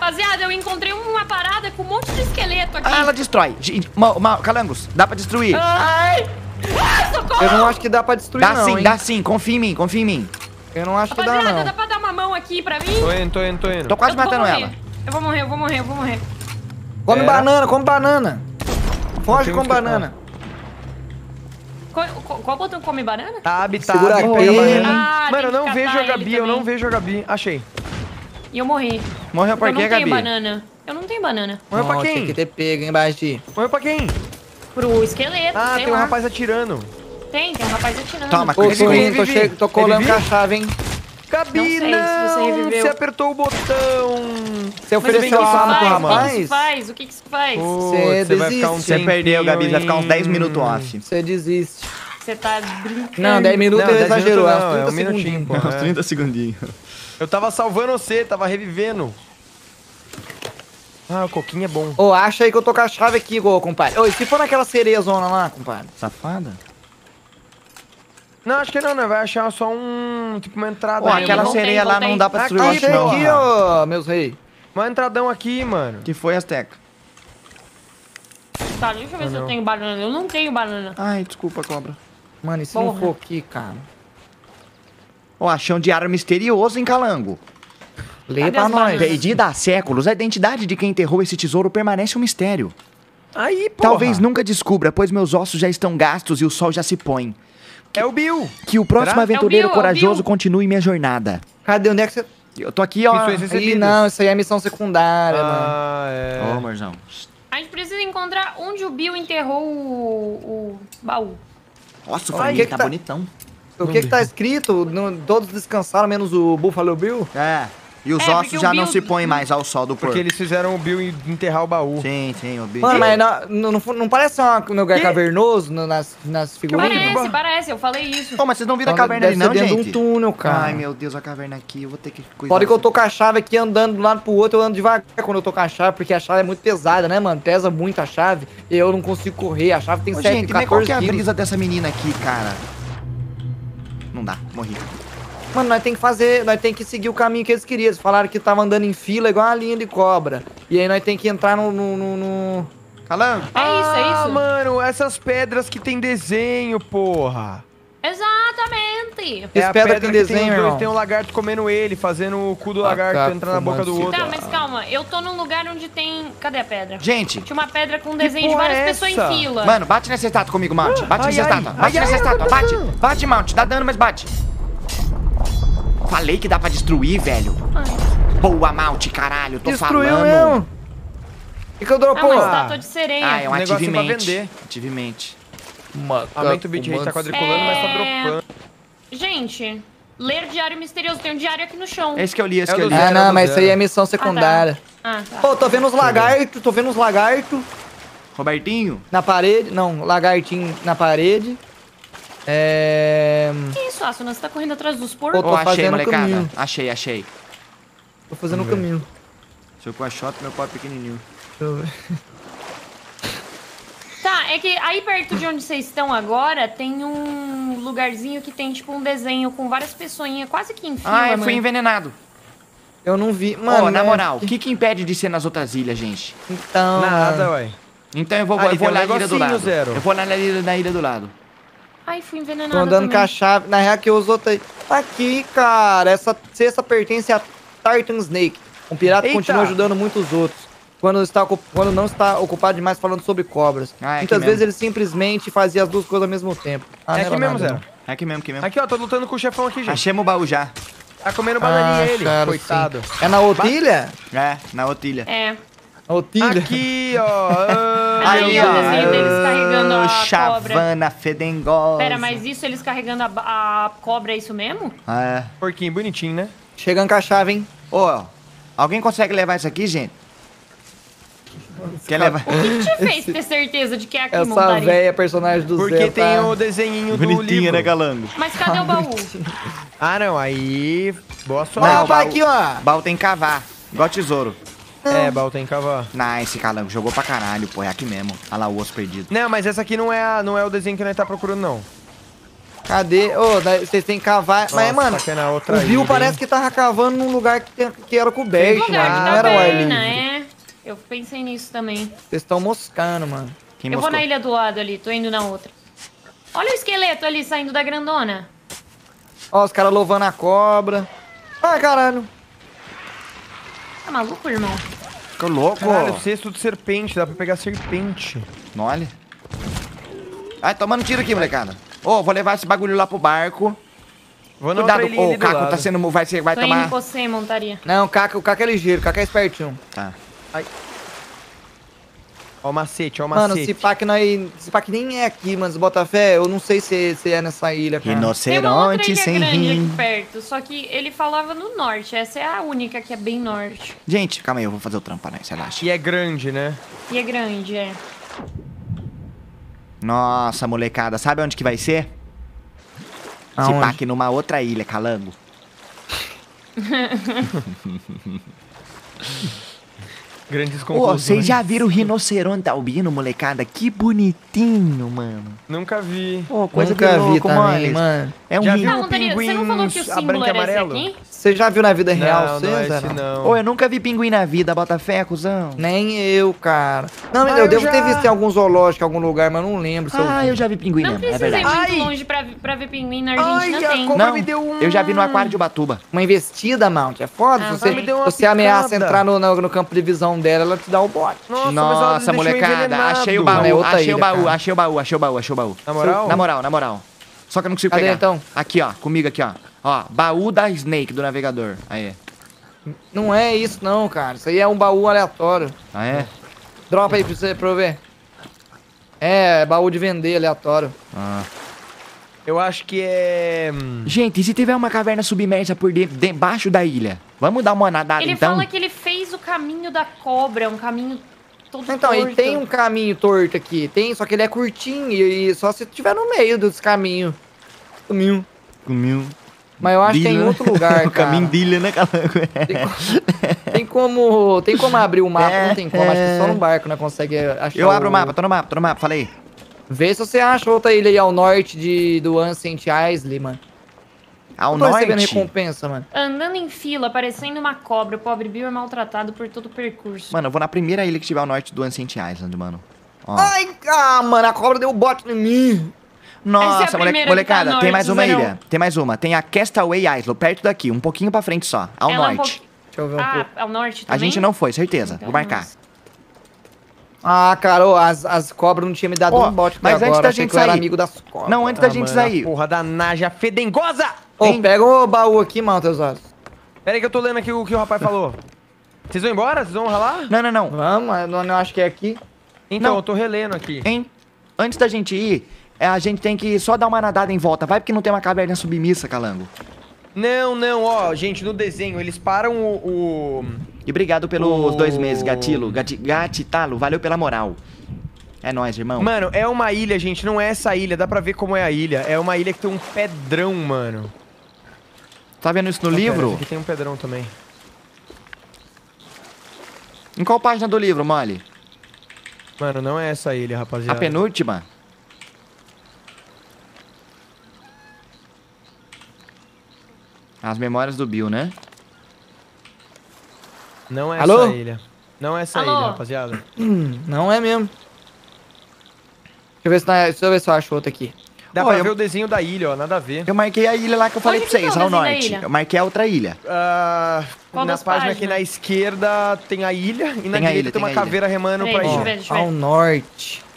[SPEAKER 4] rapaziada, eu encontrei uma parada com um monte de esqueleto aqui.
[SPEAKER 2] Ah, ela destrói. Gi- ma- ma- Calangos, dá pra destruir.
[SPEAKER 4] Ai! Ah, socorro!
[SPEAKER 3] Eu não acho que dá pra destruir,
[SPEAKER 2] Dá
[SPEAKER 3] não,
[SPEAKER 2] sim,
[SPEAKER 3] hein?
[SPEAKER 2] dá sim. Confia em mim, confia em mim.
[SPEAKER 3] Eu não acho que dá,
[SPEAKER 4] Rapaziada,
[SPEAKER 3] não.
[SPEAKER 4] dá pra dar uma mão aqui pra mim?
[SPEAKER 1] Tô indo, tô indo, tô indo.
[SPEAKER 2] Tô quase
[SPEAKER 4] Eu vou
[SPEAKER 2] matando
[SPEAKER 4] morrer.
[SPEAKER 2] ela.
[SPEAKER 4] Eu vou morrer, eu vou morrer, eu vou morrer.
[SPEAKER 3] Come
[SPEAKER 1] Pera.
[SPEAKER 3] banana, come banana. Foge
[SPEAKER 1] tenho
[SPEAKER 3] com
[SPEAKER 1] que-
[SPEAKER 3] banana.
[SPEAKER 4] Qual, qual, qual botão come banana?
[SPEAKER 1] Tab, tab,
[SPEAKER 3] Segura
[SPEAKER 1] pega
[SPEAKER 3] P.
[SPEAKER 1] a banana.
[SPEAKER 4] Ah,
[SPEAKER 1] Mano, eu
[SPEAKER 4] tem
[SPEAKER 1] não
[SPEAKER 4] que
[SPEAKER 1] vejo
[SPEAKER 4] catar
[SPEAKER 1] a Gabi,
[SPEAKER 4] ele
[SPEAKER 1] eu não
[SPEAKER 4] também.
[SPEAKER 1] vejo a Gabi. Achei.
[SPEAKER 4] E eu morri.
[SPEAKER 2] Morreu por
[SPEAKER 4] eu não
[SPEAKER 2] quê,
[SPEAKER 4] tenho
[SPEAKER 2] Gabi?
[SPEAKER 4] banana. Eu não tenho banana.
[SPEAKER 1] Morreu pra
[SPEAKER 3] Ó,
[SPEAKER 1] quem?
[SPEAKER 3] Tinha que ter pego, hein, Basti?
[SPEAKER 1] Morreu pra quem?
[SPEAKER 4] Pro esqueleto,
[SPEAKER 1] Ah,
[SPEAKER 4] sei
[SPEAKER 1] tem um
[SPEAKER 4] lá.
[SPEAKER 1] rapaz atirando.
[SPEAKER 4] Tem, tem um rapaz atirando.
[SPEAKER 2] Toma,
[SPEAKER 3] Ô,
[SPEAKER 2] Revivi,
[SPEAKER 3] tô indo, tô,
[SPEAKER 1] revivi.
[SPEAKER 3] che- tô colando
[SPEAKER 1] Revivi?
[SPEAKER 3] com a chave, hein?
[SPEAKER 1] Gabi,
[SPEAKER 4] Não sei se
[SPEAKER 1] não!
[SPEAKER 4] você reviveu.
[SPEAKER 1] Você apertou o botão!
[SPEAKER 3] Você
[SPEAKER 4] Mas o que
[SPEAKER 3] ofereceu
[SPEAKER 4] que isso
[SPEAKER 3] a arma pro
[SPEAKER 4] faz? O que que
[SPEAKER 3] rapaz?
[SPEAKER 4] isso faz? O que que isso faz?
[SPEAKER 1] Putz,
[SPEAKER 3] Você
[SPEAKER 1] você vai ficar um
[SPEAKER 3] desiste,
[SPEAKER 2] Você
[SPEAKER 3] hein?
[SPEAKER 2] perdeu, Gabi. Vai ficar uns dez
[SPEAKER 1] tempinho
[SPEAKER 2] minutos
[SPEAKER 1] em-
[SPEAKER 2] off.
[SPEAKER 3] Você desiste.
[SPEAKER 4] Você tá brincando.
[SPEAKER 3] Não, dez minutos
[SPEAKER 1] Não,
[SPEAKER 3] ele
[SPEAKER 1] dez
[SPEAKER 3] exagerou.
[SPEAKER 1] minutos
[SPEAKER 3] É uns
[SPEAKER 1] não, é um
[SPEAKER 3] trinta
[SPEAKER 1] minutinho,
[SPEAKER 3] segundinhos.
[SPEAKER 1] pô.
[SPEAKER 2] Uns
[SPEAKER 1] É.
[SPEAKER 2] trinta segundinhos.
[SPEAKER 1] Eu tava salvando você, tava revivendo. Ah, o coquinho é bom.
[SPEAKER 3] Ô, acha aí que eu tô com a chave aqui, ô, compadre. Ô, e se for naquela sereia zona lá, compadre?
[SPEAKER 2] Safada.
[SPEAKER 1] Não, acho que não, né? Vai achar só um... Tipo, uma entrada.
[SPEAKER 2] Ó,
[SPEAKER 1] aí,
[SPEAKER 2] aquela
[SPEAKER 1] não?
[SPEAKER 4] voltei,
[SPEAKER 2] sereia lá
[SPEAKER 4] voltei.
[SPEAKER 2] não dá pra destruir, eu
[SPEAKER 1] Aqui,
[SPEAKER 2] acho
[SPEAKER 3] Achei
[SPEAKER 2] não.
[SPEAKER 3] aqui, ô, meus reis.
[SPEAKER 1] Uma entradão aqui, mano.
[SPEAKER 2] Que foi, Azteca?
[SPEAKER 4] Tá, deixa eu ver
[SPEAKER 1] Ah,
[SPEAKER 4] se
[SPEAKER 1] não.
[SPEAKER 4] eu tenho banana. Eu não tenho banana.
[SPEAKER 2] Ai, desculpa, cobra.
[SPEAKER 3] Mano, e se não
[SPEAKER 4] Porra.
[SPEAKER 3] for aqui, cara?
[SPEAKER 2] Ó, achei um diário misterioso em Calango.
[SPEAKER 3] Lê
[SPEAKER 4] Cadê
[SPEAKER 3] pra
[SPEAKER 4] as
[SPEAKER 3] nós.
[SPEAKER 4] bananas?
[SPEAKER 2] Perdida há séculos, a identidade de quem enterrou esse tesouro permanece um mistério.
[SPEAKER 1] Aí, porra.
[SPEAKER 2] Talvez nunca descubra, pois meus ossos já estão gastos e o sol já se põe.
[SPEAKER 1] É o Bill.
[SPEAKER 2] Que o próximo
[SPEAKER 1] Será?
[SPEAKER 2] aventureiro
[SPEAKER 4] É o Bill, é o
[SPEAKER 2] corajoso
[SPEAKER 4] Bill.
[SPEAKER 2] continue minha jornada.
[SPEAKER 3] Cadê? Onde é que você...
[SPEAKER 2] Eu tô aqui, ó.
[SPEAKER 1] Missões
[SPEAKER 3] Ih,
[SPEAKER 1] recebidas.
[SPEAKER 3] não, isso aí é missão secundária, mano.
[SPEAKER 1] Ah,
[SPEAKER 2] Ô,
[SPEAKER 1] é.
[SPEAKER 2] amorzão.
[SPEAKER 4] A gente precisa encontrar onde o Bill enterrou o, o baú.
[SPEAKER 2] Nossa, o
[SPEAKER 3] Ai,
[SPEAKER 2] Flamingo
[SPEAKER 3] que
[SPEAKER 2] tá
[SPEAKER 3] tá-
[SPEAKER 2] bonitão.
[SPEAKER 3] O que que tá escrito? No- todos descansaram, menos o Buffalo Bill?
[SPEAKER 2] É. E os
[SPEAKER 4] É, porque
[SPEAKER 2] ossos
[SPEAKER 4] o
[SPEAKER 2] já não
[SPEAKER 4] Bill-
[SPEAKER 2] se põem mais ao sol do
[SPEAKER 1] Porque
[SPEAKER 2] porco.
[SPEAKER 1] eles fizeram o Bill enterrar o baú.
[SPEAKER 2] Sim, sim, o bicho.
[SPEAKER 3] Mano, mas não, não, não parece uma- um lugar
[SPEAKER 1] Que?
[SPEAKER 3] cavernoso no- nas, nas figurinhas?
[SPEAKER 4] Parece, parece. Eu falei isso.
[SPEAKER 2] Ô, mas vocês não viram a
[SPEAKER 3] Então,
[SPEAKER 2] caverna
[SPEAKER 3] deve
[SPEAKER 2] ali,
[SPEAKER 3] ser
[SPEAKER 2] não,
[SPEAKER 3] dentro
[SPEAKER 2] gente?
[SPEAKER 3] de um túnel, cara.
[SPEAKER 2] Ai, meu Deus, a caverna aqui. Eu vou ter que cuidar.
[SPEAKER 3] Pode que eu tô
[SPEAKER 2] disso.
[SPEAKER 3] com a chave aqui andando de um lado pro outro, eu ando devagar quando eu tô com a chave, porque a chave é muito pesada, né, mano? Pesa muito a chave e eu não consigo correr. A chave tem
[SPEAKER 2] Ô,
[SPEAKER 3] sete,
[SPEAKER 2] gente, mas qual
[SPEAKER 3] quatorze
[SPEAKER 2] que é a
[SPEAKER 3] quilos.
[SPEAKER 2] brisa dessa menina aqui, cara? Não dá, morri.
[SPEAKER 3] Mano, nós tem que fazer, nós tem que seguir o caminho que eles queriam. Eles falaram que tava andando em fila igual uma linha de cobra. E aí nós tem que entrar no... no, no, no...
[SPEAKER 2] Calango.
[SPEAKER 4] É isso, é
[SPEAKER 1] Ah,
[SPEAKER 4] isso.
[SPEAKER 1] mano, essas pedras que tem desenho, porra.
[SPEAKER 4] Exatamente.
[SPEAKER 3] Esse
[SPEAKER 1] é a
[SPEAKER 3] pedra
[SPEAKER 1] pedra
[SPEAKER 3] tem
[SPEAKER 1] que
[SPEAKER 3] desenho,
[SPEAKER 1] tem, os dois,
[SPEAKER 3] irmão.
[SPEAKER 1] tem um lagarto comendo ele, fazendo o cu do lagarto
[SPEAKER 3] Macaco
[SPEAKER 1] entrar na boca do
[SPEAKER 3] fumando
[SPEAKER 1] outro.
[SPEAKER 4] Tá, mas calma. Eu tô num lugar onde tem... Cadê a pedra?
[SPEAKER 2] Gente,
[SPEAKER 4] Tinha uma pedra com desenho de
[SPEAKER 1] porra
[SPEAKER 4] várias
[SPEAKER 1] é
[SPEAKER 4] pessoas
[SPEAKER 1] essa?
[SPEAKER 4] em fila.
[SPEAKER 2] mano, bate nessa estátua comigo, Mount. Bate
[SPEAKER 1] Ai,
[SPEAKER 2] nessa
[SPEAKER 1] ai,
[SPEAKER 2] estátua. Bate
[SPEAKER 1] ai,
[SPEAKER 2] nessa
[SPEAKER 1] ai,
[SPEAKER 2] estátua.
[SPEAKER 1] ai,
[SPEAKER 2] Bate.
[SPEAKER 1] ai.
[SPEAKER 2] Bate, Mount. Dá dano, mas bate. Falei que dá pra destruir, velho.
[SPEAKER 4] Ai.
[SPEAKER 2] Boa, Mount, caralho. Tô
[SPEAKER 3] Destruiu
[SPEAKER 2] falando.
[SPEAKER 3] mesmo. O que que eu
[SPEAKER 4] Ah,
[SPEAKER 3] dropou?
[SPEAKER 4] uma estátua de sereia.
[SPEAKER 2] Ah, é um
[SPEAKER 1] Um negocinho pra
[SPEAKER 2] ativamente.
[SPEAKER 1] vender.
[SPEAKER 2] Ativamente.
[SPEAKER 1] Aumenta o bitrate, tá quadriculando, mas tá
[SPEAKER 4] É.
[SPEAKER 1] dropando.
[SPEAKER 4] Gente, ler diário misterioso. Tem um diário aqui no chão.
[SPEAKER 2] Esse que eu li, esse
[SPEAKER 1] É
[SPEAKER 2] que
[SPEAKER 1] o
[SPEAKER 2] eu
[SPEAKER 1] do
[SPEAKER 2] li.
[SPEAKER 3] Ah,
[SPEAKER 1] zero
[SPEAKER 3] não,
[SPEAKER 1] do
[SPEAKER 3] mas isso
[SPEAKER 1] zero.
[SPEAKER 3] aí é missão secundária.
[SPEAKER 4] Ah, tá.
[SPEAKER 3] Pô, tô vendo os lagartos, tô vendo os lagartos
[SPEAKER 2] Robertinho.
[SPEAKER 3] na parede. Não, lagartinho na parede. É...
[SPEAKER 4] Que isso, Asuna? Você tá correndo atrás dos
[SPEAKER 3] Ô,
[SPEAKER 4] porcos?
[SPEAKER 3] tô
[SPEAKER 2] Ô, achei,
[SPEAKER 3] fazendo
[SPEAKER 2] molecada.
[SPEAKER 3] caminho.
[SPEAKER 2] Achei, achei.
[SPEAKER 3] Tô fazendo o caminho.
[SPEAKER 2] Seu coachote, meu pau é pequenininho.
[SPEAKER 3] Deixa eu ver.
[SPEAKER 4] Tá, é que aí perto de onde vocês estão agora, tem um lugarzinho que tem tipo um desenho com várias pessoinhas quase que em fila,
[SPEAKER 2] Ah, eu fui
[SPEAKER 4] mano.
[SPEAKER 2] envenenado.
[SPEAKER 3] Eu não vi.
[SPEAKER 2] Ó,
[SPEAKER 3] Mano,
[SPEAKER 2] na
[SPEAKER 3] né?
[SPEAKER 2] moral, o que que impede de ser nas outras ilhas, gente?
[SPEAKER 3] Então...
[SPEAKER 1] Nada,
[SPEAKER 3] mano.
[SPEAKER 1] ué.
[SPEAKER 2] Então eu vou,
[SPEAKER 1] Ah,
[SPEAKER 2] eu
[SPEAKER 1] e
[SPEAKER 2] vou
[SPEAKER 1] tem um
[SPEAKER 2] olhar na ilha do
[SPEAKER 1] negocinho,
[SPEAKER 2] lado.
[SPEAKER 1] Zero.
[SPEAKER 2] Eu vou olhar na ilha, na ilha do lado.
[SPEAKER 4] Ai, fui envenenada
[SPEAKER 3] Tô andando
[SPEAKER 4] também.
[SPEAKER 3] com a chave. Na real que eu uso outra. Aqui, cara. Essa cesta pertence a Tartan Snake. Um pirata que
[SPEAKER 1] Eita.
[SPEAKER 3] continua ajudando muitos outros. Quando, está, ocu- quando não está ocupado demais falando sobre cobras.
[SPEAKER 2] Ah, é aqui
[SPEAKER 3] Muitas
[SPEAKER 2] mesmo.
[SPEAKER 3] vezes ele simplesmente fazia as duas coisas ao mesmo tempo. Ah,
[SPEAKER 1] É
[SPEAKER 3] não
[SPEAKER 1] aqui
[SPEAKER 3] era
[SPEAKER 1] mesmo,
[SPEAKER 3] nada,
[SPEAKER 1] Zero.
[SPEAKER 2] É aqui mesmo, aqui mesmo.
[SPEAKER 1] Aqui, ó, tô lutando com o chefão aqui, gente.
[SPEAKER 2] Achemos o baú já.
[SPEAKER 1] Tá comendo
[SPEAKER 3] não.
[SPEAKER 1] bananinha
[SPEAKER 3] Ah,
[SPEAKER 1] ele,
[SPEAKER 3] claro,
[SPEAKER 1] coitado.
[SPEAKER 3] sim. É na outilha?
[SPEAKER 2] É, na outilha.
[SPEAKER 4] É.
[SPEAKER 3] Na outilha?
[SPEAKER 1] Aqui, ó. ah,
[SPEAKER 4] Aí,
[SPEAKER 1] meu
[SPEAKER 4] ó,
[SPEAKER 1] Deus.
[SPEAKER 4] o desenho deles carregando a
[SPEAKER 2] Chavana fedengosa.
[SPEAKER 4] Pera, mas isso eles carregando a, ba- a cobra, é isso mesmo?
[SPEAKER 2] É.
[SPEAKER 1] Porquinho bonitinho, né?
[SPEAKER 3] Chegando com a chave, hein?
[SPEAKER 2] Ô, alguém consegue levar isso aqui, gente? Quer levar?
[SPEAKER 4] O que te fez ter certeza de que é aqui,
[SPEAKER 3] Essa
[SPEAKER 4] montaria?
[SPEAKER 3] velha personagem do
[SPEAKER 1] Porque
[SPEAKER 3] Zé.
[SPEAKER 1] tem
[SPEAKER 3] tá?
[SPEAKER 1] o desenhinho do livro.
[SPEAKER 2] né, Galango?
[SPEAKER 4] Mas cadê o baú?
[SPEAKER 1] Ah, não, aí... Boa
[SPEAKER 3] Ó,
[SPEAKER 1] sorte.
[SPEAKER 2] Não,
[SPEAKER 3] tá
[SPEAKER 2] baú-
[SPEAKER 3] aqui, ó.
[SPEAKER 2] Baú tem que cavar. Igual tesouro.
[SPEAKER 1] É, Bal, tem que cavar.
[SPEAKER 2] Nice, Calango. Jogou pra caralho, pô. É aqui mesmo. Olha lá o osso perdido.
[SPEAKER 1] Não, mas essa aqui não é, a, não é o desenho que nós tá procurando, não.
[SPEAKER 3] Cadê? Ô, daí vocês têm que cavar.
[SPEAKER 1] Nossa,
[SPEAKER 3] Mas, mano,
[SPEAKER 1] que é na outra
[SPEAKER 3] o Bill
[SPEAKER 1] ilha,
[SPEAKER 3] parece
[SPEAKER 1] hein?
[SPEAKER 3] que tava cavando num lugar que, tem- que era coberto,
[SPEAKER 4] Lugar
[SPEAKER 3] mano.
[SPEAKER 4] de
[SPEAKER 3] Não era o ar
[SPEAKER 4] taverna,
[SPEAKER 3] livre.
[SPEAKER 4] é. Eu pensei nisso também.
[SPEAKER 3] Vocês estão moscando, mano.
[SPEAKER 2] Quem
[SPEAKER 4] eu vou
[SPEAKER 2] moscou?
[SPEAKER 4] na ilha do lado ali, tô indo na outra. Olha o esqueleto ali saindo da grandona.
[SPEAKER 3] Ó, os caras louvando a cobra. Ai, caralho.
[SPEAKER 4] Tá maluco, irmão?
[SPEAKER 2] Ficou louco.
[SPEAKER 1] Caralho, cesto de serpente, dá pra pegar serpente.
[SPEAKER 2] Olha. Ai, tomando tiro aqui, molecada. Ô, vou levar esse bagulho lá pro barco.
[SPEAKER 1] Vou na
[SPEAKER 2] Cuidado,
[SPEAKER 1] outra ilha
[SPEAKER 2] ô,
[SPEAKER 1] ali
[SPEAKER 2] o
[SPEAKER 1] do
[SPEAKER 2] Caco
[SPEAKER 1] lado.
[SPEAKER 2] tá sendo... Vai, ser, vai
[SPEAKER 4] Tô
[SPEAKER 2] tomar...
[SPEAKER 4] indo com você, montaria.
[SPEAKER 3] Não, o Caca, o Caca é ligeiro, o Caca é espertinho.
[SPEAKER 2] Tá.
[SPEAKER 1] Ó o macete, ó o
[SPEAKER 3] Mano,
[SPEAKER 1] macete.
[SPEAKER 3] esse pá que nós. Esse pá que nem é aqui, mano. Esse Botafé, eu não sei se, se é nessa ilha, cara.
[SPEAKER 4] Tem uma outra
[SPEAKER 2] Rinoceronte
[SPEAKER 4] ilha
[SPEAKER 2] sem
[SPEAKER 4] grande
[SPEAKER 2] rim.
[SPEAKER 4] aqui perto, só que ele falava no norte. Essa é a única que é bem norte.
[SPEAKER 2] Gente, calma aí, eu vou fazer o trampo, né? Relaxa.
[SPEAKER 1] E é grande, né?
[SPEAKER 4] E é grande, é.
[SPEAKER 2] Nossa, molecada, sabe onde que vai ser? Esse
[SPEAKER 3] Aonde?
[SPEAKER 2] pá aqui numa outra ilha, calango.
[SPEAKER 1] Grandes
[SPEAKER 2] Ô,
[SPEAKER 1] conclusões.
[SPEAKER 2] vocês já viram o rinoceronte albino, molecada? Que bonitinho, mano.
[SPEAKER 1] Nunca vi.
[SPEAKER 2] Pô, coisa
[SPEAKER 3] Nunca
[SPEAKER 2] de
[SPEAKER 3] vi
[SPEAKER 2] louco,
[SPEAKER 3] também,
[SPEAKER 2] mano.
[SPEAKER 3] mano.
[SPEAKER 2] É um
[SPEAKER 1] Já
[SPEAKER 2] rim.
[SPEAKER 1] viu?
[SPEAKER 4] Não, Montaria, você não falou que o
[SPEAKER 1] pinguins, a
[SPEAKER 4] símbolo
[SPEAKER 1] branca e
[SPEAKER 4] era esse
[SPEAKER 1] amarelo?
[SPEAKER 4] aqui?
[SPEAKER 3] Você já viu na vida real,
[SPEAKER 1] Não,
[SPEAKER 3] você,
[SPEAKER 1] não é
[SPEAKER 3] Zé?
[SPEAKER 1] esse não.
[SPEAKER 2] Ô, eu nunca vi pinguim na vida, bota fé, cuzão.
[SPEAKER 3] Nem eu, cara. Não,
[SPEAKER 1] Ah,
[SPEAKER 3] eu,
[SPEAKER 1] eu
[SPEAKER 3] devo
[SPEAKER 1] já-
[SPEAKER 3] ter visto em algum zoológico, em algum lugar, mas não lembro se eu
[SPEAKER 2] Ah,
[SPEAKER 3] vi.
[SPEAKER 2] eu já vi pinguim
[SPEAKER 4] Não
[SPEAKER 2] mesmo, é
[SPEAKER 4] precisa ir
[SPEAKER 2] verdade.
[SPEAKER 4] muito
[SPEAKER 1] Ai!
[SPEAKER 4] longe pra, pra ver pinguim na
[SPEAKER 1] Ai,
[SPEAKER 4] Argentina,
[SPEAKER 1] a
[SPEAKER 4] tem.
[SPEAKER 1] cobra
[SPEAKER 2] Não,
[SPEAKER 1] me deu um...
[SPEAKER 2] eu já vi no aquário de Ubatuba.
[SPEAKER 3] Uma investida, Mount, é foda.
[SPEAKER 4] Ah,
[SPEAKER 3] se você,
[SPEAKER 4] vai me
[SPEAKER 1] deu uma
[SPEAKER 3] você ameaça
[SPEAKER 1] picada.
[SPEAKER 3] entrar no, no, no campo de visão dela, ela te dá o bote.
[SPEAKER 1] Nossa, mas ela
[SPEAKER 2] Nossa,
[SPEAKER 1] deixou
[SPEAKER 2] molecada,
[SPEAKER 1] envenenado.
[SPEAKER 2] achei o
[SPEAKER 3] Não, é
[SPEAKER 2] baú,
[SPEAKER 3] outra
[SPEAKER 2] achei
[SPEAKER 3] ilha,
[SPEAKER 2] o baú,
[SPEAKER 3] cara.
[SPEAKER 2] achei o baú, achei o baú, achei o baú.
[SPEAKER 1] Na moral?
[SPEAKER 2] Na moral, na moral. Só que eu não consigo
[SPEAKER 3] Cadê,
[SPEAKER 2] pegar.
[SPEAKER 3] então?
[SPEAKER 2] Aqui, ó, comigo aqui, ó. Ó, baú da Snake, do navegador. Aí.
[SPEAKER 3] Não é isso, não, cara. Isso aí é um baú aleatório.
[SPEAKER 2] Ah, é?
[SPEAKER 3] Dropa aí pra você pra eu ver. É, baú de vender aleatório.
[SPEAKER 2] Ah.
[SPEAKER 1] Eu acho que é... hum,
[SPEAKER 2] Gente, e se tiver uma caverna submersa por dentro, debaixo da ilha? Vamos dar uma nadada,
[SPEAKER 4] Ele
[SPEAKER 2] então?
[SPEAKER 4] fala que ele fez o caminho da cobra, um caminho todo
[SPEAKER 3] Então,
[SPEAKER 4] torto.
[SPEAKER 3] e tem um caminho torto aqui. Tem, só que ele é curtinho e, e só se tiver no meio desse caminho. Caminho.
[SPEAKER 2] Caminho.
[SPEAKER 3] Mas eu acho que tem em outro lugar,
[SPEAKER 2] o
[SPEAKER 3] cara.
[SPEAKER 2] caminho dele, né, Calango?
[SPEAKER 3] Tem, co- tem como, tem como abrir o mapa,
[SPEAKER 2] É,
[SPEAKER 3] não tem como. Acho que só
[SPEAKER 2] é.
[SPEAKER 3] no barco, né, consegue achar.
[SPEAKER 2] Eu abro o
[SPEAKER 3] o
[SPEAKER 2] mapa, tô no mapa, tô no mapa, falei.
[SPEAKER 3] Vê se você acha outra ilha aí ao norte de, do Ancient Isley, mano.
[SPEAKER 2] Ao
[SPEAKER 3] Eu tô recebendo
[SPEAKER 2] norte.
[SPEAKER 3] recompensa, mano.
[SPEAKER 4] Andando em fila, parecendo uma cobra, o pobre Bill é maltratado por todo o percurso.
[SPEAKER 2] Mano, eu vou na primeira ilha que tiver ao norte do Ancient Island, mano. Ó.
[SPEAKER 3] Ai, ah, mano, a cobra deu bote em mim.
[SPEAKER 2] Nossa,
[SPEAKER 4] Essa é a
[SPEAKER 2] mole-
[SPEAKER 4] primeira
[SPEAKER 2] molecada,
[SPEAKER 4] que tá
[SPEAKER 2] tem
[SPEAKER 4] norte,
[SPEAKER 2] mais uma
[SPEAKER 4] Zerão.
[SPEAKER 2] ilha. Tem mais uma. Tem a Castaway Island, perto daqui, um pouquinho pra frente só, ao
[SPEAKER 4] Ela é um
[SPEAKER 2] norte.
[SPEAKER 4] pouco-
[SPEAKER 3] Deixa eu ver um
[SPEAKER 4] Ah,
[SPEAKER 3] pouco.
[SPEAKER 4] ao norte
[SPEAKER 2] A
[SPEAKER 4] também?
[SPEAKER 2] gente não foi, certeza.
[SPEAKER 4] Então,
[SPEAKER 2] Vou marcar.
[SPEAKER 4] nossa.
[SPEAKER 3] Ah, cara, ô, as, as cobras não tinham me dado
[SPEAKER 2] Ó,
[SPEAKER 3] um bote até
[SPEAKER 2] mas antes
[SPEAKER 3] agora.
[SPEAKER 2] da
[SPEAKER 3] Achei
[SPEAKER 2] gente
[SPEAKER 3] que eu era
[SPEAKER 2] sair-
[SPEAKER 3] amigo das cobras.
[SPEAKER 2] Não, antes da
[SPEAKER 1] ah,
[SPEAKER 2] gente
[SPEAKER 1] mano, a
[SPEAKER 2] sair.
[SPEAKER 1] porra da Naja fedengosa!
[SPEAKER 3] Ô,
[SPEAKER 2] Hein?
[SPEAKER 3] pega o baú aqui, mano, teus olhos.
[SPEAKER 1] Pera aí que eu tô lendo aqui o que o rapaz falou. Vocês vão embora? Vocês vão ralar?
[SPEAKER 2] Não, não, não.
[SPEAKER 3] Vamos, eu não, não acho que é aqui.
[SPEAKER 1] Então,
[SPEAKER 2] Não.
[SPEAKER 1] eu tô relendo aqui.
[SPEAKER 2] Hein? Antes da gente ir, é, a gente tem que só dar uma nadada em volta. Vai porque não tem uma caverna submissa, Calango.
[SPEAKER 1] Não, não, ó, gente, no desenho, eles param o... o-
[SPEAKER 2] E obrigado pelos
[SPEAKER 1] O-
[SPEAKER 2] dois meses, Gatilo. Gati, Gatitalo, valeu pela moral. É nóis, irmão.
[SPEAKER 1] Mano, é uma ilha, gente, não é essa ilha, dá pra ver como é a ilha. É uma ilha que tem um pedrão, mano.
[SPEAKER 2] Tá vendo isso no
[SPEAKER 1] Ah, pera,
[SPEAKER 2] livro?
[SPEAKER 1] esse aqui tem um pedrão também.
[SPEAKER 2] Em qual página do livro, Molly?
[SPEAKER 1] Mano, não é essa ilha,
[SPEAKER 2] A
[SPEAKER 1] rapaziada.
[SPEAKER 2] penúltima? As memórias do Bill, né?
[SPEAKER 1] Não é
[SPEAKER 3] Alô?
[SPEAKER 1] essa ilha. Não é essa
[SPEAKER 4] Alô?
[SPEAKER 1] ilha, rapaziada.
[SPEAKER 3] Hum, não é mesmo. Deixa eu ver se, na- deixa eu, ver se eu acho outra aqui.
[SPEAKER 1] Dá
[SPEAKER 2] Ó,
[SPEAKER 1] pra
[SPEAKER 2] eu-
[SPEAKER 1] ver o desenho da ilha, ó, nada a ver.
[SPEAKER 2] Eu marquei a ilha lá que eu falei
[SPEAKER 4] Onde
[SPEAKER 2] pra
[SPEAKER 4] que
[SPEAKER 2] vocês,
[SPEAKER 4] tá o
[SPEAKER 2] ao
[SPEAKER 4] desenho da
[SPEAKER 2] norte.
[SPEAKER 4] ilha?
[SPEAKER 2] Eu marquei a outra ilha.
[SPEAKER 1] Ah,
[SPEAKER 4] Qual
[SPEAKER 1] na
[SPEAKER 4] das
[SPEAKER 1] página aqui
[SPEAKER 4] páginas?
[SPEAKER 1] na esquerda tem a ilha e na
[SPEAKER 2] Tem a
[SPEAKER 1] direita
[SPEAKER 2] ilha,
[SPEAKER 1] tem
[SPEAKER 2] tem
[SPEAKER 1] uma
[SPEAKER 2] a ilha.
[SPEAKER 1] caveira remando
[SPEAKER 4] Peraí,
[SPEAKER 1] pra
[SPEAKER 4] deixa eu
[SPEAKER 1] ilha.
[SPEAKER 4] ver, deixa eu
[SPEAKER 3] Ao
[SPEAKER 4] ver.
[SPEAKER 3] norte.